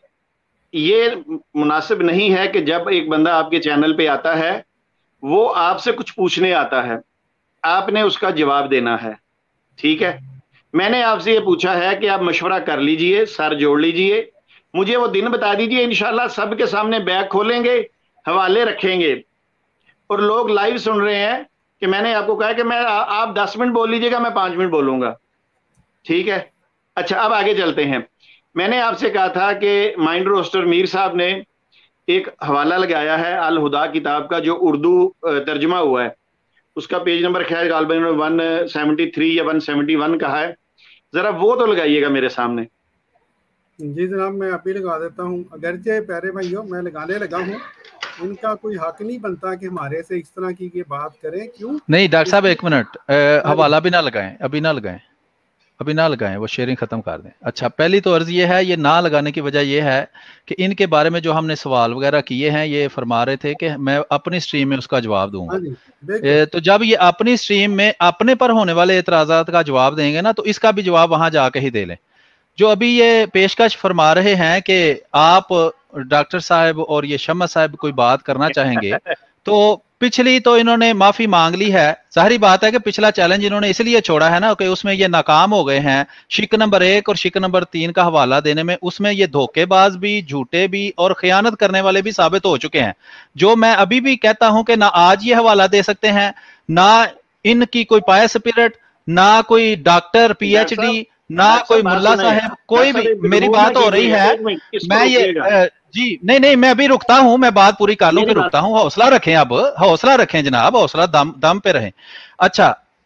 ये मुनासिब नहीं है कि जब एक बंदा आपके चैनल पे आता है वो आपसे कुछ पूछने आता है, आपने उसका जवाब देना है, ठीक है। मैंने आपसे ये पूछा है कि आप मशवरा कर लीजिए, सर जोड़ लीजिए, मुझे वो दिन बता दीजिए, इंशाल्लाह सबके सामने बैग खोलेंगे, हवाले रखेंगे। और लोग लाइव सुन रहे हैं कि मैंने आपको कहा कि मैं आप दस मिनट बोल लीजिएगा, मैं पांच मिनट बोलूंगा, ठीक है। अच्छा, अब आगे चलते हैं। मैंने आपसे कहा था कि माइंड रोस्टर मीर साहब ने एक हवाला लगाया है अल हुदा किताब का, जो उर्दू तर्जुमा हुआ है, उसका पेज नंबर खैर गालबन वन सेवेंटी थ्री या वन सेवेंटी वन का है, जरा वो तो लगाइएगा मेरे सामने। जी जनाब, मैं अभी लगा देता हूँ। अगरचे प्यारे भाइयों मैं लगाने लगा हूँ, इनका कोई हक नहीं बनता कि हमारे से इस तरह की ये बात करें। क्यों नहीं डॉक्टर साहब, एक मिनट, हवाला भी ना लगाएं, अभी ना लगाएं, अभी ना लगाएं, वो शेयरिंग खत्म कर दें। अच्छा, पहली तो अर्ज ये है, ये ना लगाने की वजह ये है कि इनके बारे में जो हमने सवाल वगैरह किए हैं, ये फरमा रहे थे कि मैं अपनी स्ट्रीम में उसका जवाब दूंगा। तो जब ये अपनी स्ट्रीम में अपने पर होने वाले एतराजात का जवाब देंगे ना, तो इसका भी जवाब वहां जाके ही दे लें। जो अभी ये पेशकश फरमा रहे हैं कि आप डॉक्टर साहब और ये शम्मा साहब कोई बात करना चाहेंगे, तो पिछली तो इन्होंने माफी मांग ली है। जाहिर बात है कि पिछला चैलेंज इन्होंने इसलिए छोड़ा है ना कि उसमें ये नाकाम हो गए हैं शिक नंबर एक और शिक नंबर तीन का हवाला देने में। उसमें ये धोखेबाज भी, झूठे भी और खयानत करने वाले भी साबित हो चुके हैं। जो मैं अभी भी कहता हूं कि ना आज ये हवाला दे सकते हैं, ना इनकी कोई पाया स्पिरिट, ना कोई डॉक्टर पीएचडी, ना कोई मुल्ला साहब, कोई भी। मेरी बात हो रही है, मैं ये जी नहीं नहीं मैं अभी रुकता हूं, मैं बात पूरी कर लूं फिर रुकता हूं। हौसला रखें, अब हौसला रखें जनाब, हौसला दम दम पे रहें। अच्छा,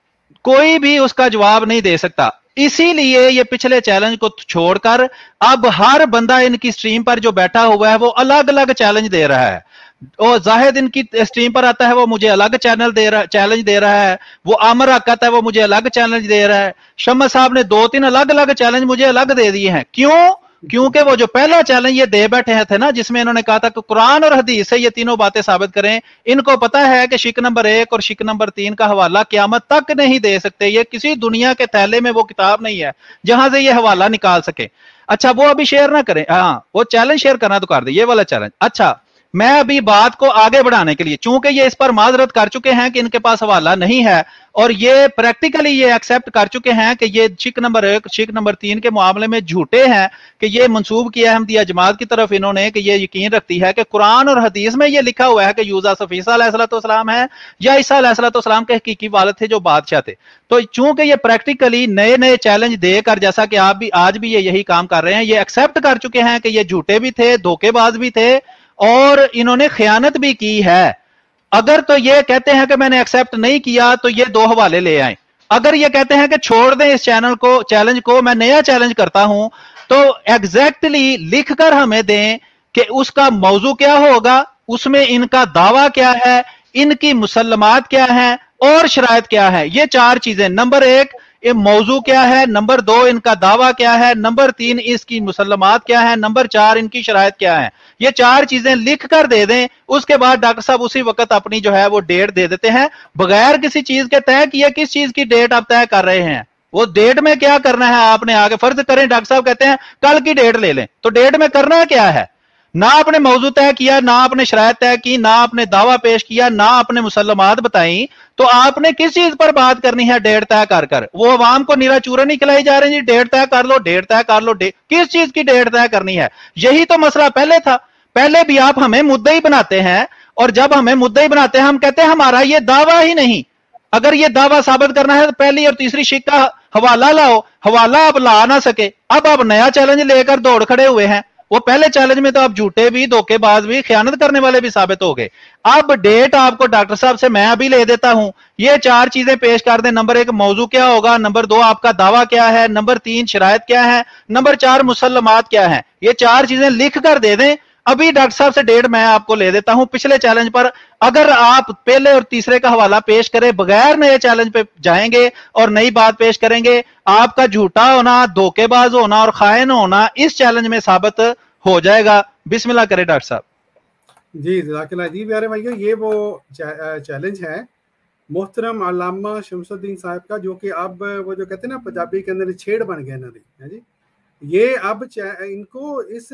कोई भी उसका जवाब नहीं दे सकता, इसीलिए ये पिछले चैलेंज को छोड़कर अब हर बंदा इनकी स्ट्रीम पर जो बैठा हुआ है वो अलग अलग चैलेंज दे रहा है। और जाहिद इनकी स्ट्रीम पर आता है, वो मुझे अलग चैनल दे रहा चैलेंज दे रहा है। वो आमर आता है, वो मुझे अलग चैलेंज दे रहा है। शम्मा साहब ने दो तीन अलग अलग चैलेंज मुझे अलग दे दिए हैं। क्यों? क्योंकि वो जो पहला चैलेंज ये दे बैठे थे ना, जिसमें इन्होंने कहा था कि कुरान और हदीस से ये तीनों बातें साबित करें, इनको पता है कि शिक नंबर एक और शिक नंबर तीन का हवाला क़यामत तक नहीं दे सकते। ये किसी दुनिया के थैले में वो किताब नहीं है जहां से ये हवाला निकाल सके। अच्छा, वो अभी शेयर ना करें, हाँ वो चैलेंज शेयर करना तो कर दे, ये वाला चैलेंज। अच्छा, मैं अभी बात को आगे बढ़ाने के लिए, चूंकि ये इस पर माजरत कर चुके हैं कि इनके पास हवाला नहीं है, और ये प्रैक्टिकली ये एक्सेप्ट कर चुके हैं कि ये शिक नंबर एक शिक नंबर तीन के मामले में झूठे हैं, कि ये मंसूब किया है अहमदिया जमात की तरफ इन्होंने कि ये यकीन रखती है कि कुरान और हदीस में ये लिखा हुआ है कि यूजा सफीसा अलैहिस्सलाम है या ईसा अलैहिस्सलाम के हकीकी वालिद थे जो बादशाह थे। तो चूंकि ये प्रैक्टिकली नए नए चैलेंज देकर, जैसा कि आप भी आज भी ये यही काम कर रहे हैं, ये एक्सेप्ट कर चुके हैं कि ये झूठे भी थे, धोखेबाज भी थे और इन्होंने खयानत भी की है। अगर तो ये कहते हैं कि मैंने एक्सेप्ट नहीं किया तो ये दो हवाले ले आए। अगर ये कहते हैं कि छोड़ दें इस चैनल को, चैलेंज को, मैं नया चैलेंज करता हूं, तो एग्जैक्टली लिखकर हमें दें कि उसका मौजू क्या होगा, उसमें इनका दावा क्या है, इनकी मुसल्लमात क्या हैं और शराइत क्या है। ये चार चीजें, नंबर एक ये मौजू क्या है, नंबर दो इनका दावा क्या है, नंबर तीन इसकी मुसल्लमात क्या है, नंबर चार इनकी शराइत क्या है। ये चार चीजें लिख कर दे दें, उसके बाद डॉक्टर साहब उसी वक्त अपनी जो है वो डेट दे देते हैं बगैर किसी चीज के तय किए। किस चीज की डेट आप तय कर रहे हैं, वो डेट में क्या करना है आपने आगे। फर्ज करें डॉक्टर साहब कहते हैं कल की डेट ले लें, तो डेट में करना क्या है, ना आपने मौजू तय किया, ना आपने शरायत तय की, ना आपने दावा पेश किया, ना आपने मुसल्लमात बताई, तो आपने किस चीज पर बात करनी है डेट तय कर कर। वो अवाम को नीरा चूरन ही खिलाई जा रहे हैं जी, डेट तय कर लो, डेट तय कर लो, डेट किस चीज की डेट तय करनी है। यही तो मसला पहले था, पहले भी आप हमें मुद्दई बनाते हैं, और जब हमें मुद्दई बनाते हैं हम कहते हैं हमारा ये दावा ही नहीं। अगर ये दावा साबित करना है तो पहली और तीसरी शिक का हवाला लाओ, हवाला आप ला ना सके, अब आप नया चैलेंज लेकर दौड़ खड़े हुए हैं। वो पहले चैलेंज में तो आप झूठे भी, धोखेबाज भी, खयानत करने वाले भी साबित हो गए। अब डेट आपको डॉक्टर साहब से मैं अभी ले देता हूं, ये चार चीजें पेश कर दें। नंबर एक मौजू क्या होगा, नंबर दो आपका दावा क्या है, नंबर तीन शरायत क्या है, नंबर चार मुसल्लमात क्या है। ये चार चीजें लिख कर दे दें। अभी डॉक्टर साहब से डेट मैं आपको ले देता हूं पिछले चैलेंज पर। अगर आप पहले और तीसरे का हवाला पेश करें बगैर नए चैलेंज पे जाएंगे और नई बात पेश करेंगे, आपका झूठा होना, धोखेबाज होना और खायन होना इस चैलेंज में साबित हो जाएगा। बिस्मिल्लाह करें डॉक्टर साहब। जी जज़ाकल्लाह जी। प्यारे भाइयों, ये वो चैलेंज है मोहतरम अल्लामा शमसुद्दीन साहब का, जो कि अब वो जो कहते हैं ना पंजाबी के अंदर छेड़ बन गए ना जी। ये अब इनको इस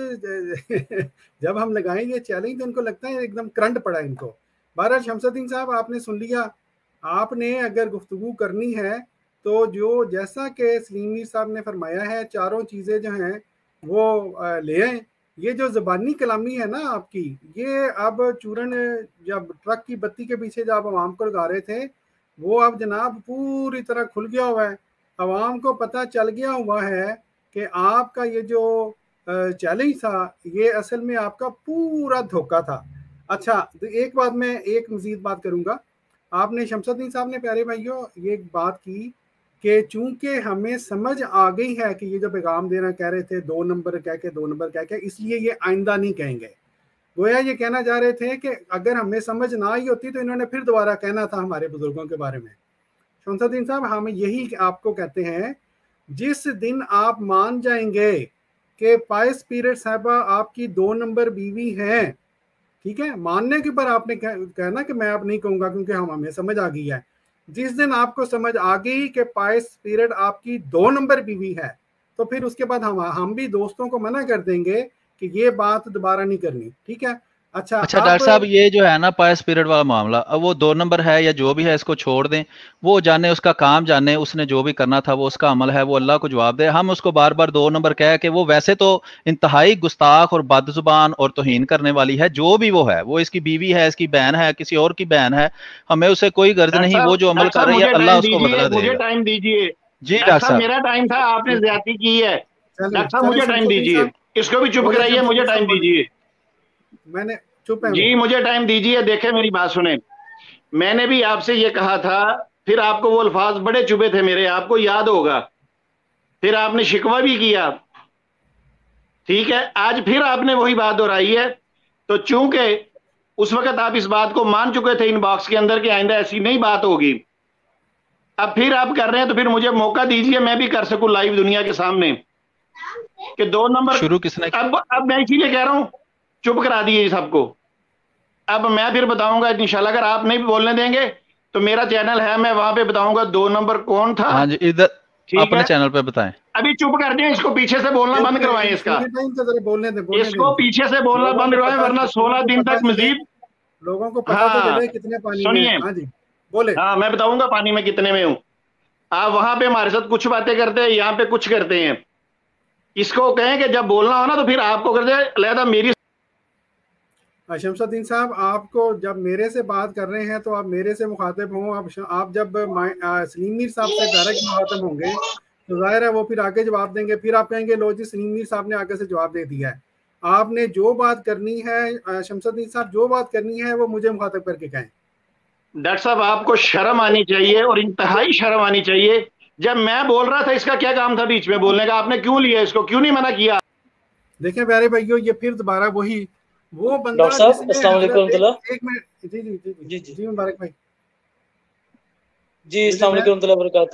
जब हम लगाएंगे चैलेंज तो इनको लगता है एकदम करंट पड़ा इनको। बहरहाल शमसुद्दीन साहब आपने सुन लिया, आपने अगर गुफ्तगू करनी है तो जो जैसा कि सलीम मीर साहब ने फरमाया है चारों चीज़ें जो हैं वो ले आए। ये जो ज़बानी कलामी है ना आपकी, ये अब चूरन जब ट्रक की बत्ती के पीछे जब आवाम को लगा रहे थे वो अब जनाब पूरी तरह खुल गया हुआ है। आवाम को पता चल गया हुआ है कि आपका ये जो चैलेंज था ये असल में आपका पूरा धोखा था। अच्छा, तो एक बात मैं एक मज़ीद बात करूंगा। आपने शमसुद्दीन साहब ने प्यारे भाइयों ये बात की कि चूंकि हमें समझ आ गई है कि ये जो पैगाम देना कह रहे थे दो नंबर कह के दो नंबर कह के, इसलिए ये आइंदा नहीं कहेंगे। गोया ये कहना चाह रहे थे कि अगर हमें समझ ना आई होती तो इन्होंने फिर दोबारा कहना था हमारे बुजुर्गों के बारे में। शमसुद्दीन साहब हम यही आपको कहते हैं, जिस दिन आप मान जाएंगे कि पायस पीरियड साहबा आपकी दो नंबर बीवी हैं, ठीक है, मानने के ऊपर आपने कहना कि मैं आप नहीं कहूँगा क्योंकि हम हमें समझ आ गई है। जिस दिन आपको समझ आ गई कि पायस पीरियड आपकी दो नंबर बीवी है तो फिर उसके बाद हम हम भी दोस्तों को मना कर देंगे कि ये बात दोबारा नहीं करनी, ठीक है। अच्छा अच्छा डॉक्टर साहब, ये जो है ना पायस पीरियड वाला मामला, अब वो दो नंबर है या जो भी है इसको छोड़ दें, वो जाने उसका काम जाने, उसने जो भी करना था वो उसका अमल है, वो अल्लाह को जवाब दे। हम उसको बार बार दो नंबर कह के, वो वैसे तो इंतहाई गुस्ताख और बदजुबान और तौहीन करने वाली है, जो भी वो है, वो इसकी बीवी है, इसकी बहन है, किसी और की बहन है, हमें उसे कोई गर्ज नहीं। वो जो अमल कर रही है अल्लाह उसको बदला देगा। मुझे टाइम दीजिए जी डॉक्टर साहब, मेरा टाइम था, आपने ज्यादती की है। डॉक्टर साहब मुझे टाइम दीजिए, इसको भी चुप कराइए, मुझे टाइम दीजिए। मैंने चुप है जी, मुझे टाइम दीजिए। देखे मेरी बात सुने, मैंने भी आपसे ये कहा था, फिर आपको वो अल्फाज बड़े चुभे थे मेरे, आपको याद होगा, फिर आपने शिकवा भी किया, ठीक है। आज फिर आपने वही बात दोहराई है। तो चूंकि उस वक्त आप इस बात को मान चुके थे इनबॉक्स के अंदर कि आइंदा ऐसी नहीं बात होगी, अब फिर आप कर रहे हैं, तो फिर मुझे मौका दीजिए मैं भी कर सकूं लाइव दुनिया के सामने कि दो नंबर शुरू किसने। अब अब मैं इसीलिए कह रहा हूं चुप करा दिए सबको। अब मैं फिर बताऊंगा इंशाल्लाह, अगर आप नहीं बोलने देंगे तो मेरा चैनल है, मैं वहां पे बताऊंगा दो नंबर कौन था। हाँ जी, इधर अपने चैनल पे बताएं। अभी चुप कर दें, इसको पीछे से बोलना बंद करवाएं, इसका बोलने दे, बोलने इसको पीछे से बोलना बंद करवाएं, वरना सोलह दिन तक मजीद लोगों को पता तो चले कितने पानी में। सुनिए, हाँ जी बोले। हाँ, मैं बताऊंगा पानी में कितने में हूँ। आप वहां पे हमारे साथ कुछ बातें करते हैं, यहाँ पे कुछ करते हैं। इसको कहें कि जब बोलना हो ना तो फिर आपको कर दे अलहदा मेरी। शमसुद्दीन साहब, आपको जब मेरे से बात कर रहे हैं तो आप मेरे से मुखातिब हों। आप आप जब सलीम मीर साहब से डायरेक्ट मुखातिब होंगे तो जाहिर है वो फिर आगे जवाब देंगे, फिर आप कहेंगे लो जी सलीम मीर साहब ने आगे से जवाब दे दिया है। आपने जो बात करनी है शमसुद्दीन साहब, जो बात करनी है वो मुझे मुखातिब करके कहें। डॉक्टर साहब, आपको शर्म आनी चाहिए और इंतहाई शर्म आनी चाहिए। जब मैं बोल रहा था इसका क्या काम था बीच में बोलने का, आपने क्यों लिया इसको, क्यों नहीं मना किया? देखें प्यारे भाइयों, ये फिर दोबारा वही وہ بندہ ڈاکٹر صاحب جس نے السلام علیکم حضرت ورحمۃ ایک, ایک منٹ جی جی جی جی جی جی مبارک بھائی جی السلام علیکم ورحمۃ اللہ وبرکاتہ.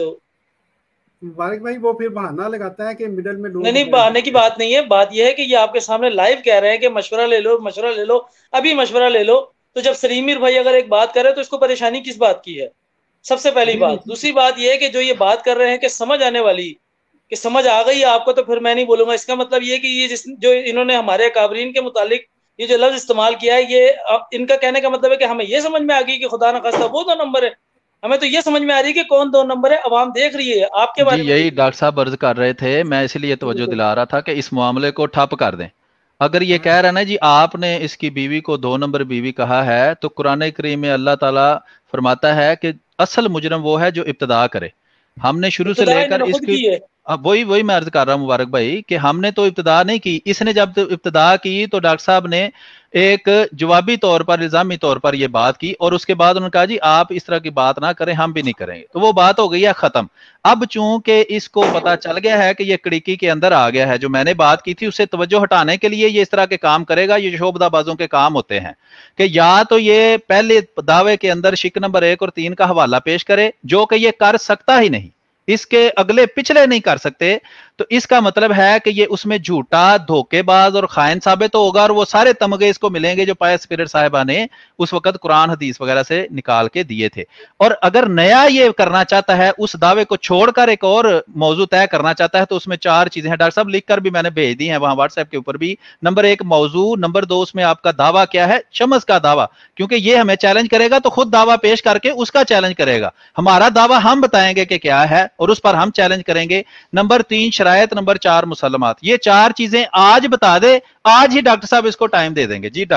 مبارک بھائی وہ پھر بہانہ لگاتا ہے کہ مڈل میں لوگ نہیں نہیں بہانے کی بات نہیں ہے، بات یہ ہے کہ یہ آپ کے سامنے لائیو کہہ رہے ہیں کہ مشورہ لے لو مشورہ لے لو ابھی مشورہ لے لو. تو جب سلیمیر بھائی اگر ایک بات کرے تو اس کو پریشانی کس بات کی ہے؟ سب سے پہلی بات. دوسری بات یہ ہے کہ جو یہ بات کر رہے ہیں کہ سمجھ آنے والی، کہ سمجھ آ گئی آپ کو، تو پھر میں نہیں بولوں گا. اس کا مطلب یہ کہ یہ جس جو انہوں نے ہمارے اکابرین کے متعلق یہ جو لفظ استعمال کیا ہے، یہ ان کا کہنے کا مطلب ہے کہ ہمیں یہ سمجھ میں آ گئی کہ خدا نخواستہ وہ دو نمبر ہے. ہمیں تو یہ سمجھ میں آ رہی ہے کہ کون دو نمبر ہے، عوام دیکھ رہی ہے. آپ کے جی بارے میں یہی ڈاکٹر صاحب عرض کر رہے تھے، میں اسی لیے توجہ دلا رہا تھا کہ اس معاملے کو ٹھپ کر دیں. اگر یہ کہہ رہا نا جی آپ نے اس کی بیوی کو دو نمبر بیوی کہا ہے، تو قرآن کریم میں اللہ تعالیٰ فرماتا ہے کہ اصل مجرم وہ ہے جو ابتدا کرے. ہم نے شروع سے لے کر اس کی اب وہی وہی میں عرض کر رہا ہوں مبارک بھائی کہ ہم نے تو ابتدا نہیں کی. اس نے جب ابتدا کی تو ڈاکٹر صاحب نے ایک جوابی طور پر الزامی طور پر یہ بات کی، اور اس کے بعد انہوں نے کہا جی آپ اس طرح کی بات نہ کریں، ہم بھی نہیں کریں گے. تو وہ بات ہو گئی ہے ختم. اب چونکہ اس کو پتا چل گیا ہے کہ یہ کڑکی کے اندر آ گیا ہے، جو میں نے بات کی تھی اس سے توجہ ہٹانے کے لیے یہ اس طرح کے کام کرے گا. یہ شعبدہ بازوں کے کام ہوتے ہیں کہ یا تو یہ پہلے دعوے کے اندر شک نمبر ایک اور تین کا حوالہ پیش کرے، جو کہ یہ کر سکتا ہی نہیں، اس کے اگلے پچھلے نہیں کر سکتے. تو اس کا مطلب ہے کہ یہ اس میں جھوٹا دھوکے باز اور خائن ثابت ہوگا، اور وہ سارے تمغے اس کو ملیں گے جو پائے اسپرٹ صاحبہ نے اس وقت قرآن حدیث وغیرہ سے نکال کے دیے تھے. اور اگر نیا یہ کرنا چاہتا ہے، اس دعوے کو چھوڑ کر ایک اور موضوع طے کرنا چاہتا ہے، تو اس میں چار چیزیں ہیں. ڈاکٹر صاحب لکھ کر بھی میں نے بھیج دی ہیں وہاں واٹس ایپ کے اوپر بھی. نمبر ایک موضوع، نمبر دو اس میں آپ کا دعویٰ کیا ہے، شمس کا دعویٰ، کیونکہ یہ ہمیں چیلنج کرے گا تو خود دعویٰ پیش کر کے اس کا چیلنج کرے گا. ہمارا دعویٰ ہم بتائیں گے کہ کیا ہے اور اس پر ہم چیلنج کریں گے. نمبر تین شرائط، نمبر چار مسلمات. یہ چار چیزیں آج بتا دے، آج ہی ڈاکٹر صاحب اس کو ٹائم دے دیں گے. جی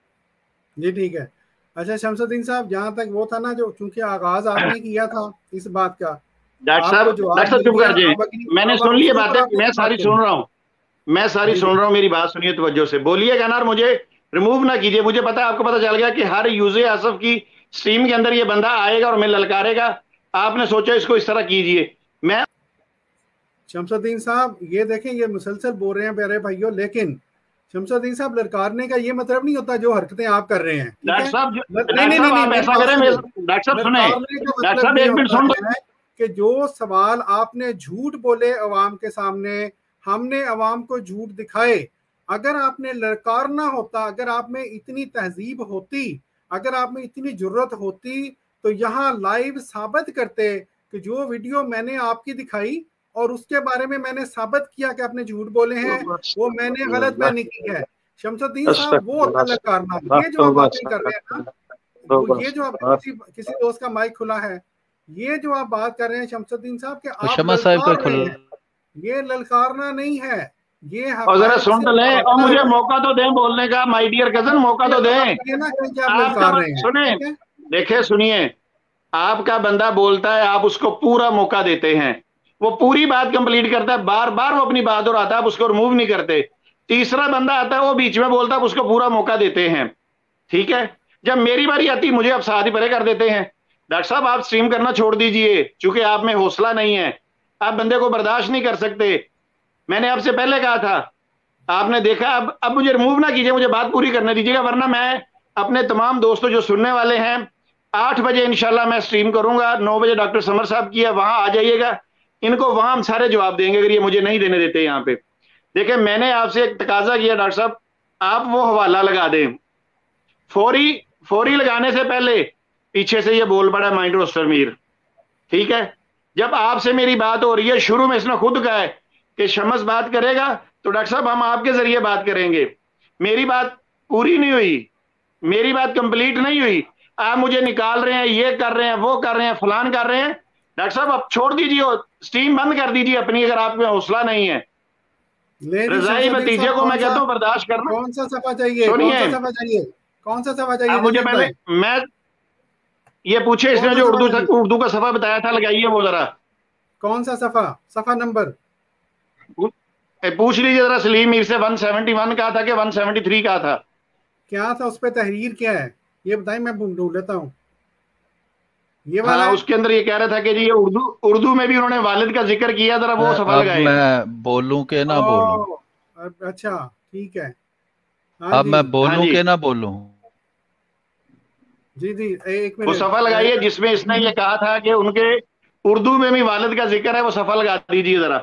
ڈاکٹر جی ٹھیک ہے. اچھا شمس الدین صاحب، جہاں تک وہ تھا نا جو چونکہ آغاز آپ نے کیا تھا اس بات کا، ڈاکٹر صاحب ڈاکٹر صاحب چپ کر جائیں، میں نے سن لی باتیں، میں ساری سن رہا ہوں میں ساری سن رہا ہوں میری بات سنیے توجہ سے. بولیے گا نا، مجھے ریموو نہ کیجیے. مجھے پتا ہے آپ کو پتا چل گیا کہ ہر یوزر آصف کی سٹریم کے اندر یہ بندہ آئے گا اور میں للکارے گا. آپ نے سوچا اس کو اس طرح کیجیے. میں شمس الدین صاحب یہ دیکھیں، یہ مسلسل بول رہے ہیں پیارے بھائیوں، لیکن شمس الدین صاحب للکارنے کا یہ مطلب نہیں ہوتا جو حرکتیں آپ کر رہے ہیں. ڈاکٹر صاحب ڈاکٹر صاحب آپ ایسا کریں، ڈاکٹر صاحب سنیں، ڈاکٹر صاحب ایک منٹ سن کہ جو سوال آپ نے جھوٹ بولے عوام کے سامنے، ہم نے عوام کو جھوٹ دکھائے. اگر آپ نے للکارنا ہوتا، اگر آپ میں اتنی تہذیب ہوتی، اگر آپ میں اتنی جرت ہوتی، تو یہاں لائیو ثابت کرتے کہ جو ویڈیو میں نے آپ کی دکھائی اور اس کے بارے میں میں نے ثابت کیا کہ آپ نے جھوٹ بولے ہیں، وہ میں نے غلط بیانی کی ہے. شمس الدین صاحب وہ ہوتا للکارنا. یہ جو آپ باتیں کر رہے ہیں نا، یہ جو آپ کسی کسی دوست کا مائک کھلا ہے، یہ جو آپ بات کر رہے ہیں شمس الدین صاحب کہ آپ للکار رہے ہیں، یہ للکارنا نہیں ہے. یہ اور ذرا سن تو لیں اور مجھے موقع تو دیں بولنے کا. مائی ڈیئر کزن موقع تو دیں. سنیں دیکھیں سنیے، آپ کا بندہ بولتا ہے، آپ اس کو پورا موقع دیتے ہیں، وہ پوری بات کمپلیٹ کرتا ہے، بار بار وہ اپنی بات اور آتا ہے، آپ اس کو ریموو نہیں کرتے. تیسرا بندہ آتا ہے، وہ بیچ میں بولتا ہے، اس کو پورا موقع دیتے ہیں. ٹھیک ہے، جب میری باری آتی مجھے آپ ساتھ ہی پرے کر دیتے ہیں. ڈاکٹر صاحب آپ سٹریم کرنا چھوڑ دیجئے، چونکہ آپ میں حوصلہ نہیں ہے، آپ بندے کو برداشت نہیں کر سکتے. میں نے آپ سے پہلے کہا تھا، آپ نے دیکھا. اب اب مجھے ریموو نہ کیجئے، مجھے بات پوری کرنے دیجیے گا، ورنہ میں اپنے تمام دوستوں جو سننے والے ہیں، آٹھ بجے انشاءاللہ میں سٹریم کروں گا، نو بجے ڈاکٹر سمر صاحب کی ہے، وہاں آ جائیے گا. ان کو وہاں ہم سارے جواب دیں گے اگر یہ مجھے نہیں دینے دیتے یہاں پہ. دیکھیں میں نے آپ سے ایک تقاضا کیا ڈاکٹر صاحب، آپ وہ حوالہ لگا دیں. فوری فوری لگانے سے پہلے پیچھے سے یہ بول پڑا مائنڈ روسٹر میر. ٹھیک ہے، جب آپ سے میری بات ہو رہی ہے، شروع میں اس نے خود کہا ہے کہ شمس بات کرے گا تو ڈاکٹر صاحب ہم آپ کے ذریعے بات کریں گے. میری بات پوری نہیں ہوئی، میری بات کمپلیٹ نہیں ہوئی، آپ مجھے نکال رہے ہیں، یہ کر رہے ہیں، وہ کر رہے ہیں، فلان کر رہے ہیں. ڈاکٹر صاحب اب چھوڑ دیجیے، سٹریم بند کر دیجیے اپنی، اگر آپ میں حوصلہ نہیں ہے. رضائی بتیجے کو میں کہتا ہوں برداشت کرنا. کون سا صفحہ چاہیے؟ کون سا صفحہ چاہیے؟ کون سا صفحہ چاہیے؟ مجھے پہلے میں یہ پوچھے، اس نے جو اردو اردو کا صفحہ بتایا تھا لگائیے وہ ذرا. کون سا صفحہ؟ صفحہ نمبر پوچھ لیجیے ذرا. سلیم میر سے ون سیونٹی ون کہا تھا کہ ون سیونٹی تھری کہا تھا. کیا تھا اس پہ تحریر کیا ہے یہ بتائیں، میں ڈھونڈ لیتا ہوں. یہ والا اس کے اندر یہ کہہ رہا تھا کہ جی یہ اردو اردو میں بھی انہوں نے والد کا ذکر کیا، ذرا وہ صفحہ لگائے. میں بولوں کہ نہ بولوں؟ اچھا ٹھیک ہے. اب میں بولوں کہ نہ بولوں؟ جی جی ایک منٹ وہ صفحہ لگائیے جس میں اس نے یہ کہا تھا کہ ان کے اردو میں بھی والد کا ذکر ہے، وہ صفحہ لگا دیجیے ذرا۔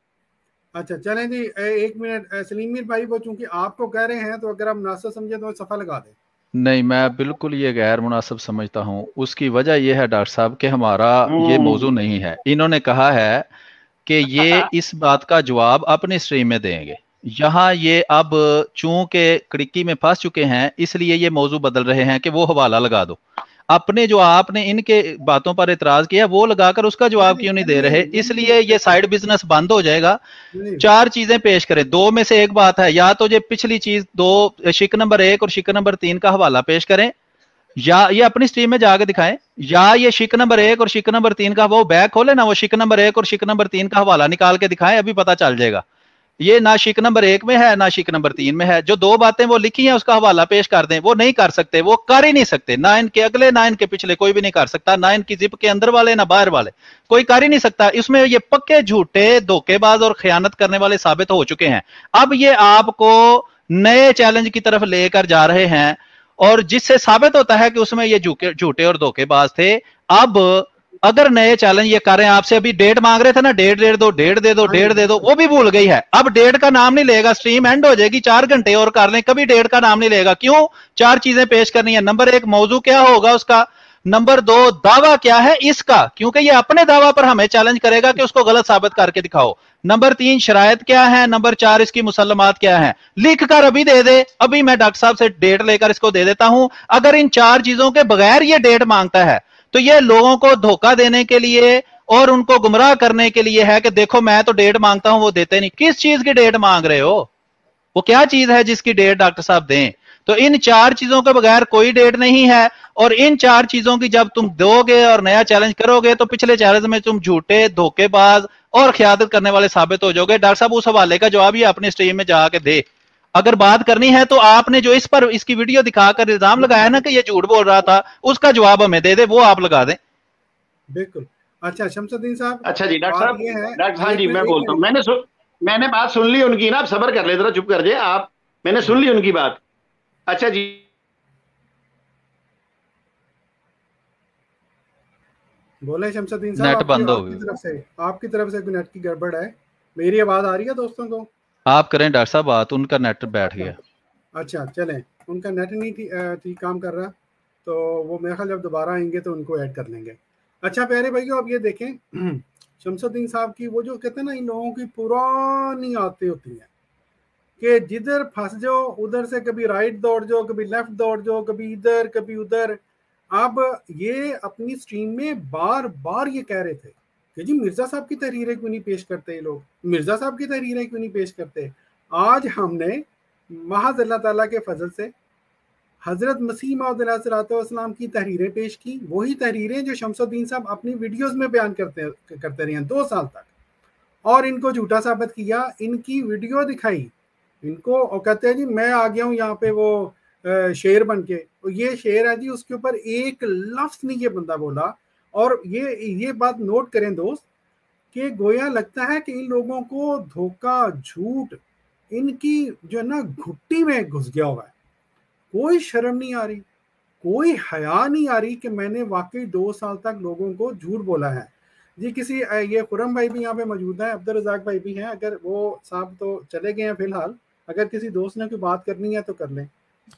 اچھا چلیں جی ایک منٹ سلیم میر بھائی، وہ چونکہ آپ کو کہہ رہے ہیں تو اگر آپ مناسب سمجھے تو صفحہ لگا دیں۔ نہیں، میں بالکل یہ غیر مناسب سمجھتا ہوں۔ اس کی وجہ یہ ہے ڈاکٹر صاحب کہ ہمارا یہ موضوع نہیں ہے۔ انہوں نے کہا ہے کہ یہ اس بات کا جواب اپنے اسٹریم میں دیں گے۔ یہاں یہ اب چونکہ کڑکی میں پھنس چکے ہیں اس لیے یہ موضوع بدل رہے ہیں کہ وہ حوالہ لگا دو۔ اپنے جو آپ نے ان کے باتوں پر اعتراض کیا وہ لگا کر اس کا جواب کیوں نہیں دے رہے؟ اس لیے یہ سائیڈ بزنس بند ہو جائے گا۔ چار چیزیں پیش کریں، دو میں سے ایک بات ہے، یا تو یہ پچھلی چیز دو شک نمبر ایک اور شک نمبر تین کا حوالہ پیش کریں، یا یہ اپنی سٹریم میں جا کے دکھائیں، یا یہ شک نمبر ایک اور شک نمبر تین کا وہ بیک کھولے نا، وہ شک نمبر ایک اور شک نمبر تین کا حوالہ نکال کے دکھائیں، ابھی پتہ چل جائے گا۔ یہ نہ شک نمبر ایک میں ہے نہ شک نمبر تین میں ہے۔ جو دو باتیں وہ لکھی ہیں اس کا حوالہ پیش کر دیں، وہ نہیں کر سکتے، وہ کر ہی نہیں سکتے، نہ ان کے اگلے نہ ان کے پچھلے کوئی بھی نہیں کر سکتا، نہ ان کی زپ کے اندر والے نہ باہر والے، کوئی کر ہی نہیں سکتا۔ اس میں یہ پکے جھوٹے دھوکے باز اور خیانت کرنے والے ثابت ہو چکے ہیں۔ اب یہ آپ کو نئے چیلنج کی طرف لے کر جا رہے ہیں، اور جس سے ثابت ہوتا ہے کہ اس میں یہ جھوٹے اور دھوکے باز تھے۔ اب اگر نئے چیلنج یہ کر رہے ہیں، آپ سے ابھی ڈیٹ مانگ رہے تھے نا، ڈیٹ ڈیٹ دو ڈیٹ دے دو ڈیٹ دے دو، وہ بھی بھول گئی ہے۔ اب ڈیٹ کا نام نہیں لے گا، سٹریم اینڈ ہو جائے گی، چار گھنٹے اور کر لیں، کبھی ڈیٹ کا نام نہیں لے گا۔ کیوں؟ چار چیزیں پیش کرنی ہے۔ نمبر ایک، موضوع کیا ہوگا اس کا۔ نمبر دو، دعویٰ کیا ہے اس کا، کیونکہ یہ اپنے دعویٰ پر ہمیں چیلنج کرے گا کہ اس کو غلط ثابت کر کے دکھاؤ۔ نمبر تین، شرائط کیا ہے۔ نمبر چار، اس کی مسلمات کیا ہیں۔ لکھ کر ابھی دے دے، ابھی میں ڈاکٹر صاحب سے ڈیٹ لے کر اس کو دے دیتا ہوں۔ اگر ان چار چیزوں کے بغیر یہ ڈیٹ مانگتا ہے تو یہ لوگوں کو دھوکہ دینے کے لیے اور ان کو گمراہ کرنے کے لیے ہے کہ دیکھو میں تو ڈیٹ مانگتا ہوں وہ دیتے نہیں۔ کس چیز کی ڈیٹ مانگ رہے ہو؟ وہ کیا چیز ہے جس کی ڈیٹ ڈاکٹر صاحب دیں؟ تو ان چار چیزوں کے بغیر کوئی ڈیٹ نہیں ہے، اور ان چار چیزوں کی جب تم دو گے اور نیا چیلنج کرو گے تو پچھلے چیلنج میں تم جھوٹے دھوکے باز اور خیانت کرنے والے ثابت ہو جاؤ گے۔ ڈاکٹر صاحب اس حوالے کا جواب یہ اپنے اسٹریم میں جا کے دے۔ اگر بات کرنی ہے تو آپ نے جو اس پر اس کی ویڈیو دکھا کر الزام لگایا نا کہ یہ جھوٹ بول رہا تھا، اس کا جواب ہمیں دے دے، وہ آپ لگا دیں۔ بالکل۔ اچھا شمس الدین صاحب، اچھا جی ڈاکٹر صاحب، ڈاکٹر ہاں جی میں بولتا ہوں، میں نے میں نے بات سن لی ان کی نا، آپ صبر کر لیں ذرا، چپ کر جائیں آپ، میں نے سن لی ان کی بات۔ اچھا جی بولیں شمس الدین صاحب، نیٹ بند ہو آپ کی طرف سے آپ کی طرف سے کوئی نیٹ کی گڑبڑ ہے؟ میری آواز آ رہی ہے دوستوں کو؟ آپ کریں ڈاکٹر صاحب بات، ان کا نیٹ بیٹھ گیا۔ اچھا چلیں، ان کا نیٹ نہیں ٹھیک کام کر رہا تو وہ میرے خیال جب دوبارہ آئیں گے تو ان کو ایڈ کر لیں گے۔ اچھا پیارے بھائیو، اب یہ دیکھیں شمس الدین صاحب کی وہ جو کہتے ہیں نا، ان لوگوں کی پرانی عادتیں ہوتی ہیں کہ جدھر پھنس جاؤ ادھر سے کبھی رائٹ دوڑ جاؤ، کبھی لیفٹ دوڑ جاؤ، کبھی ادھر کبھی ادھر۔ اب یہ اپنی سٹریم میں بار بار یہ کہہ رہے تھے کہ جی مرزا صاحب کی تحریریں کیوں نہیں پیش کرتے یہ لوگ، مرزا صاحب کی تحریریں کیوں نہیں پیش کرتے۔ آج ہم نے محض اللہ تعالیٰ کے فضل سے حضرت مسیح موعود علیہ الصلوۃ والسلام کی تحریریں پیش کی، وہی تحریریں جو شمس الدین صاحب اپنی ویڈیوز میں بیان کرتے کرتے رہے ہیں دو سال تک، اور ان کو جھوٹا ثابت کیا، ان کی ویڈیو دکھائی ان کو، اور کہتے ہیں جی میں آ گیا ہوں یہاں پہ وہ شعر بن کے، یہ شعر ہے جی، اس کے اوپر ایک لفظ نہیں یہ بندہ بولا۔ اور یہ یہ بات نوٹ کریں دوست کہ گویا لگتا ہے کہ ان لوگوں کو دھوکہ جھوٹ ان کی جو ہے نا گھٹی میں گھس گیا ہوا ہے۔ کوئی شرم نہیں آ رہی، کوئی حیا نہیں آ رہی کہ میں نے واقعی دو سال تک لوگوں کو جھوٹ بولا ہے۔ جی کسی یہ خرم بھائی بھی یہاں پہ موجود ہیں، عبدالرزاق بھائی بھی ہیں، اگر وہ صاحب تو چلے گئے ہیں فی الحال، اگر کسی دوست نے کوئی بات کرنی ہے تو کر لیں۔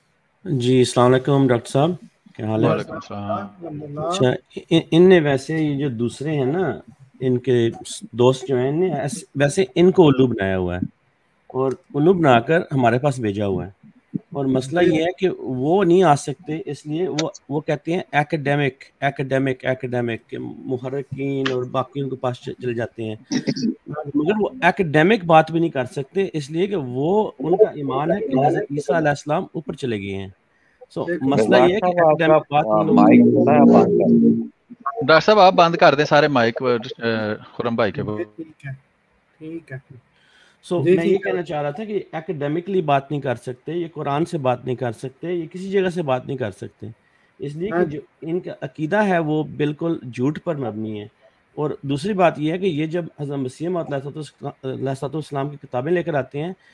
جی السلام علیکم ڈاکٹر صاحب، کیا حال ہے؟ وعلیکم السلام۔ اچھا ان نے ویسے یہ جو دوسرے ہیں نا، ان کے دوست جو ہیں، ویسے ان کو الو بنایا ہوا ہے اور الو بنا کر ہمارے پاس بھیجا ہوا ہے، اور مسئلہ یہ ہے کہ وہ نہیں آ سکتے، اس لیے وہ وہ کہتے ہیں ایکیڈیمک ایکیڈیمک ایکیڈیمک کہ محرکین اور باقیوں کے پاس چلے جاتے ہیں، مگر وہ ایکیڈیمک بات بھی نہیں کر سکتے، اس لیے کہ وہ ان کا ایمان ہے کہ حضرت عیسیٰ علیہ السلام اوپر چلے گئے ہیں۔ سو مسئلہ یہ ہے کہ ایکیڈیمک بات ڈاکٹر صاحب آپ بند کر دیں سارے مائک خرم بھائی کے۔ ٹھیک ہے، سو میں یہ کہنا چاہ رہا تھا کہ ایکیڈیمکلی بات نہیں کر سکتے، یہ قرآن سے بات نہیں کر سکتے، یہ کسی جگہ سے بات نہیں کر سکتے، اس لیے کہ جو ان کا عقیدہ ہے وہ بالکل جھوٹ پر مبنی ہے۔ اور دوسری بات یہ ہے کہ یہ جب حضرت مسیح موعود علیہ السلام کی کتابیں لے کر آتے ہیں،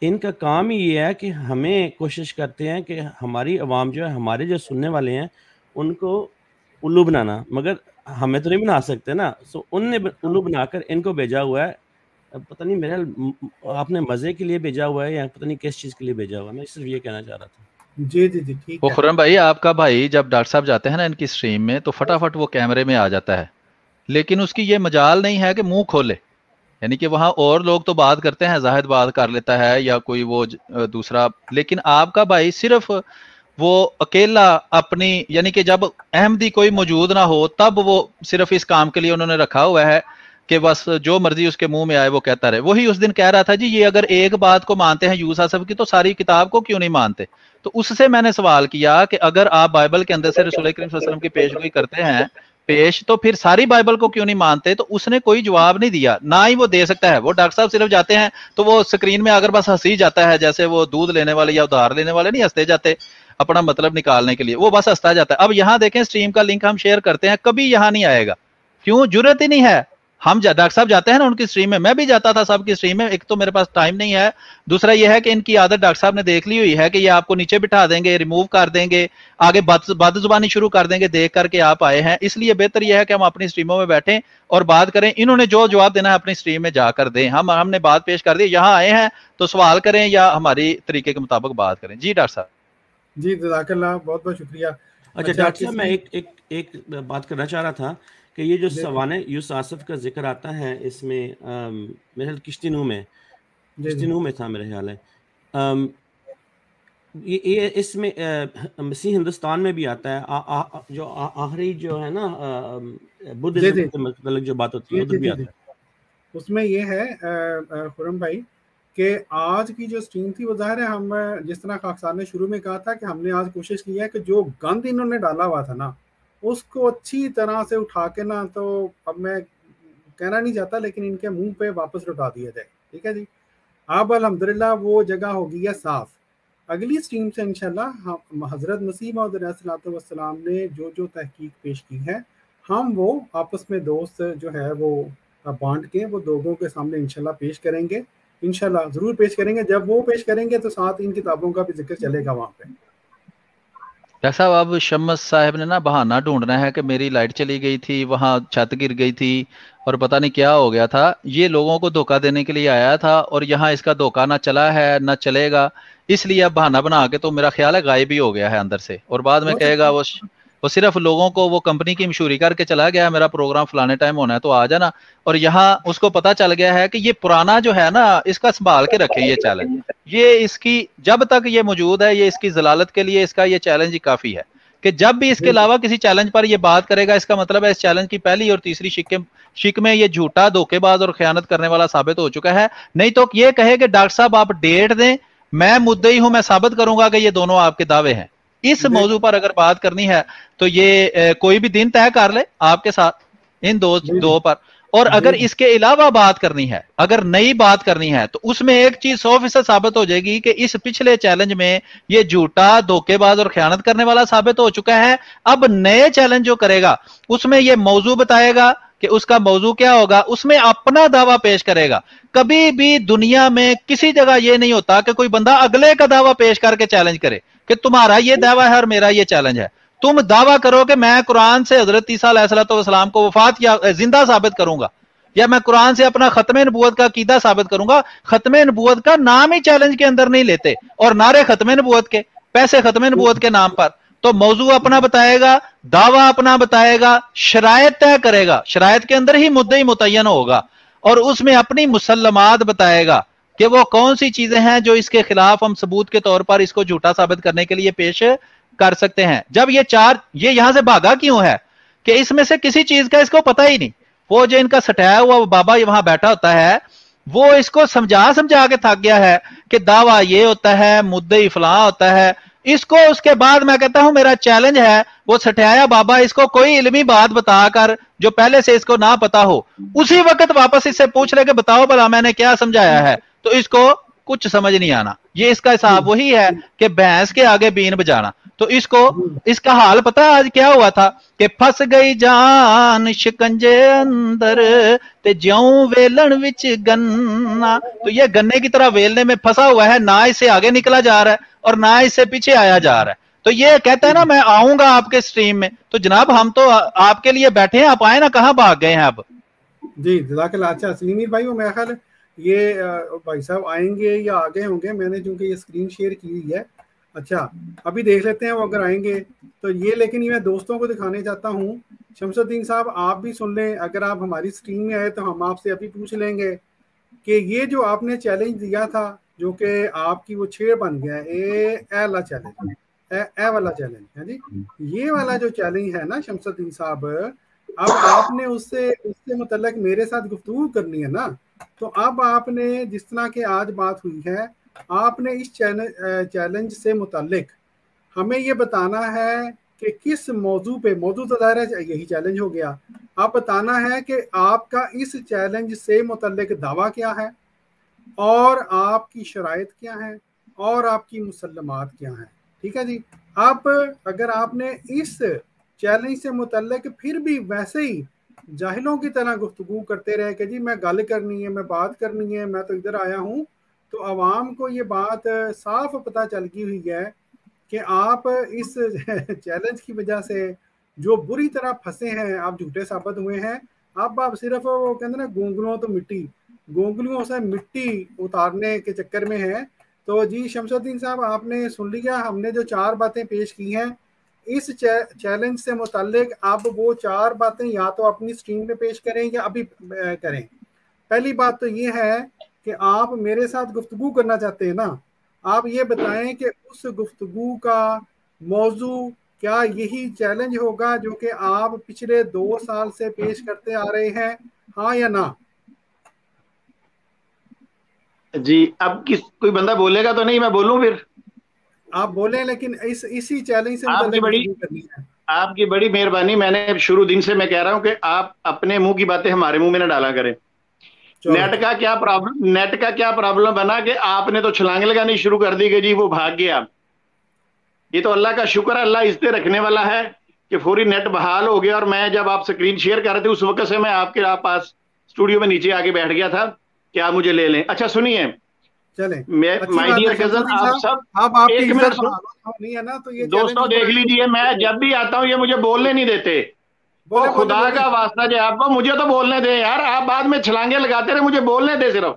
इनका काम ही ये है कि हमें कोशिश करते हैं कि हमारी आवाम जो है, हमारे जो सुनने वाले हैं, उनको उल्लू बनाना, मगर हमें तो नहीं बना सकते ना। सो उनने उल्लू बनाकर इनको भेजा हुआ है। पता नहीं मेरा आपने मजे के लिए भेजा हुआ है या पता नहीं किस चीज के लिए भेजा हुआ है। मैं सिर्फ ये कहना चाह रहा था। जी जी जी ठीक है। खुर्रम भाई, आपका भाई जब डॉक्टर साहब जाते हैं ना इनकी स्ट्रीम में, तो फटाफट वो कैमरे में आ जाता है, लेकिन उसकी ये मजाल नहीं है कि मुंह खोले। यानी कि वहां और लोग तो बात करते हैं, जाहिद बात कर लेता है या कोई वो दूसरा, लेकिन आपका भाई सिर्फ वो अकेला अपनी, यानी कि जब अहमदी कोई मौजूद ना हो तब वो सिर्फ इस काम के लिए उन्होंने रखा हुआ है कि बस जो मर्जी उसके मुंह में आए वो कहता रहे। वही उस दिन कह रहा था जी, ये अगर एक बात को मानते हैं यूसा सब की, तो सारी किताब को क्यों नहीं मानते। तो उससे मैंने सवाल किया कि अगर आप बाइबल के अंदर से रसूल करीम सल्लल्लाहु अलैहि वसल्लम की पेशगोई करते हैं पेश, तो फिर सारी बाइबल को क्यों नहीं मानते। तो उसने कोई जवाब नहीं दिया, ना ही वो दे सकता है। वो डॉक्टर साहब सिर्फ जाते हैं तो वो स्क्रीन में अगर बस हंसी जाता है, जैसे वो दूध लेने वाले या उधार लेने वाले नहीं हंसते जाते अपना मतलब निकालने के लिए, वो बस हंसता जाता है। अब यहाँ देखें, स्ट्रीम का लिंक हम शेयर करते हैं, कभी यहाँ नहीं आएगा। क्यों? जरूरत ही नहीं है। हम डॉक्टर साहब जाते हैं ना उनकी स्ट्रीम में, मैं भी जाता था सबकी स्ट्रीम में। एक तो मेरे पास टाइम नहीं है, दूसरा ये है कि इनकी आदत डॉक्टर साहब ने देख ली हुई है कि ये आपको नीचे बिठा देंगे, रिमूव कर देंगे, आगे बद जुबानी शुरू कर देंगे देख करके आप आए हैं। इसलिए बेहतर यह है कि हम अपनी स्ट्रीमों में बैठें और बात करें। इन्होंने जो जवाब देना है अपनी स्ट्रीम में जाकर दें। हम हमने बात पेश कर दी, यहाँ आए हैं तो सवाल करें या हमारी तरीके के मुताबिक बात करें। जी डॉक्टर साहब। जी जज़ाकल्लाह, बहुत बहुत शुक्रिया। अच्छा डॉक्टर साहब, मैं एक एक एक बात करना चाह रहा था कि ये जो सवाने यूस आसिफ का जिक्र आता है इसमें, मेरे ख्याल किश्तीनू में किश्तीनू में था मेरे ख्याल है, आम, ये, ये इसमें मसीह हिंदुस्तान में भी आता है। आ, आ, जो आखिरी जो है ना बुद्धिज्म से मतलब जो बात होती है उधर भी आता है। उसमें ये है खुर्रम भाई कि आज की जो स्ट्रीम थी वो ज़ाहिर है, हम जिस तरह खाकसार ने शुरू में कहा था कि हमने आज कोशिश की है कि जो गंद इन्होंने डाला हुआ था ना उसको अच्छी तरह से उठा के ना, तो अब मैं कहना नहीं चाहता लेकिन इनके मुंह पे वापस लौटा दिया जाए। ठीक है जी। अब अल्हम्दुलिल्लाह वो जगह हो गई है साफ। अगली स्ट्रीम से इंशाल्लाह हम हज़रत मसीह मौऊद अलैहिस्सलातु वस्सलाम ने जो जो तहकीक पेश की है, हम वो आपस में दोस्त जो है वो बांट के वो लोगों के सामने इंशाल्लाह पेश करेंगे। इंशाल्लाह ज़रूर पेश करेंगे। जब वो पेश करेंगे तो साथ इन किताबों का भी जिक्र चलेगा वहाँ पे। डॉक्टर साहब, अब शम्स साहब ने ना बहाना ढूंढना है कि मेरी लाइट चली गई थी, वहाँ छत गिर गई थी और पता नहीं क्या हो गया था। ये लोगों को धोखा देने के लिए आया था और यहाँ इसका धोखा ना चला है ना चलेगा, इसलिए अब बहाना बना के तो मेरा ख्याल है गायब ही हो गया है अंदर से, और बाद में कहेगा वो वो सिर्फ लोगों को वो कंपनी की मशहूरी करके चला गया, मेरा प्रोग्राम फलाने टाइम होना है तो आ जाना। और यहाँ उसको पता चल गया है कि ये पुराना जो है ना इसका संभाल के रखे ये चैलेंज, ये इसकी जब तक ये मौजूद है ये इसकी जलालत के लिए इसका ये चैलेंज ही काफी है कि जब भी इसके अलावा किसी चैलेंज पर ये बात करेगा, इसका मतलब है इस चैलेंज की पहली और तीसरी शिक शिक में ये झूठा, धोखेबाज और खयानत करने वाला साबित हो चुका है। नहीं तो ये कहे कि डॉक्टर साहब आप डेट दें, मैं मुद्दई हूं, मैं साबित करूंगा कि ये दोनों आपके दावे हैं। इस मौजू पर अगर बात करनी है तो ये ए, कोई भी दिन तय कर ले आपके साथ इन दो दो पर। और अगर इसके अलावा बात करनी है, अगर नई बात करनी है, तो उसमें एक चीज सौ फीसद साबित हो जाएगी कि इस पिछले चैलेंज में ये झूठा, धोखेबाज और खयानत करने वाला साबित हो चुका है। अब नए चैलेंज जो करेगा उसमें ये मौजू बताएगा कि उसका मौजू क्या होगा, उसमें अपना दावा पेश करेगा। कभी भी दुनिया में किसी जगह ये नहीं होता कि कोई बंदा अगले का दावा पेश करके चैलेंज करे कि तुम्हारा ये दावा है और मेरा ये चैलेंज है। तुम दावा करो कि मैं कुरान से हजरत ईसा अलैहिस्सलाम को वफात या जिंदा साबित करूंगा, या मैं कुरान से अपना खत्मे नबूवत का अकीदा साबित करूंगा। खत्मे नबूवत का नाम ही चैलेंज के अंदर नहीं लेते और नारे खत्मे नबूवत के, पैसे खत्मे नबूवत के नाम पर। तो मौजू अपना बताएगा, दावा अपना बताएगा, शरायत तय करेगा, शरायत के अंदर ही मुद्दई मुतय्यन होगा और उसमें अपनी मुसल्लमात बताएगा कि वो कौन सी चीजें हैं जो इसके खिलाफ हम सबूत के तौर पर इसको झूठा साबित करने के लिए पेश कर सकते हैं। जब ये चार ये यहां से भागा क्यों है कि इसमें से किसी चीज का इसको पता ही नहीं। वो जो इनका सटाया हुआ वो बाबा वहां बैठा होता है, वो इसको समझा समझा के थक गया है कि दावा ये होता है, मुद्दई फलां होता है। इसको उसके बाद मैं कहता हूं मेरा चैलेंज है वो सटाया बाबा इसको कोई इल्मी बात बताकर जो पहले से इसको ना पता हो, उसी वक्त वापस इससे पूछ ले कि बताओ भला मैंने क्या समझाया है, तो इसको कुछ समझ नहीं आना। ये इसका हिसाब वही है कि भैंस के आगे बीन बजाना। تو اس کو اس کا حال پتہ ہے آج کیا ہوا تھا کہ پھس گئی جان شکنجے اندر تے جیوں ویلن وچ گنا. تو یہ گنے کی طرح ویلنے میں پھنسا ہوا ہے, نہ اسے آگے نکلا جا رہا ہے اور نہ اس سے پیچھے آیا جا رہا ہے. تو یہ کہتا ہے نا میں آؤں گا آپ کے سٹریم میں, تو جناب ہم تو آپ کے لیے بیٹھے ہیں, آپ آئے نا, کہاں بھاگ گئے ہیں اب؟ جی جزاک اللہ. اچھا سلیمیر بھائی, وہ میرا خیال یہ بھائی صاحب آئیں گے یا آگے ہوں گے, میں نے چونکہ یہ اسکرین شیئر کی ہوئی ہے. اچھا ابھی دیکھ لیتے ہیں وہ اگر آئیں گے تو یہ, لیکن یہ میں دوستوں کو دکھانے چاہتا ہوں. شمس الدین صاحب آپ بھی سن لیں, اگر آپ ہماری اسٹریم میں آئے تو ہم آپ سے ابھی پوچھ لیں گے کہ یہ جو آپ نے چیلنج دیا تھا جو کہ آپ کی وہ چھیڑ بن گیا اے اے والا چیلنج, اے اے والا چیلنج ہے جی, یہ والا جو چیلنج ہے نا شمس الدین صاحب, اب آپ نے اس سے اس سے متعلق میرے ساتھ گفتگو کرنی ہے نا. تو اب آپ نے جس طرح کہ آج بات ہوئی ہے, آپ نے اس چیلنج سے متعلق ہمیں یہ بتانا ہے کہ کس موضوع پہ, موضوع تو ظاہر ہے یہی چیلنج ہو گیا, آپ بتانا ہے کہ آپ کا اس چیلنج سے متعلق دعویٰ کیا ہے اور آپ کی شرائط کیا ہیں اور آپ کی مسلمات کیا ہیں. ٹھیک ہے جی. اب اگر آپ نے اس چیلنج سے متعلق پھر بھی ویسے ہی جاہلوں کی طرح گفتگو کرتے رہے کہ جی میں گل کرنی ہے, میں بات کرنی ہے, میں تو ادھر آیا ہوں, تو عوام کو یہ بات صاف پتہ چل گئی ہوئی ہے کہ آپ اس چیلنج کی وجہ سے جو بری طرح پھنسے ہیں, آپ جھوٹے ثابت ہوئے ہیں. اب آپ صرف وہ کہتے ہیں نا گونگلوں تو مٹی, گونگلیوں سے مٹی اتارنے کے چکر میں ہیں. تو جی شمس الدین صاحب آپ نے سن لیا, ہم نے جو چار باتیں پیش کی ہیں اس چیلنج سے متعلق, اب وہ چار باتیں یا تو اپنی اسٹریم میں پیش کریں یا ابھی کریں. پہلی بات تو یہ ہے کہ آپ میرے ساتھ گفتگو کرنا چاہتے ہیں نا, آپ یہ بتائیں کہ اس گفتگو کا موضوع کیا یہی چیلنج ہوگا جو کہ آپ پچھلے دو سال سے پیش کرتے آ رہے ہیں, ہاں یا نہ؟ جی اب کس کوئی بندہ بولے گا تو نہیں, میں بولوں پھر؟ آپ بولیں, لیکن اس اسی چیلنج سے آپ کی متعلق بڑی گفتگو کرنی ہے. آپ کی بڑی مہربانی, میں نے شروع دن سے میں کہہ رہا ہوں کہ آپ اپنے منہ کی باتیں ہمارے منہ میں نہ ڈالا کریں. نیٹ کا کیا پرابلم نیٹ کا کیا پرابلم بنا کہ آپ نے تو چھلانگیں لگانی شروع کر دی کہ جی وہ بھاگ گیا. یہ تو اللہ کا شکر ہے, اللہ اس پہ رکھنے والا ہے کہ فوری نیٹ بحال ہو گیا, اور میں جب آپ اسکرین شیئر کر رہے تھے اس وقت سے میں آپ کے پاس اسٹوڈیو میں نیچے آ کے بیٹھ گیا تھا کہ آپ مجھے لے لیں. اچھا سنیے, مائی ڈیئر کزن, آپ سب ایک منٹ دوستوں دیکھ لیجئے, میں جب بھی آتا ہوں یہ مجھے بولنے نہیں دیتے. وہ خدا کا واسطہ جو آپ کو, مجھے تو بولنے دیں یار, آپ بعد میں چھلانگے لگاتے رہے, مجھے بولنے دے صرف.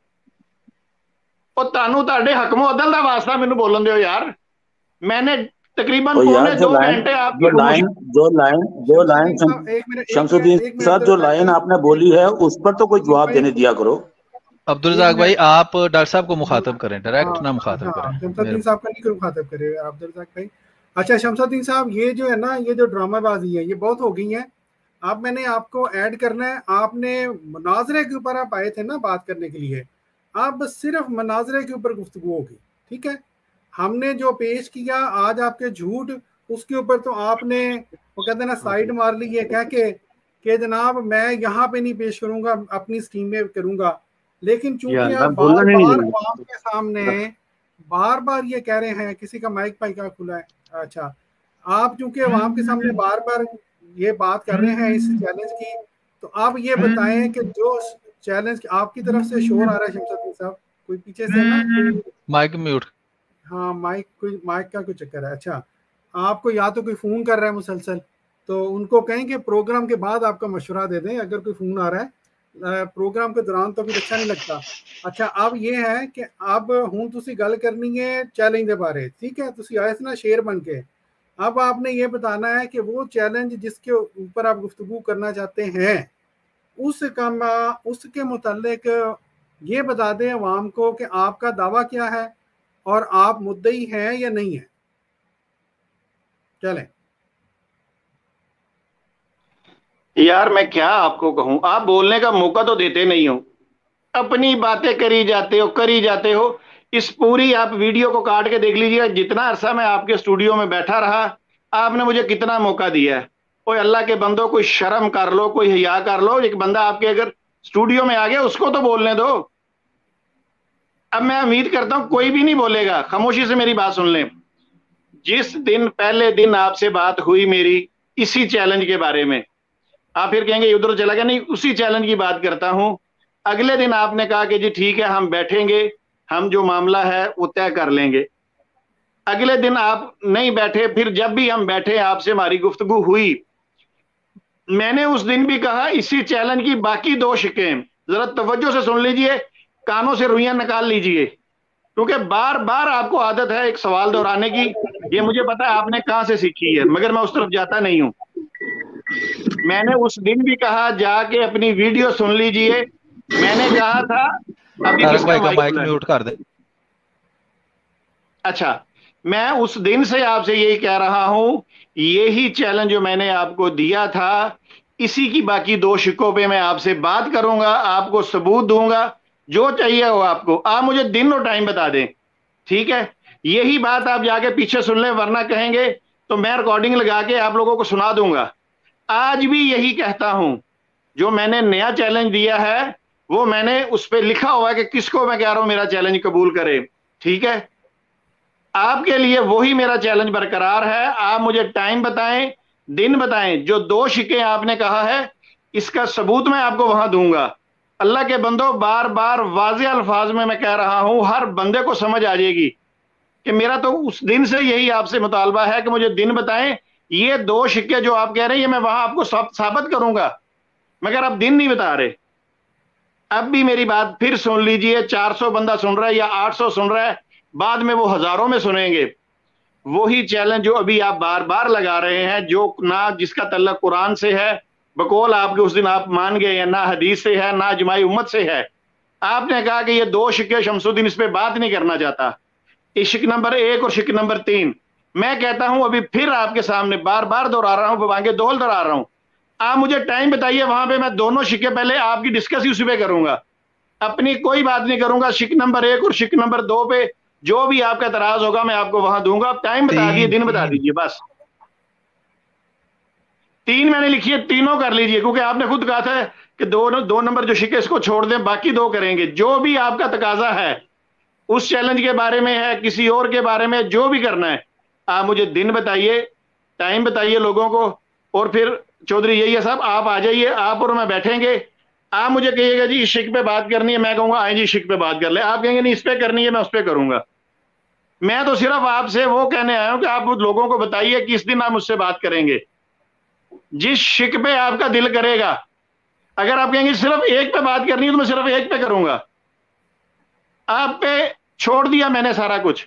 وہ تانوں تاڑے حکم عدل دا واسطہ مینوں بولن دیو یار. میں نے تقریباً پونے دو گھنٹے آپ کی لائن جو لائن جو لائن شمس الدین صاحب جو لائن آپ نے بولی ہے اس پر تو کوئی جواب دینے دیا کرو. عبدالرزاق بھائی آپ ڈاکٹر صاحب کو مخاطب کریں, ڈائریکٹ نہ مخاطب کریں. شمس الدین صاحب کا نہیں کوئی مخاطب کرے عبدالرزاق بھائی. اچھا شمس الدین صاحب, یہ جو ہے نا یہ جو ڈرامہ بازی ہے یہ بہت ہو گئی ہے. اب میں نے آپ کو ایڈ کرنا ہے, آپ نے مناظرے کے اوپر آپ آئے تھے نا بات کرنے کے لیے, اب صرف مناظرے کے اوپر گفتگو ہوگی. ٹھیک ہے, ہم نے جو پیش کیا آج آپ کے جھوٹ, اس کے اوپر تو آپ نے وہ کہتے ہیں نا سائڈ مار لی ہے کہہ کے کہ جناب میں یہاں پہ نہیں پیش کروں گا, اپنی اسٹریم میں کروں گا. لیکن چونکہ آپ بار بار عوام کے سامنے بار بار یہ کہہ رہے ہیں, کسی کا مائک پائی کا کھلا ہے, اچھا آپ چونکہ عوام کے سامنے بار بار یہ بات کر رہے ہیں اس چیلنج کی, تو آپ یہ بتائیں کہ جو چیلنج آپ کی طرف سے شور آ رہا ہے شمس الدین صاحب, کوئی پیچھے سے نا مائک میوٹ, ہاں مائک کوئی مائک کا کوئی چکر ہے. اچھا آپ کو یا تو کوئی فون کر رہا ہے مسلسل, تو ان کو کہیں کہ پروگرام کے بعد آپ کا مشورہ دے دیں اگر کوئی فون آ رہا ہے, پروگرام کے دوران تو پھر اچھا نہیں لگتا. اچھا اب یہ ہے کہ اب ہوں تسی گل کرنی ہے چیلنج کے بارے, ٹھیک ہے, تسی آئے نا شیر بن کے, اب آپ نے یہ بتانا ہے کہ وہ چیلنج جس کے اوپر آپ گفتگو کرنا چاہتے ہیں اس کا اس کے متعلق یہ بتا دیں عوام کو کہ آپ کا دعویٰ کیا ہے اور آپ مدعی ہیں یا نہیں ہیں. چلیں یار میں کیا آپ کو کہوں, آپ بولنے کا موقع تو دیتے نہیں ہو, اپنی باتیں کری جاتے ہو کری جاتے ہو. اس پوری آپ ویڈیو کو کاٹ کے دیکھ لیجیے, جتنا عرصہ میں آپ کے اسٹوڈیو میں بیٹھا رہا آپ نے مجھے کتنا موقع دیا ہے. کوئی اللہ کے بندوں کوئی شرم کر لو, کوئی حیا کر لو. ایک بندہ آپ کے اگر اسٹوڈیو میں آ گیا اس کو تو بولنے دو. اب میں امید کرتا ہوں کوئی بھی نہیں بولے گا, خاموشی سے میری بات سن لیں. जिस दिन पहले दिन आपसे बात हुई मेरी इसी चैलेंज के बारे में, आप फिर कहेंगे उधर चला गया, नहीं, उसी चैलेंज की बात करता हूं। अगले दिन आपने कहा कि जी ठीक है हम बैठेंगे, हम जो मामला है वो तय कर लेंगे। अगले दिन आप नहीं बैठे, फिर जब भी हम बैठे आपसे हमारी गुफ्तगू हुई, मैंने उस दिन भी कहा इसी चैलेंज की बाकी दो शिकें, जरा तवज्जो से सुन लीजिए, कानों से रुइयां निकाल लीजिए, क्योंकि बार बार आपको आदत है एक सवाल दोहराने की। ये मुझे पता है आपने कहां से सीखी है, मगर मैं उस तरफ जाता नहीं हूं। मैंने उस दिन भी कहा जाके अपनी वीडियो सुन लीजिए, मैंने कहा था अभी भाई का माइक म्यूट कर दे। अच्छा, मैं उस दिन से आपसे यही कह रहा हूं, यही चैलेंज जो मैंने आपको दिया था, इसी की बाकी दो शिकों पे मैं आपसे बात करूंगा, आपको सबूत दूंगा, जो चाहिए हो आपको। आप मुझे दिन और टाइम बता दें, ठीक है? यही बात आप जाके पीछे सुन लें, वरना कहेंगे तो मैं रिकॉर्डिंग लगा के आप लोगों को सुना दूंगा। आज भी यही कहता हूं, जो मैंने नया चैलेंज दिया है वो मैंने उस पर लिखा हुआ है कि किसको मैं कह रहा हूं मेरा चैलेंज कबूल करे, ठीक है? आपके लिए वही मेरा चैलेंज बरकरार है। आप मुझे टाइम बताएं, दिन बताएं, जो दो शिकें आपने कहा है इसका सबूत मैं आपको वहां दूंगा। अल्लाह के बंदो, बार बार वाज़े अल्फाज में मैं कह रहा हूं, हर बंदे को समझ आ जाएगी कि मेरा तो उस दिन से यही आपसे मुतालबा है कि मुझे दिन बताएं, ये दो शिक्के जो आप कह रहे हैं ये मैं वहां आपको साबित करूंगा, मगर आप दिन नहीं बता रहे। अब भी मेरी बात फिर सुन लीजिए, चार सौ बंदा सुन रहा है या आठ सौ सुन रहा है, बाद में वो हजारों में सुनेंगे। वही चैलेंज जो अभी आप बार बार लगा रहे हैं, जो ना जिसका तल्लक कुरान से है, बकौल आपके उस दिन आप मान गए, या ना हदीस से है, ना इजमाई उम्मत से है। आपने कहा कि ये दो शिक्के शमसुद्दीन इस पे बात नहीं करना चाहता, शिक नंबर एक और शिक नंबर तीन। मैं कहता हूं अभी फिर आपके सामने बार बार दोहरा रहा हूं, बांगे दोहल दोहरा रहा हूं। आप मुझे टाइम बताइए, वहां पे मैं दोनों शिक्के पहले आपकी डिस्कस ही उसी पे करूंगा, अपनी कोई बात नहीं करूंगा। शिक नंबर एक और शिक नंबर दो पे जो भी आपका एतराज होगा मैं आपको वहां दूंगा। टाइम बता दिए, दिन बता दीजिए, बस। तीन मैंने लिखी है, तीनों कर लीजिए, क्योंकि आपने खुद कहा था कि दो दो नंबर जो शिके इसको छोड़ दें, बाकी दो करेंगे। जो भी आपका तकाजा है उस चैलेंज के बारे में है, किसी और के बारे में, जो भी करना है, आप मुझे दिन बताइए, टाइम बताइए लोगों को, और फिर चौधरी यही है साहब आप आ जाइए, आप और मैं बैठेंगे। आप मुझे कहिएगा जी इस शिक पे बात करनी है, मैं कहूंगा आए जी शिक पे बात कर ले। आप कहेंगे नहीं इस पे करनी है, मैं उस पे करूंगा। मैं तो सिर्फ आपसे वो कहने आया हूं कि आप लोगों को बताइए किस दिन आप मुझसे बात करेंगे, जिस शिक पे आपका दिल करेगा। अगर आप कहेंगे सिर्फ एक पे बात करनी है तो मैं सिर्फ एक पे करूंगा। आप पे छोड़ दिया मैंने सारा कुछ,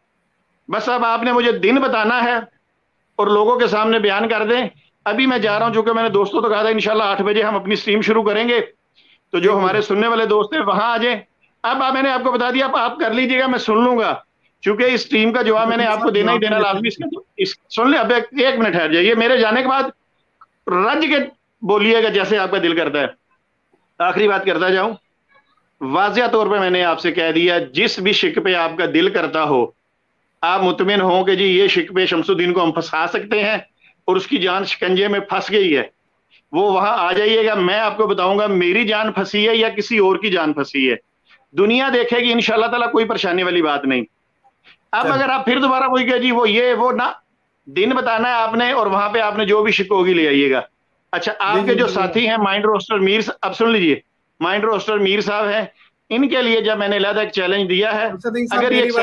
बस अब आपने मुझे दिन बताना है और लोगों के सामने बयान कर दें। अभी मैं जा रहा हूं, चूंकि मैंने दोस्तों तो कहा था इंशाल्लाह आठ बजे हम अपनी स्ट्रीम शुरू करेंगे, तो जो हमारे सुनने वाले दोस्त हैं वहां आ जाए। अब आप मैंने आपको बता दिया, आप कर लीजिएगा, मैं सुन लूंगा, चूंकि इस स्ट्रीम का जवाब मैंने आपको देना ही देना लाजमी। इस सुन ले, अब एक, एक मिनट ठहर जाइए, मेरे जाने के बाद रज के बोलिएगा जैसे आपका दिल करता है। आखिरी बात करता जाऊं, वाज़िया तौर पे मैंने आपसे कह दिया, जिस भी शिक पे आपका दिल करता हो, आप मुतमिन हो कि जी ये शिक पे शमसुद्दीन को हम फंसा सकते हैं और उसकी जान शिकंजे में फंस गई है, वो वहां आ जाइएगा। मैं आपको बताऊंगा मेरी जान फंसी है या किसी और की जान फंसी है, दुनिया देखेगी इंशाल्लाह ताला, कोई परेशानी वाली बात नहीं। अब अगर आप फिर दोबारा कोई कहे जी वो ये वो ना, दिन बताना है आपने और वहां पे आपने जो भी शिक होगी ले आइएगा। अच्छा, आपके जो साथी हैं माइंड रोस्टर मीर, अब सुन लीजिए, माइंड रोस्टर मीर साहब हैं, इनके लिए जब मैंने अलग एक चैलेंज दिया है, अगर ये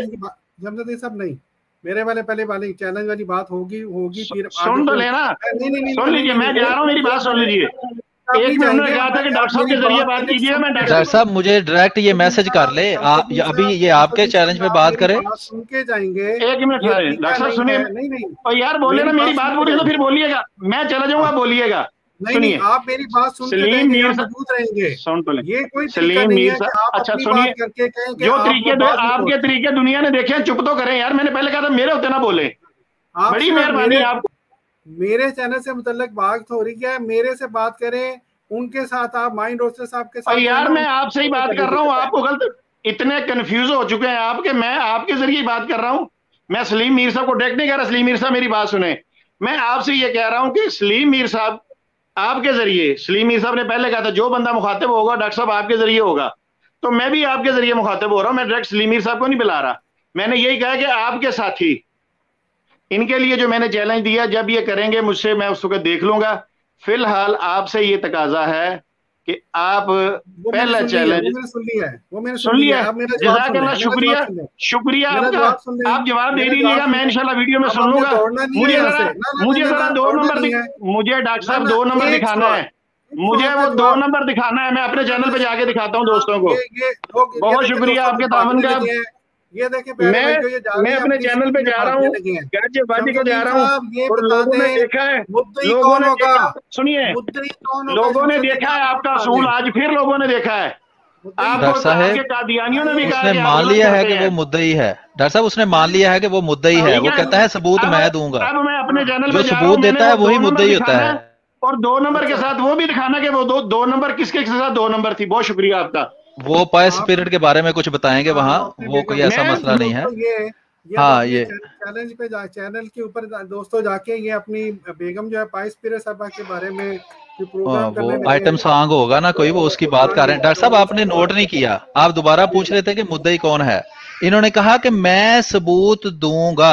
जमशेद साहब नहीं, मेरे वाले पहले वाली चैलेंज वाली बात होगी होगी फिर सुन तो लेना, नहीं नहीं सुन लीजिए, मैं जा रहा हूँ, मेरी बात सुन लीजिए। एक में उन्होंने कहा था कि डॉक्टर साहब के जरिए बात कीजिए, मैं डॉक्टर साहब मुझे डायरेक्ट ये मैसेज कर ले, आप अभी ये आपके चैलेंज पे बात करें, सुन के जाएंगे। एक मिनट डॉक्टर साहब सुनिए, नहीं नहीं और यार बोले ना, मेरी बात बोलिए तो फिर बोलिएगा, मैं चला जाऊंगा, बोलिएगा। सुनिए, आप मेरी बात सुन के मौजूद रहेंगे, सुन तो ये कोई सलीम मीर साहब, अच्छा सुनिए, जो तरीके दो आपके तरीके दुनिया ने देखे, चुप तो करें यार, मैंने पहले कहा था मेरे होते ना बोले, बड़ी मेहरबानी आपको। मेरे चैनल से मुतल्लिक बात हो रही है, मेरे से बात करें, उनके साथ आप माइंड रोस्टर साहब के साथ। यार मैं आपसे ही बात कर रहा हूँ, आपको गलत, इतने कंफ्यूज हो चुके हैं आपके, मैं आपके जरिए बात कर रहा हूँ। मैं सलीम मीर साहब को डायरेक्ट नहीं कह रहा, सलीम मीर साहब मेरी बात सुने, मैं आपसे ये कह रहा हूँ कि सलीम मीर साहब आपके जरिए, सलीम मीर साहब ने पहले कहा था जो बंदा मुखातिब होगा डॉक्टर साहब आपके जरिए होगा, तो मैं भी आपके जरिए मुखातिब हो रहा हूँ। मैं डायरेक्ट सलीम मीर साहब को नहीं बुला रहा, मैंने यही कहा कि आपके साथी इनके लिए जो मैंने चैलेंज दिया, जब ये करेंगे मुझसे मैं उस वक्त देख लूंगा। फिलहाल आपसे ये तकाजा है कि आप पहला चैलेंज सुन लिया है, वो मैंने सुन लिया। जज़ाकल्लाह, शुक्रिया शुक्रिया आपका। आप जवाब दे दीजिएगा, मैं इंशाल्लाह वीडियो में सुन लूंगा। मुझे जरा मुझे जरा दो नंबर मुझे डॉक्टर साहब दो नंबर दिखाना है, मुझे वो दो नंबर दिखाना है। मैं अपने चैनल पे जाके दिखाता हूँ दोस्तों को। बहुत शुक्रिया आपके तावन का। ये देखिए, मैं मैं अपने चैनल पे जा रहा हूँ, गाजी बाजी को जा रहा हूँ, और लोगों ने देखा है, लोगों ने देखा, सुनिए, लोगों ने देखा है आपका असूल, आज फिर लोगों ने देखा है। डॉक्टर साहब उसने मान लिया है कि वो मुद्दई है। डॉक्टर साहब उसने मान लिया है कि वो मुद्दई है। वो कहता है सबूत मैं दूंगा। अब मैं अपने चैनल जो सबूत देता है वही मुद्दई होता है। और दो नंबर के साथ वो भी दिखाना कि वो दो दो नंबर किसके साथ दो नंबर थी। बहुत शुक्रिया आपका। वो पाइस स्पिरिट के बारे में कुछ बताएंगे वहाँ, वो कोई ऐसा मसला नहीं है। हाँ, ये चैलेंज पे जा, चैनल के ऊपर दोस्तों जाके ये अपनी बेगम जो है पाइस स्पिरिट साहबा के बारे में प्रोग्राम करने वो आइटम सॉन्ग होगा ना कोई, वो उसकी बात कर रहे हैं। डॉक्टर साहब आपने नोट नहीं किया, आप दोबारा पूछ रहे थे कि मुद्दई कौन है। इन्होंने कहा कि मैं सबूत दूंगा।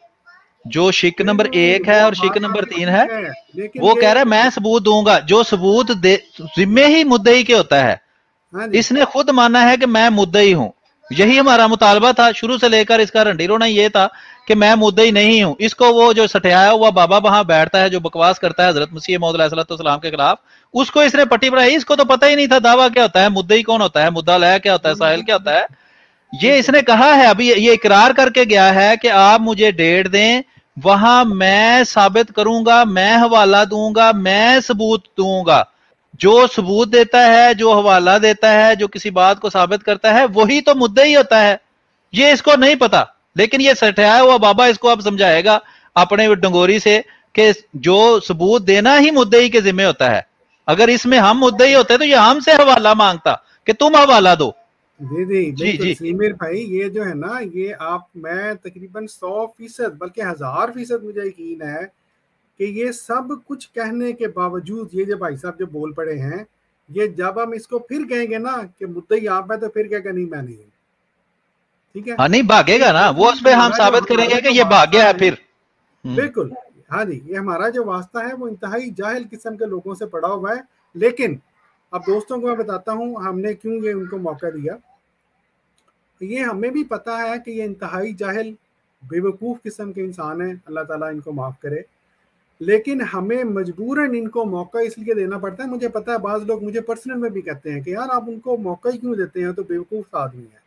जो शिक नंबर एक है और शिक नंबर तीन है, वो कह रहा है मैं सबूत दूंगा। जो सबूत दे जिम्मे ही मुद्दई के होता है। इसने खुद माना है कि मैं मुद्दई हूं। यही हमारा मुतालबा था शुरू से लेकर। इसका रंडी रोना ये था कि मैं मुद्दई नहीं हूं। इसको वो जो सटियाया हुआ बाबा वहां बैठता है, जो बकवास करता है हजरत मसीह मौद अलैहिस्सलाम के खिलाफ, उसको इसने पट्टी पढ़ाई। इसको तो पता ही नहीं था दावा क्या होता है, मुद्दई कौन होता है, मुद्दा लय क्या होता है, साहिल क्या होता है। ये इसने कहा है, अभी ये इकरार करके गया है कि आप मुझे डेट दें, वहां मैं साबित करूंगा, मैं हवाला दूंगा, मैं सबूत दूंगा। जो सबूत देता है, जो हवाला देता है, जो किसी बात को साबित करता है, वही तो मुद्दा ही होता है। ये इसको नहीं पता, लेकिन ये सटाया हुआ बाबा इसको अब समझाएगा अपने डंगोरी से कि जो सबूत देना ही मुद्दई के जिम्मे होता है। अगर इसमें हम मुद्दई होते तो ये हमसे हवाला मांगता कि तुम हवाला दो। जी जी जी समीर भाई, ये जो है ना, ये आप मैं तकरीबन सौ फीसद बल्कि हजार फीसद मुझे यकीन है कि ये सब कुछ कहने के बावजूद ये जो भाई साहब जो बोल पड़े हैं, ये जब हम इसको फिर कहेंगे ना कि मुद्दई आप है, तो फिर कहेगा नहीं मैं नहीं हूं। ठीक है, हाँ नहीं भागेगा ना वो, उस पर हम साबित करेंगे कि ये भाग गया है फिर। बिल्कुल, हाँ जी, ये हमारा जो वास्ता है वो इंतहाई जाहिल किस्म के लोगों से पड़ा हुआ है। लेकिन अब दोस्तों को मैं बताता हूँ हमने क्यों ये उनको मौका दिया। ये हमें भी पता है कि ये इंतहाई जाहिल बेवकूफ़ किस्म के इंसान हैं, अल्लाह ताला इनको माफ़ करे, लेकिन हमें मजबूरन इनको मौका इसलिए देना पड़ता है। मुझे पता है बाज़ लोग मुझे पर्सनल में भी कहते हैं कि यार आप उनको मौका ही क्यों देते हैं, तो बेवकूफ़ आदमी है।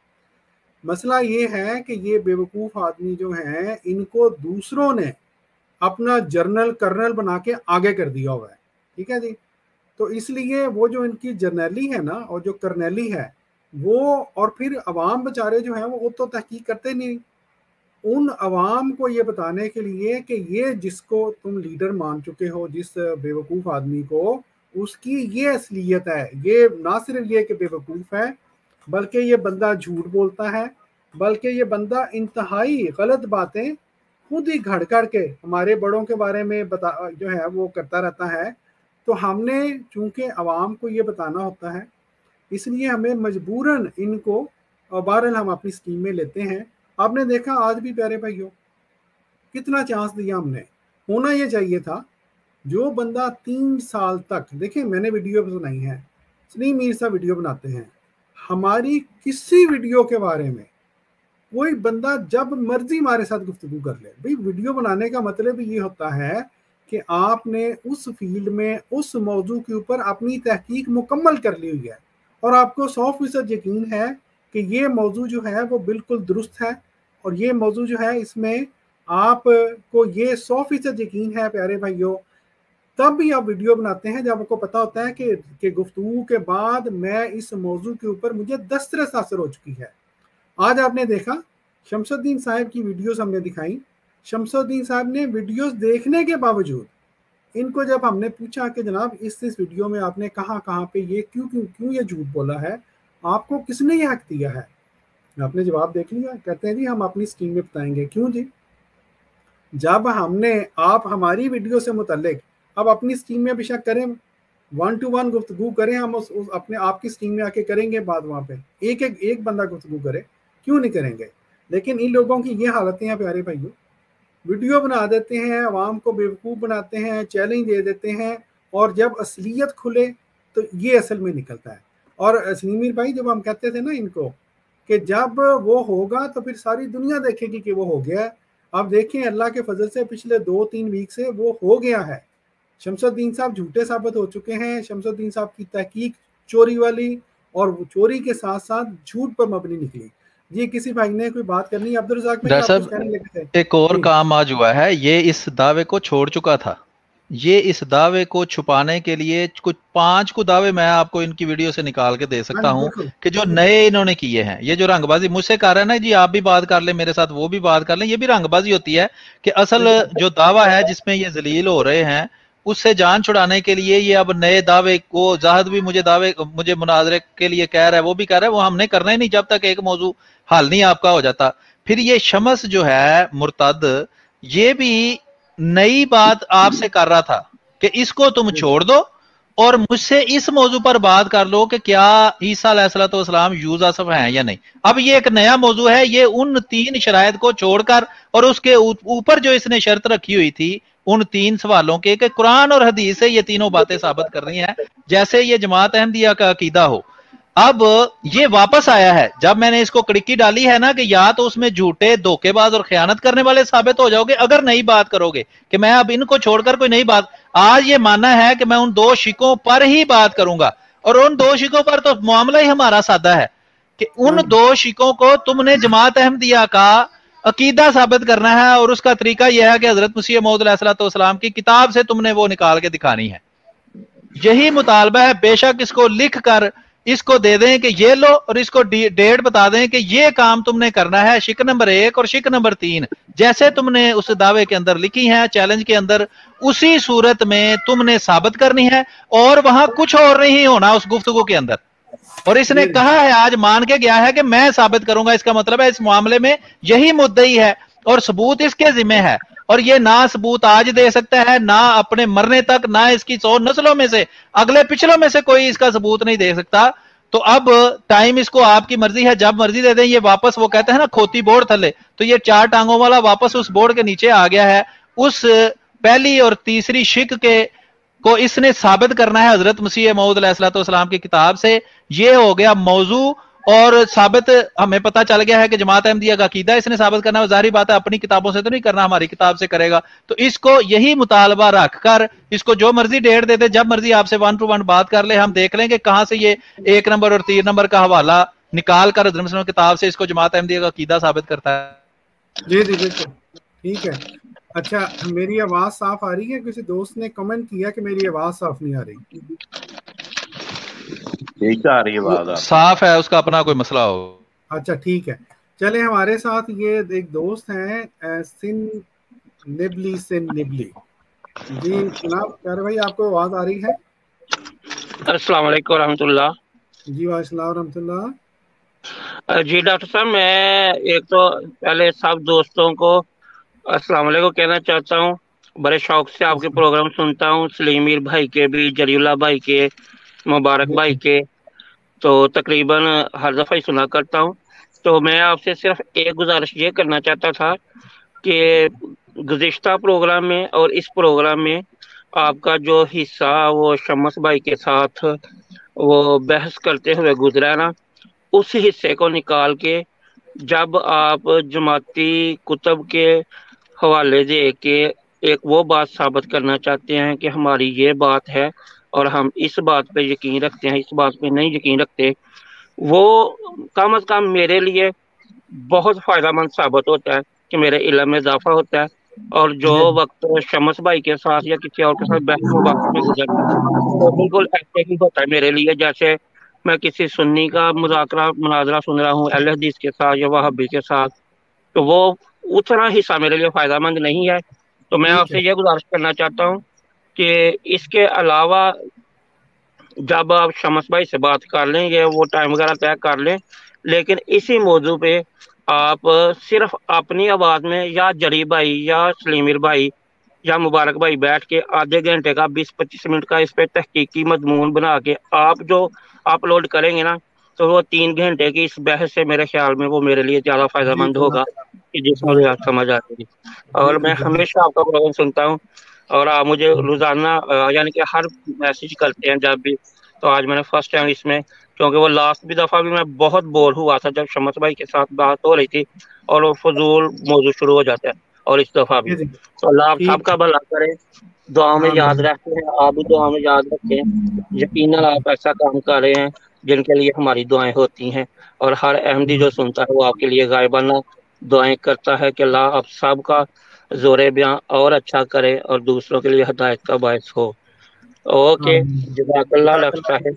मसला ये है कि ये बेवकूफ़ आदमी जो हैं, इनको दूसरों ने अपना जर्नल कर्नल बना के आगे कर दिया हुआ है। ठीक है जी, तो इसलिए वो जो इनकी जर्नली है ना और जो कर्नली है वो, और फिर अवाम बेचारे जो हैं वो तो तहकीक करते नहीं। उन अवाम को ये बताने के लिए कि ये जिसको तुम लीडर मान चुके हो, जिस बेवकूफ़ आदमी को, उसकी ये असलियत है। ये ना सिर्फ ये कि बेवकूफ़ है, बल्कि ये बंदा झूठ बोलता है, बल्कि ये बंदा इंतहाई गलत बातें खुद ही घड़ कर के हमारे बड़ों के बारे में बता जो है वो करता रहता है। तो हमने चूंकि अवाम को ये बताना होता है, इसलिए हमें मजबूरन इनको, और बहरहाल हम अपनी स्कीम में लेते हैं। आपने देखा आज भी प्यारे भाइयों कितना चांस दिया हमने। होना ये चाहिए था जो बंदा तीन साल तक, देखिए मैंने वीडियो सुनाई है, सलीम मीर साहब वीडियो बनाते हैं, हमारी किसी वीडियो के बारे में कोई बंदा जब मर्जी हमारे साथ गुफ्तगू कर ले। भाई वीडियो बनाने का मतलब ये होता है कि आपने उस फील्ड में उस मौजू के ऊपर अपनी तहकीक मुकम्मल कर ली हुई है और आपको सौ फीसद यकीन है कि ये मौजू जो है वो बिल्कुल दुरुस्त है, और ये मौजू जो है इसमें आपको ये सौ फीसद यकीन है प्यारे भाइयों, तब भी आप वीडियो बनाते हैं जब आपको पता होता है कि, कि गुफ्तगू के बाद मैं इस मौजू के ऊपर मुझे दस तरह से असर हो चुकी है। आज आपने देखा शमसुद्दीन साहब की वीडियोस हमने दिखाई। शमसुद्दीन साहब ने वीडियोस देखने के बावजूद, इनको जब हमने पूछा कि जनाब इस इस वीडियो में आपने कहाँ कहाँ पे ये क्यों क्यों क्यों ये झूठ बोला है, आपको किसने ये हक दिया है, आपने जवाब देख लिया। कहते हैं जी हम अपनी स्कीम में बताएंगे। क्यों जी, जब हमने आप हमारी वीडियो से मुतल्लिक अब अपनी स्कीम में बेशक करें, वन टू वन गुफ्तगू करें, हम उस, उस अपने आपकी स्कीम में आके करेंगे बात, वहाँ पे एक एक एक बंदा गुफ्तगू करे, क्यों नहीं करेंगे। लेकिन इन लोगों की ये हालतें हैं प्यारे भाइयों, ویڈیو بنا دیتے ہیں، عوام کو بیوقوف بناتے ہیں، چیلنج دے دیتے ہیں، اور جب اصلیت کھلے تو یہ اصل میں نکلتا ہے۔ اور سلیمیر بھائی جب ہم کہتے تھے نا ان کو کہ جب وہ ہوگا تو پھر ساری دنیا دیکھے گی کہ وہ ہو گیا ہے، آپ دیکھیں اللہ کے فضل سے پچھلے دو تین ویک سے وہ ہو گیا ہے۔ شمس الدین صاحب جھوٹے ثابت ہو چکے ہیں، شمس الدین صاحب کی تحقیق چوری والی اور چوری کے ساتھ ساتھ جھوٹ پر مبنی نکلی۔ جی کسی بھائی نے کوئی بات کرنی ہے؟ عبدالرزاق بھائی آپ کچھ کہنے لگے تھے۔ ایک اور کام آج ہوا ہے، یہ اس دعوے کو چھوڑ چکا تھا، یہ اس دعوے کو چھپانے کے لیے کچھ پانچ کو دعوے میں آپ کو ان کی ویڈیو سے نکال کے دے سکتا ہوں کہ جو نئے انہوں نے کیے ہیں۔ یہ جو رنگ بازی مجھ سے کر رہے ہیں نا جی آپ بھی بات کر لیں میرے ساتھ، وہ بھی بات کر لیں، یہ بھی رنگ بازی ہوتی ہے کہ اصل جو دعویٰ ہے جس میں یہ ذلیل ہو رہے ہیں اس سے جان چھڑانے کے لیے یہ اب نئے دعوے کو، زاہد بھی مجھے دعوے مجھے مناظرے کے لیے کہہ رہا ہے، وہ بھی کہہ رہا ہے، وہ ہم نے کرنا ہی نہیں جب تک ایک موضوع حل نہیں آپ کا ہو جاتا۔ پھر یہ شمس جو ہے مرتد، یہ بھی نئی بات آپ سے کر رہا تھا کہ اس کو تم چھوڑ دو اور مجھ سے اس موضوع پر بات کر لو کہ کیا عیسیٰ علیہ الصلوۃ والسلام یوزاسف ہیں یا نہیں۔ اب یہ ایک نیا موضوع ہے، یہ ان تین شرائط کو چھوڑ کر اور اس کے اوپر جو اس نے شرط رکھی ہوئی تھی ان تین سوالوں کے کہ قرآن اور حدیث سے یہ تینوں باتیں ثابت کرنی ہیں جیسے یہ جماعت احمدیہ کا عقیدہ ہو۔ اب یہ واپس آیا ہے، جب میں نے اس کو کڑکی ڈالی ہے نا کہ یا تو اس میں جھوٹے دھوکے باز اور خیانت کرنے والے ثابت ہو جاؤ گے اگر نئی بات کرو گے کہ میں اب ان کو چھوڑ کر کوئی نئی بات، آج یہ ماننا ہے کہ میں ان دو شکوں پر ہی بات کروں گا، اور ان دو شکوں پر تو معاملہ ہی ہمارا سادہ ہے کہ ان دو شکوں کو تم نے جماعت احمدیہ کا عقیدہ ثابت کرنا ہے، اور اس کا طریقہ یہ ہے کہ حضرت مسیح موعود علیہ الصلوۃ والسلام کی کتاب سے تم نے وہ نکال کے دکھانی ہے۔ یہی مطالبہ ہے، بے شک اس کو لکھ کر اس کو دے دیں کہ یہ لو، اور اس کو ڈیٹ بتا دیں کہ یہ کام تم نے کرنا ہے، شک نمبر ایک اور شک نمبر تین جیسے تم نے اس دعوے کے اندر لکھی ہیں چیلنج کے اندر، اسی صورت میں تم نے ثابت کرنی ہے، اور وہاں کچھ اور نہیں ہونا اس گفتگو کے اندر۔ اور اس نے کہا ہے، آج مان کے گیا ہے کہ میں ثابت کروں گا، اس کا مطلب ہے اس معاملے میں یہی مدعی ہے اور ثبوت اس کے ذمہ ہے، اور یہ نہ ثبوت آج دے سکتا ہے نہ اپنے مرنے تک، نہ اس کی سو نسلوں میں سے اگلے پچھلوں میں سے کوئی اس کا ثبوت نہیں دے سکتا۔ تو اب ٹائم اس کو آپ کی مرضی ہے، جب مرضی دے دیں۔ یہ واپس وہ کہتے ہیں نا کھوتی بورڈ تھلے، تو یہ چار ٹانگوں والا واپس اس بورڈ کے نیچے آ گیا ہے۔ اس پہلی اور تیسری شک کے کو اس نے ثابت کرنا ہے حضرت مسیح موعود علیہ الصلوۃ والسلام کی کتاب سے، یہ ہو گیا موضوع، اور ثابت ہمیں پتہ چل گیا ہے کہ جماعت احمدیہ کا عقیدہ اس نے ثابت کرنا ہے، ظاہری بات ہے اپنی کتابوں سے تو نہیں کرنا، ہماری کتاب سے کرے گا۔ تو اس کو یہی مطالبہ رکھ کر اس کو جو مرضی ڈیٹ دے دے، جب مرضی آپ سے ون ٹو ون بات کر لے، ہم دیکھ لیں کہ کہاں سے یہ ایک نمبر اور تین نمبر کا حوالہ نکال کر حضرت مسلم کتاب سے اس کو جماعت احمدیہ کا عقیدہ ثابت کرتا ہے۔ جی جی بالکل ٹھیک ہے۔ اچھا میری آواز صاف آ رہی ہے؟ کسی دوست نے کمنٹ کیا کہ میری آواز صاف نہیں آ رہی۔ ٹھیک آ رہی ہے آواز، صاف ہے، اس کا اپنا کوئی مسئلہ ہو۔ اچھا ٹھیک ہے، چلیں ہمارے ساتھ یہ ایک دوست ہیں سن نبلی سن نبلی۔ جی جناب پیارے بھائی آپ کو آواز آ رہی ہے؟ السلام علیکم ورحمۃ اللہ۔ جی وعلیکم السلام ورحمۃ اللہ۔ جی ڈاکٹر صاحب میں ایک تو پہلے سب دوستوں کو السلام علیکم کہنا چاہتا ہوں، بڑے شوق سے آپ کے پروگرام سنتا ہوں، سلیمیر بھائی کے بھی، جری اللہ بھائی کے، مبارک بھائی کے، تو تقریباً ہر دفعہ ہی سنا کرتا ہوں۔ تو میں آپ سے صرف ایک گزارش یہ کرنا چاہتا تھا کہ گزشتہ پروگرام میں اور اس پروگرام میں آپ کا جو حصہ وہ شمس بھائی کے ساتھ وہ بحث کرتے ہوئے گزرا نا، اس حصے کو نکال کے جب آپ جماعتی کتب کے حوالے دے کے ایک وہ بات ثابت کرنا چاہتے ہیں کہ ہماری یہ بات ہے اور ہم اس بات پہ یقین رکھتے ہیں، اس بات پہ نہیں یقین رکھتے، وہ کم از کم میرے لیے بہت فائدہ مند ثابت ہوتا ہے کہ میرے علم میں اضافہ ہوتا ہے۔ اور جو وقت شمس بھائی کے ساتھ یا کسی اور کے ساتھ بحث مباحثے میں گزرتا ہے تو بالکل ایسے ہی ہوتا ہے میرے لیے جیسے میں کسی سنی کا مذاکرہ مناظرہ سن رہا ہوں اہل حدیث کے ساتھ یا وہابی کے ساتھ، تو وہ اتنا حصہ میرے لیے فائدہ مند نہیں ہے۔ تو میں آپ سے یہ گزارش کرنا چاہتا ہوں کہ اس کے علاوہ جب آپ شمس بھائی سے بات کر لیں گے وہ ٹائم وغیرہ طے کر لیں، لیکن اسی موضوع پہ آپ صرف اپنی آواز میں یا جری بھائی یا سلیمیر بھائی یا مبارک بھائی بیٹھ کے آدھے گھنٹے کا بیس پچیس منٹ کا اس پہ تحقیقی مضمون بنا کے آپ جو اپلوڈ کریں گے نا، तो वो तीन घंटे की इस बहस से मेरे ख्याल में वो मेरे लिए ज़्यादा फायदेमंद होगा कि जिसमें मुझे आप समझ आ जाएगी। और मैं हमेशा आपका प्रोग्राम सुनता हूँ और आप मुझे रोज़ाना यानी कि हर मैसेज करते हैं जब भी, तो आज मैंने फर्स्ट टाइम इसमें, क्योंकि वो लास्ट भी दफ़ा भी मैं बहुत बोर हुआ था जब शमस भाई के साथ बात हो रही थी और वो फजूल मौजूद शुरू हो जाता है, और इस दफ़ा भी। तो अल्लाह आप सबका भला करे, दुआ में याद रखते हैं, आप भी दुआ में याद रखें। यकीनन आप ऐसा काम कर रहे हैं जिनके लिए हमारी दुआएं होती हैं, और हर अहमदी जो सुनता है वो आपके लिए गायबाना दुआएं करता है कि अल्लाह आप सबका जोरे बयां और अच्छा करे और दूसरों के लिए हिदायत का बायस हो। ओके, जज़ाकल्लाह लगता है।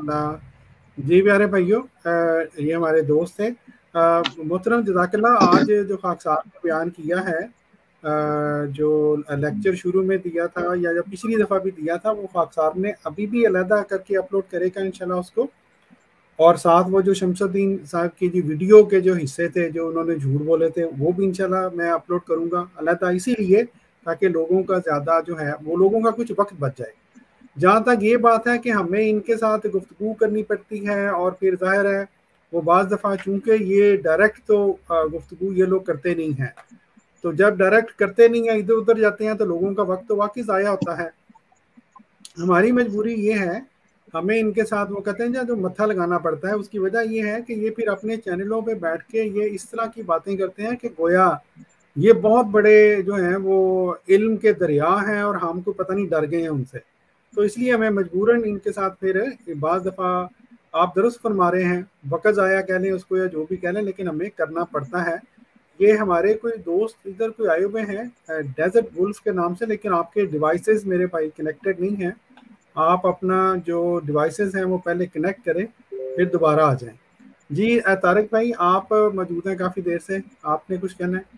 जी प्यारे भाइयों, ये हमारे दोस्त हैं मोहतरम, जज़ाकल्लाह। आज जो खाक साहब ने बयान किया है, जो लेक्चर शुरू में दिया था या जब पिछली दफ़ा भी दिया था, वो खाक साहब ने अभी भी अलहदा करके अपलोड करेगा इंशाल्लाह उसको, और साथ वो जो शमसुद्दीन साहब की जो वीडियो के जो हिस्से थे जो उन्होंने झूठ बोले थे वो भी इंशाल्लाह मैं अपलोड करूँगा अलहदा, इसीलिए ताकि लोगों का ज़्यादा जो है वो लोगों का कुछ वक्त बच जाए। जहाँ तक ये बात है कि हमें इनके साथ गुफ्तगू करनी पड़ती है, और फिर जाहिर है वो बाज़ दफ़ा चूँकि ये डायरेक्ट तो गुफ्तगू ये लोग करते नहीं हैं, तो जब डायरेक्ट करते नहीं हैं इधर उधर जाते हैं तो लोगों का वक्त तो वाकई ज़ाया होता है। हमारी मजबूरी ये है, हमें इनके साथ वो कहते हैं जो मत्था लगाना पड़ता है। उसकी वजह ये है कि ये फिर अपने चैनलों पे बैठ के ये इस तरह की बातें करते हैं कि गोया ये बहुत बड़े जो हैं वो इल्म के दरिया हैं और हमको पता नहीं डर गए हैं उनसे। तो इसलिए हमें मजबूरन इनके साथ फिर बाज़ दफ़ा आप दुरुस्त फरमा रहे हैं, वक़्त आया कह लें उसको या जो भी कह लें, लेकिन हमें करना पड़ता है। ये हमारे कोई दोस्त इधर कोई आए हुए हैं डेजर्ट वुल्फ के नाम से, लेकिन आपके डिवाइसेस मेरे भाई कनेक्टेड नहीं हैं। आप अपना जो डिवाइसेस हैं वो पहले कनेक्ट करें फिर दोबारा आ जाएं। जी तारिक भाई आप मौजूद हैं काफ़ी देर से, आपने कुछ कहना है?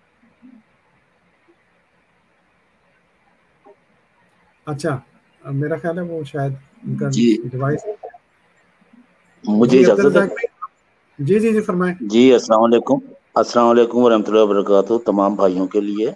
अच्छा, मेरा ख्याल है वो शायद उनका डिवाइस। मुझे इजाजत है। जी जी जी फरमाएं। जी अस्सलाम वालेकुम, अस्सलाम वालेकुम वरहमतुल्लाहि वबरकातुहू तमाम भाइयों के लिए।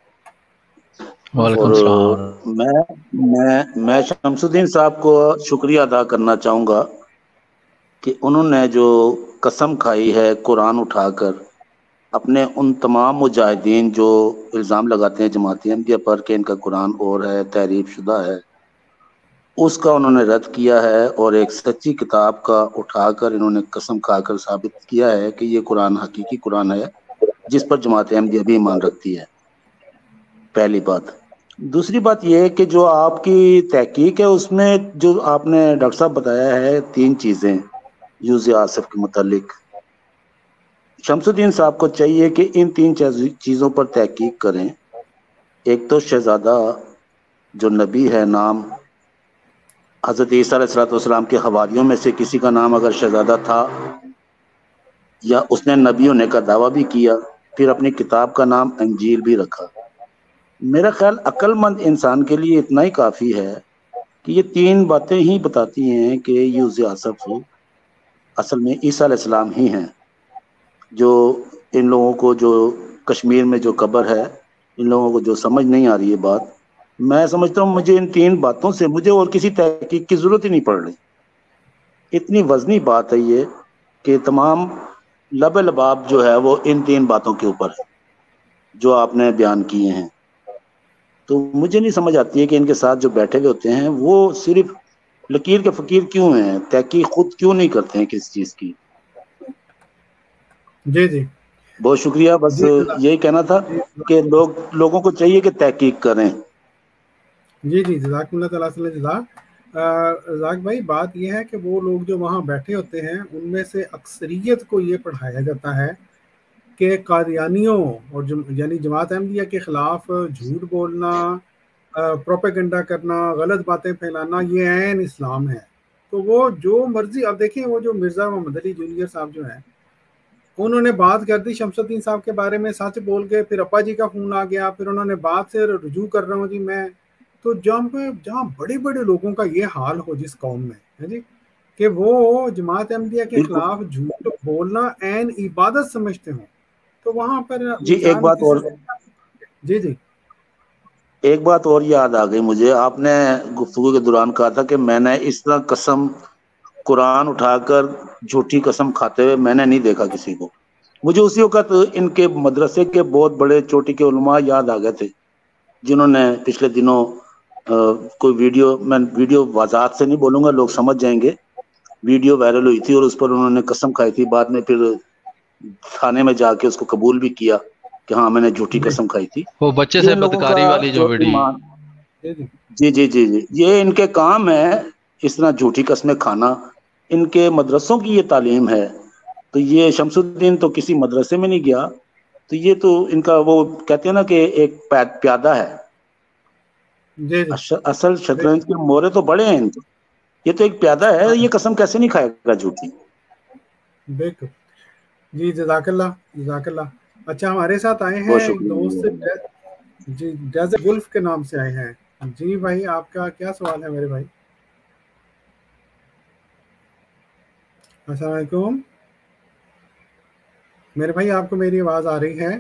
और मैं मैं मैं शमसुद्दीन साहब को शुक्रिया अदा करना चाहूँगा कि उन्होंने जो कसम खाई है कुरान उठाकर अपने उन तमाम मुजाहिदीन जो इल्ज़ाम लगाते हैं जमात अहमदिया पर कि इनका कुरान और है, तहरीफ शुदा है, उसका उन्होंने रद्द किया है और एक सच्ची किताब का उठाकर इन्होंने कसम खाकर साबित किया है कि ये कुरान हकीकी कुरान है जिस पर जमात अहमदिया भी ईमान रखती है। पहली बात। दूसरी बात यह है कि जो आपकी तहकीक है उसमें जो आपने डॉक्टर साहब बताया है तीन चीज़ें यूज़ आसिफ के मुतालिक, शमसुद्दीन साहब को चाहिए कि इन तीन चीज़ों पर तहकीक करें। एक तो शहजादा जो नबी है, नाम हज़रत ईसा अलैहिस्सलाम के हवारियों में से किसी का नाम अगर शहजादा था या उसने नबी होने का दावा भी किया, फिर अपनी किताब का नाम अंजील भी रखा। मेरा ख्याल अक्लमंद इंसान के लिए इतना ही काफ़ी है कि ये तीन बातें ही बताती हैं कि यूज़ आसिफ असल में ईसा अलैहिस्सलाम ही हैं। जो इन लोगों को जो कश्मीर में जो कब्र है, इन लोगों को जो समझ नहीं आ रही है बात, मैं समझता हूँ मुझे इन तीन बातों से मुझे और किसी तहकीक की ज़रूरत ही नहीं पड़ रही। इतनी वज़नी बात है ये कि तमाम लब लबाब जो है वो इन तीन बातों के ऊपर है जो आपने बयान किए हैं। तो मुझे नहीं समझ आती है कि इनके साथ जो बैठे हुए होते हैं वो सिर्फ लकीर के फ़कीर क्यों हैं, तहकीक खुद क्यों नहीं करते हैं किसी चीज़ की। जी जी बहुत शुक्रिया। बस यही कहना था कि लोग लोगों को चाहिए कि तहकीक करें। जी जी जज़ाकल्लाह तआला जज़ाक। रज़ाक भाई बात यह है कि वो लोग जो वहाँ बैठे होते हैं उनमें से अक्सरियत को ये पढ़ाया जाता है कि कादियानियों और जम, यानी जमात अहमदिया के ख़िलाफ़ झूठ बोलना, प्रोपेगेंडा करना, गलत बातें फैलाना ये ऐन इस्लाम है। तो वो जो मर्जी, अब देखें वो जो मिर्ज़ा मोहम्मद अली जूनियर साहब जो हैं उन्होंने बात कर दी शमसुद्दीन साहब के बारे में, सच बोल के फिर अप्पा जी का फ़ोन आ गया, फिर उन्होंने बात से रुजू कर रहा हूँ जी मैं। तो जहाँ पे जहाँ बड़े बड़े लोगों का ये हाल हो जिस कौम में है जी कि वो जमात अहमदिया के खिलाफ झूठ बोलना ऐन इबादत समझते हो, तो वहाँ पर जी एक बात और जी जी एक बात और याद आ गई मुझे। आपने गुफ्तगू के दौरान कहा था कि मैंने इस तरह कसम قرآن اٹھا کر جھوٹی قسم کھاتے ہوئے میں نے نہیں دیکھا کسی کو. مجھے اسی وقت ان کے مدرسے کے بہت بڑے چوٹی کے علماء یاد آ گئے تھے جنہوں نے پچھلے دنوں کوئی ویڈیو، میں ویڈیو وضاحت سے نہیں بولوں گا، لوگ سمجھ جائیں گے، ویڈیو وائرل ہوئی تھی اور اس پر انہوں نے قسم کھائی تھی. بعد میں پھر تھانے میں جا کے اس کو قبول بھی کیا کہ ہاں میں نے جھوٹی قسم کھائی تھی. وہ بچے سے بدکاری والی جو ویڈیو. جی جی جی جی یہ ان کے کام ہے اس طرح جھوٹی قسمیں کھانا، ان کے مدرسوں کی یہ تعلیم ہے. تو یہ شمس الدین تو کسی مدرسے میں نہیں گیا، تو یہ تو ان کا وہ کہتے ہیں نا کہ ایک پیادہ ہے. جی جی اصل شطرنج کے مورے تو بڑے ہیں ان کے، یہ تو ایک پیادہ ہے. یہ قسم کیسے نہیں کھائے گا جھوٹی؟ بالکل. جی جزاک اللہ جزاک اللہ. اچھا ہمارے ساتھ آئے ہیں ایک دوست جی ڈیزرٹ ولف کے نام سے آئے ہیں. جی بھائی آپ کا کیا سوال ہے میرے بھائی؟ السلام علیکم میرے بھائی، آپ کو میری آواز آ رہی ہے؟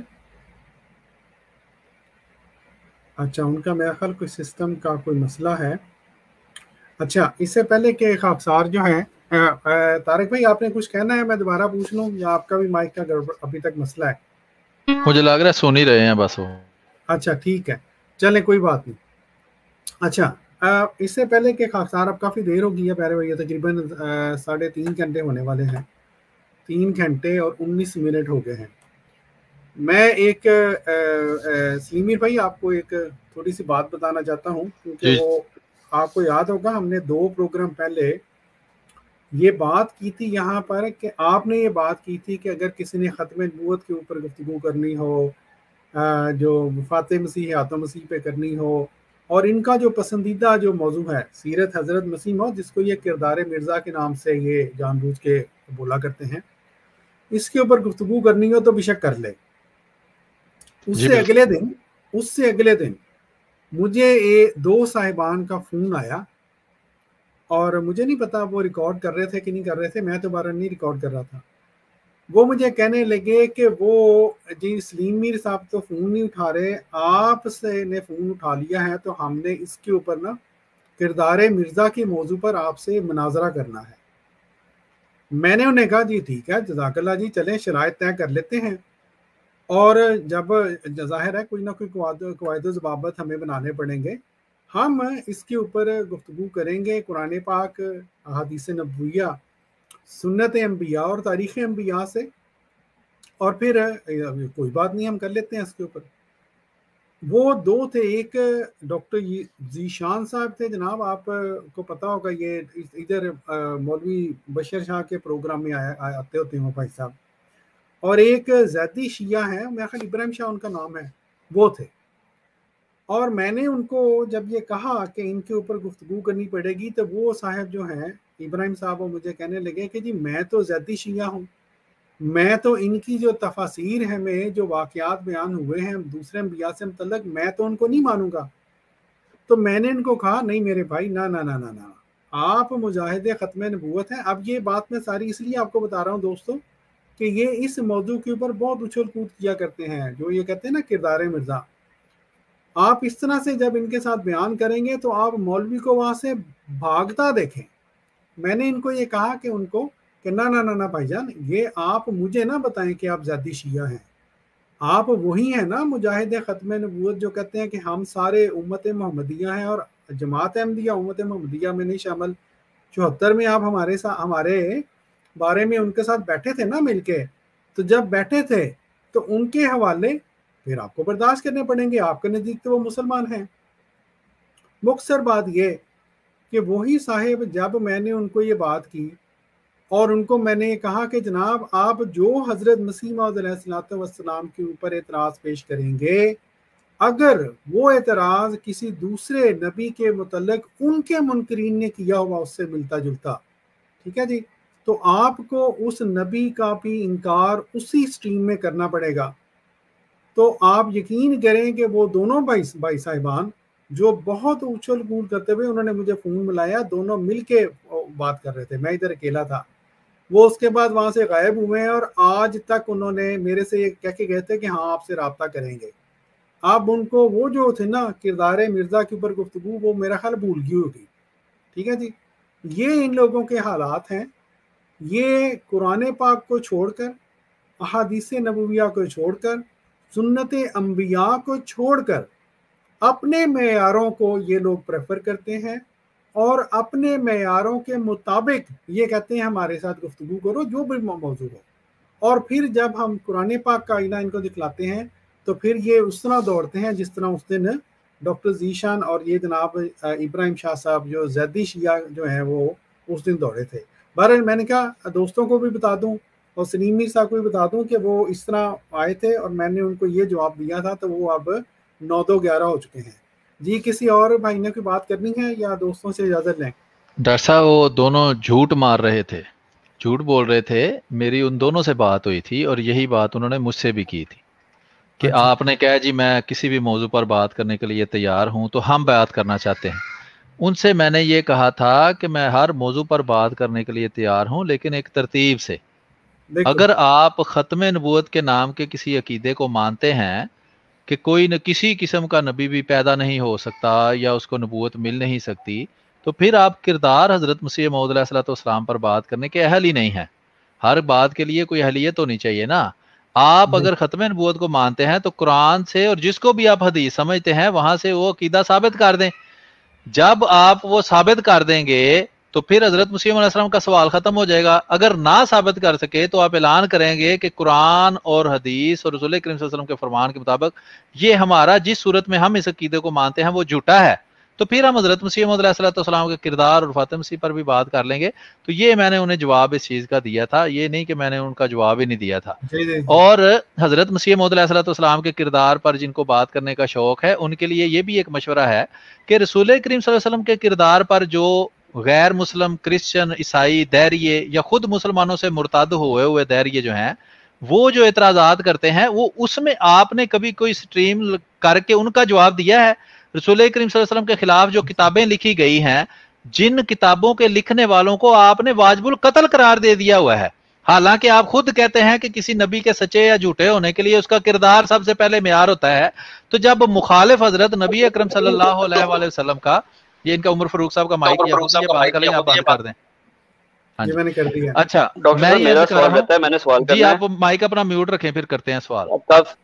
اچھا ان کا میرا خیال کوئی سسٹم کا کوئی مسئلہ ہے. اچھا اس سے پہلے کہ خاکسار جو ہیں طارق بھائی آپ نے کچھ کہنا ہے، میں دوبارہ پوچھ لوں یا آپ کا بھی مائک کا ابھی تک مسئلہ ہے؟ مجھے لگ رہا ہے سن ہی رہے ہیں بس وہ. اچھا ٹھیک ہے چلیں کوئی بات نہیں. اچھا اس سے پہلے کہ خاکسار اب کافی دیر ہو گئی ہے پیارے بھائی، تقریباً ساڑھے تین گھنٹے ہونے والے ہیں، تین گھنٹے اور انیس منٹ ہو گئے ہیں. میں ایک سلیمیر بھائی آپ کو ایک تھوڑی سی بات بتانا چاہتا ہوں، کیونکہ وہ آپ کو یاد ہوگا ہم نے دو پروگرام پہلے یہ بات کی تھی یہاں پر کہ آپ نے یہ بات کی تھی کہ اگر کسی نے ختم نبوت کے اوپر گفتگو کرنی ہو، جو وفات مسیح حیات مسیح پہ کرنی ہو، اور ان کا جو پسندیدہ جو موضوع ہے سیرت حضرت مسیح موعود، جس کو یہ کردار مرزا کے نام سے یہ جان بوجھ کے بولا کرتے ہیں، اس کے اوپر گفتگو کرنی ہو تو بے شک کر لے. اس سے اگلے دن اس سے اگلے دن مجھے دو صاحبان کا فون آیا، اور مجھے نہیں پتا وہ ریکارڈ کر رہے تھے کہ نہیں کر رہے تھے، میں تو بارہ نہیں ریکارڈ کر رہا تھا. وہ مجھے کہنے لگے کہ وہ جی سلیم میر صاحب تو فون نہیں اٹھا رہے، آپ سے نے فون اٹھا لیا ہے تو ہم نے اس کے اوپر نا کردار مرزا کے موضوع پر آپ سے مناظرہ کرنا ہے. میں نے انہیں کہا جی ٹھیک ہے جزاک اللہ جی، چلیں شرائط طے کر لیتے ہیں، اور جب ظاہر ہے کوئی نہ کوئی قواعد و ضوابط ہمیں بنانے پڑیں گے، ہم اس کے اوپر گفتگو کریں گے قرآن پاک، احادیث نبویہ، سنت انبیاء اور تاریخ انبیاء سے، اور پھر کوئی بات نہیں ہم کر لیتے ہیں اس کے اوپر. وہ دو تھے، ایک ڈاکٹر ذیشان صاحب تھے جناب، آپ کو پتہ ہوگا یہ ادھر مولوی بشر شاہ کے پروگرام میں آتے ہوتے ہیں وہ بھائی صاحب، اور ایک زیدی شیعہ ہیں میرا خیال ابراہیم شاہ ان کا نام ہے، وہ تھے. اور میں نے ان کو جب یہ کہا کہ ان کے اوپر گفتگو کرنی پڑے گی تو وہ صاحب جو ہیں ابراہیم صاحب وہ مجھے کہنے لگے کہ جی میں تو زیدی شیعہ ہوں، میں تو ان کی جو تفاسیر ہیں میں جو واقعات بیان ہوئے ہیں دوسرے انبیاء سے متعلق میں تو ان کو نہیں مانوں گا. تو میں نے ان کو کہا نہیں میرے بھائی نہ نہ نہ نہ آپ مجاہد ختم نبوت ہیں. اب یہ بات میں ساری اس لیے آپ کو بتا رہا ہوں دوستوں کہ یہ اس موضوع کے اوپر بہت اچھل کود کیا کرتے ہیں، جو یہ کہتے ہیں نا کردار مرزا. آپ اس طرح سے جب ان کے ساتھ بیان کریں گے تو آپ مولوی کو وہاں سے بھاگتا دیکھیں. میں نے ان کو یہ کہا کہ ان کو کہ نہ نہ نہ بھائی جان، یہ آپ مجھے نہ بتائیں کہ آپ زیادی شیعہ ہیں، آپ وہی ہیں نا مجاہد ختم نبوت جو کہتے ہیں کہ ہم سارے امت محمدیہ ہیں اور جماعت احمدیہ امت محمدیہ میں نہیں شامل. چوہتر میں آپ ہمارے ساتھ ہمارے بارے میں ان کے ساتھ بیٹھے تھے نا مل کے، تو جب بیٹھے تھے تو ان کے حوالے پھر آپ کو برداشت کرنے پڑیں گے، آپ کے نزدیک تو وہ مسلمان ہیں. مختصر بات یہ کہ وہی صاحب جب میں نے ان کو یہ بات کی اور ان کو میں نے یہ کہا کہ جناب آپ جو حضرت مسیح موعود علیہ الصلوۃ والسلام کے اوپر اعتراض پیش کریں گے، اگر وہ اعتراض کسی دوسرے نبی کے متعلق ان کے منکرین نے کیا ہوا اس سے ملتا جلتا، ٹھیک ہے جی، تو آپ کو اس نبی کا بھی انکار اسی سٹریم میں کرنا پڑے گا. تو آپ یقین کریں کہ وہ دونوں بھائی بھائی صاحبان جو بہت اچھل کود کرتے ہوئے انہوں نے مجھے فون ملایا، دونوں مل کے بات کر رہے تھے، میں ادھر اکیلا تھا. وہ اس کے بعد وہاں سے غائب ہوئے ہیں اور آج تک انہوں نے میرے سے یہ کہہ کے گئے تھے کہ ہاں آپ سے رابطہ کریں گے. آپ ان کو وہ جو تھے نا کردار مرزا کے اوپر گفتگو وہ میرا خیال بھول گئی ہوگی، ٹھیک ہے جی. ये इन लोगों के हालात हैं। ये कुरान पाक को छोड़कर, अहादीस नबविया को छोड़कर, सुन्नत अंबिया को छोड़कर अपने मेयारों को ये लोग प्रेफर करते हैं और अपने मेयारों के मुताबिक ये कहते हैं हमारे साथ गुफ्तगू करो जो भी मौजू हो। और फिर जब हम कुरान पाक का आईना इनको दिखलाते हैं तो फिर ये उस तरह दौड़ते हैं जिस तरह उस दिन डॉक्टर जीशान और ये जनाब इब्राहिम शाह साहब जो जैदी शिया जो हैं वो उस दिन दौड़े थे। बहरहाल मैंने कहा दोस्तों को भी बता दूं और सलीम मीर साहब को भी बता दूं कि वो इस तरह आए थे और मैंने उनको ये जवाब दिया था, तो वो अब नौ दो ग्यारह हो चुके हैं। जी किसी और भाई ने कोई बात करनी है या दोस्तों से इजाजत लें? डॉक्टर साहब वो दोनों झूठ मार रहे थे, झूठ बोल रहे थे। मेरी उन दोनों से बात हुई थी और यही बात उन्होंने मुझसे भी की थी कि अच्छा। आपने कहा जी मैं किसी भी मौजू पर बात करने के लिए तैयार हूं, तो हम बात करना चाहते हैं। उनसे मैंने ये कहा था कि मैं हर मौजू पर बात करने के लिए तैयार हूं, लेकिन एक तरतीब से। अगर आप ख़त्म नबूवत के नाम के किसी अकीदे को मानते हैं कि कोई न किसी किस्म का नबी भी पैदा नहीं हो सकता या उसको नबूवत मिल नहीं सकती, तो फिर आप किरदार हज़रत मसीह मौऊद अलैहिस्सलाम पर बात करने के अहल ही नहीं है। हर बात के लिए कोई अहलियत होनी चाहिए ना। आप अगर ख़त्म नबूवत को मानते हैं तो कुरान से और जिसको भी आप हदीस समझते हैं वहां से वो अकीदा साबित कर दें। जब आप वो साबित कर देंगे तो फिर हजरत मसीह मौऊद अलैहिस्सलाम का सवाल खत्म हो जाएगा। अगर ना साबित कर सके तो आप ऐलान करेंगे कि कुरान और हदीस और रसूल करीम सल्लल्लाहु अलैहि वसल्लम के फरमान के मुताबिक ये हमारा जिस सूरत में हम इस अकीदे को मानते हैं वो झूठा है। तो फिर हम हजरत मसीह मौऊद अलैहिस्सलाम के किरदार और फातिमा मसीह पर भी बात कर लेंगे। तो ये मैंने उन्हें जवाब इस चीज़ का दिया था, ये नहीं कि मैंने उनका जवाब ही नहीं दिया था। और हजरत मसीह मौऊद अलैहिस्सलाम के किरदार पर जिनको बात करने का शौक है उनके लिए ये भी एक मशवरा है कि रसूल करीम सल्लल्लाहु अलैहि वसल्लम के किरदार पर जो गैर मुस्लिम, क्रिश्चियन, ईसाई, दैरिये या खुद मुसलमानों से मुर्ताद हुए हुए दैरिये जो हैं वो जो एतराज़ात करते हैं, वो उसमें आपने कभी कोई स्ट्रीम करके उनका जवाब दिया है? रसूल करीम सल्लल्लाहु अलैहि वसल्लम के खिलाफ जो किताबें लिखी गई हैं, जिन किताबों के लिखने वालों को आपने वाजिबुल कत्ल करार दे दिया हुआ है, हालांकि आप खुद कहते हैं कि किसी नबी के सच्चे या झूठे होने के लिए उसका किरदार सबसे पहले मेयार होता है। तो जब मुखालिफ हजरत नबी अकरम सल्लल्लाहु अलैहि वसल्लम का, ये इनका उमर फारूक साहब का माइक, ये बात करें आप बात कर दें। ये मैंने कर दिया। अच्छा डॉक्टर साहब मेरा सवाल रहता है, मैंने सवाल जी आप माइक अपना म्यूट रखें फिर करते हैं सवाल।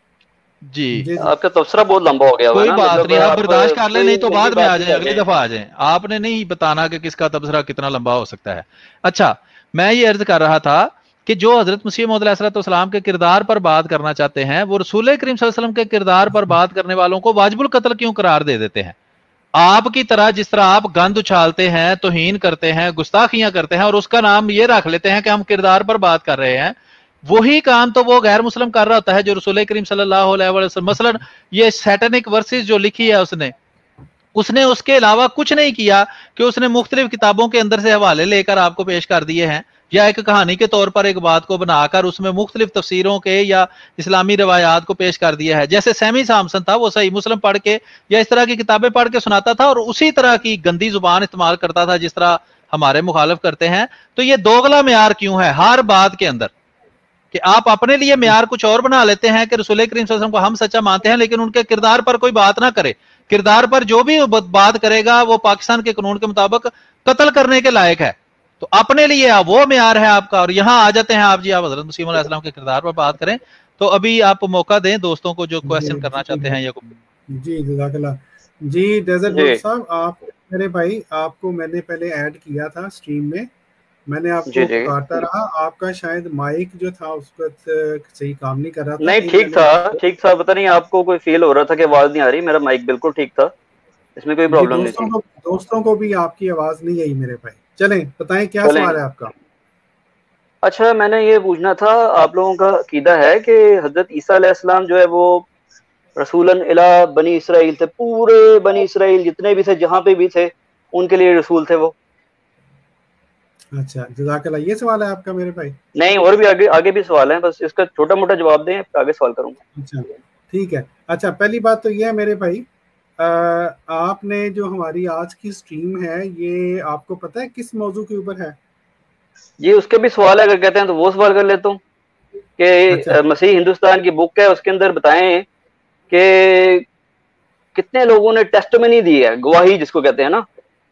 जी आपका तबसरा बहुत लंबा हो गया। कोई बात नहीं, आप बर्दाश्त कर ले, नहीं तो बाद में आ जाए, अगली दफा आ जाए। आपने नहीं बताना कि किसका तबसरा कितना लंबा हो सकता है। अच्छा मैं ये अर्ज कर रहा था कि जो हजरत मसीह मौऊद अलैहिस्सलाम के किरदार पर बात करना चाहते हैं वो रसूल करीम सल्लल्लाहु अलैहि वसल्लम के किरदार पर बात करने वालों को वाजिबुल कत्ल क्यों करार दे देते हैं? आपकी तरह जिस तरह आप गंद उछालते हैं, तौहीन करते हैं, गुस्ताखियां करते हैं और उसका नाम ये रख लेते हैं कि हम किरदार पर बात कर रहे हैं, वही काम तो वो गैर मुस्लिम कर रहा होता है जो रसूल करीम सल्लल्लाहु अलैहि वसल्लम। मसलन ये सैटेनिक वर्सेस जो लिखी है उसने उसने उसके अलावा कुछ नहीं किया कि उसने मुख्तलिफ किताबों के अंदर से हवाले लेकर आपको पेश कर दिए हैं, या एक कहानी के तौर पर एक बात को बनाकर उसमें मुख्तलिफ तफसीरों के या इस्लामी रवायात को पेश कर दिया है। जैसे सैमी सामसन था, वो सही मुस्लिम पढ़ के या इस तरह की किताबें पढ़ के सुनाता था और उसी तरह की गंदी जुबान इस्तेमाल करता था जिस तरह हमारे मुखालिफ करते हैं। तो ये दोगला मेयार क्यों है हर बात के अंदर कि आप अपने लिए मेयार कुछ और बना लेते हैं कि रसूल करीम सल्लल्लाहु अलैहि वसल्लम को हम सच्चा मानते हैं लेकिन उनके किरदार पर कोई बात ना करे। किरदार पर जो भी बात करेगा वो पाकिस्तान के कानून के मुताबिक कत्ल करने के लायक है। तो अपने लिए आप वो मेयार है आपका, और यहाँ आ जाते हैं आप जी आप हजरत मसीह मौऊद अलैहिस्सलाम के किरदार पर बात करें। तो अभी आप मौका दें दोस्तों को जो क्वेश्चन करना चाहते हैं। या जी जज़ाकल्लाह जी डेजर्ट साहब, आप मेरे भाई, आपको मैंने पहले ऐड किया था स्ट्रीम में, मैंने आपको काटा रहा, आपका शायद माइक जो था उसका सही काम नहीं कर रहा था। नहीं ठीक था, ठीक था, पता नहीं आपको कोई फील हो रहा था कि आवाज नहीं आ रही। मेरा माइक बिल्कुल ठीक था, इसमें कोई प्रॉब्लम नहीं थी। दोस्तों को भी आपकी आवाज नहीं आई मेरे भाई। चलें बताएं क्या सवाल है आपका। अच्छा मैंने ये पूछना था, आप लोगों का अकीदा है कि हजरत ईसा अलैहिस्सलाम जो है वो रसूलन इला बनी इसराइल थे, पूरे बनी इसराइल जितने भी थे जहाँ पे भी थे उनके लिए रसूल थे वो? अच्छा जज़ाकल्लाह, ये सवाल है आपका मेरे भाई? नहीं, और भी आगे आगे भी सवाल है, बस इसका छोटा मोटा जवाब दें, आगे सवाल करूंगा। अच्छा ठीक है। अच्छा पहली बात तो ये है मेरे भाई, आ, आपने जो हमारी आज की स्ट्रीम है ये आपको पता है किस मौजू के ऊपर है? ये उसके भी सवाल है, अगर कहते हैं तो वो सवाल कर लेता हूँ कि अच्छा। मसीह हिंदुस्तान की बुक है, उसके अंदर बताएं कि कितने लोगों ने टेस्टमनी दी है, गवाही जिसको कहते हैं ना,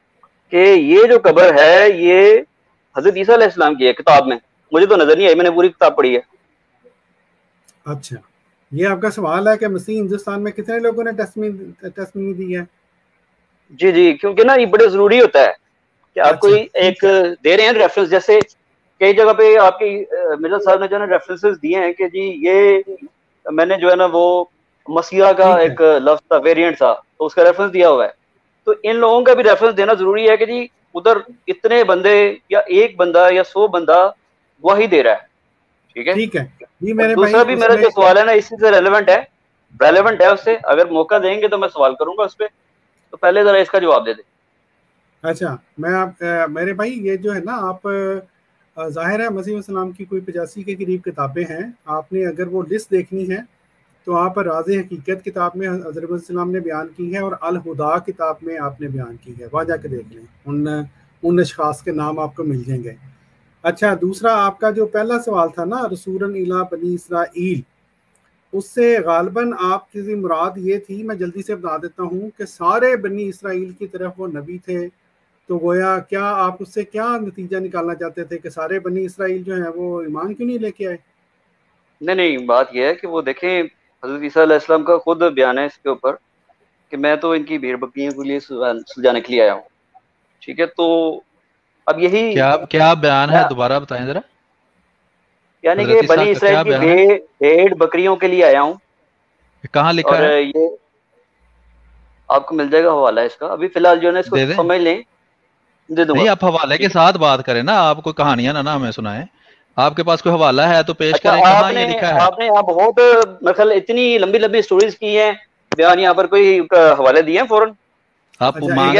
کہ یہ جو قبر ہے یہ حضرت عیسیٰ علیہ السلام کی ہے کتاب میں. مجھے تو نظر نہیں آئی, میں نے پوری کتاب پڑھی ہے. اچھا, یہ آپ کا سوال ہے کہ مسیح ہندوستان میں کتنے لوگوں نے ٹیسٹمنی دی ہے؟ جی جی, کیونکہ نا یہ بڑے ضروری ہوتا ہے کہ آپ کوئی ایک دے رہے ہیں ریفرنس. جیسے کئی جگہ پہ آپ کی مرزا صاحب نے جو ہے نا ریفرنسز دیے ہیں کہ جی یہ میں نے جو ہے نا وہ مسیحا کا ایک لفظ تھا, ویریئنٹ تھا, تو اس کا ریفرنس دیا ہوا ہے. تو ان لوگوں کا بھی ریفرنس دینا ضروری ہے کہ جی ادھر اتنے بندے یا ایک بندہ یا سو بندہ گواہی دے رہا ہے. ٹھیک ہے, ٹھیک ہے. جی میرے دوسرا بھی میرا جو سوال ہے نا اسی سے ریلیونٹ ہے ریلیونٹ ہے اس سے. اگر موقع دیں گے تو میں سوال کروں گا اس پہ, تو پہلے ذرا اس کا جواب دے دیں. اچھا, میں آپ میرے بھائی یہ جو ہے نا آپ ظاہر ہے مسیح السلام کی کوئی پچاسی کے قریب کتابیں ہیں. آپ نے اگر وہ لسٹ دیکھنی ہے تو آپ راز حقیقت کتاب میں حضرت السلام نے بیان کی ہے, اور الہدا کتاب میں آپ نے بیان کی ہے. وہاں جا کے دیکھ لیں, ان ان اشخاص کے نام آپ کو مل جائیں گے. اچھا, دوسرا آپ کا جو پہلا سوال تھا نا رسولا الی بنی اسرائیل, اس سے غالباً آپ کی مراد یہ تھی, میں جلدی سے بتا دیتا ہوں, کہ سارے بنی اسرائیل کی طرف وہ نبی تھے. تو گویا کیا آپ اس سے کیا نتیجہ نکالنا چاہتے تھے کہ سارے بنی اسرائیل جو ہیں وہ ایمان کیوں نہیں لے کے آئے؟ نہیں نہیں, بات یہ ہے کہ وہ دیکھیں حضرت عیسیٰ علیہ السلام کا خود بیان ہے اس کے اوپر کہ میں تو ان کی بھیڑ بکریوں کے لیے سلجانے کے لیے آیا ہوں. ٹھیک ہے, تو اب یہی کیا کیا بیان ہے, دوبارہ بتائیں ذرا. یعنی کہ بنی اسرائیل کی بھیڑ بکریوں کے لیے آیا ہوں. کہاں لکھا ہے؟ اور یہ آپ کو مل جائے گا حوالہ اس کا. ابھی فی الحال جو ہے نا اس کو سمجھ لیں, دے دوں گا. نہیں, آپ حوالے کے ساتھ بات کریں نا, آپ کو کہانیاں نہ ہمیں سنائیں. آپ کے پاس کوئی حوالہ ہے تو پیش کریں. کہاں یہ لکھا ہے؟ آپ نے یہاں بہت مثلا اتنی لمبی لمبی سٹوریز کی ہیں بیان, یہاں پر کوئی حوالے دیے ہیں فوراً. آپ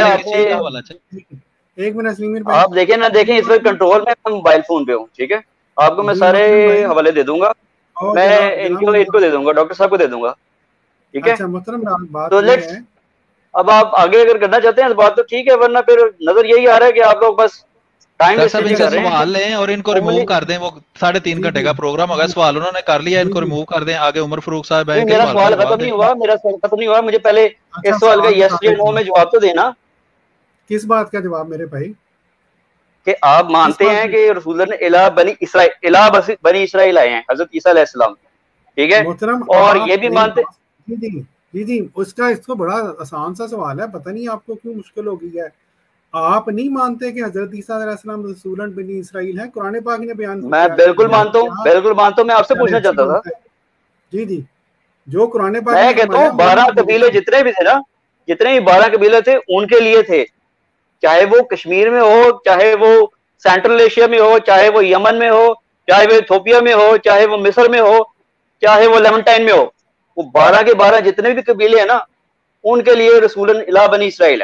ایک منٹ آپ دیکھیں نہ دیکھیں, اس وقت کنٹرول میں موبائل فون پہ ہوں. ٹھیک ہے, آپ کو میں سارے حوالے دے دوں گا. میں ان کو ان کو دے دوں گا, ڈاکٹر صاحب کو دے دوں گا. ٹھیک ہے, تو لیٹس اب آپ آگے اگر کرنا چاہتے ہیں اس بات تو ٹھیک ہے, ورنہ پھر نظر یہی آ رہا ہے کہ آپ لوگ بس ٹائم ویسٹ کر رہے ہیں. سوال لیں اور ان کو ریموو کر دیں. وہ ساڑھے تین گھنٹے کا پروگرام ہوگا, سوال انہوں نے کر لیا, ان کو ریموو کر دیں. آگے عمر فاروق صاحب ہیں. میرا سوال ختم نہیں ہوا, میرا سوال ختم نہیں ہوا. مجھے پہلے اس سوال کا یس یا نو میں جواب تو دینا. کس بات کا جواب میرے بھائی؟ کہ آپ مانتے ہیں کہ رسول اللہ الی بنی اسرائیل الی بنی اسرائیل آئے ہیں حضرت عیسیٰ علیہ السلام. ٹھیک ہے, اور یہ بھی مانتے. جی جی جی جی اس کا اس کو بڑا آسان سا سوال ہے, پتہ نہیں آپ کو کیوں مشکل ہو گئی ہے. آپ نہیں مانتے کہ حضرت عیسیٰ علیہ السلام رسول بنی اسرائیل ہیں؟ قرآن پاک نے بیان. میں بالکل مانتا ہوں, بالکل مانتا ہوں. میں آپ سے پوچھنا چاہتا تھا. جی جی, جو قرآن پاک میں کہتا ہوں بارہ قبیلے جتنے بھی تھے نا, جتنے بھی بارہ قبیلے تھے ان کے لیے تھے, چاہے وہ کشمیر میں ہو, چاہے وہ سینٹرل ایشیا میں ہو, چاہے وہ یمن میں ہو, چاہے وہ ایتھوپیا میں ہو, چاہے وہ مصر میں ہو, چاہے وہ لیونٹائن میں ہو. وہ بارہ کے بارہ جتنے بھی قبیلے ہیں نا ان کے لیے رسول الی بنی اسرائیل ہے.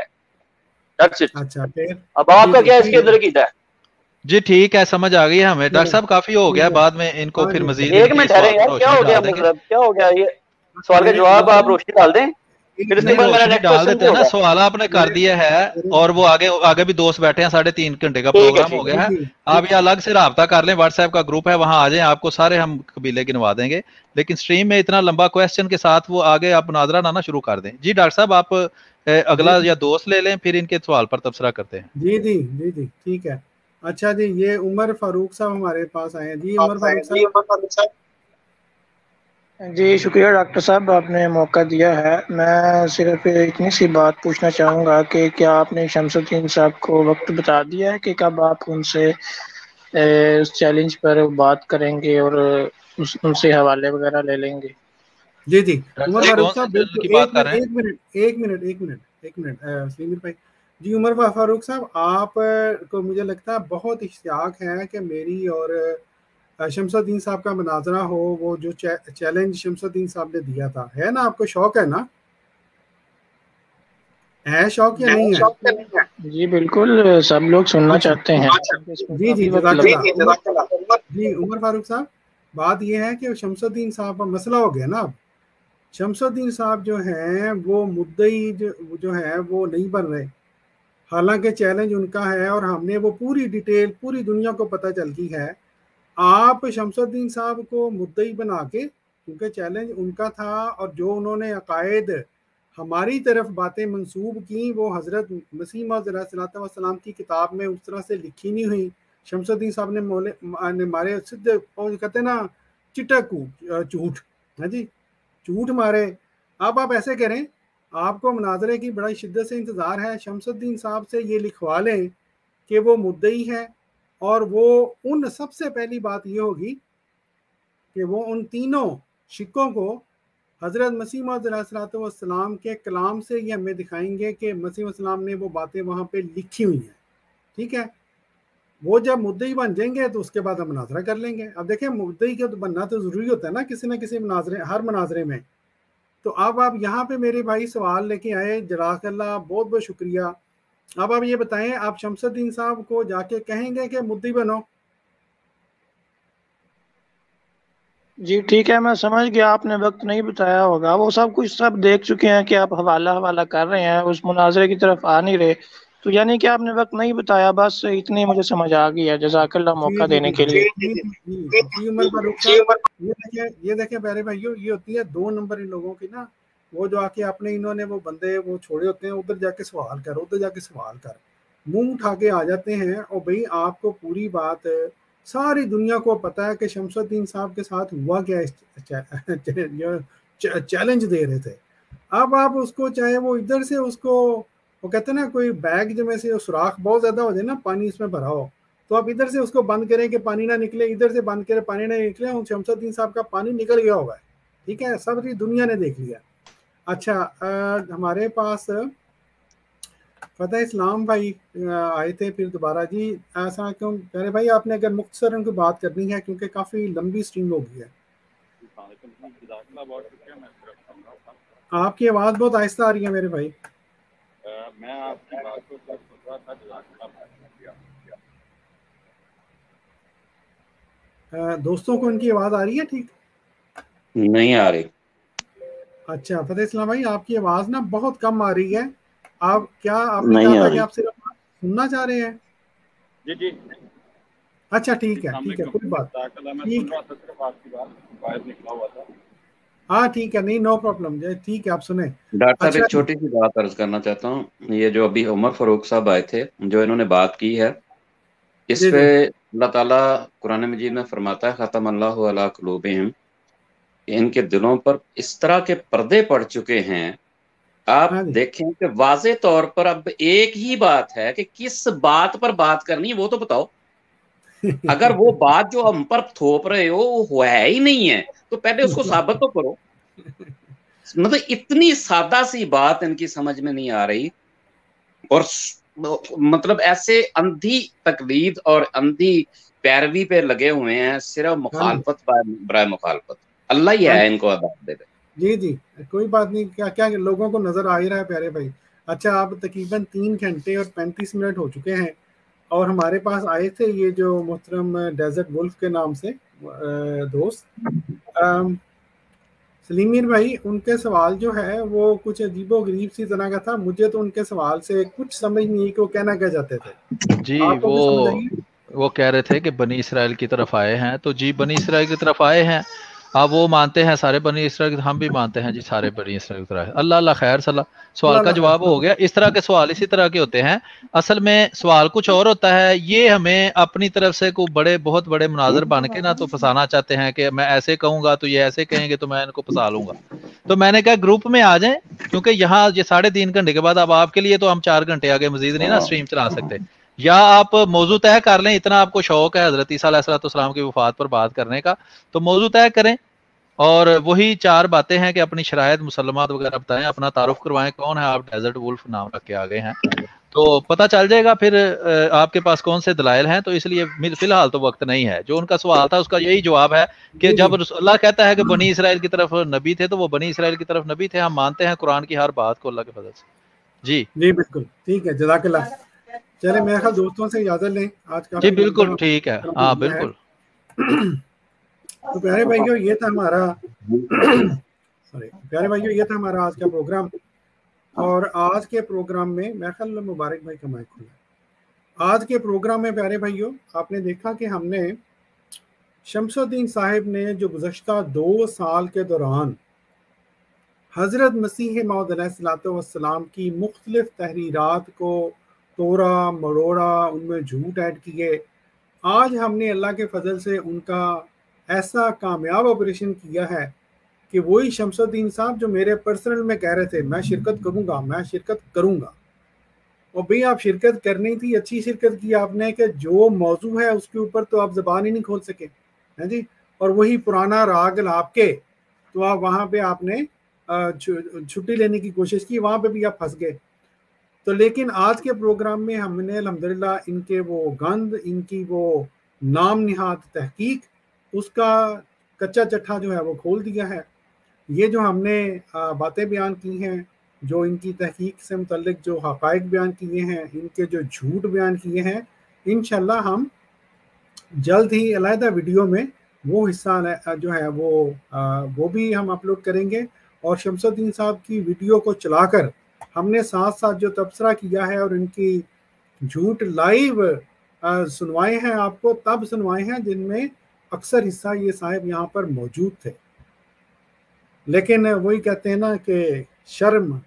اب آپ کا کیا اس کے اندر کیتا ہے؟ جی ٹھیک ہے, سمجھ آ گئی ہے ہمیں. ڈاکٹر صاحب کافی ہو گیا, بعد میں ان کو پھر مزید. ایک منٹ ٹھہرے یار, کیا ہو گیا مطلب, کیا ہو گیا؟ یہ سوال کا جواب آپ روشنی ڈال دیں, پھر اس کے بعد میرا ڈال دیتے ہیں نا. سوال آپ نے کر دیا ہے, اور وہ آگے آگے بھی دوست بیٹھے ہیں. ساڑھے تین گھنٹے کا پروگرام ہو گیا ہے. آپ یہ الگ سے رابطہ کر لیں, واٹس ایپ کا گروپ ہے, وہاں آ جائیں. آپ کو سارے ہم قبیلے گنوا دیں گے, لیکن اسٹریم میں اتنا لمبا کوشچن کے ساتھ وہ آگے آپ مناظرہ نہ شروع کر دیں. جی ڈاکٹر صاحب, آپ اگلا یا دوست لے لیں, پھر ان کے سوال پر تبصرہ کرتے ہیں. جی جی جی جی ٹھیک ہے. اچھا جی, یہ عمر فاروق صاحب ہمارے پاس آئے ہیں. جی عمر فاروق صاحب. جی شکریہ ڈاکٹر صاحب, آپ نے موقع دیا ہے. میں صرف اتنی سی بات پوچھنا چاہوں گا کہ کیا آپ نے شمس الدین صاحب کو وقت بتا دیا ہے کہ کب آپ ان سے اس چیلنج پر بات کریں گے اور ان سے حوالے وغیرہ لے لیں گے؟ جی جی عمر فاروق صاحب, ایک منٹ ایک منٹ ایک منٹ ایک منٹ ایک منٹ سلیمر بھائی. جی عمر فاروق صاحب, آپ کو مجھے لگتا ہے بہت اشتیاق ہے کہ میری اور شمس الدین صاحب کا مناظرہ ہو. وہ جو چیلنج شمس الدین صاحب نے دیا تھا, ہے نا, آپ کو شوق ہے نا؟ ہے شوق یا نہیں ہے؟ جی بالکل, سب لوگ سننا چاہتے ہیں. جی جی جزاک اللہ. جی عمر فاروق صاحب, بات یہ ہے کہ شمس الدین صاحب کا مسئلہ ہو گیا نا. اب شمس الدین صاحب جو ہیں وہ مدعی جو ہے وہ نہیں بن رہے, حالانکہ چیلنج ان کا ہے, اور ہم نے وہ پوری ڈیٹیل پوری دنیا کو پتہ چل گئی ہے. آپ شمس الدین صاحب کو مدعی بنا کے, کیونکہ چیلنج ان کا تھا, اور جو انہوں نے عقائد हमारी तरफ बातें मंसूब की वो हज़रत मसीह मौऊद अलैहिस्सलातु वस्सलाम की किताब में उस तरह से लिखी नहीं हुई। शमसुद्दीन साहब ने मोले ने मारे सिद्धे, और कहते ना चिट्टा झूठ, है जी, झूठ मारे। अब आप ऐसे करें, आपको मुनाजरे की बड़ी शिद्दत से इंतज़ार है, शमसुद्दीन साहब से ये लिखवा लें कि वो मुद्दई है, और वो उन सबसे पहली बात ये होगी कि वो उन तीनों शिक्कों को हज़रत मसीह मौऊद अलैहिस्सलातु वस्सलाम के कलाम से ये हमें दिखाएंगे कि मसीह वस्सलाम ने वो बातें वहाँ पे लिखी हुई हैं। ठीक है, वो जब मुद्दई बन जाएंगे तो उसके बाद हम मुनाजरा कर लेंगे। अब देखें, मुद्दई का तो बनना तो ज़रूरी होता है ना किसी न किसी मुनाजरे, हर मुनाजरे में। तो अब आप यहाँ पे मेरे भाई सवाल लेके आए, जज़ाकल्लाह, बहुत बहुत शुक्रिया। अब आप ये बताएं, आप शमसुद्दीन साहब को जाके कहेंगे कि मुद्दई बनो? जी ठीक है, मैं समझ गया, आपने वक्त नहीं बताया होगा, वो सब कुछ सब देख चुके हैं कि आप हवाला हवाला कर रहे हैं, उस मुनाजरे की तरफ आ नहीं रहे, तो यानी कि आपने वक्त नहीं बताया, बस इतनी मुझे समझ आ गई है। जज़ाकल्लाह मौका देने के लिए। जी उमर फारूक साहब, ये देखिए ये देखिए प्यारे भाइयों, ये होती है दो नंबर इन लोगों की ना, वो जो आके आपने इन्होंने वो बंदे वो छोड़े होते हैं, उधर जाके सवाल कर, उधर जाके सवाल कर, मुंह उठा के आ जाते हैं। और भाई आपको पूरी बात, सारी दुनिया को पता है कि शमसुद्दीन साहब के साथ हुआ क्या, चैलेंज दे रहे थे। अब आप उसको, चाहे वो इधर से उसको, वो कहते हैं ना कोई बैग में से सुराख बहुत ज़्यादा हो जाए ना, पानी इसमें भरा हो, तो आप इधर से उसको बंद करें कि पानी ना निकले, इधर से बंद करें पानी ना निकले, उन शमसुद्दीन साहब का पानी निकल गया होगा। ठीक है, सारी दुनिया ने देख लिया। अच्छा, आ, हमारे पास फतेह इस्लाम भाई आए थे फिर दोबारा। जी ऐसा क्यों प्यारे भाई, आपने अगर मुख्तसर उनकी बात करनी है क्योंकि काफ़ी लंबी स्ट्रीम हो गई है। आपकी आवाज़ बहुत आहिस्ता आ रही है मेरे भाई। मैं आपकी बात को सुन रहा था। दोस्तों को इनकी आवाज़ आ रही है? ठीक नहीं आ रही। अच्छा फतेह इस्लाम भाई, आपकी आवाज़ ना बहुत कम आ रही है। आप क्या आपने कहा था कि आप सिर्फ सुनना चाह रहे हैं? जी जी। अच्छा ठीक है ठीक है, कोई बात ठीक। हाँ ठीक है, नहीं नो प्रॉब्लम, ठीक है आप सुने। डॉक्टर साहब अच्छा, एक छोटी सी बात अर्ज करना चाहता हूँ। ये जो अभी उमर फारूक साहब आए थे, जो इन्होंने बात की है, इस पे अल्लाह ताला कुरान मजीद में फरमाता है खतम अल्लाहु अला कुलूबिहिम, इनके दिलों पर इस तरह के पर्दे पड़ चुके हैं। आप देखें कि वाज़े तौर पर अब एक ही बात है कि किस बात पर बात करनी है वो तो बताओ। अगर वो बात जो हम पर थोप रहे हो वो है ही नहीं है तो पहले उसको साबित तो करो। मतलब इतनी सादा सी बात इनकी समझ में नहीं आ रही, और मतलब ऐसे अंधी तकलीद और अंधी पैरवी पे लगे हुए हैं, सिर्फ मुखालफत बराए मुखालफत। अल्लाह ही है इनको अदाब दे। जी जी कोई बात नहीं, क्या क्या लोगों को नजर आ ही रहा है प्यारे भाई। अच्छा, आप तकरीबन तीन घंटे और पैंतीस मिनट हो चुके हैं और हमारे पास आए थे ये जो मोहतरम डेजर्ट वुल्फ के नाम से दोस्त सलीमीर भाई, उनके सवाल जो है वो कुछ अजीबो गरीब सी तरह का था। मुझे तो उनके सवाल से कुछ समझ नहीं आई कि वो कहना क्या चाहते थे। जी वो वो कह रहे थे कि बनी इसराइल की तरफ आए हैं, तो जी बनी इसराइल की तरफ आए हैं। आप वो मानते हैं सारे बनी इसराइल, हम भी मानते हैं जी सारे बनी इसराइल की तरफ। अल्लाह अल्लाह खैर सलाह, सवाल का जवाब हो गया। इस तरह के सवाल इसी तरह के होते हैं, असल में सवाल कुछ और होता है। ये हमें अपनी तरफ से कोई बड़े बहुत बड़े मुनाजर बन के ना तो फंसाना चाहते हैं कि मैं ऐसे कहूंगा तो ये ऐसे कहेंगे तो मैं इनको फंसा लूंगा। तो मैंने कहा ग्रुप में आ जाए, क्योंकि यहाँ ये साढ़े तीन घंटे के बाद अब आपके लिए तो हम चार घंटे आगे मजीद नहीं ना स्ट्रीम चला सकते, या आप मौजू तय कर लें। इतना आपको शौक है हजरत ईसा अलैहिस्सलाम की वफात पर बात करने का, तो मौजू तय करें और वही चार बातें हैं कि अपनी शरायत मुसलमात वगैरह बताएं, अपना तारुफ करवाएं, कौन है आप, डेजर्ट वुल्फ नाम रख के आ गए हैं तो पता चल जाएगा फिर आपके पास कौन से दलाइल हैं। तो इसलिए फिलहाल तो वक्त नहीं है। जो उनका सवाल था उसका यही जवाब है कि जब अल्लाह कहता है कि बनी इसराइल की तरफ नबी थे तो वो बनी इसराइल की तरफ नबी थे। हम मानते हैं कुरान की हर बात को अल्लाह के फजल से। जी जी बिल्कुल ठीक है, जज़ाकल्लाह। चले मेरे ख्याल दोस्तों से इजाजत लें आज का। जी बिल्कुल ठीक है, हाँ बिल्कुल। तो प्यारे भाइयों ये था हमारा सॉरी प्यारे भाइयों ये था हमारा आज का प्रोग्राम। और आज के प्रोग्राम में मैं ख्याल मुबारक भाई का माइक खुला। आज के प्रोग्राम में प्यारे भाइयों आपने देखा कि हमने शमसुद्दीन साहिब ने जो गुज़श्ता दो साल के दौरान हज़रत मसीह मौद अलैहिस्सलाम की मुख्तलिफ तहरीरात को तोड़ा मरोड़ा, उनमें झूठ ऐड किए। आज हमने अल्लाह के फजल से उनका ऐसा कामयाब ऑपरेशन किया है कि वही शमसुद्दीन साहब जो मेरे पर्सनल में कह रहे थे मैं शिरकत करूंगा मैं शिरकत करूंगा, और भाई आप शिरकत करनी थी, अच्छी शिरकत की आपने कि जो मौजू है उसके ऊपर तो आप ज़बान ही नहीं खोल सके, हैं जी। और वही पुराना राग आपके, तो आप वहाँ पे आपने छुट्टी लेने की कोशिश की, वहाँ पे भी आप फंस गए। तो लेकिन आज के प्रोग्राम में हमने अल्हम्दुलिल्लाह इनके वो गंद, इनकी वो नाम निहात तहकीक, उसका कच्चा चट्ठा जो है वो खोल दिया है। ये जो हमने बातें बयान की हैं, जो इनकी तहकीक से मुतल्लिक जो हक़ाइक़ बयान किए हैं, इनके जो झूठ बयान किए हैं, इंशाल्लाह हम जल्द ही अलहदा वीडियो में वो हिस्सा जो है वो वो भी हम अपलोड करेंगे। और शमसुद्दीन साहब की वीडियो को चलाकर हमने साथ साथ जो तबसरा किया है और इनकी झूठ लाइव सुनवाए हैं, आपको तब सुनवाए हैं जिनमें अक्सर हिस्सा ये साहब यहाँ पर मौजूद थे। लेकिन वही कहते हैं ना कि शर्म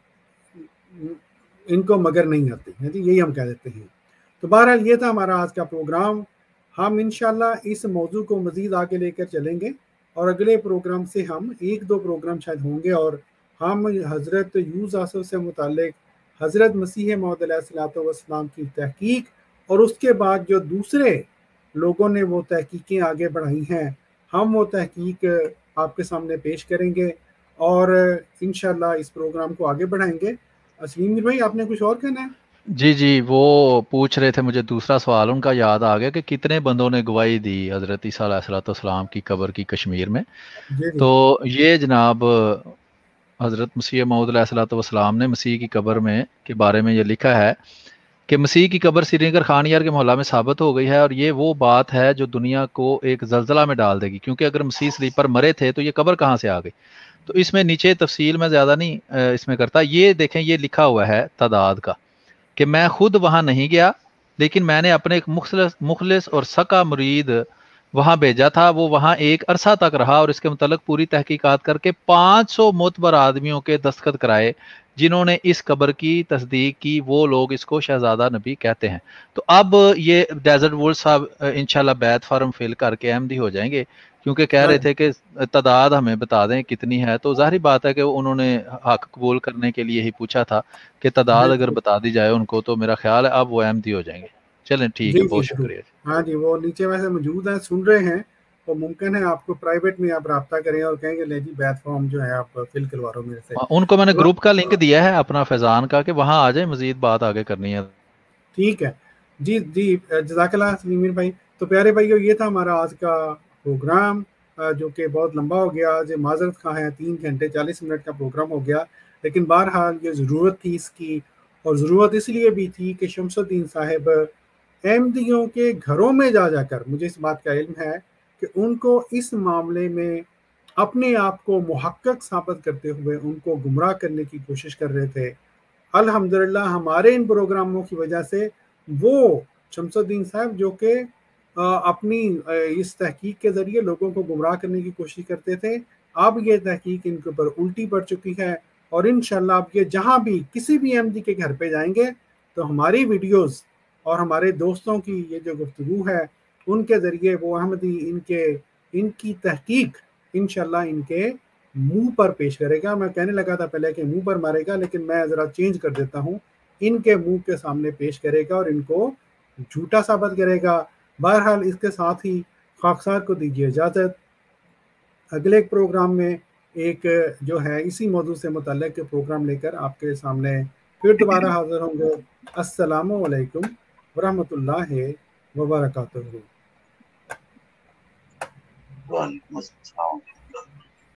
इनको मगर नहीं आती है जी, यही हम कह देते हैं। तो बहरहाल ये था हमारा आज का प्रोग्राम। हम इंशाल्लाह इस मौजू को मज़ीद आगे लेकर चलेंगे और अगले प्रोग्राम से हम एक दो प्रोग्राम शायद होंगे और हम हज़रत यूसुफ आसफ से मुतालिक हज़रत मसीह मौद अलैहिस्सलाम की तहकीक और उसके बाद जो दूसरे लोगों ने वो तहकीकें आगे बढ़ाई हैं, हम वो तहकीक आपके सामने पेश करेंगे और इंशाल्लाह इस प्रोग्राम को आगे बढ़ाएंगे। असलीम भाई, आपने कुछ और कहना है? जी जी, वो पूछ रहे थे, मुझे दूसरा सवाल उनका याद आ गया कि कितने बंदों ने गवाही दी हज़रत ईसा अलैहिस्सलाम की कब्र की कश्मीर में। तो ये जनाब हज़रत मसीह मौऊद अलैहिस्सलाम ने मसीह की कब्र में के बारे में ये लिखा है कि मसीह की कब्र श्रीनगर खानियार के मोहल्ला में साबित हो गई है, और ये वो बात है जो दुनिया को एक जलजला में डाल देगी, क्योंकि अगर मसीह सलीब पर मरे थे तो ये कब्र कहाँ से आ गई। तो इसमें नीचे तफसील में ज़्यादा नहीं इसमें करता, ये देखें ये लिखा हुआ है तादाद का कि मैं खुद वहाँ नहीं गया, लेकिन मैंने अपने एक मुखलिस मुखलिस और सका मुरीद वहाँ भेजा था। वो वहाँ एक अरसा तक रहा और इसके मुतल्लिक पूरी तहकीकात करके पाँच सौ मोतबर आदमियों के दस्तखत कराए जिन्होंने इस कब्र की तस्दीक की। वो लोग इसको शहजादा नबी कहते हैं। तो अब ये डेजर्ट वुल्फ साहब इंशाल्लाह बैत फार्म फिल करके अहमदी हो जाएंगे, क्योंकि कह रहे थे कि तादाद हमें बता दें कितनी है। तो ज़ाहिर बात है कि उन्होंने हक कबूल करने के लिए ही पूछा था कि तादाद अगर बता दी जाए उनको, तो मेरा ख्याल है अब वो अहमदी हो जाएंगे। चलें ठीक है, बहुत शुक्रिया। हाँ जी, वो नीचे वैसे मौजूद हैं, सुन रहे हैं, तो मुमकिन है आपको प्राइवेट में आप रब्ता करें और कहेंगे ले जी बैत फॉर्म जो है आप फिल करवा रहे हो मेरे से। उनको मैंने ग्रुप का लिंक दिया है अपना फैजान का, कि वहाँ आ जाए, मजीद बात आगे करनी है। ठीक है जी जी, जज़ाकल्लाह सलीम भाई। तो प्यारे भाइयों, ये था हमारा आज का प्रोग्राम जो कि बहुत लंबा हो गया। आज माजरत खा है, तीन घंटे चालीस मिनट का प्रोग्राम हो गया, लेकिन बहरहाल ये ज़रूरत थी इसकी, और ज़रूरत इसलिए भी थी कि शमसुद्दीन साहब अहमदियों के घरों में जा जाकर, मुझे इस बात का इल्म है कि उनको इस मामले में अपने आप को मुहक्कक साबित करते हुए उनको गुमराह करने की कोशिश कर रहे थे। अल्हम्दुलिल्लाह हमारे इन प्रोग्रामों की वजह से वो शमसुद्दीन साहब जो कि अपनी इस तहकीक के ज़रिए लोगों को गुमराह करने की कोशिश करते थे, अब ये तहकीक इनके ऊपर उल्टी पड़ चुकी है। और इंशाल्लाह अब ये जहाँ भी किसी भी अहमदी के घर पे जाएंगे तो हमारी वीडियोस और हमारे दोस्तों की ये जो गुफ्तगू है उनके ज़रिए वो अहमदी इनके इनकी तहकीक इंशाल्लाह इनके मुंह पर पेश करेगा। मैं कहने लगा था पहले कि मुंह पर मारेगा, लेकिन मैं ज़रा चेंज कर देता हूँ, इनके मुंह के सामने पेश करेगा और इनको झूठा साबित करेगा। बहरहाल इसके साथ ही खाकसार को दीजिए इजाज़त। अगले प्रोग्राम में एक जो है इसी मौजू से मुतल्लिक़ प्रोग्राम लेकर आपके सामने फिर दोबारा हाज़िर होंगे। अस्सलामु अलैकुम वरहमतुल्लाहि व बरकातुहू।